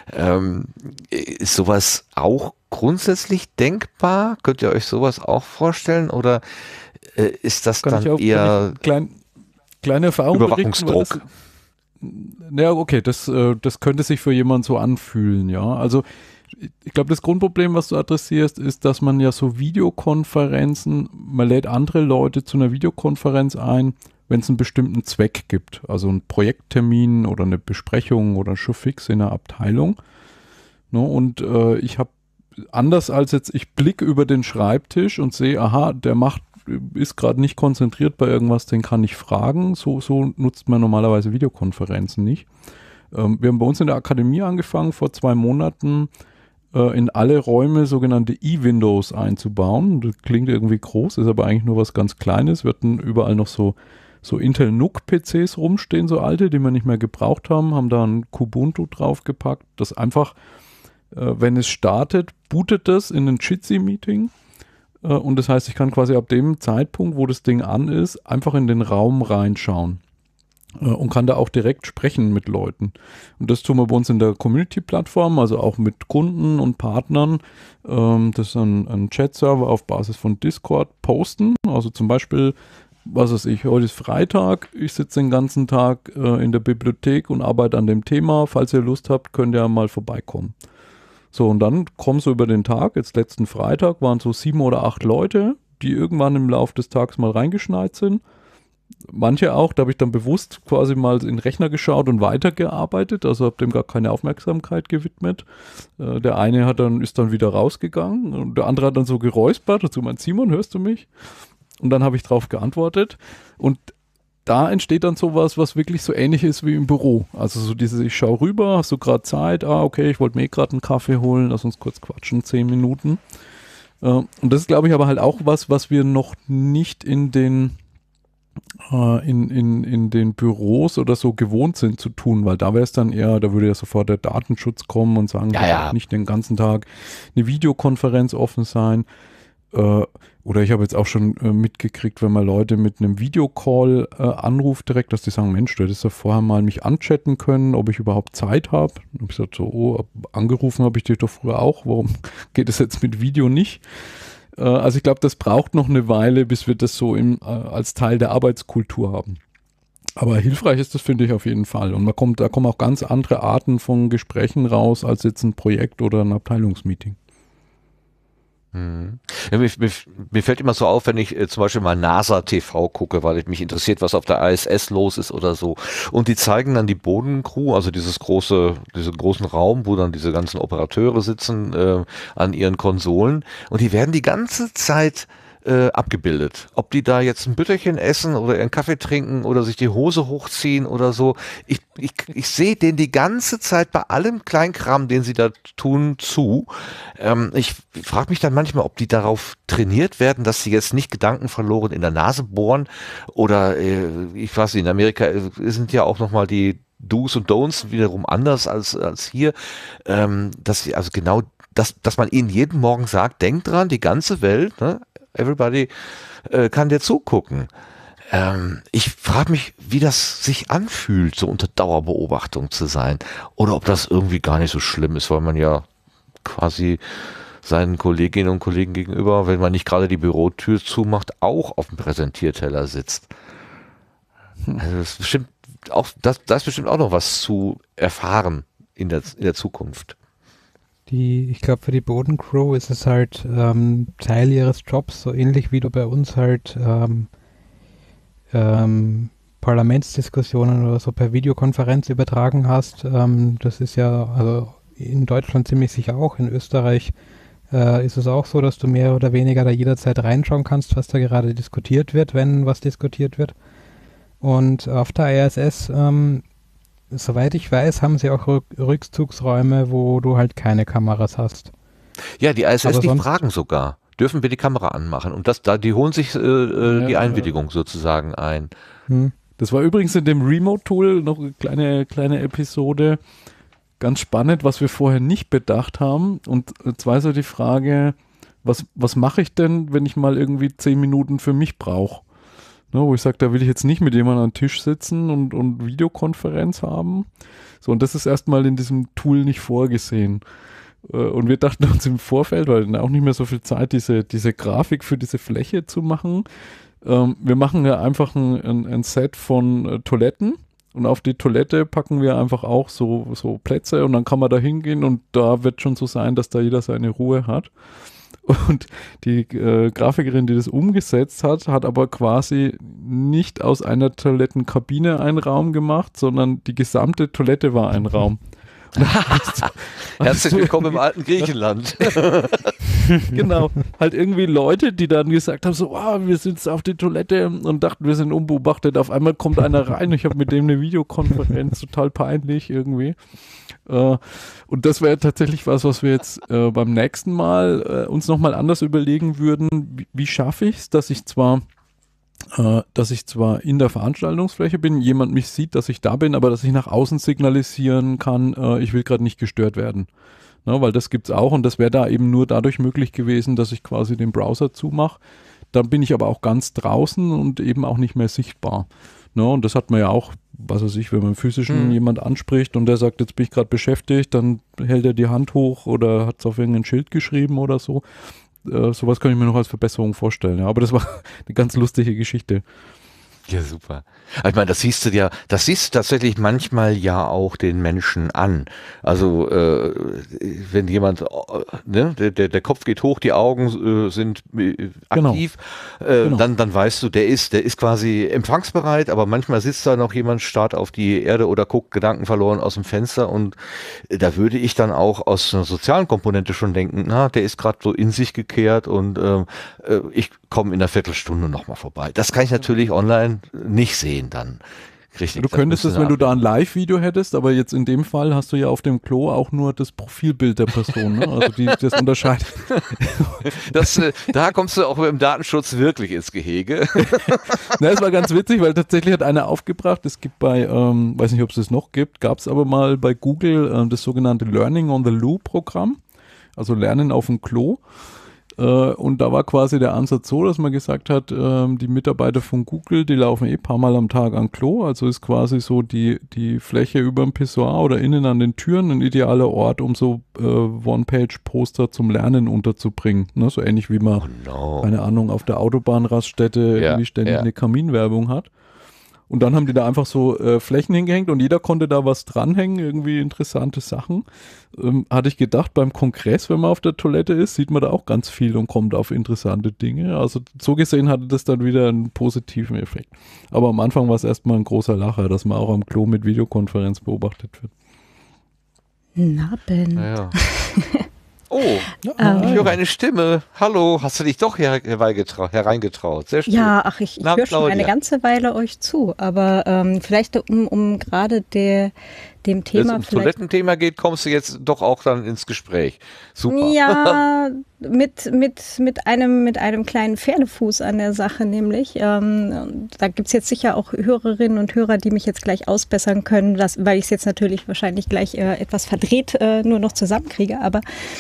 [SPEAKER 1] Ist sowas auch grundsätzlich denkbar? Könnt ihr euch sowas auch vorstellen? Oder ist das dann eher
[SPEAKER 4] kleine Erfahrung
[SPEAKER 1] Überwachungsdruck?
[SPEAKER 4] Ja, okay, das könnte sich für jemanden so anfühlen, ja. Also ich glaube, das Grundproblem, was du adressierst, ist, dass man ja so Videokonferenzen, man lädt andere Leute zu einer Videokonferenz ein, wenn es einen bestimmten Zweck gibt. Also einen Projekttermin oder eine Besprechung oder schon fix in einer Abteilung. Ne, und ich habe, anders als jetzt, ich blicke über den Schreibtisch und sehe, aha, ist gerade nicht konzentriert bei irgendwas, den kann ich fragen. So nutzt man normalerweise Videokonferenzen nicht. Wir haben bei uns in der Akademie angefangen, vor 2 Monaten in alle Räume sogenannte E-Windows einzubauen. Das klingt irgendwie groß, ist aber eigentlich nur was ganz Kleines. Wir hatten überall noch so Intel NUC-PCs rumstehen, so alte, die wir nicht mehr gebraucht haben da ein Kubuntu draufgepackt, das einfach, wenn es startet, bootet das in ein Jitsi-Meeting. Und das heißt, ich kann quasi ab dem Zeitpunkt, wo das Ding an ist, einfach in den Raum reinschauen und kann da auch direkt sprechen mit Leuten. Und das tun wir bei uns in der Community-Plattform, also auch mit Kunden und Partnern. Das ist ein Chat-Server auf Basis von Discord posten. Also zum Beispiel, was weiß ich, heute ist Freitag, ich sitze den ganzen Tag in der Bibliothek und arbeite an dem Thema. Falls ihr Lust habt, könnt ihr mal vorbeikommen. So, und dann kommen so über den Tag, jetzt letzten Freitag waren so 7 oder 8 Leute, die irgendwann im Laufe des Tages mal reingeschneit sind. Manche auch, da habe ich dann bewusst quasi mal in den Rechner geschaut und weitergearbeitet, also habe dem gar keine Aufmerksamkeit gewidmet. Der eine ist dann wieder rausgegangen und der andere hat dann so geräuspert, dazu meint, Simon, hörst du mich? Und dann habe ich drauf geantwortet und da entsteht dann sowas, was wirklich so ähnlich ist wie im Büro. Also so dieses, ich schaue rüber, hast du gerade Zeit? Okay, ich wollte mir gerade einen Kaffee holen, lass uns kurz quatschen, 10 Minuten. Und das ist, glaube ich, aber halt auch was wir noch nicht in den Büros oder so gewohnt sind zu tun, weil da wäre es dann eher, da würde ja sofort der Datenschutz kommen und sagen, nicht den ganzen Tag eine Videokonferenz offen sein. Oder ich habe jetzt auch schon mitgekriegt, wenn man Leute mit einem Videocall anruft direkt, dass die sagen, Mensch, du hättest ja vorher mal mich anchatten können, ob ich überhaupt Zeit habe. Und ich gesagt so, angerufen habe ich dich doch früher auch, warum geht es jetzt mit Video nicht? Also ich glaube, das braucht noch eine Weile, bis wir das so als Teil der Arbeitskultur haben. Aber hilfreich ist das, finde ich, auf jeden Fall. Und da kommen auch ganz andere Arten von Gesprächen raus, als jetzt ein Projekt oder ein Abteilungsmeeting.
[SPEAKER 1] Ja, mir fällt immer so auf, wenn ich zum Beispiel mal NASA TV gucke, weil mich interessiert, was auf der ISS los ist oder so. Und die zeigen dann die Bodencrew, also diesen großen Raum, wo dann diese ganzen Operateure sitzen an ihren Konsolen. Und die werden die ganze Zeit abgebildet. Ob die da jetzt ein Bütterchen essen oder einen Kaffee trinken oder sich die Hose hochziehen oder so. Ich sehe denen die ganze Zeit bei allem Kleinkram, den sie da tun, zu. Ich frage mich dann manchmal, ob die darauf trainiert werden, dass sie jetzt nicht gedankenverloren in der Nase bohren oder ich weiß nicht, in Amerika sind ja auch nochmal die Do's und Don'ts wiederum anders als hier, dass sie also genau dass man ihnen jeden Morgen sagt, denkt dran, die ganze Welt, ne? Everybody kann dir zugucken. Ich frage mich, wie das sich anfühlt, so unter Dauerbeobachtung zu sein. Oder ob das irgendwie gar nicht so schlimm ist, weil man ja quasi seinen Kolleginnen und Kollegen gegenüber, wenn man nicht gerade die Bürotür zumacht, auch auf dem Präsentierteller sitzt. Also das ist bestimmt auch, da ist bestimmt auch noch was zu erfahren in der Zukunft.
[SPEAKER 3] Ich glaube, für die Bodencrew ist es halt Teil ihres Jobs, so ähnlich wie du bei uns halt Parlamentsdiskussionen oder so per Videokonferenz übertragen hast. Das ist ja also in Deutschland ziemlich sicher auch. In Österreich ist es auch so, dass du mehr oder weniger da jederzeit reinschauen kannst, was da gerade diskutiert wird, wenn was diskutiert wird. Und auf der ISS soweit ich weiß, haben sie auch Rückzugsräume, wo du halt keine Kameras hast.
[SPEAKER 1] Ja, die ISS, die fragen sogar, dürfen wir die Kamera anmachen? Und die holen sich die Einwilligung sozusagen ein.
[SPEAKER 4] Das war übrigens in dem Remote-Tool noch eine kleine Episode, ganz spannend, was wir vorher nicht bedacht haben. Und zwar so die Frage, was mache ich denn, wenn ich mal irgendwie 10 Minuten für mich brauche? Ne, wo ich sage, da will ich jetzt nicht mit jemandem am Tisch sitzen und Videokonferenz haben. So, und das ist erstmal in diesem Tool nicht vorgesehen. Und wir dachten uns im Vorfeld, weil dann auch nicht mehr so viel Zeit, diese Grafik für diese Fläche zu machen. Wir machen ja einfach ein Set von Toiletten und auf die Toilette packen wir einfach auch so Plätze und dann kann man da hingehen und da wird schon so sein, dass da jeder seine Ruhe hat. Und die Grafikerin, die das umgesetzt hat, hat aber quasi nicht aus einer Toilettenkabine einen Raum gemacht, sondern die gesamte Toilette war ein Raum.
[SPEAKER 1] Herzlich willkommen im alten Griechenland.
[SPEAKER 4] Genau, halt irgendwie Leute, die dann gesagt haben, so, wir sind jetzt auf die Toilette und dachten, wir sind unbeobachtet. Auf einmal kommt einer rein, ich habe mit dem eine Videokonferenz, total peinlich irgendwie. Und das wäre tatsächlich was wir jetzt beim nächsten Mal uns nochmal anders überlegen würden. Wie schaffe ich es, dass ich zwar in der Veranstaltungsfläche bin, jemand mich sieht, dass ich da bin, aber dass ich nach außen signalisieren kann, ich will gerade nicht gestört werden. Na, weil das gibt's auch und das wäre da eben nur dadurch möglich gewesen, dass ich quasi den Browser zumache. Dann bin ich aber auch ganz draußen und eben auch nicht mehr sichtbar. Na, und das hat man ja auch, was weiß ich, wenn man physischen jemand anspricht und der sagt, jetzt bin ich gerade beschäftigt, dann hält er die Hand hoch oder hat es auf irgendein Schild geschrieben oder so. Sowas kann ich mir noch als Verbesserung vorstellen. Ja. Aber das war eine ganz lustige Geschichte.
[SPEAKER 1] Ja, super. Ich meine, das siehst du tatsächlich manchmal ja auch den Menschen an. Also wenn jemand, der Kopf geht hoch, die Augen sind aktiv, genau. Dann weißt du, der ist quasi empfangsbereit, aber manchmal sitzt da noch jemand, starrt auf die Erde oder guckt gedankenverloren aus dem Fenster und da würde ich dann auch aus einer sozialen Komponente schon denken, der ist gerade so in sich gekehrt und ich komme in einer Viertelstunde nochmal vorbei. Das kann ich natürlich online Personen nicht sehen dann. Richtig,
[SPEAKER 4] du könntest es, wenn du da ein Live-Video hättest, aber jetzt in dem Fall hast du ja auf dem Klo auch nur das Profilbild der Person, ne? Also das unterscheidet.
[SPEAKER 1] Da kommst du auch im Datenschutz wirklich ins Gehege.
[SPEAKER 4] Na, es war ganz witzig, weil tatsächlich hat einer aufgebracht, es gibt bei, weiß nicht, ob es das noch gibt, gab es aber mal bei Google das sogenannte Learning on the Loo Programm, also Lernen auf dem Klo. Und da war quasi der Ansatz so, dass man gesagt hat, die Mitarbeiter von Google, die laufen ein paar Mal am Tag an Klo, also ist quasi so die Fläche über dem Pissoir oder innen an den Türen ein idealer Ort, um so One-Page-Poster zum Lernen unterzubringen. Ne? So ähnlich wie man, keine Ahnung, auf der Autobahnraststätte irgendwie ständig eine Kaminwerbung hat. Und dann haben die da einfach so Flächen hingehängt und jeder konnte da was dranhängen, irgendwie interessante Sachen. Hatte ich gedacht, beim Kongress, wenn man auf der Toilette ist, sieht man da auch ganz viel und kommt auf interessante Dinge. Also so gesehen hatte das dann wieder einen positiven Effekt. Aber am Anfang war es erstmal ein großer Lacher, dass man auch am Klo mit Videokonferenz beobachtet wird.
[SPEAKER 5] Na, Ben.
[SPEAKER 1] Ja. Oh, ich höre eine Stimme. Hallo, hast du dich doch hereingetraut? Sehr schön.
[SPEAKER 5] Ja, ach, ich höre schon eine ganze Weile euch zu, aber vielleicht um gerade dem Thema. Wenn es ums
[SPEAKER 1] Toilettenthema geht, kommst du jetzt doch auch dann ins Gespräch. Super.
[SPEAKER 5] Ja, mit einem kleinen Pferdefuß an der Sache nämlich. Da gibt es jetzt sicher auch Hörerinnen und Hörer, die mich jetzt gleich ausbessern können, weil ich es jetzt natürlich wahrscheinlich gleich etwas verdreht nur noch zusammenkriege. Aber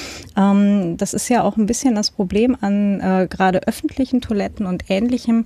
[SPEAKER 5] das ist ja auch ein bisschen das Problem an gerade öffentlichen Toiletten und Ähnlichem,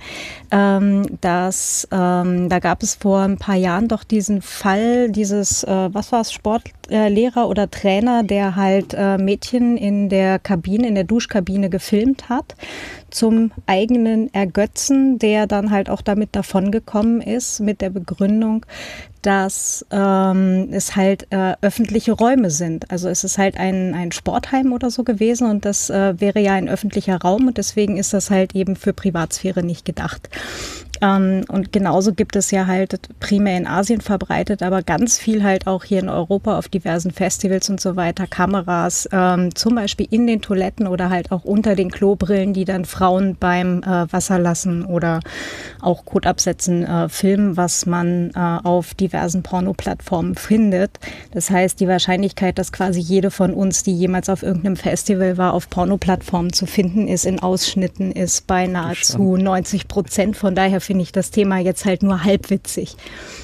[SPEAKER 5] dass da gab es vor ein paar Jahren doch diesen Fall, was war es, Sportlehrer oder Trainer, der halt Mädchen in der Kabine, in der Duschkabine gefilmt hat, zum eigenen Ergötzen, der dann halt auch damit davongekommen ist, mit der Begründung, dass es halt öffentliche Räume sind. Also es ist halt ein Sportheim oder so gewesen und das wäre ja ein öffentlicher Raum und deswegen ist das halt eben für Privatsphäre nicht gedacht. Und genauso gibt es ja halt primär in Asien verbreitet, aber ganz viel halt auch hier in Europa auf diversen Festivals und so weiter, Kameras, zum Beispiel in den Toiletten oder halt auch unter den Klobrillen, die dann Frauen beim Wasserlassen oder auch Kotabsetzen filmen, was man auf diversen Pornoplattformen findet. Das heißt, die Wahrscheinlichkeit, dass quasi jede von uns, die jemals auf irgendeinem Festival war, auf Pornoplattformen zu finden ist, in Ausschnitten, ist bei nahezu 90%. Von daher finde ich das Thema jetzt halt nur halbwitzig.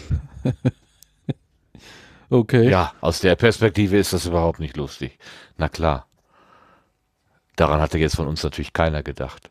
[SPEAKER 4] Okay.
[SPEAKER 1] Ja, aus der Perspektive ist das überhaupt nicht lustig. Na klar. Daran hatte jetzt von uns natürlich keiner gedacht.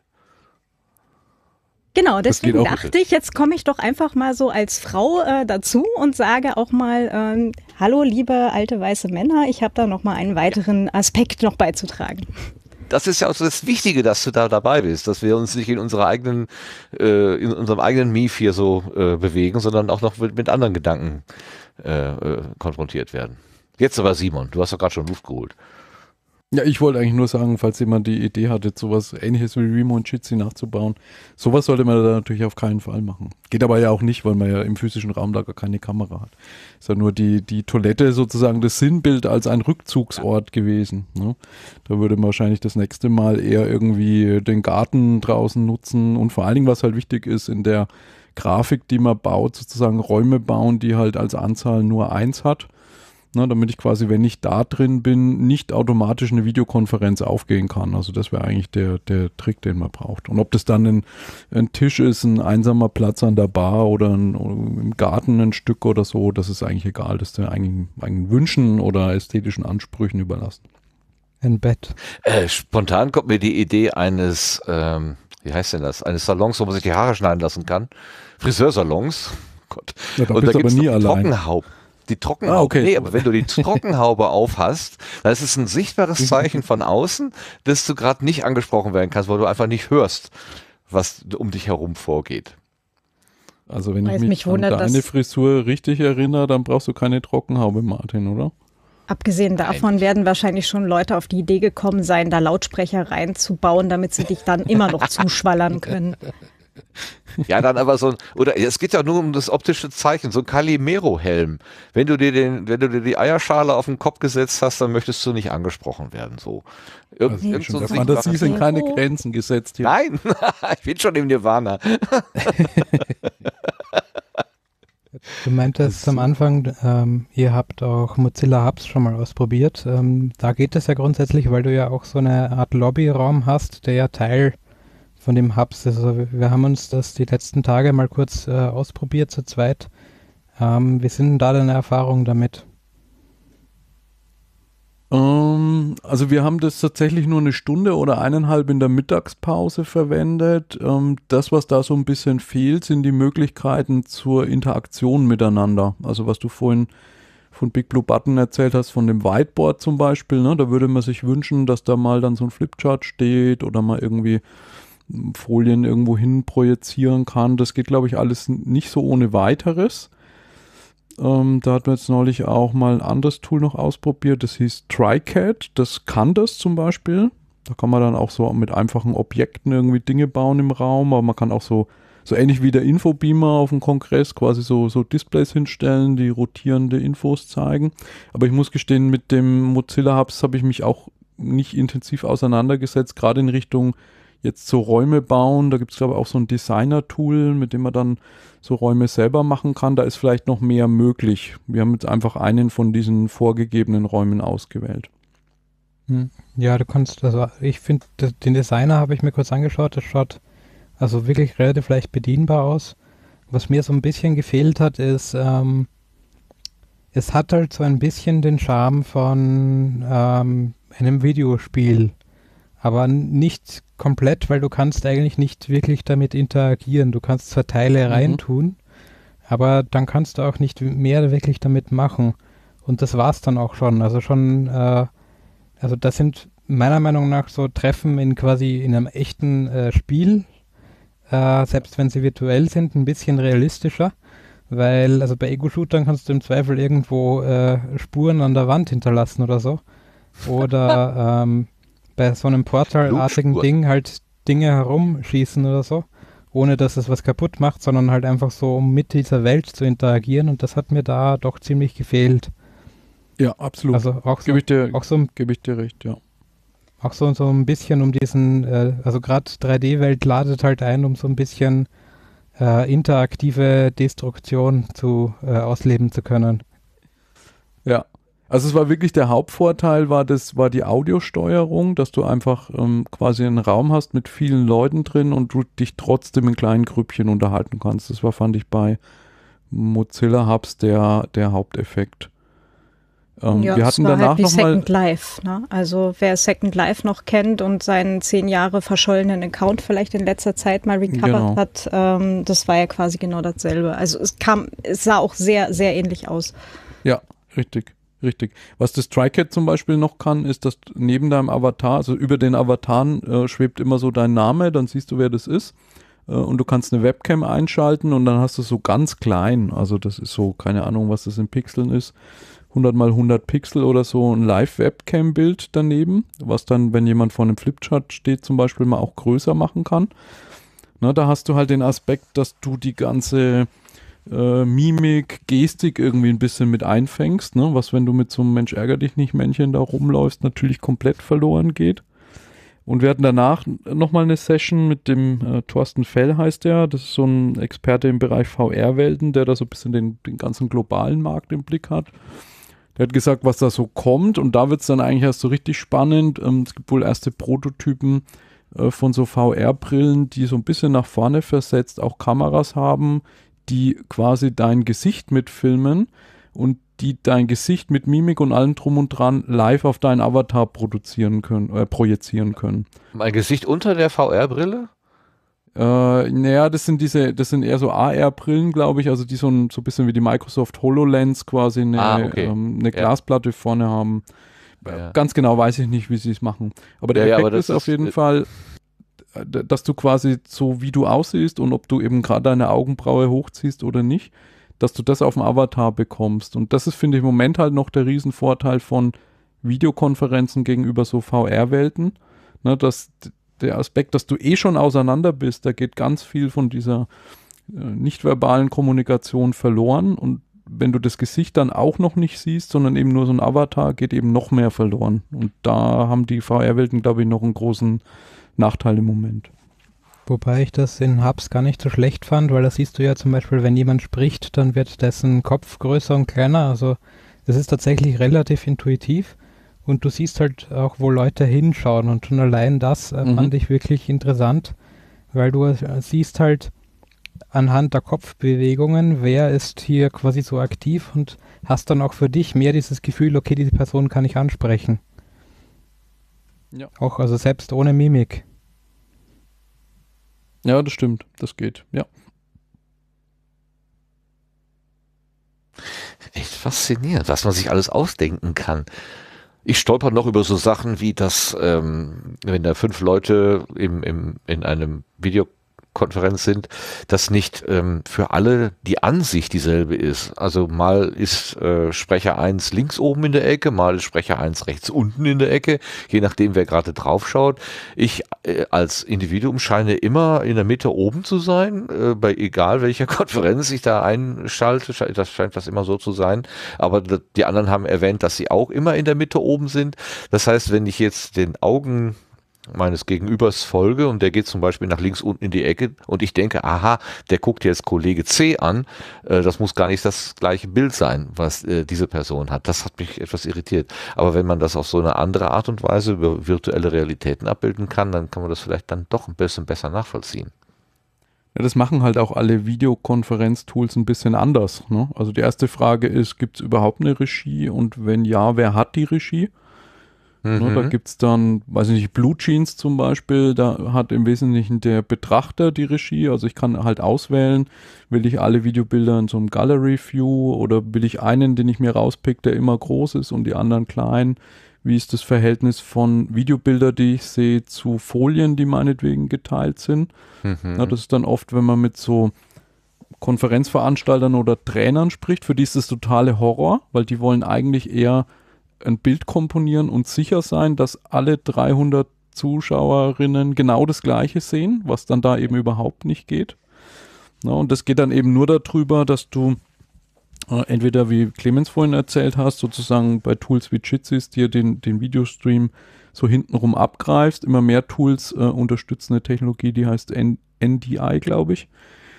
[SPEAKER 5] Genau, deswegen dachte ich, jetzt komme ich doch einfach mal so als Frau dazu und sage auch mal, hallo liebe alte weiße Männer, ich habe da noch mal einen weiteren Aspekt noch beizutragen.
[SPEAKER 1] Das ist ja auch so das Wichtige, dass du da dabei bist, dass wir uns nicht in unserem eigenen Mief hier so bewegen, sondern auch noch mit anderen Gedanken konfrontiert werden. Jetzt aber Simon, du hast doch gerade schon Luft geholt.
[SPEAKER 4] Ja, ich wollte eigentlich nur sagen, falls jemand die Idee hatte, sowas Ähnliches wie Remo und Jitsi nachzubauen, sowas sollte man da natürlich auf keinen Fall machen. Geht aber ja auch nicht, weil man ja im physischen Raum da gar keine Kamera hat. Ist ja nur die Toilette sozusagen das Sinnbild als ein Rückzugsort gewesen. Ne? Da würde man wahrscheinlich das nächste Mal eher irgendwie den Garten draußen nutzen und vor allen Dingen, was halt wichtig ist, in der Grafik, die man baut, sozusagen Räume bauen, die halt als Anzahl nur 1 hat. Na, damit ich quasi, wenn ich da drin bin, nicht automatisch eine Videokonferenz aufgehen kann. Also das wäre eigentlich der Trick, den man braucht. Und ob das dann ein Tisch ist, ein einsamer Platz an der Bar oder im Garten ein Stück oder so, das ist eigentlich egal. Das ist der eigenen Wünschen oder ästhetischen Ansprüchen überlassen.
[SPEAKER 3] Ein Bett.
[SPEAKER 1] Spontan kommt mir die Idee eines, wie heißt denn das, eines Salons, wo man sich die Haare schneiden lassen kann. Friseursalons. Gott.
[SPEAKER 4] Ja, da bist du aber nie allein.
[SPEAKER 1] Die Trockenhaube.
[SPEAKER 4] Okay.
[SPEAKER 1] Nee, aber wenn du die Trockenhaube aufhast, dann ist es ein sichtbares Zeichen von außen, dass du gerade nicht angesprochen werden kannst, weil du einfach nicht hörst, was um dich herum vorgeht.
[SPEAKER 4] Also wenn ich mich an deine Frisur richtig erinnere, dann brauchst du keine Trockenhaube, Martin, oder?
[SPEAKER 5] Abgesehen davon werden wahrscheinlich schon Leute auf die Idee gekommen sein, da Lautsprecher reinzubauen, damit sie dich dann immer noch zuschwallern können.
[SPEAKER 1] Ja, dann aber oder es geht ja nur um das optische Zeichen, so ein Calimero-Helm. Wenn du dir die Eierschale auf den Kopf gesetzt hast, dann möchtest du nicht angesprochen werden, so.
[SPEAKER 4] Also schon der Fantasie sind keine Grenzen gesetzt hier.
[SPEAKER 1] Nein, ich bin schon im Nirvana.
[SPEAKER 3] Du meintest am Anfang, ihr habt auch Mozilla Hubs schon mal ausprobiert. Da geht es ja grundsätzlich, weil du ja auch so eine Art Lobbyraum hast, der ja Teil von dem Hubs ist. Also wir haben uns das die letzten Tage mal kurz ausprobiert zu zweit. Wie sind denn da deine Erfahrungen damit?
[SPEAKER 4] Also wir haben das tatsächlich nur 1 Stunde oder 1,5 in der Mittagspause verwendet. Das, was da so ein bisschen fehlt, sind die Möglichkeiten zur Interaktion miteinander. Also was du vorhin von Big Blue Button erzählt hast, von dem Whiteboard zum Beispiel, ne? Da würde man sich wünschen, dass da mal dann so ein Flipchart steht oder mal irgendwie Folien irgendwo hin projizieren kann. Das geht, glaube ich, alles nicht so ohne weiteres. Da hatten wir jetzt neulich auch mal ein anderes Tool noch ausprobiert, das hieß TriCAD, das kann das zum Beispiel. Da kann man dann auch so mit einfachen Objekten irgendwie Dinge bauen im Raum, aber man kann auch so ähnlich wie der Infobeamer auf dem Kongress quasi so Displays hinstellen, die rotierende Infos zeigen. Aber ich muss gestehen, mit dem Mozilla Hubs habe ich mich auch nicht intensiv auseinandergesetzt, gerade in Richtung jetzt so Räume bauen. Da gibt es, glaube ich, auch so ein Designer-Tool, mit dem man dann so Räume selber machen kann. Da ist vielleicht noch mehr möglich. Wir haben jetzt einfach einen von diesen vorgegebenen Räumen ausgewählt.
[SPEAKER 3] Ja, du kannst, also ich finde, den Designer habe ich mir kurz angeschaut. Das schaut also wirklich relativ leicht bedienbar aus. Was mir so ein bisschen gefehlt hat, ist, es hat halt so ein bisschen den Charme von einem Videospiel. Aber nicht komplett, weil du kannst eigentlich nicht wirklich damit interagieren. Du kannst zwar Teile reintun, aber dann kannst du auch nicht mehr wirklich damit machen. Und das war's dann auch schon. Also also das sind meiner Meinung nach so Treffen in einem echten Spiel, selbst wenn sie virtuell sind, ein bisschen realistischer. Weil, also bei Ego-Shootern kannst du im Zweifel irgendwo Spuren an der Wand hinterlassen oder so. Oder bei so einem Portal-artigen Ding halt Dinge herumschießen oder so, ohne dass es was kaputt macht, sondern halt einfach so, um mit dieser Welt zu interagieren, und das hat mir da doch ziemlich gefehlt.
[SPEAKER 4] Ja, absolut.
[SPEAKER 3] Also auch so,
[SPEAKER 4] gebe ich dir recht, ja.
[SPEAKER 3] Auch so ein bisschen um diesen, also gerade 3D-Welt ladet halt ein, um so ein bisschen interaktive Destruktion ausleben zu können.
[SPEAKER 4] Ja. Also es war wirklich der Hauptvorteil, war die Audiosteuerung, dass du einfach quasi einen Raum hast mit vielen Leuten drin und du dich trotzdem in kleinen Grüppchen unterhalten kannst. Das war, fand ich, bei Mozilla Hubs der Haupteffekt.
[SPEAKER 5] Ja,
[SPEAKER 4] wir hatten danach
[SPEAKER 5] halt wie
[SPEAKER 4] noch
[SPEAKER 5] Second Life, ne? Also wer Second Life noch kennt und seinen 10 Jahre verschollenen Account vielleicht in letzter Zeit mal recovered hat, das war ja quasi genau dasselbe. Also es sah auch sehr, sehr ähnlich aus.
[SPEAKER 4] Ja, richtig. Was das TriCAD zum Beispiel noch kann, ist, dass neben deinem Avatar, also über den Avataren schwebt immer so dein Name, dann siehst du, wer das ist, und du kannst eine Webcam einschalten und dann hast du so ganz klein, also das ist so, keine Ahnung, was das in Pixeln ist, 100 mal 100 Pixel oder so, ein Live-Webcam-Bild daneben, was dann, wenn jemand vor einem Flipchart steht, zum Beispiel mal auch größer machen kann. Na, da hast du halt den Aspekt, dass du die ganze Mimik, Gestik irgendwie ein bisschen mit einfängst, ne? Was, wenn du mit so einem Mensch ärger dich nicht Männchen da rumläufst, natürlich komplett verloren geht. Und wir hatten danach nochmal eine Session mit dem Thorsten Fell, heißt der. Das ist so ein Experte im Bereich VR-Welten, der da so ein bisschen den ganzen globalen Markt im Blick hat. Der hat gesagt, was da so kommt, und da wird es dann eigentlich erst so richtig spannend. Es gibt wohl erste Prototypen von so VR-Brillen, die so ein bisschen nach vorne versetzt auch Kameras haben, die quasi dein Gesicht mitfilmen und die dein Gesicht mit Mimik und allem drum und dran live auf deinen Avatar projizieren können.
[SPEAKER 1] Mein Gesicht unter der VR-Brille?
[SPEAKER 4] Naja, das sind eher so AR-Brillen, glaube ich, also die so ein bisschen wie die Microsoft HoloLens quasi eine Glasplatte vorne haben. Ja. Ganz genau weiß ich nicht, wie sie es machen. Aber der Effekt ist auf jeden Fall, dass du quasi so wie du aussiehst und ob du eben gerade deine Augenbraue hochziehst oder nicht, dass du das auf dem Avatar bekommst. Und das ist, finde ich, im Moment halt noch der Riesenvorteil von Videokonferenzen gegenüber so VR-Welten, ne, dass der Aspekt, dass du schon auseinander bist, da geht ganz viel von dieser nicht-verbalen Kommunikation verloren und wenn du das Gesicht dann auch noch nicht siehst, sondern eben nur so ein Avatar, geht eben noch mehr verloren. Und da haben die VR-Welten, glaube ich, noch einen großen Nachteil im Moment.
[SPEAKER 3] Wobei ich das in Hubs gar nicht so schlecht fand, weil da siehst du ja zum Beispiel, wenn jemand spricht, dann wird dessen Kopf größer und kleiner. Also es ist tatsächlich relativ intuitiv und du siehst halt auch, wo Leute hinschauen. Und schon allein das fand ich wirklich interessant, weil du siehst halt anhand der Kopfbewegungen, wer ist hier quasi so aktiv und hast dann auch für dich mehr dieses Gefühl, okay, diese Person kann ich ansprechen.
[SPEAKER 4] Ja.
[SPEAKER 3] Auch also selbst ohne Mimik.
[SPEAKER 4] Ja, das stimmt. Das geht, ja.
[SPEAKER 1] Echt faszinierend, was man sich alles ausdenken kann. Ich stolper noch über so Sachen wie das, wenn da 5 Leute in einem Videokonferenz sind, dass nicht für alle die Ansicht dieselbe ist. Also mal ist Sprecher 1 links oben in der Ecke, mal ist Sprecher 1 rechts unten in der Ecke, je nachdem, wer gerade drauf schaut. Ich als Individuum scheine immer in der Mitte oben zu sein, bei egal welcher Konferenz ich da einschalte, das scheint das immer so zu sein. Aber die anderen haben erwähnt, dass sie auch immer in der Mitte oben sind. Das heißt, wenn ich jetzt den Augen meines Gegenübers folge und der geht zum Beispiel nach links unten in die Ecke und ich denke, aha, der guckt jetzt Kollege C an, das muss gar nicht das gleiche Bild sein, was diese Person hat. Das hat mich etwas irritiert. Aber wenn man das auf so eine andere Art und Weise über virtuelle Realitäten abbilden kann, dann kann man das vielleicht dann doch ein bisschen besser nachvollziehen.
[SPEAKER 4] Ja, das machen halt auch alle Videokonferenz-Tools ein bisschen anders, ne? Also die erste Frage ist, gibt es überhaupt eine Regie und wenn ja, wer hat die Regie? Ne, da gibt es dann, weiß ich nicht, Blue Jeans zum Beispiel, da hat im Wesentlichen der Betrachter die Regie, also ich kann halt auswählen, will ich alle Videobilder in so einem Gallery View oder will ich einen, den ich mir rauspick, der immer groß ist und die anderen klein, wie ist das Verhältnis von Videobilder, die ich sehe, zu Folien, die meinetwegen geteilt sind. Ja, das ist dann oft, wenn man mit so Konferenzveranstaltern oder Trainern spricht, für die ist das totale Horror, weil die wollen eigentlich eher ein Bild komponieren und sicher sein, dass alle 300 Zuschauerinnen genau das Gleiche sehen, was dann da eben überhaupt nicht geht. Ja, und das geht dann eben nur darüber, dass du entweder, wie Clemens vorhin erzählt hast, sozusagen bei Tools wie Jitsis dir den Videostream so hintenrum abgreifst. Immer mehr Tools unterstützen eine Technologie, die heißt NDI, glaube ich.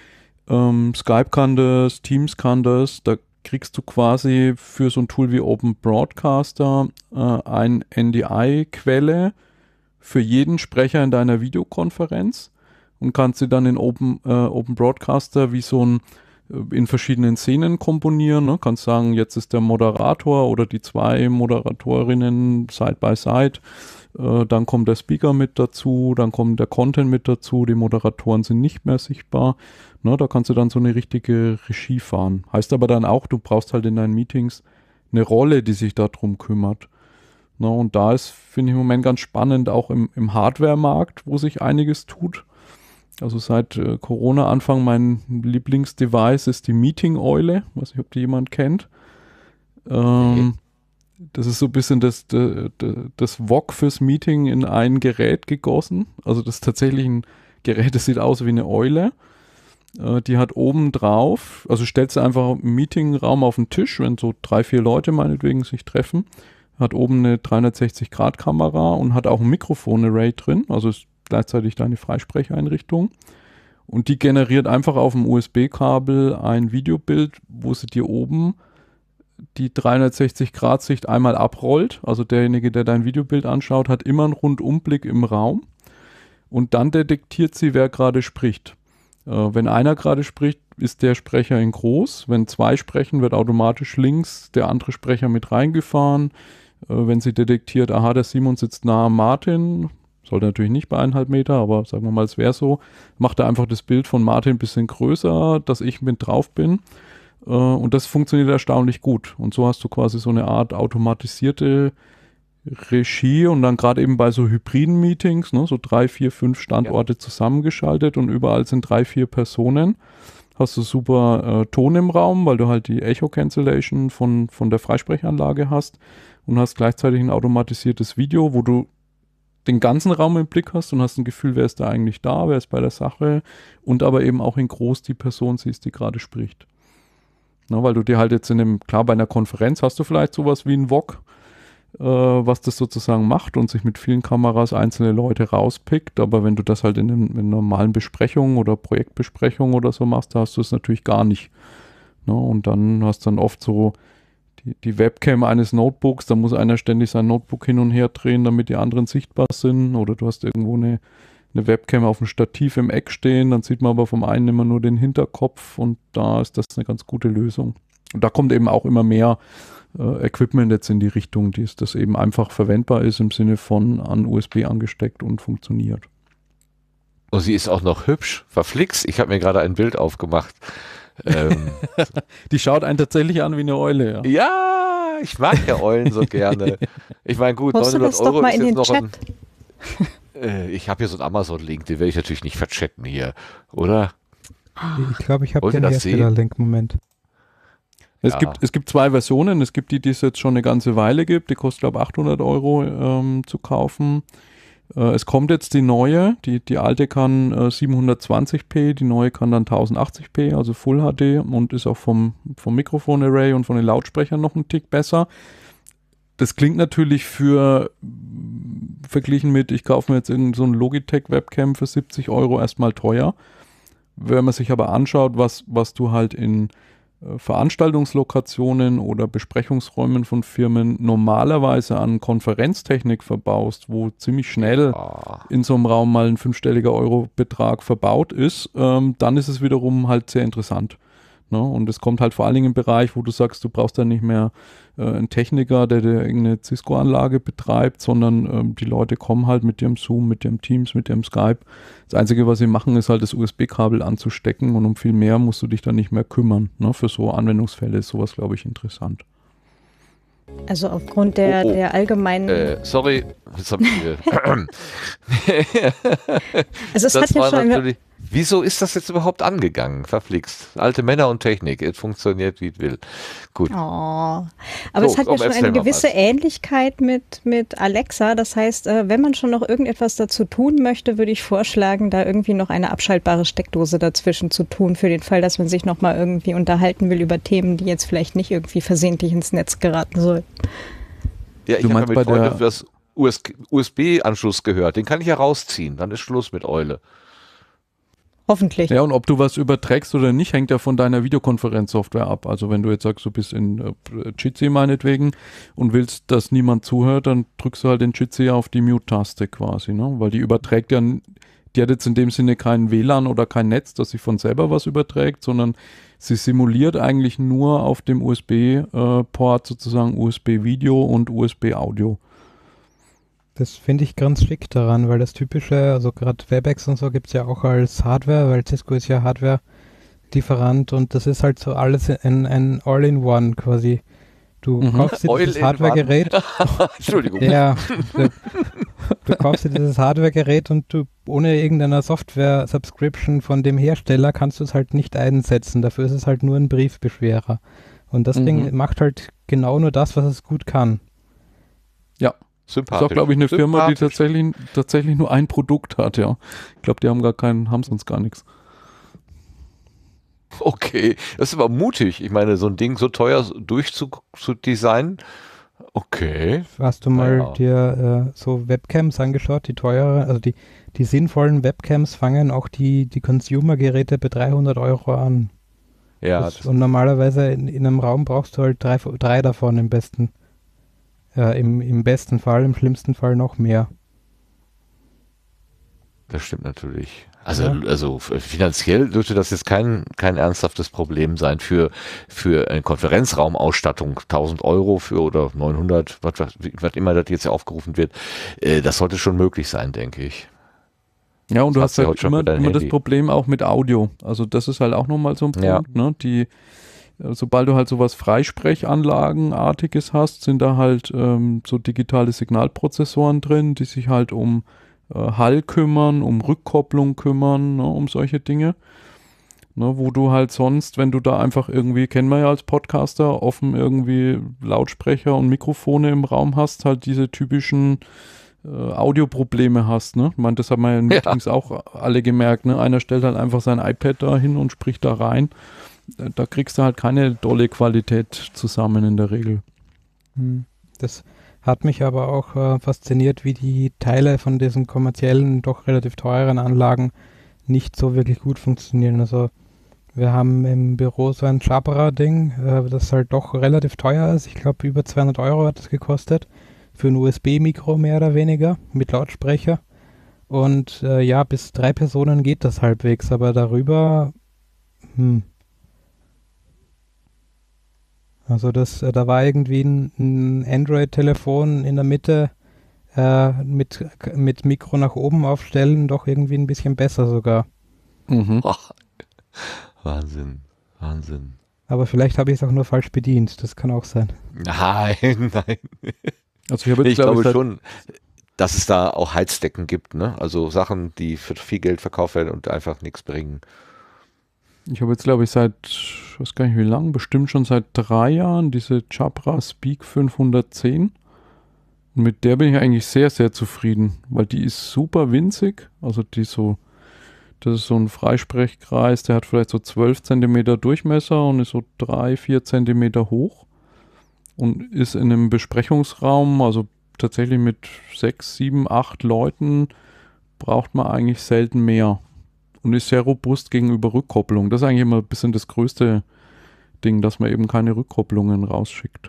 [SPEAKER 4] Skype kann das, Teams kann das, da kriegst du quasi für so ein Tool wie Open Broadcaster ein NDI-Quelle für jeden Sprecher in deiner Videokonferenz und kannst sie dann in Open Broadcaster wie so ein in verschiedenen Szenen komponieren. Ne? Kannst sagen, jetzt ist der Moderator oder die 2 Moderatorinnen side by side, dann kommt der Speaker mit dazu, dann kommt der Content mit dazu, die Moderatoren sind nicht mehr sichtbar. Ne? Da kannst du dann so eine richtige Regie fahren. Heißt aber dann auch, du brauchst halt in deinen Meetings eine Rolle, die sich darum kümmert. Ne? Und da ist, finde ich im Moment ganz spannend, auch im Hardware-Markt, wo sich einiges tut. Also seit Corona-Anfang mein Lieblingsdevice ist die Meeting-Eule. Weiß nicht, ob die jemand kennt. Das ist so ein bisschen das VOG fürs Meeting in ein Gerät gegossen. Also das ist tatsächlich ein Gerät, das sieht aus wie eine Eule. Die hat oben drauf, also stellst du einfach einen Meetingraum auf den Tisch, wenn so 3, 4 Leute meinetwegen sich treffen, hat oben eine 360-Grad-Kamera und hat auch ein Mikrofon-Array drin, also ist gleichzeitig deine Freisprecheinrichtung. Und die generiert einfach auf dem USB-Kabel ein Videobild, wo sie dir oben die 360-Grad-Sicht einmal abrollt. Also derjenige, der dein Videobild anschaut, hat immer einen Rundumblick im Raum. Und dann detektiert sie, wer gerade spricht. Wenn einer gerade spricht, ist der Sprecher in groß. Wenn 2 sprechen, wird automatisch links der andere Sprecher mit reingefahren. Wenn sie detektiert, aha, der Simon sitzt nahe Martin, sollte natürlich nicht bei 1,5 Meter, aber sagen wir mal, es wäre so, macht er einfach das Bild von Martin ein bisschen größer, dass ich mit drauf bin. Und das funktioniert erstaunlich gut. Und so hast du quasi so eine Art automatisierte Regie und dann gerade eben bei so hybriden Meetings, ne, so 3, 4, 5 Standorte zusammengeschaltet und überall sind 3, 4 Personen. Hast du super Ton im Raum, weil du halt die Echo Cancellation von der Freisprechanlage hast und hast gleichzeitig ein automatisiertes Video, wo du den ganzen Raum im Blick hast und hast ein Gefühl, wer ist da eigentlich da, wer ist bei der Sache und aber eben auch in groß die Person siehst, die gerade spricht. Na, weil du dir halt jetzt klar, bei einer Konferenz hast du vielleicht sowas wie ein VOG, was das sozusagen macht und sich mit vielen Kameras einzelne Leute rauspickt, aber wenn du das halt in normalen Besprechungen oder Projektbesprechungen oder so machst, da hast du es natürlich gar nicht. Na, und dann hast du dann oft so die Webcam eines Notebooks, da muss einer ständig sein Notebook hin und her drehen, damit die anderen sichtbar sind, oder du hast irgendwo eine Webcam auf dem Stativ im Eck stehen, dann sieht man aber vom einen immer nur den Hinterkopf und da ist das eine ganz gute Lösung. Und da kommt eben auch immer mehr Equipment jetzt in die Richtung, das eben einfach verwendbar ist im Sinne von an USB angesteckt und funktioniert.
[SPEAKER 1] Und sie ist auch noch hübsch, verflixt. Ich habe mir gerade ein Bild aufgemacht.
[SPEAKER 4] Die schaut einen tatsächlich an wie eine Eule, ja.
[SPEAKER 1] Ja, ich mag ja Eulen so gerne. Ich meine, gut,
[SPEAKER 5] Poste
[SPEAKER 1] 900
[SPEAKER 5] das doch
[SPEAKER 1] Euro
[SPEAKER 5] mal
[SPEAKER 1] ist
[SPEAKER 5] in
[SPEAKER 1] jetzt
[SPEAKER 5] den
[SPEAKER 1] noch
[SPEAKER 5] Chat.
[SPEAKER 1] ich habe hier so einen Amazon-Link, den werde ich natürlich nicht verchatten hier, oder?
[SPEAKER 3] Ich glaube, ich habe
[SPEAKER 1] Wollt ihr
[SPEAKER 3] den
[SPEAKER 1] das sehen?
[SPEAKER 3] Hersteller-Link. Moment.
[SPEAKER 4] Es gibt zwei Versionen. Es gibt die es jetzt schon eine ganze Weile gibt. Die kostet, glaube ich, 800 Euro zu kaufen. Es kommt jetzt die neue. Die alte kann 720p, die neue kann dann 1080p, also Full HD und ist auch vom Mikrofon-Array und von den Lautsprechern noch ein Tick besser. Das klingt natürlich verglichen mit, ich kaufe mir jetzt irgend so ein Logitech-Webcam für 70 Euro erstmal teuer. Wenn man sich aber anschaut, was du halt in Veranstaltungslokationen oder Besprechungsräumen von Firmen normalerweise an Konferenztechnik verbaust, wo ziemlich schnell in so einem Raum mal ein 5-stelliger Euro-Betrag verbaut ist, dann ist es wiederum halt sehr interessant. Ne? Und es kommt halt vor allen Dingen im Bereich, wo du sagst, du brauchst dann nicht mehr einen Techniker, der irgendeine Cisco-Anlage betreibt, sondern die Leute kommen halt mit ihrem Zoom, mit ihrem Teams, mit ihrem Skype. Das Einzige, was sie machen, ist halt das USB-Kabel anzustecken und um viel mehr musst du dich dann nicht mehr kümmern. Ne? Für so Anwendungsfälle ist sowas, glaube ich, interessant.
[SPEAKER 5] Also aufgrund der allgemeinen...
[SPEAKER 1] Sorry, jetzt habe ich hier...
[SPEAKER 5] Also es
[SPEAKER 1] das
[SPEAKER 5] hat ja
[SPEAKER 1] war
[SPEAKER 5] schon...
[SPEAKER 1] natürlich... Wieso ist das jetzt überhaupt angegangen? Verflixt. Alte Männer und Technik. Es funktioniert, wie es will. Gut.
[SPEAKER 5] Oh. Aber
[SPEAKER 1] So,
[SPEAKER 5] es hat ja
[SPEAKER 1] komm,
[SPEAKER 5] schon
[SPEAKER 1] erzähl
[SPEAKER 5] eine
[SPEAKER 1] mal
[SPEAKER 5] gewisse
[SPEAKER 1] was.
[SPEAKER 5] Ähnlichkeit mit Alexa. Das heißt, wenn man schon noch irgendetwas dazu tun möchte, würde ich vorschlagen, da irgendwie noch eine abschaltbare Steckdose dazwischen zu tun, für den Fall, dass man sich nochmal irgendwie unterhalten will über Themen, die jetzt vielleicht nicht irgendwie versehentlich ins Netz geraten sollen.
[SPEAKER 1] Ja, ich
[SPEAKER 4] Du
[SPEAKER 1] habe
[SPEAKER 4] meinst
[SPEAKER 1] ja
[SPEAKER 4] bei
[SPEAKER 1] mit Freunden
[SPEAKER 4] der-
[SPEAKER 1] das USB-Anschluss gehört. Den kann ich ja rausziehen. Dann ist Schluss mit Eule.
[SPEAKER 5] Hoffentlich.
[SPEAKER 4] Ja, und ob du was überträgst oder nicht, hängt ja von deiner Videokonferenzsoftware ab. Also wenn du jetzt sagst, du bist in Jitsi meinetwegen und willst, dass niemand zuhört, dann drückst du halt in Jitsi auf die Mute-Taste quasi, ne? Weil die überträgt ja, die hat jetzt in dem Sinne kein WLAN oder kein Netz, dass sie von selber was überträgt, sondern sie simuliert eigentlich nur auf dem USB-Port sozusagen USB-Video und USB-Audio.
[SPEAKER 3] Das finde ich ganz schick daran, weil das typische, also gerade WebEx und so gibt es ja auch als Hardware, weil Cisco ist ja Hardware-Lieferant und das ist halt so alles ein All-in-One quasi. Du kaufst dir dieses Hardware-Gerät.
[SPEAKER 1] Entschuldigung.
[SPEAKER 3] Ja, du kaufst dir dieses Hardware-Gerät und du ohne irgendeiner Software-Subscription von dem Hersteller kannst du es halt nicht einsetzen. Dafür ist es halt nur ein Briefbeschwerer. Und das Ding macht halt genau nur das, was es gut kann.
[SPEAKER 4] Ja.
[SPEAKER 1] Sympathisch.
[SPEAKER 4] Das ist auch, glaube ich, eine Firma, die
[SPEAKER 1] Sympathisch.
[SPEAKER 4] tatsächlich nur ein Produkt hat, ja. Ich glaube, die haben sonst gar nichts.
[SPEAKER 1] Okay, das ist aber mutig. Ich meine, so ein Ding so teuer durchzudesignen. Okay.
[SPEAKER 3] Hast du mal dir so Webcams angeschaut, die teure, also die sinnvollen Webcams fangen auch die Consumer-Geräte bei 300 Euro an.
[SPEAKER 1] Ja.
[SPEAKER 3] Und normalerweise in einem Raum brauchst du halt drei davon im besten. Im besten Fall, im schlimmsten Fall noch mehr.
[SPEAKER 1] Das stimmt natürlich. Also finanziell dürfte das jetzt kein ernsthaftes Problem sein für eine Konferenzraumausstattung. 1000 Euro oder 900, was immer das jetzt aufgerufen wird. Das sollte schon möglich sein, denke ich.
[SPEAKER 4] Ja, und du hast
[SPEAKER 1] ja
[SPEAKER 4] halt
[SPEAKER 1] heute schon
[SPEAKER 4] immer
[SPEAKER 1] mit deinem
[SPEAKER 4] das
[SPEAKER 1] Handy.
[SPEAKER 4] Problem auch mit Audio. Also das ist halt auch nochmal so ein Punkt,
[SPEAKER 1] Ja.
[SPEAKER 4] ne? Sobald du halt sowas Freisprechanlagenartiges hast, sind da halt so digitale Signalprozessoren drin, die sich halt um Hall kümmern, um Rückkopplung kümmern, ne, um solche Dinge. Ne, wo du halt sonst, wenn du da einfach irgendwie, kennen wir ja als Podcaster, offen irgendwie Lautsprecher und Mikrofone im Raum hast, halt diese typischen Audioprobleme hast, ne? Ich meine, das haben wir ja in Meetings auch alle gemerkt, ne? Einer stellt halt einfach sein iPad da hin und spricht da rein. Da kriegst du halt keine tolle Qualität zusammen in der Regel.
[SPEAKER 3] Das hat mich aber auch fasziniert, wie die Teile von diesen kommerziellen, doch relativ teuren Anlagen nicht so wirklich gut funktionieren. Also wir haben im Büro so ein Jabra-Ding, das halt doch relativ teuer ist. Ich glaube, über 200 € hat es gekostet. Für ein USB-Mikro mehr oder weniger, mit Lautsprecher. Und ja, bis 3 Personen geht das halbwegs, aber darüber, Also da war irgendwie ein Android-Telefon in der Mitte mit Mikro nach oben aufstellen, doch irgendwie ein bisschen besser sogar.
[SPEAKER 1] Ach, Wahnsinn.
[SPEAKER 3] Aber vielleicht habe ich es auch nur falsch bedient, das kann auch sein.
[SPEAKER 1] Nein.
[SPEAKER 4] Also ich
[SPEAKER 1] glaube schon, dass es da auch Heizdecken gibt, ne? Also Sachen, die für viel Geld verkauft werden und einfach nichts bringen.
[SPEAKER 4] Ich habe jetzt, glaube ich, ich weiß gar nicht wie lange, bestimmt schon seit 3 Jahren diese Jabra Speak 510. Und mit der bin ich eigentlich sehr, sehr zufrieden, weil die ist super winzig. Also das ist so ein Freisprechkreis, der hat vielleicht so 12 cm Durchmesser und ist so 3-4 cm hoch. Und ist in einem Besprechungsraum, also tatsächlich mit 6, 7, 8 Leuten, braucht man eigentlich selten mehr. Und ist sehr robust gegenüber Rückkopplung. Das ist eigentlich immer ein bisschen das größte Ding, dass man eben keine Rückkopplungen rausschickt.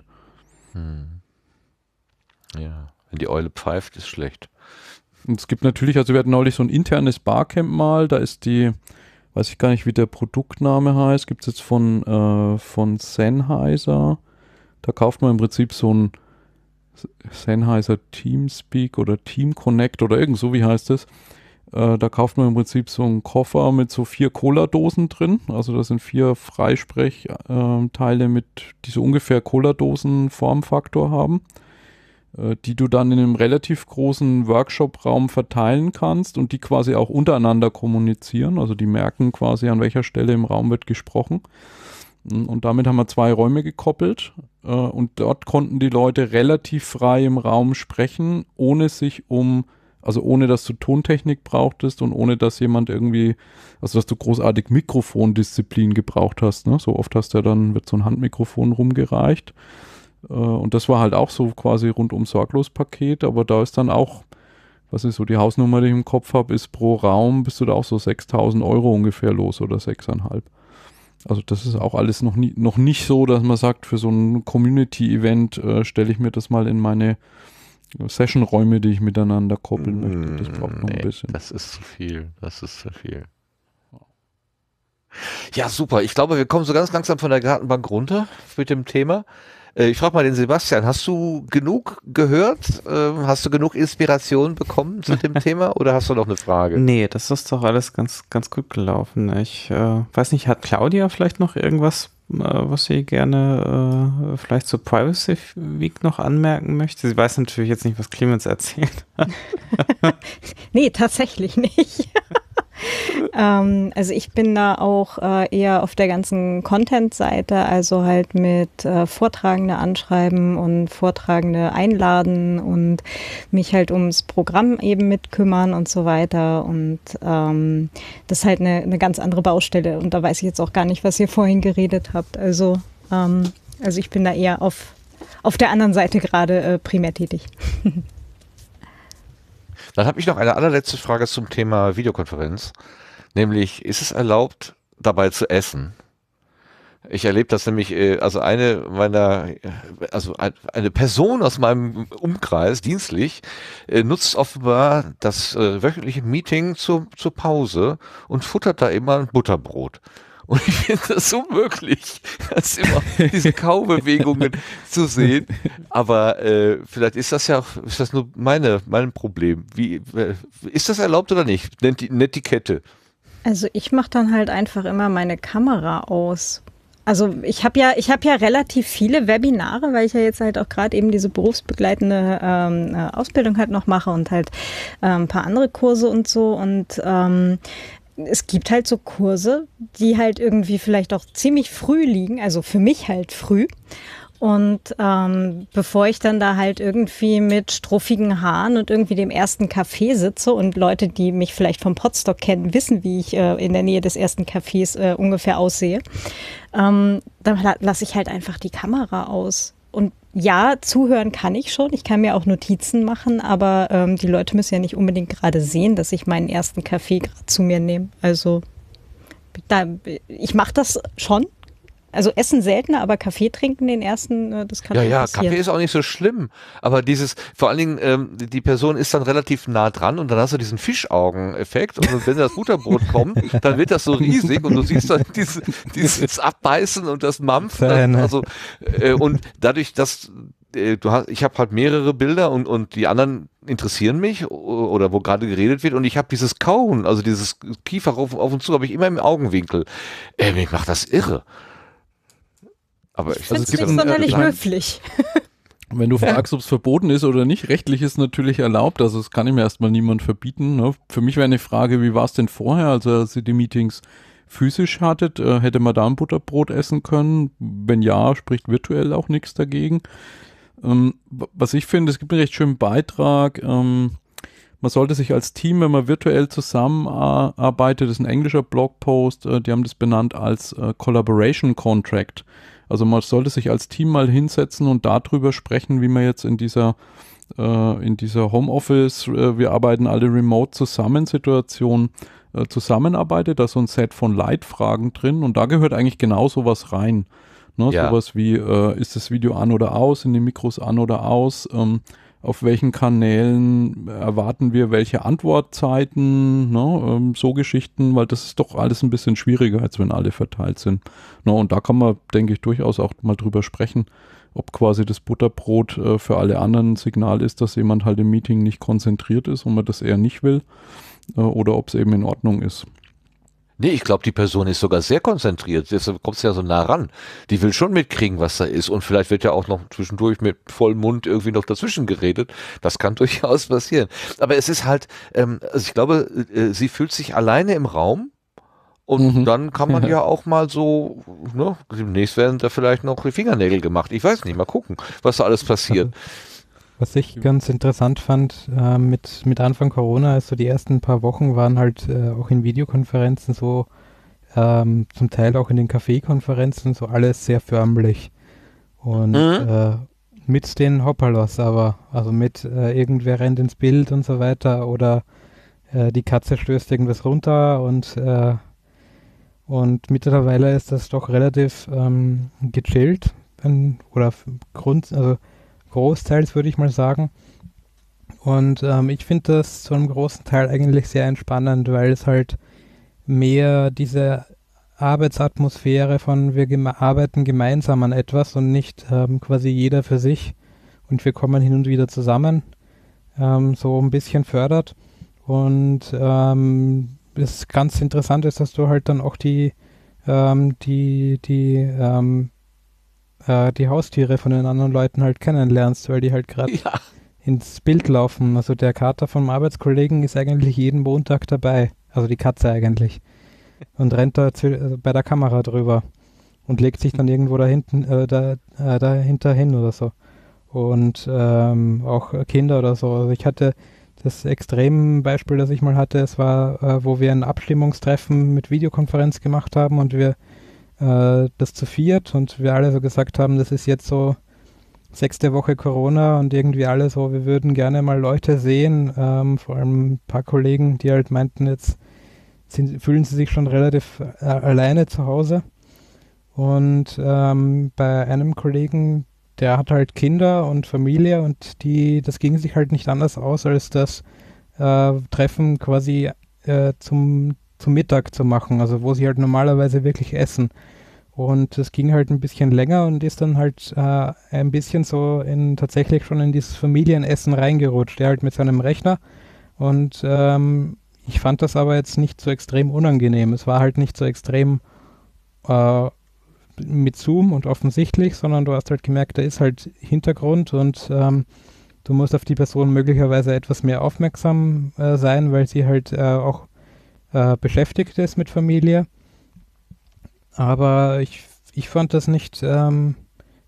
[SPEAKER 1] Ja, wenn die Eule pfeift, ist schlecht.
[SPEAKER 4] Und es gibt natürlich, also wir hatten neulich so ein internes Barcamp mal, da ist weiß ich gar nicht, wie der Produktname heißt, gibt es jetzt von Sennheiser. Da kauft man im Prinzip so ein Sennheiser Teamspeak oder Team Connect oder irgend so, wie heißt es. Da kauft man im Prinzip so einen Koffer mit so 4 Cola-Dosen drin. Also das sind 4 Freisprechteile die so ungefähr Cola-Dosen-Formfaktor haben, die du dann in einem relativ großen Workshop-Raum verteilen kannst und die quasi auch untereinander kommunizieren. Also die merken quasi, an welcher Stelle im Raum wird gesprochen. Und damit haben wir 2 Räume gekoppelt und dort konnten die Leute relativ frei im Raum sprechen, ohne dass du Tontechnik brauchtest und ohne dass jemand dass du großartig Mikrofondisziplin gebraucht hast. Ne? So oft wird so ein Handmikrofon rumgereicht. Und das war halt auch so quasi rundum sorglos Paket, aber da ist dann auch, was ist so die Hausnummer, die ich im Kopf habe, ist pro Raum bist du da auch so 6.000 € ungefähr los oder 6.500. Also das ist auch alles noch nicht so, dass man sagt, für so ein Community-Event stelle ich mir das mal in meine Session-Räume, die ich miteinander koppeln möchte. Das braucht noch ein bisschen.
[SPEAKER 1] Das ist zu viel. Ja, super. Ich glaube, wir kommen so ganz langsam von der Gartenbank runter mit dem Thema. Ich frage mal den Sebastian, hast du genug gehört? Hast du genug Inspiration bekommen zu dem Thema oder hast du noch eine Frage?
[SPEAKER 2] Nee, das ist doch alles ganz, ganz gut gelaufen. Ich weiß nicht, hat Claudia vielleicht noch irgendwas, was sie gerne vielleicht zur Privacy Week noch anmerken möchte? Sie weiß natürlich jetzt nicht, was Clemens erzählt.
[SPEAKER 5] Nee, tatsächlich nicht. Also ich bin da auch eher auf der ganzen Content-Seite, also halt mit Vortragende anschreiben und Vortragende einladen und mich halt ums Programm eben mitkümmern und so weiter. Und das ist halt eine ganz andere Baustelle. Und da weiß ich jetzt auch gar nicht, was ihr vorhin geredet habt. Also ich bin da eher auf der anderen Seite gerade primär tätig.
[SPEAKER 1] Dann habe ich noch eine allerletzte Frage zum Thema Videokonferenz, nämlich ist es erlaubt, dabei zu essen? Ich erlebe das nämlich, eine Person aus meinem Umkreis, dienstlich, nutzt offenbar das wöchentliche Meeting zur Pause und futtert da immer ein Butterbrot. Und ich finde das so möglich, das immer diese Kaubewegungen zu sehen. Aber vielleicht ist das nur mein Problem. Wie ist das erlaubt oder nicht? Netiquette.
[SPEAKER 5] Also ich mache dann halt einfach immer meine Kamera aus. Also ich habe ja relativ viele Webinare, weil ich ja jetzt halt auch gerade eben diese berufsbegleitende Ausbildung halt noch mache und halt ein paar andere Kurse und so. Und es gibt halt so Kurse, die halt irgendwie vielleicht auch ziemlich früh liegen, also für mich halt früh. Und bevor ich dann da halt irgendwie mit struffigen Haaren und irgendwie dem ersten Café sitze und Leute, die mich vielleicht vom Podstock kennen, wissen, wie ich in der Nähe des ersten Cafés ungefähr aussehe, dann lasse ich halt einfach die Kamera aus. Und ja, zuhören kann ich schon. Ich kann mir auch Notizen machen, aber die Leute müssen ja nicht unbedingt gerade sehen, dass ich meinen ersten Kaffee gerade zu mir nehme. Also ich mache das schon. Also essen seltener, aber Kaffee trinken den ersten, das kann
[SPEAKER 1] Ja,
[SPEAKER 5] passieren.
[SPEAKER 1] Kaffee ist auch nicht so schlimm, aber vor allen Dingen, die Person ist dann relativ nah dran und dann hast du diesen Fischaugen-Effekt und wenn das Butterbrot kommt, dann wird das so riesig und du siehst dann dieses Abbeißen und das Mampfen. Und dadurch, dass ich habe halt mehrere Bilder und die anderen interessieren mich oder wo gerade geredet wird und ich habe dieses Kauen, also dieses Kiefer auf und zu, habe ich immer im Augenwinkel. Mich macht das irre. Aber
[SPEAKER 5] ich finde es nicht sonderlich höflich.
[SPEAKER 4] Wenn du fragst, ob es verboten ist oder nicht, rechtlich ist natürlich erlaubt, also das kann ihm erstmal niemand verbieten. Ne? Für mich wäre eine Frage, wie war es denn vorher, als ihr die Meetings physisch hattet? Hätte man da ein Butterbrot essen können? Wenn ja, spricht virtuell auch nichts dagegen. Was ich finde, es gibt einen recht schönen Beitrag, man sollte sich als Team, wenn man virtuell zusammenarbeitet, das ist ein englischer Blogpost, die haben das benannt als Collaboration Contract. Also man sollte sich als Team mal hinsetzen und darüber sprechen, wie man jetzt in dieser Homeoffice, wir arbeiten alle remote zusammen Situation zusammenarbeitet. Da ist so ein Set von Leitfragen drin und da gehört eigentlich genau sowas rein. Ne? Ja. Sowas wie, ist das Video an oder aus, sind die Mikros an oder aus, auf welchen Kanälen erwarten wir welche Antwortzeiten, ne? So Geschichten, weil das ist doch alles ein bisschen schwieriger, als wenn alle verteilt sind. Ne? Und da kann man, denke ich, durchaus auch mal drüber sprechen, ob quasi das Butterbrot für alle anderen ein Signal ist, dass jemand halt im Meeting nicht konzentriert ist und man das eher nicht will, oder ob es eben in Ordnung ist.
[SPEAKER 1] Nee, ich glaube, die Person ist sogar sehr konzentriert. Deshalb kommt es ja so nah ran. Die will schon mitkriegen, was da ist. Und vielleicht wird ja auch noch zwischendurch mit vollem Mund irgendwie noch dazwischen geredet. Das kann durchaus passieren. Aber es ist halt, also ich glaube, sie fühlt sich alleine im Raum. Und dann kann man ja auch mal so, ne, demnächst werden da vielleicht noch die Fingernägel gemacht. Ich weiß nicht, mal gucken, was da alles passiert.
[SPEAKER 3] Was ich ganz interessant fand mit Anfang Corona, also die ersten paar Wochen waren halt auch in Videokonferenzen so, zum Teil auch in den Café-Konferenzen so alles sehr förmlich. Und mit den Hoppalos aber, also mit irgendwer rennt ins Bild und so weiter oder die Katze stößt irgendwas runter und mittlerweile ist das doch relativ gechillt oder großteils würde ich mal sagen. Und ich finde das zu einem großen Teil eigentlich sehr entspannend, weil es halt mehr diese Arbeitsatmosphäre von wir arbeiten gemeinsam an etwas und nicht quasi jeder für sich und wir kommen hin und wieder zusammen, so ein bisschen fördert. Und das ganz interessant ist, dass du halt dann auch die Haustiere von den anderen Leuten halt kennenlernst, weil die halt gerade ins Bild laufen. Also der Kater vom Arbeitskollegen ist eigentlich jeden Montag dabei, also die Katze eigentlich, und rennt da bei der Kamera drüber und legt sich dann irgendwo dahinter hin oder so. Und auch Kinder oder so. Also ich hatte das Extrembeispiel, das ich mal hatte, es war, wo wir ein Abstimmungstreffen mit Videokonferenz gemacht haben und wir das zu viert und wir alle so gesagt haben, das ist jetzt so 6. Woche Corona und irgendwie alle so, wir würden gerne mal Leute sehen, vor allem ein paar Kollegen, die halt meinten, jetzt fühlen sie sich schon relativ alleine zu Hause. Und bei einem Kollegen, der hat halt Kinder und Familie und das ging sich halt nicht anders aus, als das Treffen quasi zum Mittag zu machen, also wo sie halt normalerweise wirklich essen. Und es ging halt ein bisschen länger und ist dann halt ein bisschen so tatsächlich schon in dieses Familienessen reingerutscht, der halt mit seinem Rechner. Und ich fand das aber jetzt nicht so extrem unangenehm. Es war halt nicht so extrem mit Zoom und offensichtlich, sondern du hast halt gemerkt, da ist halt Hintergrund und du musst auf die Person möglicherweise etwas mehr aufmerksam sein, weil sie halt auch beschäftigt ist mit Familie. Aber ich fand das nicht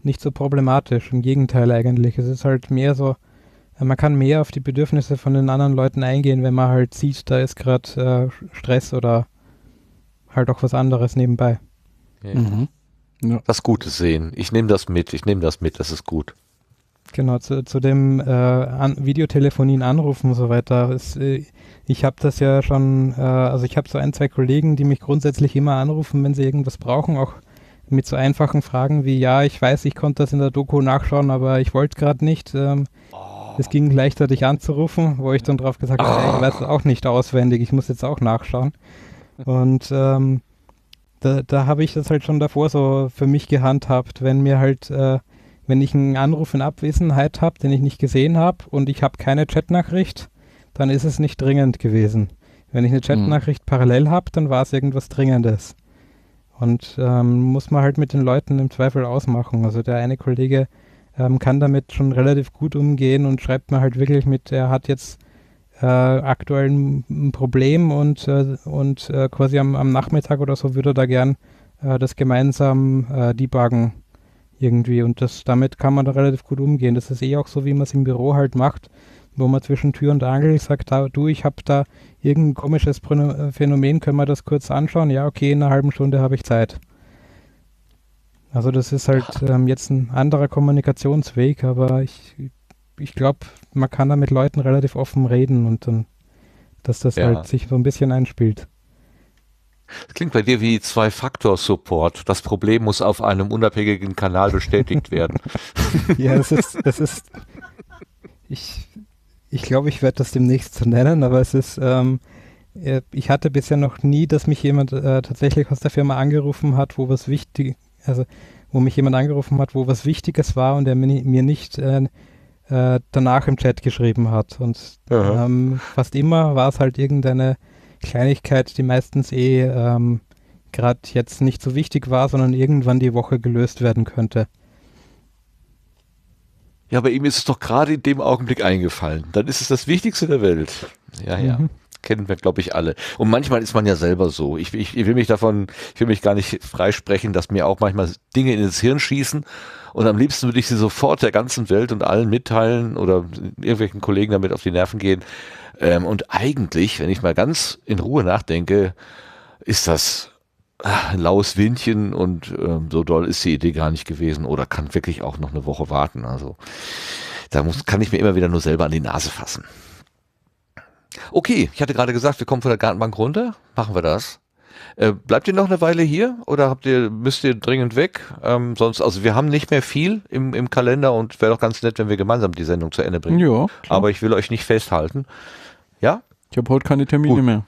[SPEAKER 3] nicht so problematisch. Im Gegenteil eigentlich. Es ist halt mehr so, man kann mehr auf die Bedürfnisse von den anderen Leuten eingehen, wenn man halt sieht, da ist gerade Stress oder halt auch was anderes nebenbei.
[SPEAKER 1] Ja.
[SPEAKER 4] Mhm. Ja.
[SPEAKER 1] Das Gutes sehen. Ich nehme das mit, das ist gut.
[SPEAKER 3] Genau, zu dem Videotelefonien anrufen und so weiter. Ich habe das ja schon, also ich habe so 1, 2 Kollegen, die mich grundsätzlich immer anrufen, wenn sie irgendwas brauchen, auch mit so einfachen Fragen wie, ja, ich weiß, ich konnte das in der Doku nachschauen, aber ich wollte gerade nicht. Es ging leichter, dich anzurufen, wo ich dann drauf gesagt habe, ich weiß es auch nicht auswendig, ich muss jetzt auch nachschauen. Und da habe ich das halt schon davor so für mich gehandhabt, wenn mir halt, wenn ich einen Anruf in Abwesenheit habe, den ich nicht gesehen habe und ich habe keine Chatnachricht, dann ist es nicht dringend gewesen. Wenn ich eine Chatnachricht parallel habe, dann war es irgendwas Dringendes. Und muss man halt mit den Leuten im Zweifel ausmachen. Also der eine Kollege kann damit schon relativ gut umgehen und schreibt mir halt wirklich mit, er hat jetzt aktuell ein Problem und quasi am Nachmittag oder so würde er da gern das gemeinsam debuggen irgendwie. Und damit kann man da relativ gut umgehen. Das ist auch so, wie man es im Büro halt macht, wo man zwischen Tür und Angel sagt, du, ich habe da irgendein komisches Phänomen, können wir das kurz anschauen? Ja, okay, in einer halben Stunde habe ich Zeit. Also das ist halt jetzt ein anderer Kommunikationsweg, aber ich glaube, man kann da mit Leuten relativ offen reden und dann, dass das halt sich so ein bisschen einspielt.
[SPEAKER 1] Das klingt bei dir wie Zwei-Faktor-Support. Das Problem muss auf einem unabhängigen Kanal bestätigt werden.
[SPEAKER 3] Ja, ich glaube, ich werde das demnächst so nennen, aber es ist, ich hatte bisher noch nie, dass mich jemand tatsächlich aus der Firma angerufen hat, wo mich jemand angerufen hat, wo was Wichtiges war und der mir nicht danach im Chat geschrieben hat. Und fast immer war es halt irgendeine Kleinigkeit, die meistens gerade jetzt nicht so wichtig war, sondern irgendwann die Woche gelöst werden könnte.
[SPEAKER 1] Ja, bei ihm ist es doch gerade in dem Augenblick eingefallen. Dann ist es das Wichtigste der Welt. Ja. Kennen wir, glaube ich, alle. Und manchmal ist man ja selber so. Ich will mich gar nicht freisprechen, dass mir auch manchmal Dinge ins Hirn schießen und am liebsten würde ich sie sofort der ganzen Welt und allen mitteilen oder irgendwelchen Kollegen damit auf die Nerven gehen. Und eigentlich, wenn ich mal ganz in Ruhe nachdenke, ist das ein laues Windchen und so doll ist die Idee gar nicht gewesen oder kann wirklich auch noch eine Woche warten. Also kann ich mir immer wieder nur selber an die Nase fassen. Okay, ich hatte gerade gesagt, wir kommen von der Gartenbank runter. Machen wir das. Bleibt ihr noch eine Weile hier oder müsst ihr dringend weg? Sonst, also wir haben nicht mehr viel im Kalender und wäre doch ganz nett, wenn wir gemeinsam die Sendung zu Ende bringen. Ja, aber ich will euch nicht festhalten. Ja?
[SPEAKER 4] Ich habe heute keine Termine mehr.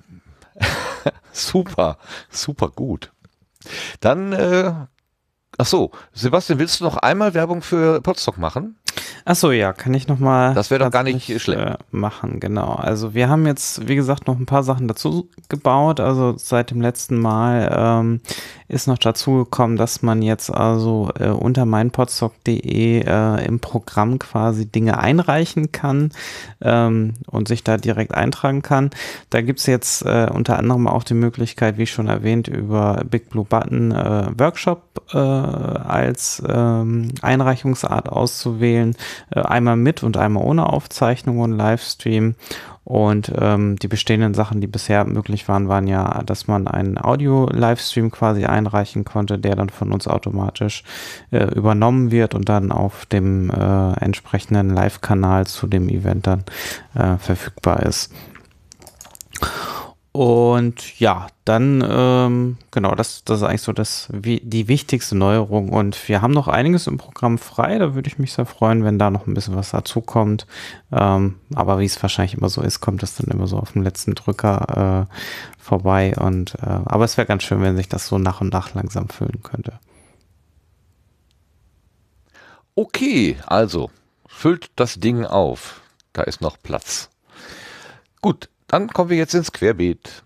[SPEAKER 1] Super gut. Dann, Sebastian, willst du noch einmal Werbung für Podstock machen?
[SPEAKER 2] Achso, ja, kann ich nochmal.
[SPEAKER 1] Das wäre doch gar nicht schlecht.
[SPEAKER 2] Machen, genau. Also wir haben jetzt, wie gesagt, noch ein paar Sachen dazu gebaut. Also seit dem letzten Mal ist noch dazu gekommen, dass man jetzt also unter meinpodstock.de im Programm quasi Dinge einreichen kann und sich da direkt eintragen kann. Da gibt es jetzt unter anderem auch die Möglichkeit, wie schon erwähnt, über Big Blue Button Workshop als Einreichungsart auszuwählen. Einmal mit und einmal ohne Aufzeichnung und Livestream. Und die bestehenden Sachen, die bisher möglich waren ja, dass man einen Audio-Livestream quasi einreichen konnte, der dann von uns automatisch übernommen wird und dann auf dem entsprechenden Live-Kanal zu dem Event dann verfügbar ist. Und ja, dann, genau, das ist eigentlich so die wichtigste Neuerung. Und wir haben noch einiges im Programm frei. Da würde ich mich sehr freuen, wenn da noch ein bisschen was dazu kommt. Aber wie es wahrscheinlich immer so ist, kommt das dann immer so auf dem letzten Drücker vorbei. Aber es wäre ganz schön, wenn sich das so nach und nach langsam füllen könnte.
[SPEAKER 1] Okay, also füllt das Ding auf. Da ist noch Platz. Gut. Dann kommen wir jetzt ins Querbeet.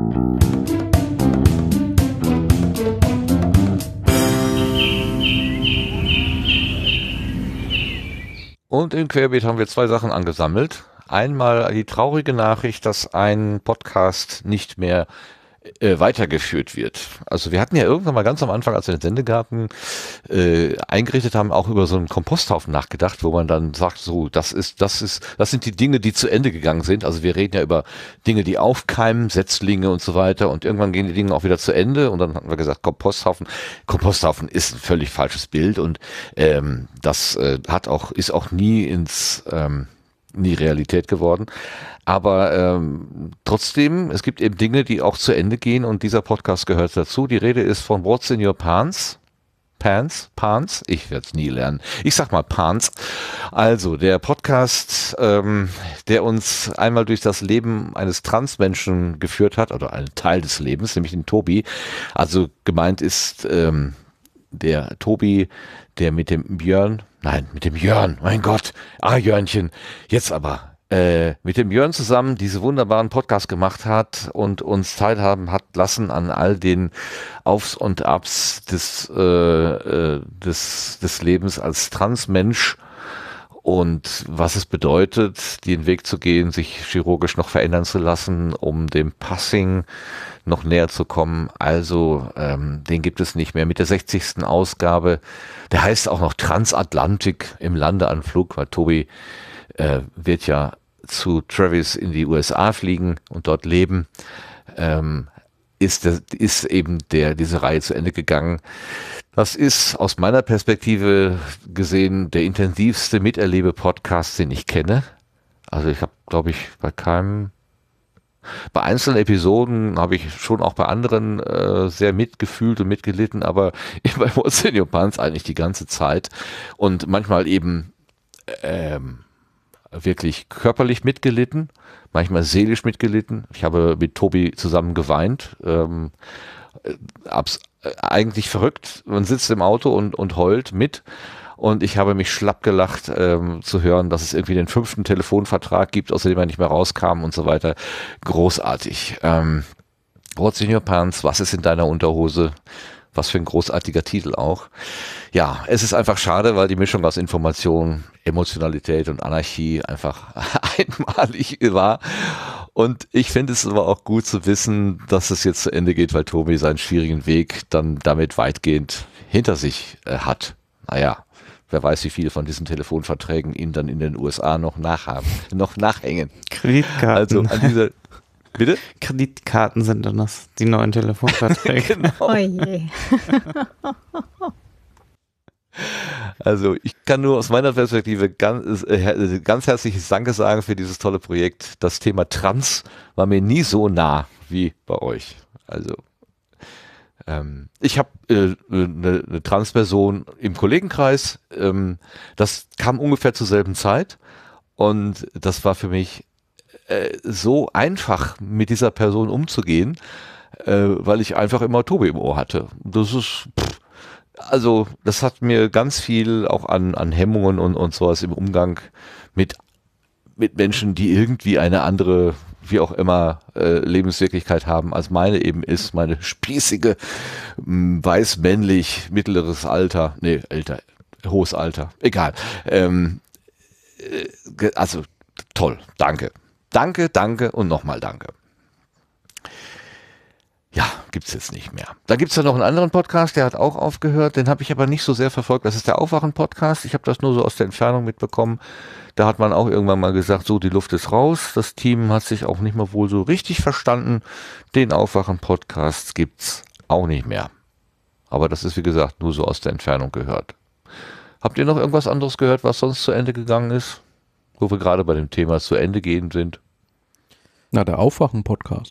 [SPEAKER 1] Und im Querbeet haben wir 2 Sachen angesammelt. Einmal die traurige Nachricht, dass ein Podcast nicht mehr weitergeführt wird. Also wir hatten ja irgendwann mal ganz am Anfang, als wir den Sendegarten eingerichtet haben, auch über so einen Komposthaufen nachgedacht, wo man dann sagt, so, das sind die Dinge, die zu Ende gegangen sind. Also wir reden ja über Dinge, die aufkeimen, Setzlinge und so weiter, und irgendwann gehen die Dinge auch wieder zu Ende, und dann hatten wir gesagt, Komposthaufen ist ein völlig falsches Bild, und das ist auch nie nie Realität geworden. Aber trotzdem, es gibt eben Dinge, die auch zu Ende gehen, und dieser Podcast gehört dazu. Die Rede ist von What's in Your Pants? Pants? Ich werde es nie lernen. Ich sag mal Pants. Also der Podcast, der uns einmal durch das Leben eines Transmenschen geführt hat, oder einen Teil des Lebens, nämlich den Tobi. Also gemeint ist der Tobi, der mit dem Jörn, mein Gott, Jörnchen, jetzt aber, mit dem Jörn zusammen diese wunderbaren Podcasts gemacht hat und uns teilhaben hat lassen an all den Aufs und Abs des Lebens als Transmensch und was es bedeutet, den Weg zu gehen, sich chirurgisch noch verändern zu lassen, um dem Passing noch näher zu kommen. Also den gibt es nicht mehr. Mit der 60. Ausgabe, der heißt auch noch Transatlantik im Landeanflug, weil Tobi wird ja zu Travis in die USA fliegen und dort leben, ist eben diese Reihe zu Ende gegangen. Das ist aus meiner Perspektive gesehen der intensivste Miterlebe-Podcast, den ich kenne. Also ich habe, glaube ich, bei einzelnen Episoden habe ich schon auch bei anderen sehr mitgefühlt und mitgelitten, aber bei What's in Your Pants eigentlich die ganze Zeit und manchmal eben wirklich körperlich mitgelitten, manchmal seelisch mitgelitten. Ich habe mit Tobi zusammen geweint, eigentlich verrückt. Man sitzt im Auto und heult mit. Und ich habe mich schlapp gelacht zu hören, dass es irgendwie den 5. Telefonvertrag gibt, aus dem er nicht mehr rauskam und so weiter. Großartig. What's in Your Pants? Was ist in deiner Unterhose? Was für ein großartiger Titel auch. Ja, es ist einfach schade, weil die Mischung aus Information, Emotionalität und Anarchie einfach einmalig war. Und ich finde es aber auch gut zu wissen, dass es jetzt zu Ende geht, weil Tobi seinen schwierigen Weg dann damit weitgehend hinter sich hat. Naja, wer weiß, wie viele von diesen Telefonverträgen ihm dann in den USA noch nachhängen.
[SPEAKER 2] Kreditkarten.
[SPEAKER 1] Also an dieser... Bitte?
[SPEAKER 2] Kreditkarten sind dann die neuen Telefonverträge.
[SPEAKER 1] Genau.
[SPEAKER 5] Oh je.
[SPEAKER 1] Also ich kann nur aus meiner Perspektive ganz herzliches Danke sagen für dieses tolle Projekt. Das Thema Trans war mir nie so nah wie bei euch. Also ich habe eine Transperson im Kollegenkreis. Das kam ungefähr zur selben Zeit und das war für mich so einfach, mit dieser Person umzugehen, weil ich einfach immer Tobi im Ohr hatte. Das ist, das hat mir ganz viel auch an Hemmungen und sowas im Umgang mit Menschen, die irgendwie eine andere, wie auch immer, Lebenswirklichkeit haben, als meine eben ist, meine spießige, weiß-männlich, mittleres Alter, hohes Alter, egal. Also toll, danke. Danke und nochmal danke. Ja, gibt's jetzt nicht mehr. Da gibt's ja noch einen anderen Podcast, der hat auch aufgehört, den habe ich aber nicht so sehr verfolgt. Das ist der Aufwachen-Podcast. Ich habe das nur so aus der Entfernung mitbekommen. Da hat man auch irgendwann mal gesagt, so, die Luft ist raus. Das Team hat sich auch nicht mal wohl so richtig verstanden. Den Aufwachen-Podcast gibt's auch nicht mehr. Aber das ist, wie gesagt, nur so aus der Entfernung gehört. Habt ihr noch irgendwas anderes gehört, was sonst zu Ende gegangen ist? Wo wir gerade bei dem Thema zu Ende gehen sind.
[SPEAKER 4] Na, der Aufwachen-Podcast.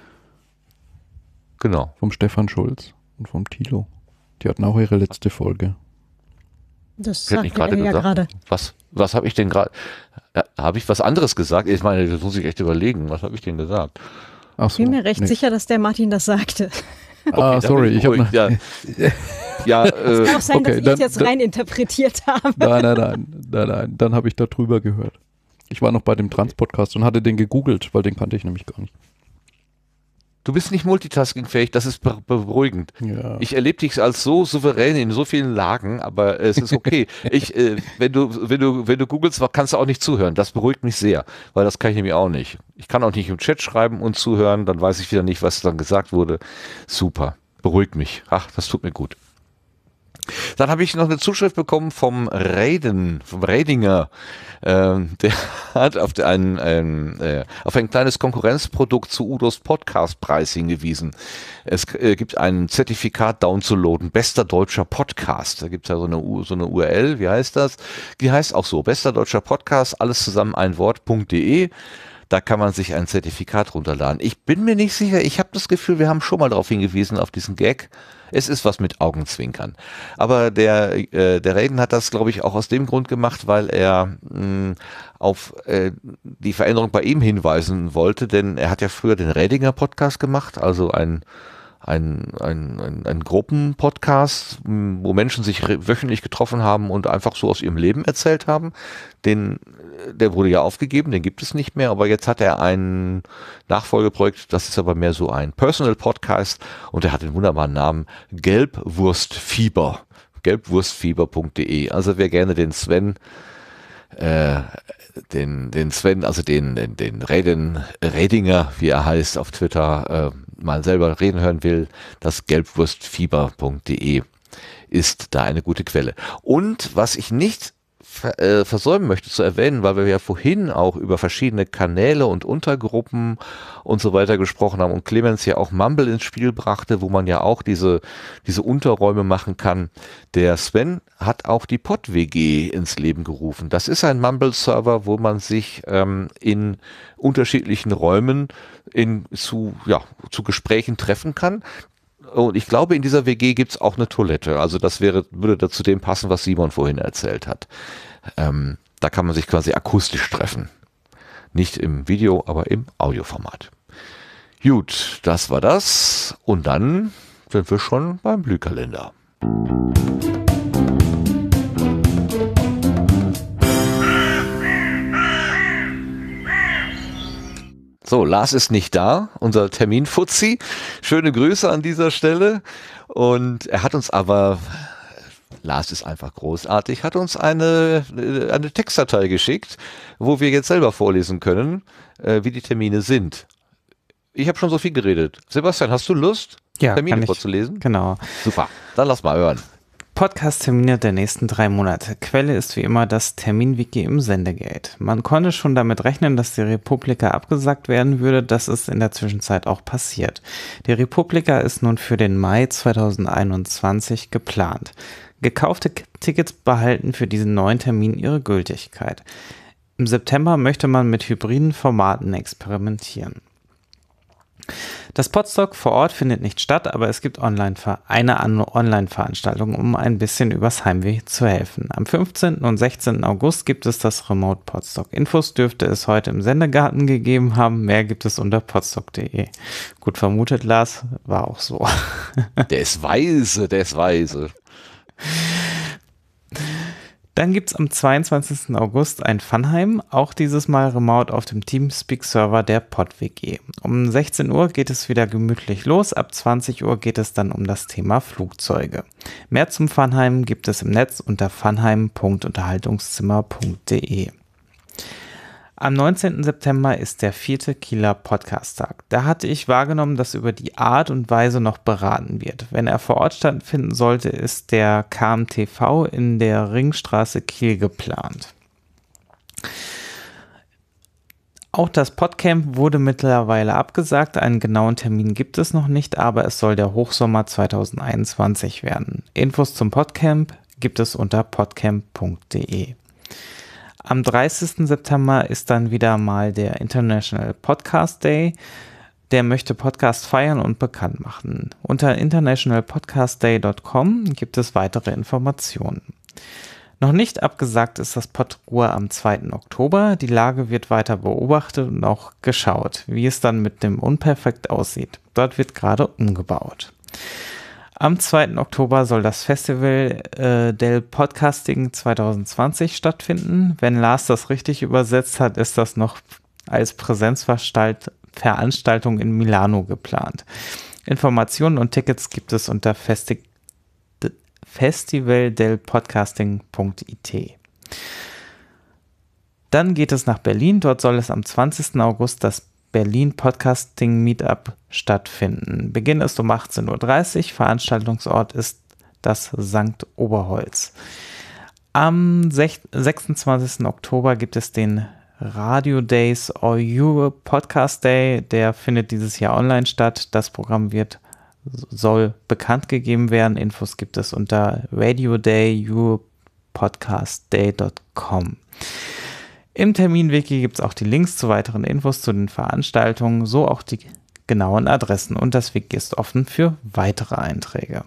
[SPEAKER 1] Genau.
[SPEAKER 4] Vom Stefan Schulz und vom Thilo. Die hatten auch ihre letzte Folge.
[SPEAKER 5] Das
[SPEAKER 1] sagt
[SPEAKER 5] ich gerade ja gerade.
[SPEAKER 1] Was habe ich denn gerade? Habe ich was anderes gesagt? Ich meine, das muss ich echt überlegen. Was habe ich denn gesagt?
[SPEAKER 4] Ach so,
[SPEAKER 5] Ich bin mir recht sicher, dass der Martin das sagte.
[SPEAKER 1] Okay,
[SPEAKER 4] sorry, ich habe
[SPEAKER 5] Es kann auch sein, dass ich es jetzt rein interpretiert habe.
[SPEAKER 4] Nein, dann habe ich da drüber gehört. Ich war noch bei dem Trans-Podcast und hatte den gegoogelt, weil den kannte ich nämlich gar nicht.
[SPEAKER 1] Du bist nicht multitaskingfähig, das ist beruhigend.
[SPEAKER 4] Ja.
[SPEAKER 1] Ich erlebe dich als so souverän in so vielen Lagen, aber es ist okay. Wenn du googelst, kannst du auch nicht zuhören. Das beruhigt mich sehr, weil das kann ich nämlich auch nicht. Ich kann auch nicht im Chat schreiben und zuhören, dann weiß ich wieder nicht, was dann gesagt wurde. Super, beruhigt mich. Ach, das tut mir gut. Dann habe ich noch eine Zuschrift bekommen vom Redinger. Der hat auf ein kleines Konkurrenzprodukt zu Udos Podcastpreis hingewiesen. Es gibt ein Zertifikat downzuladen, bester deutscher Podcast. Da gibt es ja so eine URL, wie heißt das? Die heißt auch so, bester deutscher Podcast, alles zusammen ein Wort.de. Da kann man sich ein Zertifikat runterladen. Ich bin mir nicht sicher, ich habe das Gefühl, wir haben schon mal darauf hingewiesen, auf diesen Gag. Es ist was mit Augenzwinkern. Aber der Reden hat das, glaube ich, auch aus dem Grund gemacht, weil er auf die Veränderung bei ihm hinweisen wollte, denn er hat ja früher den Redinger Podcast gemacht, also ein Gruppenpodcast, wo Menschen sich wöchentlich getroffen haben und einfach so aus ihrem Leben erzählt haben. Der wurde ja aufgegeben, den gibt es nicht mehr, aber jetzt hat er ein Nachfolgeprojekt, das ist aber mehr so ein Personal Podcast und der hat den wunderbaren Namen Gelbwurstfieber, gelbwurstfieber.de. Also wer gerne den Sven, also den Redinger, wie er heißt, auf Twitter, mal selber reden hören will, das gelbwurstfieber.de ist da eine gute Quelle. Und was ich nicht versäumen möchte zu erwähnen, weil wir ja vorhin auch über verschiedene Kanäle und Untergruppen und so weiter gesprochen haben und Clemens ja auch Mumble ins Spiel brachte, wo man ja auch diese Unterräume machen kann. Der Sven hat auch die Pod-WG ins Leben gerufen. Das ist ein Mumble-Server, wo man sich in unterschiedlichen Räumen zu Gesprächen treffen kann. Und ich glaube, in dieser WG gibt es auch eine Toilette. Also das würde da zu dem passen, was Simon vorhin erzählt hat. Da kann man sich quasi akustisch treffen. Nicht im Video, aber im Audioformat. Gut, das war das. Und dann sind wir schon beim Blühkalender. So, Lars ist nicht da, unser Terminfuzzi. Schöne Grüße an dieser Stelle. Und er hat uns aber, Lars ist einfach großartig, hat uns eine Textdatei geschickt, wo wir jetzt selber vorlesen können, wie die Termine sind. Ich habe schon so viel geredet. Sebastian, hast du Lust, Termine vorzulesen?
[SPEAKER 2] Genau.
[SPEAKER 1] Super, dann lass mal hören.
[SPEAKER 2] Podcast-Termine der nächsten 3 Monate. Quelle ist wie immer das Terminwiki im Sendegate. Man konnte schon damit rechnen, dass die Republika abgesagt werden würde. Das ist in der Zwischenzeit auch passiert. Die Republika ist nun für den Mai 2021 geplant. Gekaufte Tickets behalten für diesen neuen Termin ihre Gültigkeit. Im September möchte man mit hybriden Formaten experimentieren. Das Podstock vor Ort findet nicht statt, aber es gibt eine Online-Veranstaltung, um ein bisschen übers Heimweh zu helfen. Am 15. und 16. August gibt es das Remote Podstock. Infos dürfte es heute im Sendegarten gegeben haben. Mehr gibt es unter podstock.de. Gut vermutet, Lars, war auch so.
[SPEAKER 1] Der ist weise.
[SPEAKER 2] Dann gibt es am 22. August ein Funheim, auch dieses Mal remote auf dem Teamspeak-Server der PodWG. Um 16 Uhr geht es wieder gemütlich los, ab 20 Uhr geht es dann um das Thema Flugzeuge. Mehr zum Funheim gibt es im Netz unter funheim.unterhaltungszimmer.de. Am 19. September ist der 4. Kieler Podcast-Tag. Da hatte ich wahrgenommen, dass über die Art und Weise noch beraten wird. Wenn er vor Ort stattfinden sollte, ist der KMTV in der Ringstraße Kiel geplant. Auch das Podcamp wurde mittlerweile abgesagt. Einen genauen Termin gibt es noch nicht, aber es soll der Hochsommer 2021 werden. Infos zum Podcamp gibt es unter podcamp.de. Am 30. September ist dann wieder mal der International Podcast Day. Der möchte Podcast feiern und bekannt machen. Unter internationalpodcastday.com gibt es weitere Informationen. Noch nicht abgesagt ist das Podruhr am 2. Oktober. Die Lage wird weiter beobachtet und auch geschaut, wie es dann mit dem Unperfekt aussieht. Dort wird gerade umgebaut. Am 2. Oktober soll das Festival del Podcasting 2020 stattfinden. Wenn Lars das richtig übersetzt hat, ist das noch als Präsenzveranstaltung Veranstaltung in Milano geplant. Informationen und Tickets gibt es unter festivaldelpodcasting.it. Dann geht es nach Berlin. Dort soll es am 20. August das Berlin Podcasting Meetup stattfinden. Beginn ist um 18:30 Uhr. Veranstaltungsort ist das St. Oberholz. Am 26. Oktober gibt es den Radio Days or Europe Podcast Day. Der findet dieses Jahr online statt. Das Programm soll bekannt gegeben werden. Infos gibt es unter radiodayeuropepodcastday.com. Im Terminwiki gibt es auch die Links zu weiteren Infos zu den Veranstaltungen, so auch die genauen Adressen. Und das Wiki ist offen für weitere Einträge.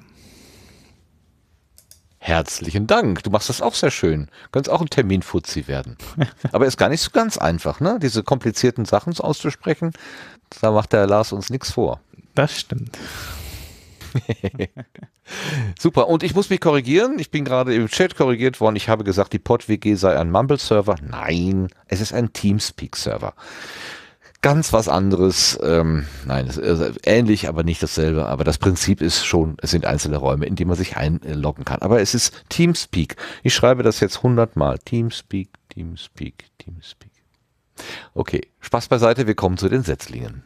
[SPEAKER 1] Herzlichen Dank. Du machst das auch sehr schön. Du kannst auch ein Terminfuzzi werden. Aber ist gar nicht so ganz einfach, ne? Diese komplizierten Sachen auszusprechen. Da macht der Lars uns nichts vor.
[SPEAKER 2] Das stimmt.
[SPEAKER 1] Super. Und ich muss mich korrigieren. Ich bin gerade im Chat korrigiert worden. Ich habe gesagt, die PodWG sei ein Mumble-Server. Nein, es ist ein Teamspeak-Server. Ganz was anderes. Nein, es ist ähnlich, aber nicht dasselbe. Aber das Prinzip ist schon, es sind einzelne Räume, in die man sich einloggen kann. Aber es ist Teamspeak. Ich schreibe das jetzt 100 Mal. Teamspeak, Teamspeak, Teamspeak. Okay, Spaß beiseite. Wir kommen zu den Setzlingen.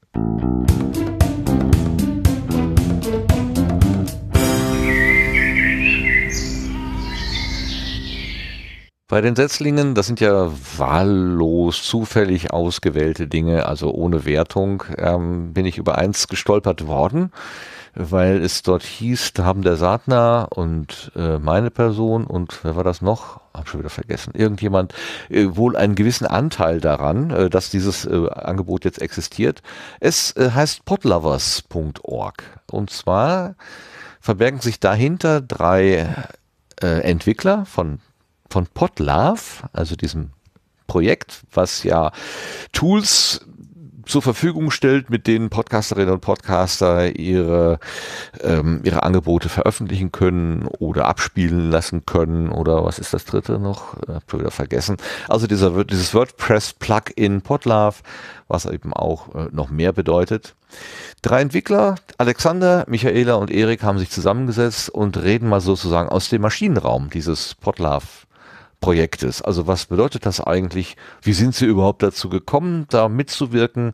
[SPEAKER 1] Bei den Setzlingen, das sind ja wahllos, zufällig ausgewählte Dinge, also ohne Wertung, bin ich über eins gestolpert worden, weil es dort hieß, da haben der Saatner und meine Person und wer war das noch? Hab schon wieder vergessen. Irgendjemand wohl einen gewissen Anteil daran, dass dieses Angebot jetzt existiert. Es heißt podlovers.org und zwar verbergen sich dahinter 3 Entwickler von Podlove, also diesem Projekt, was ja Tools zur Verfügung stellt, mit denen Podcasterinnen und Podcaster ihre Angebote veröffentlichen können oder abspielen lassen können oder was ist das dritte noch? Hab schon wieder vergessen. Also dieses WordPress-Plugin Podlove, was eben auch noch mehr bedeutet. 3 Entwickler, Alexander, Michaela und Erik, haben sich zusammengesetzt und reden mal sozusagen aus dem Maschinenraum dieses Podlove-Projektes. Also was bedeutet das eigentlich? Wie sind Sie überhaupt dazu gekommen, da mitzuwirken?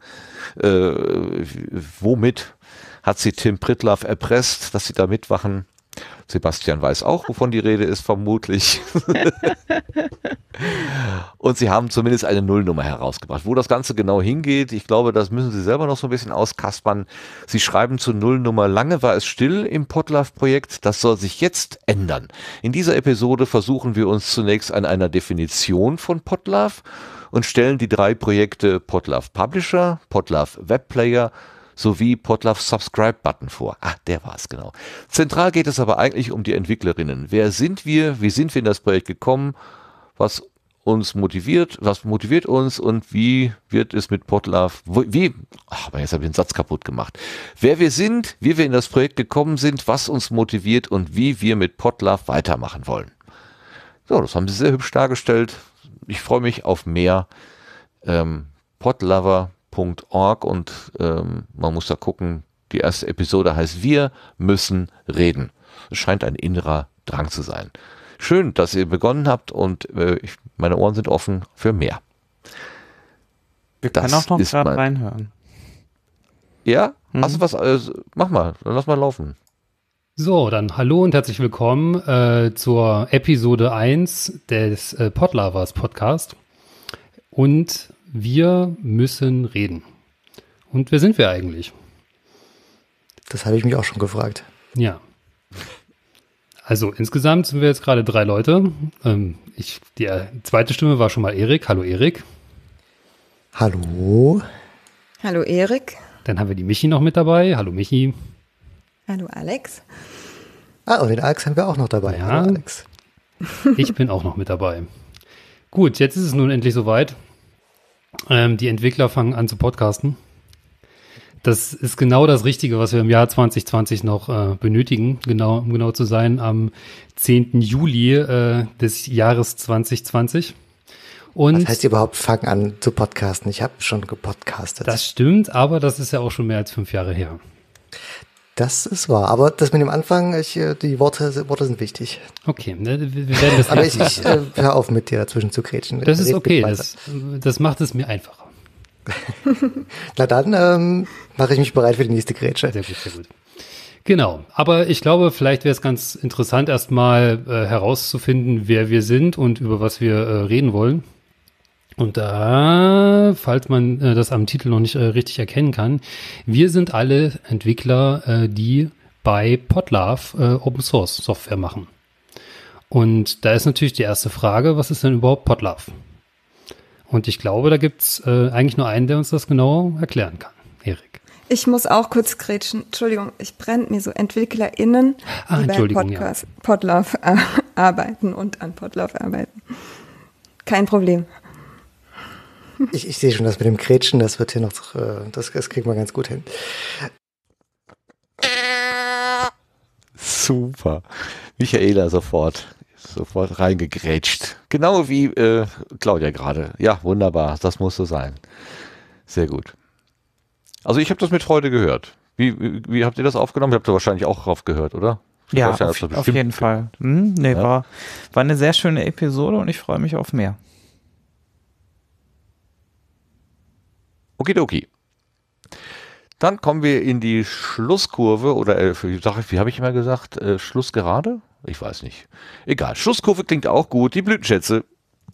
[SPEAKER 1] Womit hat Sie Tim Pritlove erpresst, dass Sie da mitmachen? Sebastian weiß auch, wovon die Rede ist, vermutlich. Und sie haben zumindest eine Nullnummer herausgebracht. Wo das Ganze genau hingeht, ich glaube, das müssen Sie selber noch so ein bisschen auskaspern. Sie schreiben zur Nullnummer: Lange war es still im Podlove-Projekt, das soll sich jetzt ändern. In dieser Episode versuchen wir uns zunächst an einer Definition von Podlove und stellen die 3 Projekte Podlove Publisher, Podlove Webplayer sowie Podlove Subscribe Button vor. Ah, der war es genau. Zentral geht es aber eigentlich um die Entwicklerinnen. Wer sind wir? Wie sind wir in das Projekt gekommen? Was uns motiviert? Was motiviert uns? Und wie wird es mit Podlove? Jetzt habe ich den Satz kaputt gemacht. Wer wir sind, wie wir in das Projekt gekommen sind, was uns motiviert und wie wir mit Podlove weitermachen wollen. So, das haben sie sehr hübsch dargestellt. Ich freue mich auf mehr. Podlover.org und man muss da gucken, die erste Episode heißt Wir müssen reden. Es scheint ein innerer Drang zu sein. Schön, dass ihr begonnen habt und meine Ohren sind offen für mehr.
[SPEAKER 2] Wir können auch noch gerade reinhören.
[SPEAKER 1] Ja? Hast du was? Mach mal, dann lass mal laufen.
[SPEAKER 6] So, dann hallo und herzlich willkommen zur Episode 1 des Podlovers Podcast. Und wir müssen reden. Und wer sind wir eigentlich?
[SPEAKER 7] Das habe ich mich auch schon gefragt.
[SPEAKER 6] Ja. Also insgesamt sind wir jetzt gerade 3 Leute. Die zweite Stimme war schon mal Erik. Hallo Erik.
[SPEAKER 7] Hallo.
[SPEAKER 8] Hallo Erik.
[SPEAKER 6] Dann haben wir die Michi noch mit dabei. Hallo Michi.
[SPEAKER 8] Hallo Alex.
[SPEAKER 7] Und den Alex haben wir auch noch dabei.
[SPEAKER 6] Ja,
[SPEAKER 7] hallo Alex.
[SPEAKER 6] Ich bin auch noch mit dabei. Gut, jetzt ist es nun endlich soweit. Die Entwickler fangen an zu podcasten. Das ist genau das Richtige, was wir im Jahr 2020 noch benötigen, um genau zu sein, am 10. Juli des Jahres 2020. Und
[SPEAKER 7] was heißt überhaupt, fang an zu podcasten? Ich habe schon gepodcastet.
[SPEAKER 6] Das stimmt, aber das ist ja auch schon mehr als 5 Jahre her.
[SPEAKER 7] Das ist wahr, aber das mit dem Anfang, die Worte sind wichtig.
[SPEAKER 6] Okay, wir werden das
[SPEAKER 7] aber ich hör auf mit dir dazwischen zu grätschen.
[SPEAKER 6] Das ist okay, das macht es mir einfacher.
[SPEAKER 7] Na dann mache ich mich bereit für die nächste Grätsche.
[SPEAKER 6] Sehr gut, sehr gut. Genau, aber ich glaube, vielleicht wäre es ganz interessant, erstmal herauszufinden, wer wir sind und über was wir reden wollen. Und da, falls man das am Titel noch nicht richtig erkennen kann, wir sind alle Entwickler, die bei Podlove Open Source Software machen. Und da ist natürlich die erste Frage, was ist denn überhaupt Podlove? Und ich glaube, da gibt's eigentlich nur einen, der uns das genau erklären kann. Erik.
[SPEAKER 8] Ich muss auch kurz grätschen. Entschuldigung, ich brenne mir so EntwicklerInnen, die bei Podlove arbeiten und an Podlove arbeiten. Kein Problem.
[SPEAKER 7] Ich sehe schon, das mit dem Grätschen, das wird hier noch, das kriegen wir ganz gut hin.
[SPEAKER 1] Super. Michaela sofort reingegrätscht. Genau wie Claudia gerade. Ja, wunderbar. Das muss so sein. Sehr gut. Also ich habe das mit Freude gehört. Wie habt ihr das aufgenommen? Ihr habt da wahrscheinlich auch drauf gehört, oder?
[SPEAKER 2] Ja, auf jeden Fall. War eine sehr schöne Episode und ich freue mich auf mehr.
[SPEAKER 1] Okidoki. Dann kommen wir in die Schlusskurve oder wie habe ich immer gesagt? Schlussgerade? Ich weiß nicht. Egal. Schlusskurve klingt auch gut. Die Blütenschätze.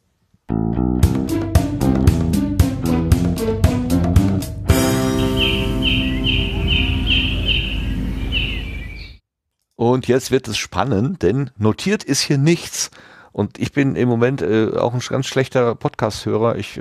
[SPEAKER 1] Und jetzt wird es spannend, denn notiert ist hier nichts. Und ich bin im Moment auch ein ganz schlechter Podcast-Hörer. Ich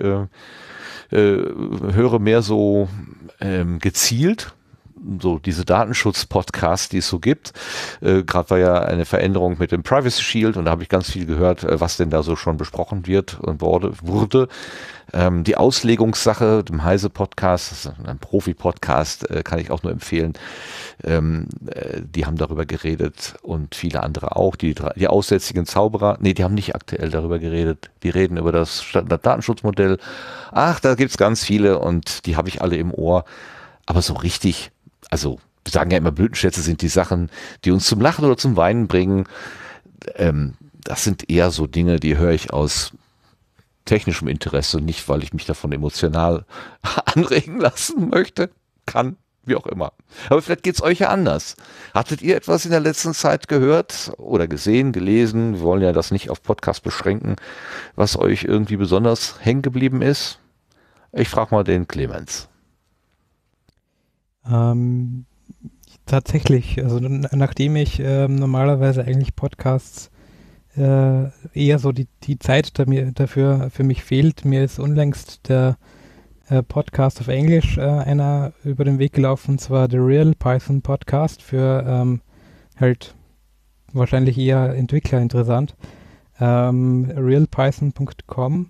[SPEAKER 1] höre mehr so gezielt, so diese Datenschutz-Podcasts, die es so gibt. Gerade war ja eine Veränderung mit dem Privacy Shield und da habe ich ganz viel gehört, was denn da so schon besprochen wird und wurde. Die Auslegungssache, dem Heise-Podcast, das ist ein Profi-Podcast, kann ich auch nur empfehlen. Die haben darüber geredet und viele andere auch. Die aussätzigen Zauberer, die haben nicht aktuell darüber geredet. Die reden über das Datenschutzmodell. Ach, da gibt's ganz viele und die habe ich alle im Ohr. Aber so richtig, also wir sagen ja immer, Blütenschätze sind die Sachen, die uns zum Lachen oder zum Weinen bringen. Das sind eher so Dinge, die höre ich aus technischem Interesse, nicht weil ich mich davon emotional anregen lassen möchte, kann, wie auch immer. Aber vielleicht geht's euch ja anders. Hattet ihr etwas in der letzten Zeit gehört oder gesehen, gelesen? Wir wollen ja das nicht auf Podcast beschränken, was euch irgendwie besonders hängen geblieben ist. Ich frage mal den Clemens.
[SPEAKER 3] Tatsächlich, also nachdem ich normalerweise eigentlich Podcasts eher so die Zeit dafür für mich fehlt, mir ist unlängst der Podcast auf Englisch einer über den Weg gelaufen, und zwar The Real Python Podcast für halt wahrscheinlich eher Entwickler interessant. realpython.com.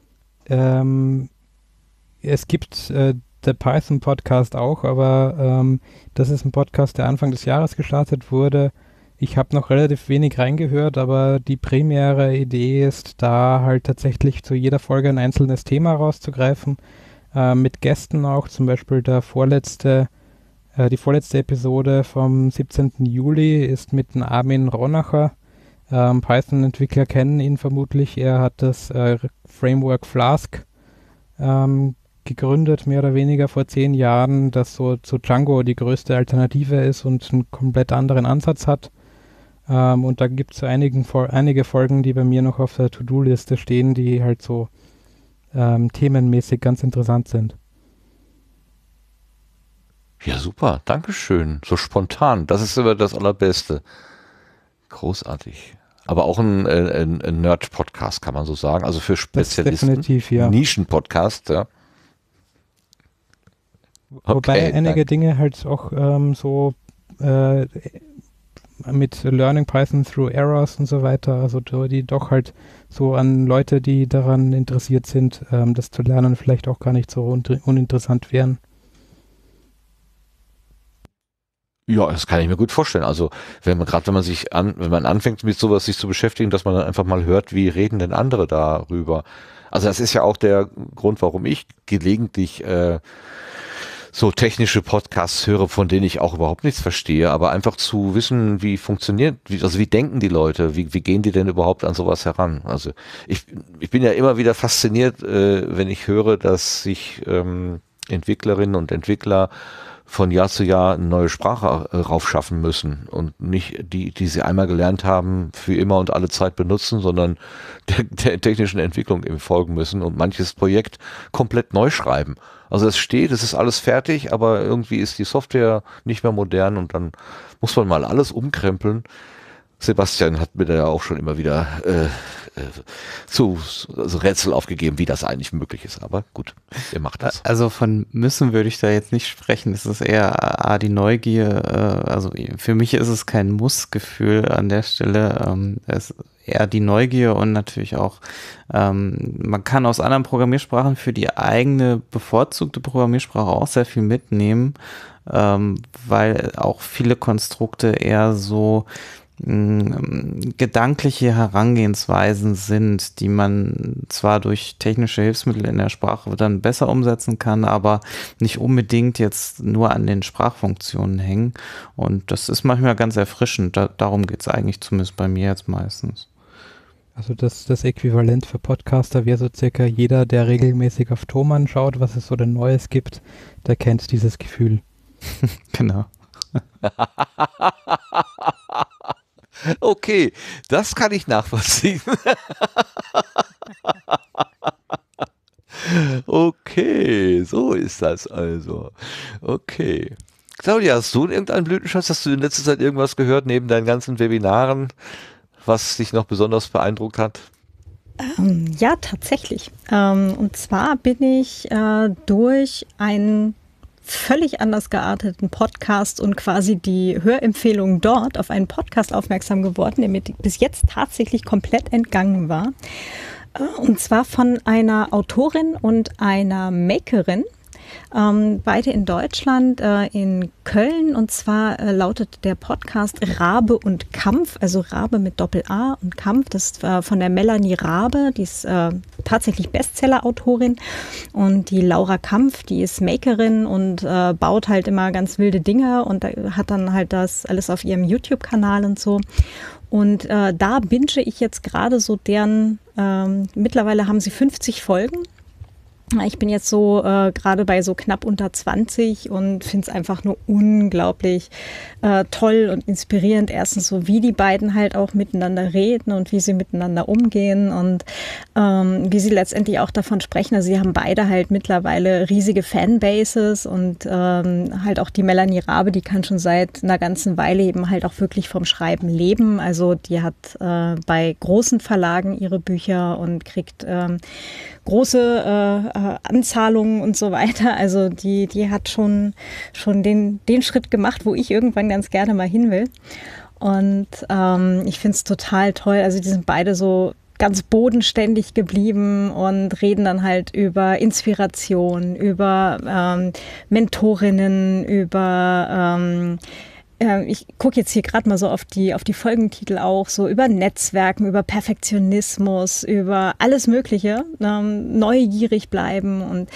[SPEAKER 3] Es gibt der Python Podcast auch, aber das ist ein Podcast, der Anfang des Jahres gestartet wurde. Ich habe noch relativ wenig reingehört, aber die primäre Idee ist, da halt tatsächlich zu jeder Folge ein einzelnes Thema rauszugreifen, mit Gästen auch, zum Beispiel die vorletzte Episode vom 17. Juli ist mit dem Armin Ronacher. Python-Entwickler kennen ihn vermutlich. Er hat das Framework Flask gegründet, mehr oder weniger vor 10 Jahren, das so zu Django die größte Alternative ist und einen komplett anderen Ansatz hat. Und da gibt es einige Folgen, die bei mir noch auf der To-Do-Liste stehen, die halt so themenmäßig ganz interessant sind.
[SPEAKER 1] Ja, super. Dankeschön. So spontan. Das ist immer das Allerbeste. Großartig. Aber auch ein Nerd-Podcast, kann man so sagen. Also für Spezialisten.
[SPEAKER 3] Definitiv, ja.
[SPEAKER 1] Nischen-Podcast, ja. Okay,
[SPEAKER 3] wobei einige Dinge halt auch so mit Learning Python through Errors und so weiter, also die doch halt so an Leute, die daran interessiert sind, das zu lernen, vielleicht auch gar nicht so uninteressant wären.
[SPEAKER 1] Ja, das kann ich mir gut vorstellen. Also wenn man anfängt mit sowas sich zu beschäftigen, dass man dann einfach mal hört, wie reden denn andere darüber. Also das ist ja auch der Grund, warum ich gelegentlich so technische Podcasts höre, von denen ich auch überhaupt nichts verstehe, aber einfach zu wissen, wie wie denken die Leute, wie gehen die denn überhaupt an sowas heran? Also ich bin ja immer wieder fasziniert, wenn ich höre, dass sich Entwicklerinnen und Entwickler von Jahr zu Jahr eine neue Sprache raufschaffen müssen und nicht die sie einmal gelernt haben, für immer und alle Zeit benutzen, sondern der technischen Entwicklung eben folgen müssen und manches Projekt komplett neu schreiben. Also es ist alles fertig, aber irgendwie ist die Software nicht mehr modern und dann muss man mal alles umkrempeln. Sebastian hat mir da ja auch schon immer wieder so Rätsel aufgegeben, wie das eigentlich möglich ist. Aber gut, ihr macht das.
[SPEAKER 2] Also von müssen würde ich da jetzt nicht sprechen. Es ist eher die Neugier. Also für mich ist es kein Muss-Gefühl an der Stelle. Es ist eher die Neugier und natürlich auch, man kann aus anderen Programmiersprachen für die eigene bevorzugte Programmiersprache auch sehr viel mitnehmen, weil auch viele Konstrukte eher so gedankliche Herangehensweisen sind, die man zwar durch technische Hilfsmittel in der Sprache dann besser umsetzen kann, aber nicht unbedingt jetzt nur an den Sprachfunktionen hängen. Und das ist manchmal ganz erfrischend. Darum geht es eigentlich zumindest bei mir jetzt meistens.
[SPEAKER 3] Also das Äquivalent für Podcaster wäre so circa jeder, der regelmäßig auf Thomann schaut, was es so denn Neues gibt, der kennt dieses Gefühl.
[SPEAKER 2] Genau.
[SPEAKER 1] Okay, das kann ich nachvollziehen. Okay, so ist das also. Okay. Claudia, hast du irgendeinen Blütenschatz? Hast du in letzter Zeit irgendwas gehört, neben deinen ganzen Webinaren, was dich noch besonders beeindruckt hat?
[SPEAKER 5] Ja, tatsächlich. Und zwar bin ich durch einen völlig anders gearteten Podcast und quasi die Hörempfehlung dort auf einen Podcast aufmerksam geworden, der mir bis jetzt tatsächlich komplett entgangen war. Und zwar von einer Autorin und einer Makerin, beide in Deutschland, in Köln, und zwar lautet der Podcast Rabe und Kampf, also Rabe mit Doppel-A und Kampf, das ist von der Melanie Rabe, die ist tatsächlich Bestseller-Autorin, und die Laura Kampf, die ist Makerin und baut halt immer ganz wilde Dinge und hat dann halt das alles auf ihrem YouTube-Kanal und so. Und da binge ich jetzt gerade so deren, mittlerweile haben sie 50 Folgen. Ich bin jetzt so gerade bei so knapp unter 20 und finde es einfach nur unglaublich toll und inspirierend. Erstens so, wie die beiden halt auch miteinander reden und wie sie miteinander umgehen und wie sie letztendlich auch davon sprechen. Also sie haben beide halt mittlerweile riesige Fanbases und halt auch die Melanie Rabe, die kann schon seit einer ganzen Weile eben halt auch wirklich vom Schreiben leben. Also die hat bei großen Verlagen ihre Bücher und kriegt große Anzahlungen und so weiter. Also die hat schon den Schritt gemacht, wo ich irgendwann ganz gerne mal hin will. Und ich finde es total toll. Also die sind beide so ganz bodenständig geblieben und reden dann halt über Inspiration, über Mentorinnen, über ich gucke jetzt hier gerade mal so auf die Folgentitel auch, so über Netzwerken, über Perfektionismus, über alles Mögliche, neugierig bleiben und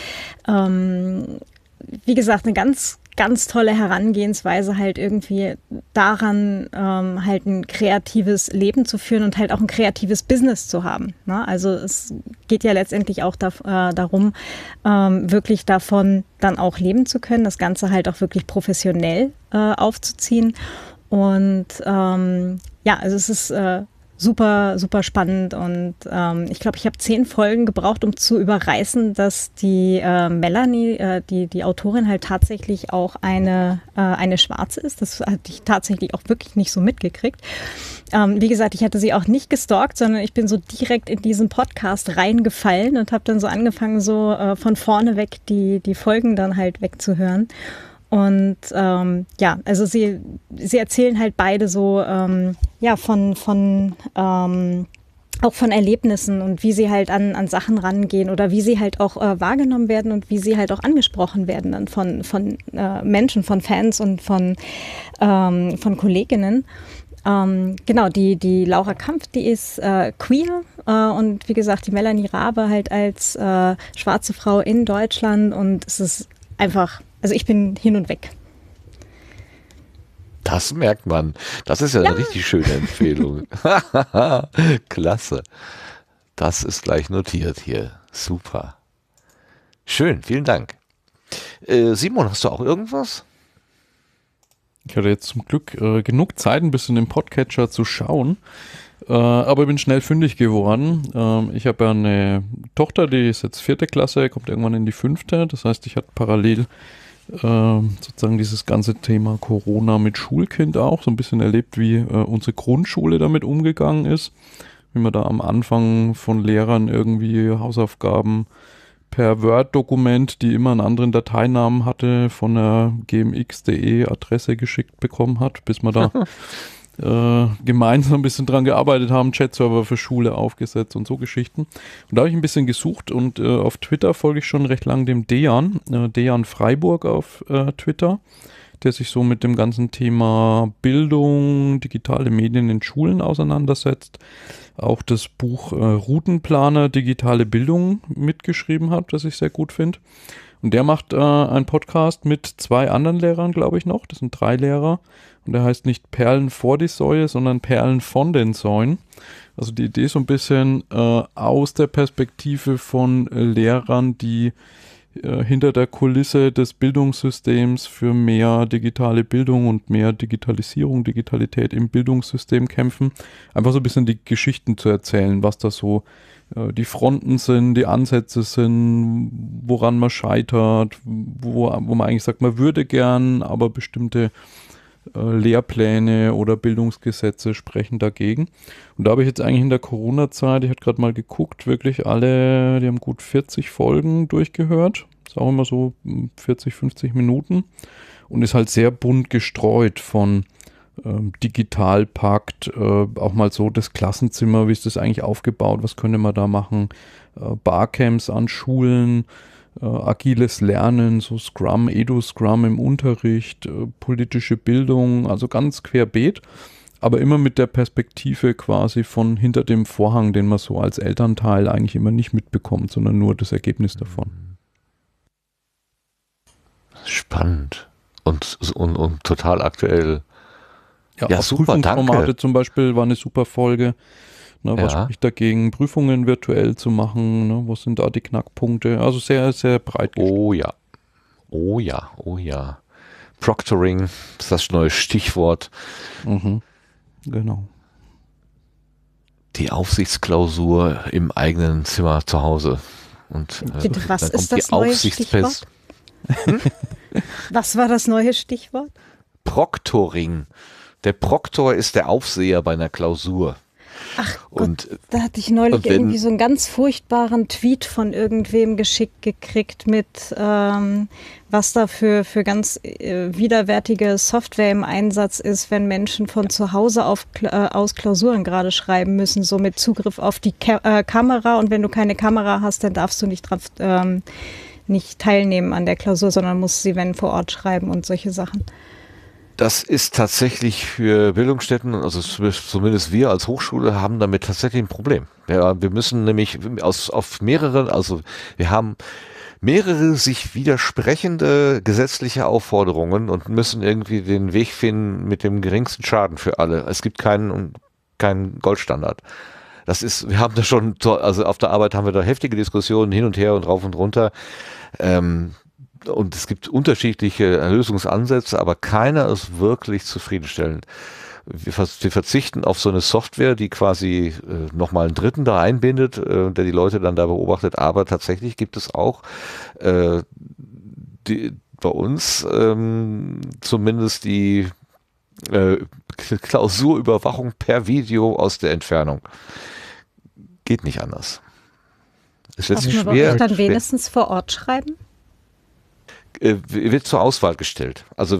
[SPEAKER 5] wie gesagt, eine ganz, ganz tolle Herangehensweise halt irgendwie daran, halt ein kreatives Leben zu führen und halt auch ein kreatives Business zu haben. Ne? Also es geht ja letztendlich auch darum, wirklich davon dann auch leben zu können, das Ganze halt auch wirklich professionell aufzuziehen. Und ja, also es ist super, super spannend und ich glaube, ich habe 10 Folgen gebraucht, um zu überreißen, dass die Melanie, die Autorin, halt tatsächlich auch eine Schwarze ist. Das hatte ich tatsächlich auch wirklich nicht so mitgekriegt. Wie gesagt, ich hatte sie auch nicht gestalkt, sondern ich bin so direkt in diesen Podcast reingefallen und habe dann so angefangen, so von vorne weg die Folgen dann halt wegzuhören. Und ja, also sie erzählen halt beide so ja von auch von Erlebnissen und wie sie halt an Sachen rangehen oder wie sie halt auch wahrgenommen werden und wie sie halt auch angesprochen werden dann von Menschen, von Fans und von Kolleginnen. Genau, die Laura Kampf, die ist queer und wie gesagt, die Melanie Rabe halt als schwarze Frau in Deutschland und es ist einfach, also ich bin hin und weg.
[SPEAKER 1] Das merkt man. Das ist ja eine richtig schöne Empfehlung. Klasse. Das ist gleich notiert hier. Super. Schön, vielen Dank. Simon, hast du auch irgendwas?
[SPEAKER 4] Ich hatte jetzt zum Glück genug Zeit, ein bisschen im Podcatcher zu schauen, aber bin schnell fündig geworden. Ich habe ja eine Tochter, die ist jetzt 4. Klasse, kommt irgendwann in die 5. Das heißt, ich hatte parallel sozusagen dieses ganze Thema Corona mit Schulkind auch so ein bisschen erlebt, wie unsere Grundschule damit umgegangen ist, wie man da am Anfang von Lehrern irgendwie Hausaufgaben per Word-Dokument, die immer einen anderen Dateinamen hatte, von der gmx.de Adresse geschickt bekommen hat, bis man da gemeinsam ein bisschen dran gearbeitet haben, Chat-Server für Schule aufgesetzt und so Geschichten. Und da habe ich ein bisschen gesucht und auf Twitter folge ich schon recht lang dem Dejan Freiburg auf Twitter, der sich so mit dem ganzen Thema Bildung, digitale Medien in Schulen auseinandersetzt. Auch das Buch Routenplaner, digitale Bildung mitgeschrieben hat, das ich sehr gut finde. Und der macht einen Podcast mit 2 anderen Lehrern, glaube ich noch. Das sind 3 Lehrer. Und der heißt nicht Perlen vor die Säue, sondern Perlen von den Säuen. Also die Idee so ein bisschen aus der Perspektive von Lehrern, die hinter der Kulisse des Bildungssystems für mehr digitale Bildung und mehr Digitalisierung, Digitalität im Bildungssystem kämpfen. Einfach so ein bisschen die Geschichten zu erzählen, was da so die Fronten sind, die Ansätze sind, woran man scheitert, wo man eigentlich sagt, man würde gern, aber bestimmte Lehrpläne oder Bildungsgesetze sprechen dagegen. Und da habe ich jetzt eigentlich in der Corona-Zeit, ich hatte gerade mal geguckt, wirklich alle, die haben gut 40 Folgen durchgehört. Ist auch immer so 40, 50 Minuten. Und ist halt sehr bunt gestreut von Digitalpakt, auch mal so das Klassenzimmer, wie ist das eigentlich aufgebaut, was könnte man da machen, Barcamps an Schulen, agiles Lernen, so Scrum, Edu-Scrum im Unterricht, politische Bildung, also ganz querbeet, aber immer mit der Perspektive quasi von hinter dem Vorhang, den man so als Elternteil eigentlich immer nicht mitbekommt, sondern nur das Ergebnis davon.
[SPEAKER 1] Spannend und total aktuell.
[SPEAKER 4] Ja, auch super, Prüfungsformate danke. Zum Beispiel war eine super Folge. Ne, was spricht dagegen, Prüfungen virtuell zu machen? Ne, wo sind da die Knackpunkte? Also sehr, sehr breit gestellt.
[SPEAKER 1] Oh ja. Oh ja, oh ja. Proctoring ist das neue Stichwort.
[SPEAKER 4] Mhm. Genau.
[SPEAKER 1] Die Aufsichtsklausur im eigenen Zimmer zu Hause. Und
[SPEAKER 5] bitte, was ist das neue Stichwort? Was war das neue Stichwort?
[SPEAKER 1] Proctoring. Der Proktor ist der Aufseher bei einer Klausur.
[SPEAKER 5] Ach Gott, da hatte ich neulich irgendwie so einen ganz furchtbaren Tweet von irgendwem geschickt gekriegt mit, was da für ganz widerwärtige Software im Einsatz ist, wenn Menschen von zu Hause aus Klausuren gerade schreiben müssen, so mit Zugriff auf die Kamera. Und wenn du keine Kamera hast, dann darfst du nicht teilnehmen an der Klausur, sondern musst sie, wenn, vor Ort schreiben und solche Sachen.
[SPEAKER 1] Das ist tatsächlich für Bildungsstätten, also zumindest wir als Hochschule haben damit tatsächlich ein Problem. Ja, wir müssen nämlich wir haben mehrere sich widersprechende gesetzliche Aufforderungen und müssen irgendwie den Weg finden mit dem geringsten Schaden für alle. Es gibt keinen Goldstandard. Wir haben da schon, also auf der Arbeit haben wir da heftige Diskussionen hin und her und rauf und runter. Und es gibt unterschiedliche Lösungsansätze, aber keiner ist wirklich zufriedenstellend. Wir verzichten auf so eine Software, die quasi nochmal einen Dritten da einbindet, der die Leute dann da beobachtet. Aber tatsächlich gibt es auch bei uns zumindest die Klausurüberwachung per Video aus der Entfernung. Geht nicht anders. Es wird schwer.
[SPEAKER 5] Dann wenigstens vor Ort schreiben?
[SPEAKER 1] Wird zur Auswahl gestellt. Also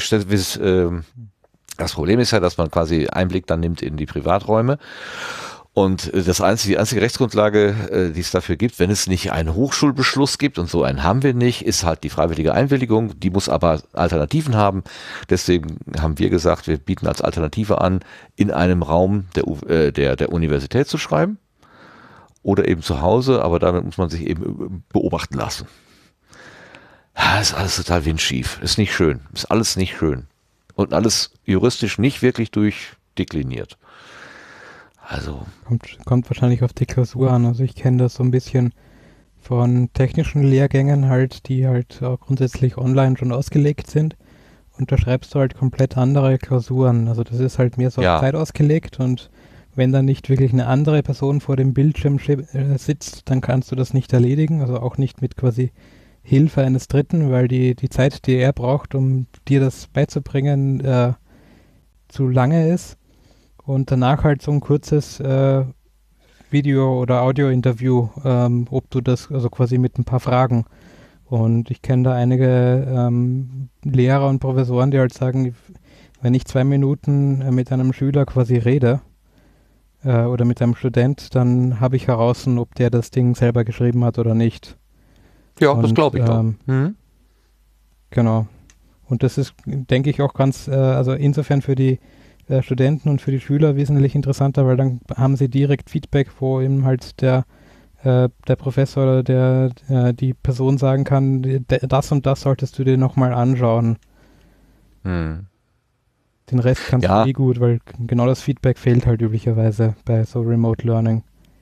[SPEAKER 1] das Problem ist ja, dass man quasi Einblick dann nimmt in die Privaträume Und die einzige Rechtsgrundlage, die es dafür gibt, wenn es nicht einen Hochschulbeschluss gibt, und so einen haben wir nicht, ist halt die freiwillige Einwilligung. Die muss aber Alternativen haben. Deswegen haben wir gesagt, wir bieten als Alternative an, in einem Raum der Universität zu schreiben oder eben zu Hause, aber damit muss man sich eben beobachten lassen. Ja, ist alles total windschief. Ist nicht schön. Ist alles nicht schön. Und alles juristisch nicht wirklich durchdekliniert. Also.
[SPEAKER 3] Kommt wahrscheinlich auf die Klausur an. Also ich kenne das so ein bisschen von technischen Lehrgängen halt, die halt auch grundsätzlich online schon ausgelegt sind. Und da schreibst du halt komplett andere Klausuren. Also das ist halt mehr so auf Zeit ausgelegt, und wenn dann nicht wirklich eine andere Person vor dem Bildschirm sitzt, dann kannst du das nicht erledigen. Also auch nicht mit quasi Hilfe eines Dritten, weil die Zeit, die er braucht, um dir das beizubringen, zu lange ist. Und danach halt so ein kurzes Video- oder Audio-Interview, ob du das, also quasi mit ein paar Fragen. Und ich kenne da einige Lehrer und Professoren, die halt sagen, wenn ich 2 Minuten mit einem Schüler quasi rede oder mit einem Student, dann habe ich heraus, ob der das Ding selber geschrieben hat oder nicht.
[SPEAKER 1] Ja, und, das glaube ich auch.
[SPEAKER 3] Genau. Und das ist, denke ich, auch ganz, also insofern für die Studenten und für die Schüler wesentlich interessanter, weil dann haben sie direkt Feedback, wo eben halt der Professor oder die Person sagen kann, das und das solltest du dir nochmal anschauen. Den Rest kannst du nie gut, weil genau das Feedback fehlt halt üblicherweise bei so Remote Learning.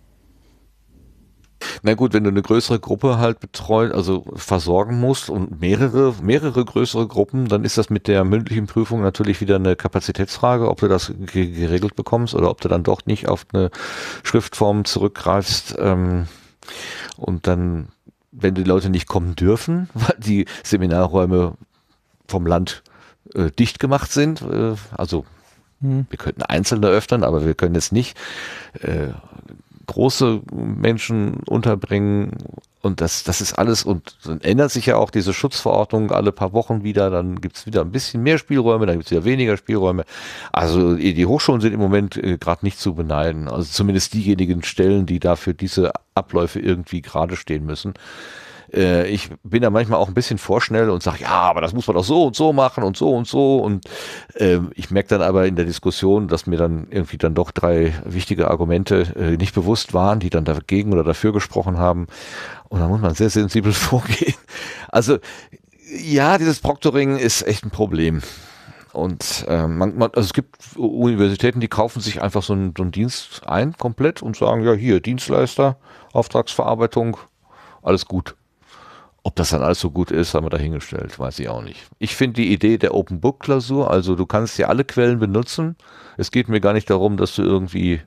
[SPEAKER 1] Na gut, wenn du eine größere Gruppe halt betreuen, also versorgen musst und mehrere größere Gruppen, dann ist das mit der mündlichen Prüfung natürlich wieder eine Kapazitätsfrage, ob du das geregelt bekommst oder ob du dann doch nicht auf eine Schriftform zurückgreifst und dann, wenn die Leute nicht kommen dürfen, weil die Seminarräume vom Land dicht gemacht sind, also wir könnten einzelne öffnen, aber wir können jetzt nicht große Menschen unterbringen, und das ist alles, und dann ändert sich ja auch diese Schutzverordnung alle paar Wochen wieder, dann gibt es wieder ein bisschen mehr Spielräume, dann gibt es wieder weniger Spielräume. Also die Hochschulen sind im Moment gerade nicht zu beneiden, also zumindest diejenigen Stellen, die dafür diese Abläufe irgendwie gerade stehen müssen. Ich bin da manchmal auch ein bisschen vorschnell und sage, ja, aber das muss man doch so und so machen und so und so, und ich merke dann aber in der Diskussion, dass mir dann irgendwie dann doch 3 wichtige Argumente nicht bewusst waren, die dann dagegen oder dafür gesprochen haben, und da muss man sehr sensibel vorgehen. Also ja, dieses Proctoring ist echt ein Problem. Und also es gibt Universitäten, die kaufen sich einfach so einen Dienst ein, komplett, und sagen, ja, hier, Dienstleister, Auftragsverarbeitung, alles gut. Ob das dann alles so gut ist, haben wir dahingestellt, weiß ich auch nicht. Ich finde die Idee der Open-Book-Klausur, also du kannst ja alle Quellen benutzen. Es geht mir gar nicht darum, dass du irgendwie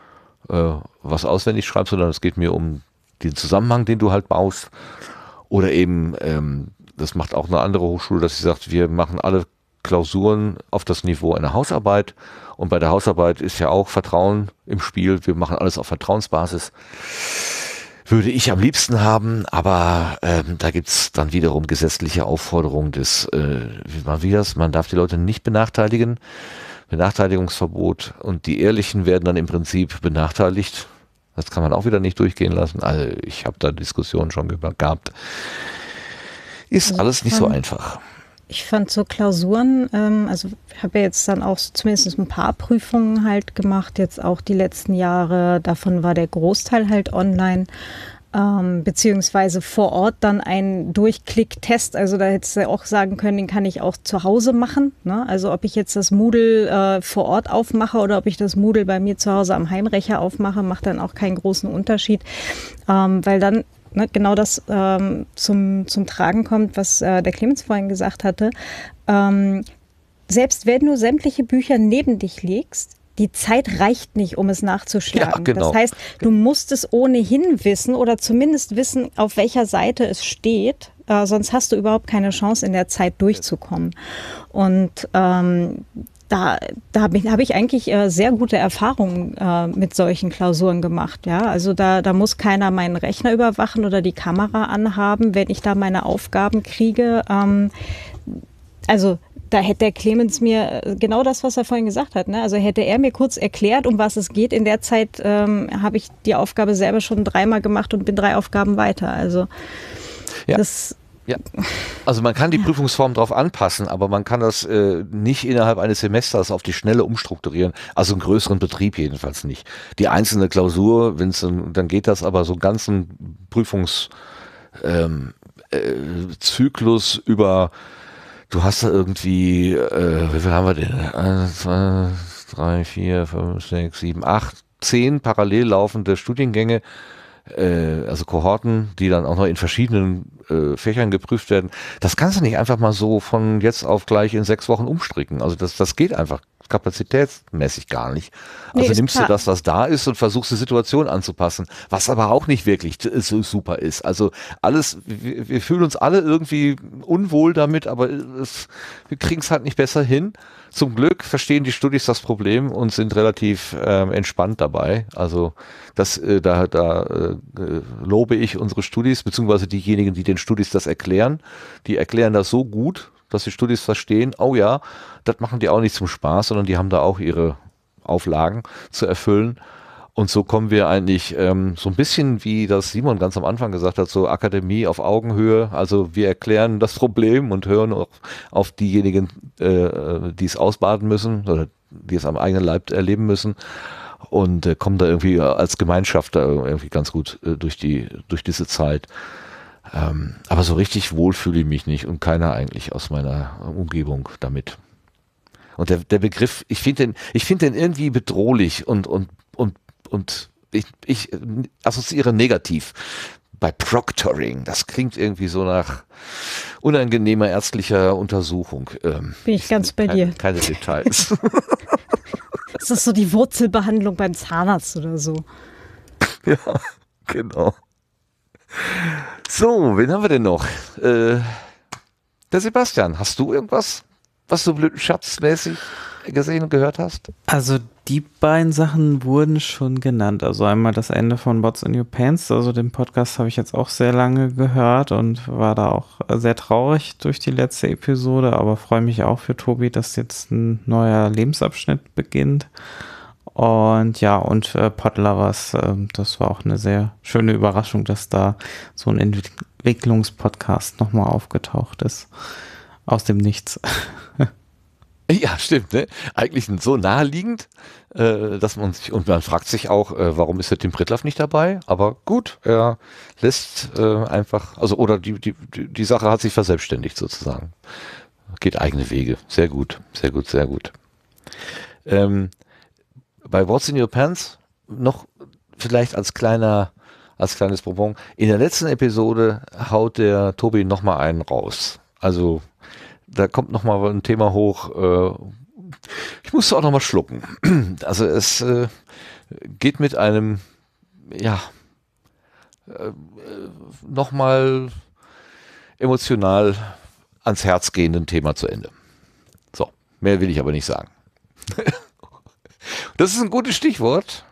[SPEAKER 1] was auswendig schreibst, sondern es geht mir um den Zusammenhang, den du halt baust. Oder eben, das macht auch eine andere Hochschule, dass sie sagt, wir machen alle Klausuren auf das Niveau einer Hausarbeit. Und bei der Hausarbeit ist ja auch Vertrauen im Spiel. Wir machen alles auf Vertrauensbasis. Würde ich am liebsten haben, aber da gibt's dann wiederum gesetzliche Aufforderungen des, man darf die Leute nicht benachteiligen, Benachteiligungsverbot, und die Ehrlichen werden dann im Prinzip benachteiligt. Das kann man auch wieder nicht durchgehen lassen. Also ich habe da Diskussionen schon gehabt. Ist alles nicht so einfach.
[SPEAKER 5] Ich fand so Klausuren, also ich habe ja jetzt dann auch zumindest ein paar Prüfungen halt gemacht, jetzt auch die letzten Jahre, davon war der Großteil halt online, beziehungsweise vor Ort dann ein Durchklick-Test, also da hättest du auch sagen können, den kann ich auch zu Hause machen, ne? Also ob ich jetzt das Moodle vor Ort aufmache oder ob ich das Moodle bei mir zu Hause am Heimrechner aufmache, macht dann auch keinen großen Unterschied, weil dann genau das zum Tragen kommt, was der Clemens vorhin gesagt hatte. Selbst wenn du sämtliche Bücher neben dich legst, die Zeit reicht nicht, um es nachzuschlagen. Ja, genau. Das heißt, du musst es ohnehin wissen oder zumindest wissen, auf welcher Seite es steht. Sonst hast du überhaupt keine Chance, in der Zeit durchzukommen. Und da habe ich eigentlich sehr gute Erfahrungen mit solchen Klausuren gemacht. Ja? Also da muss keiner meinen Rechner überwachen oder die Kamera anhaben, wenn ich da meine Aufgaben kriege. Also da hätte der Clemens mir genau das, was er vorhin gesagt hat, ne? Also hätte er mir kurz erklärt, um was es geht. In der Zeit habe ich die Aufgabe selber schon 3-mal gemacht und bin 3 Aufgaben weiter. Also das...
[SPEAKER 1] Ja, also man kann die Prüfungsform darauf anpassen, aber man kann das nicht innerhalb eines Semesters auf die Schnelle umstrukturieren, also einen größeren Betrieb jedenfalls nicht. Die einzelne Klausur, dann geht das, aber so einen ganzen Prüfungszyklus über, du hast da irgendwie, wie viel haben wir denn? 1, 2, 3, 4, 5, 6, 7, 8, 10 parallel laufende Studiengänge, also Kohorten, die dann auch noch in verschiedenen Fächern geprüft werden. Das kannst du nicht einfach mal so von jetzt auf gleich in 6 Wochen umstricken. Also das geht einfach kapazitätsmäßig gar nicht. Also nimmst du das, was da ist und versuchst die Situation anzupassen, was aber auch nicht wirklich so super ist. Also alles, wir fühlen uns alle irgendwie unwohl damit, aber wir kriegen es halt nicht besser hin. Zum Glück verstehen die Studis das Problem und sind relativ entspannt dabei. Also da lobe ich unsere Studis, beziehungsweise diejenigen, die den Studis das erklären. Die erklären das so gut, dass die Studis verstehen, oh ja, das machen die auch nicht zum Spaß, sondern die haben da auch ihre Auflagen zu erfüllen. Und so kommen wir eigentlich so ein bisschen, wie das Simon ganz am Anfang gesagt hat, so Akademie auf Augenhöhe. Also wir erklären das Problem und hören auch auf diejenigen, die es ausbaden müssen oder die es am eigenen Leib erleben müssen und kommen da irgendwie als Gemeinschaft da irgendwie ganz gut durch diese Zeit. Aber so richtig wohl fühle ich mich nicht und keiner eigentlich aus meiner Umgebung damit. Und der Begriff, ich finde den irgendwie bedrohlich und ich assoziiere negativ bei Proctoring. Das klingt irgendwie so nach unangenehmer ärztlicher Untersuchung.
[SPEAKER 5] Bin ich ganz bei dir.
[SPEAKER 1] Keine Details.
[SPEAKER 5] Ist das so die Wurzelbehandlung beim Zahnarzt oder so?
[SPEAKER 1] Ja, genau. So, wen haben wir denn noch? Der Sebastian, hast du irgendwas, was du blödschatzmäßig gesehen und gehört hast?
[SPEAKER 2] Also die beiden Sachen wurden schon genannt. Also einmal das Ende von What's in Your Pants. Also den Podcast habe ich jetzt auch sehr lange gehört und war da auch sehr traurig durch die letzte Episode, aber freue mich auch für Tobi, dass jetzt ein neuer Lebensabschnitt beginnt. Und ja, und Podlovers, das war auch eine sehr schöne Überraschung, dass da so ein Entwicklungspodcast nochmal aufgetaucht ist. Aus dem Nichts.
[SPEAKER 1] Ja, stimmt, ne? Eigentlich so naheliegend, dass man fragt sich auch, warum ist der Tim Pritlove nicht dabei? Aber gut, er lässt einfach, also oder die Sache hat sich verselbstständigt sozusagen. Geht eigene Wege. Sehr gut, sehr gut, sehr gut. Bei What's in Your Pants noch vielleicht als kleines Bonbon. In der letzten Episode haut der Tobi nochmal einen raus. Also da kommt nochmal ein Thema hoch. Ich musste auch nochmal schlucken. Also es geht mit einem, ja, nochmal emotional ans Herz gehenden Thema zu Ende. So, mehr will ich aber nicht sagen. Das ist ein gutes Stichwort.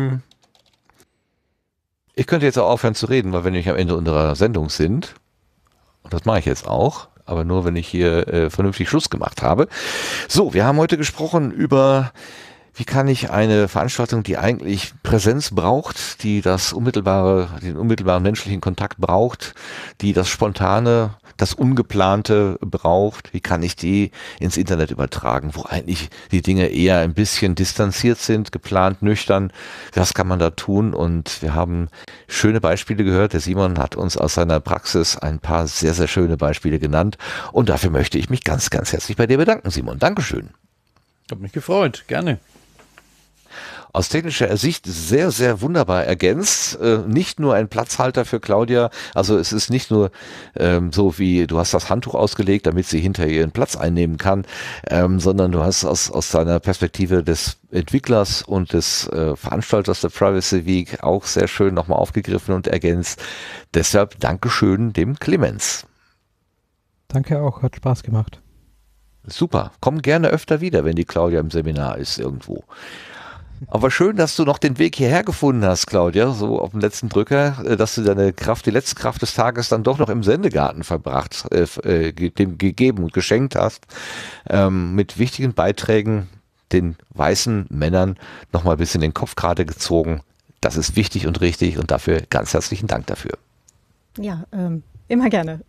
[SPEAKER 1] Ich könnte jetzt auch aufhören zu reden, weil wir nämlich am Ende unserer Sendung sind. Und das mache ich jetzt auch. Aber nur, wenn ich hier vernünftig Schluss gemacht habe. So, wir haben heute gesprochen über, wie kann ich eine Veranstaltung, die eigentlich Präsenz braucht, die den unmittelbaren menschlichen Kontakt braucht, die das Spontane, das Ungeplante braucht, wie kann ich die ins Internet übertragen, wo eigentlich die Dinge eher ein bisschen distanziert sind, geplant, nüchtern. Das kann man da tun und wir haben schöne Beispiele gehört. Der Simon hat uns aus seiner Praxis ein paar sehr, sehr schöne Beispiele genannt und dafür möchte ich mich ganz, ganz herzlich bei dir bedanken, Simon. Dankeschön.
[SPEAKER 4] Hab mich gefreut, gerne.
[SPEAKER 1] Aus technischer Sicht sehr, sehr wunderbar ergänzt. Nicht nur ein Platzhalter für Claudia, also es ist nicht nur so wie, du hast das Handtuch ausgelegt, damit sie hinter ihren Platz einnehmen kann, sondern du hast aus deiner Perspektive des Entwicklers und des Veranstalters der Privacy Week auch sehr schön nochmal aufgegriffen und ergänzt. Deshalb Dankeschön dem Clemens.
[SPEAKER 3] Danke auch, hat Spaß gemacht.
[SPEAKER 1] Super, komm gerne öfter wieder, wenn die Claudia im Seminar ist irgendwo. Aber schön, dass du noch den Weg hierher gefunden hast, Claudia, so auf dem letzten Drücker, dass du deine Kraft, die letzte Kraft des Tages dann doch noch im Sendegarten dem gegeben und geschenkt hast, mit wichtigen Beiträgen den weißen Männern nochmal ein bisschen den Kopf gerade gezogen. Das ist wichtig und richtig und dafür ganz herzlichen Dank dafür.
[SPEAKER 5] Ja, immer gerne.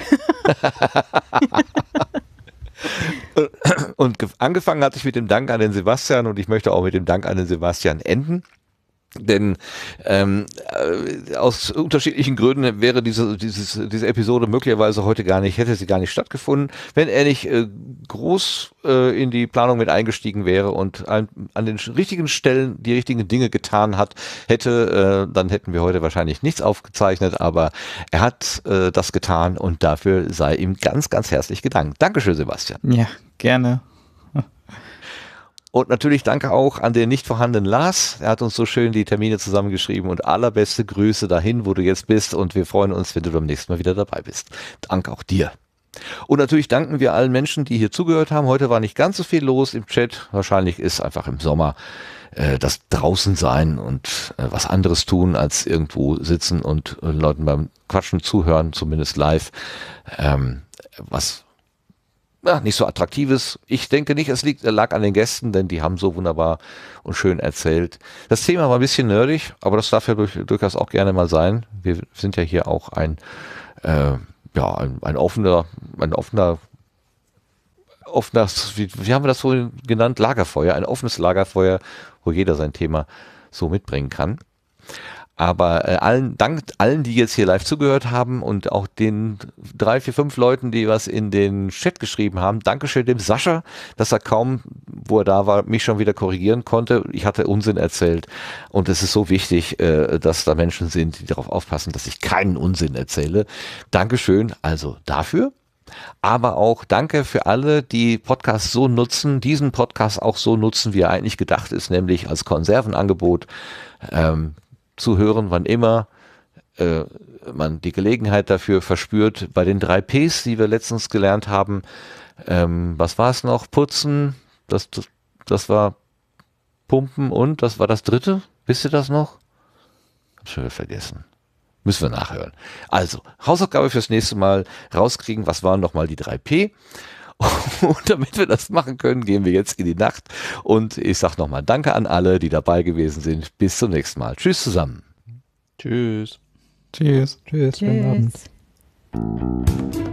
[SPEAKER 1] Und angefangen hatte ich mit dem Dank an den Sebastian und ich möchte auch mit dem Dank an den Sebastian enden. Denn aus unterschiedlichen Gründen wäre diese Episode möglicherweise heute hätte sie gar nicht stattgefunden, wenn er nicht groß in die Planung mit eingestiegen wäre und an den richtigen Stellen die richtigen Dinge getan hätte, dann hätten wir heute wahrscheinlich nichts aufgezeichnet, aber er hat das getan und dafür sei ihm ganz, ganz herzlich gedankt. Dankeschön, Sebastian.
[SPEAKER 2] Ja, gerne.
[SPEAKER 1] Und natürlich danke auch an den nicht vorhandenen Lars. Er hat uns so schön die Termine zusammengeschrieben und allerbeste Grüße dahin, wo du jetzt bist. Und wir freuen uns, wenn du beim nächsten Mal wieder dabei bist. Danke auch dir. Und natürlich danken wir allen Menschen, die hier zugehört haben. Heute war nicht ganz so viel los im Chat. Wahrscheinlich ist einfach im Sommer das draußen sein und was anderes tun, als irgendwo sitzen und Leuten beim Quatschen zuhören, zumindest live. Nicht so attraktives. Ich denke nicht, es lag an den Gästen, denn die haben so wunderbar und schön erzählt. Das Thema war ein bisschen nerdig, aber das darf ja durchaus auch gerne mal sein. Wir sind ja hier auch ein offener, wie haben wir das so genannt? Lagerfeuer, ein offenes Lagerfeuer, wo jeder sein Thema so mitbringen kann. Aber Dank allen, die jetzt hier live zugehört haben und auch den 3, 4, 5 Leuten, die was in den Chat geschrieben haben. Dankeschön dem Sascha, dass er kaum, wo er da war, mich schon wieder korrigieren konnte. Ich hatte Unsinn erzählt und es ist so wichtig, dass da Menschen sind, die darauf aufpassen, dass ich keinen Unsinn erzähle. Dankeschön also dafür. Aber auch danke für alle, die Podcasts so nutzen, diesen Podcast auch so nutzen, wie er eigentlich gedacht ist, nämlich als Konservenangebot. Zu hören, wann immer man die Gelegenheit dafür verspürt. Bei den 3 Ps, die wir letztens gelernt haben, was war es noch? Putzen, das war Pumpen und das war das 3. Wisst ihr das noch? Hab schon wieder vergessen. Müssen wir nachhören. Also, Hausaufgabe fürs nächste Mal rauskriegen, was waren nochmal die 3 P? Und damit wir das machen können, gehen wir jetzt in die Nacht. Und ich sage nochmal Danke an alle, die dabei gewesen sind. Bis zum nächsten Mal. Tschüss zusammen.
[SPEAKER 4] Tschüss.
[SPEAKER 3] Tschüss. Tschüss.
[SPEAKER 5] Tschüss.
[SPEAKER 3] Guten Abend.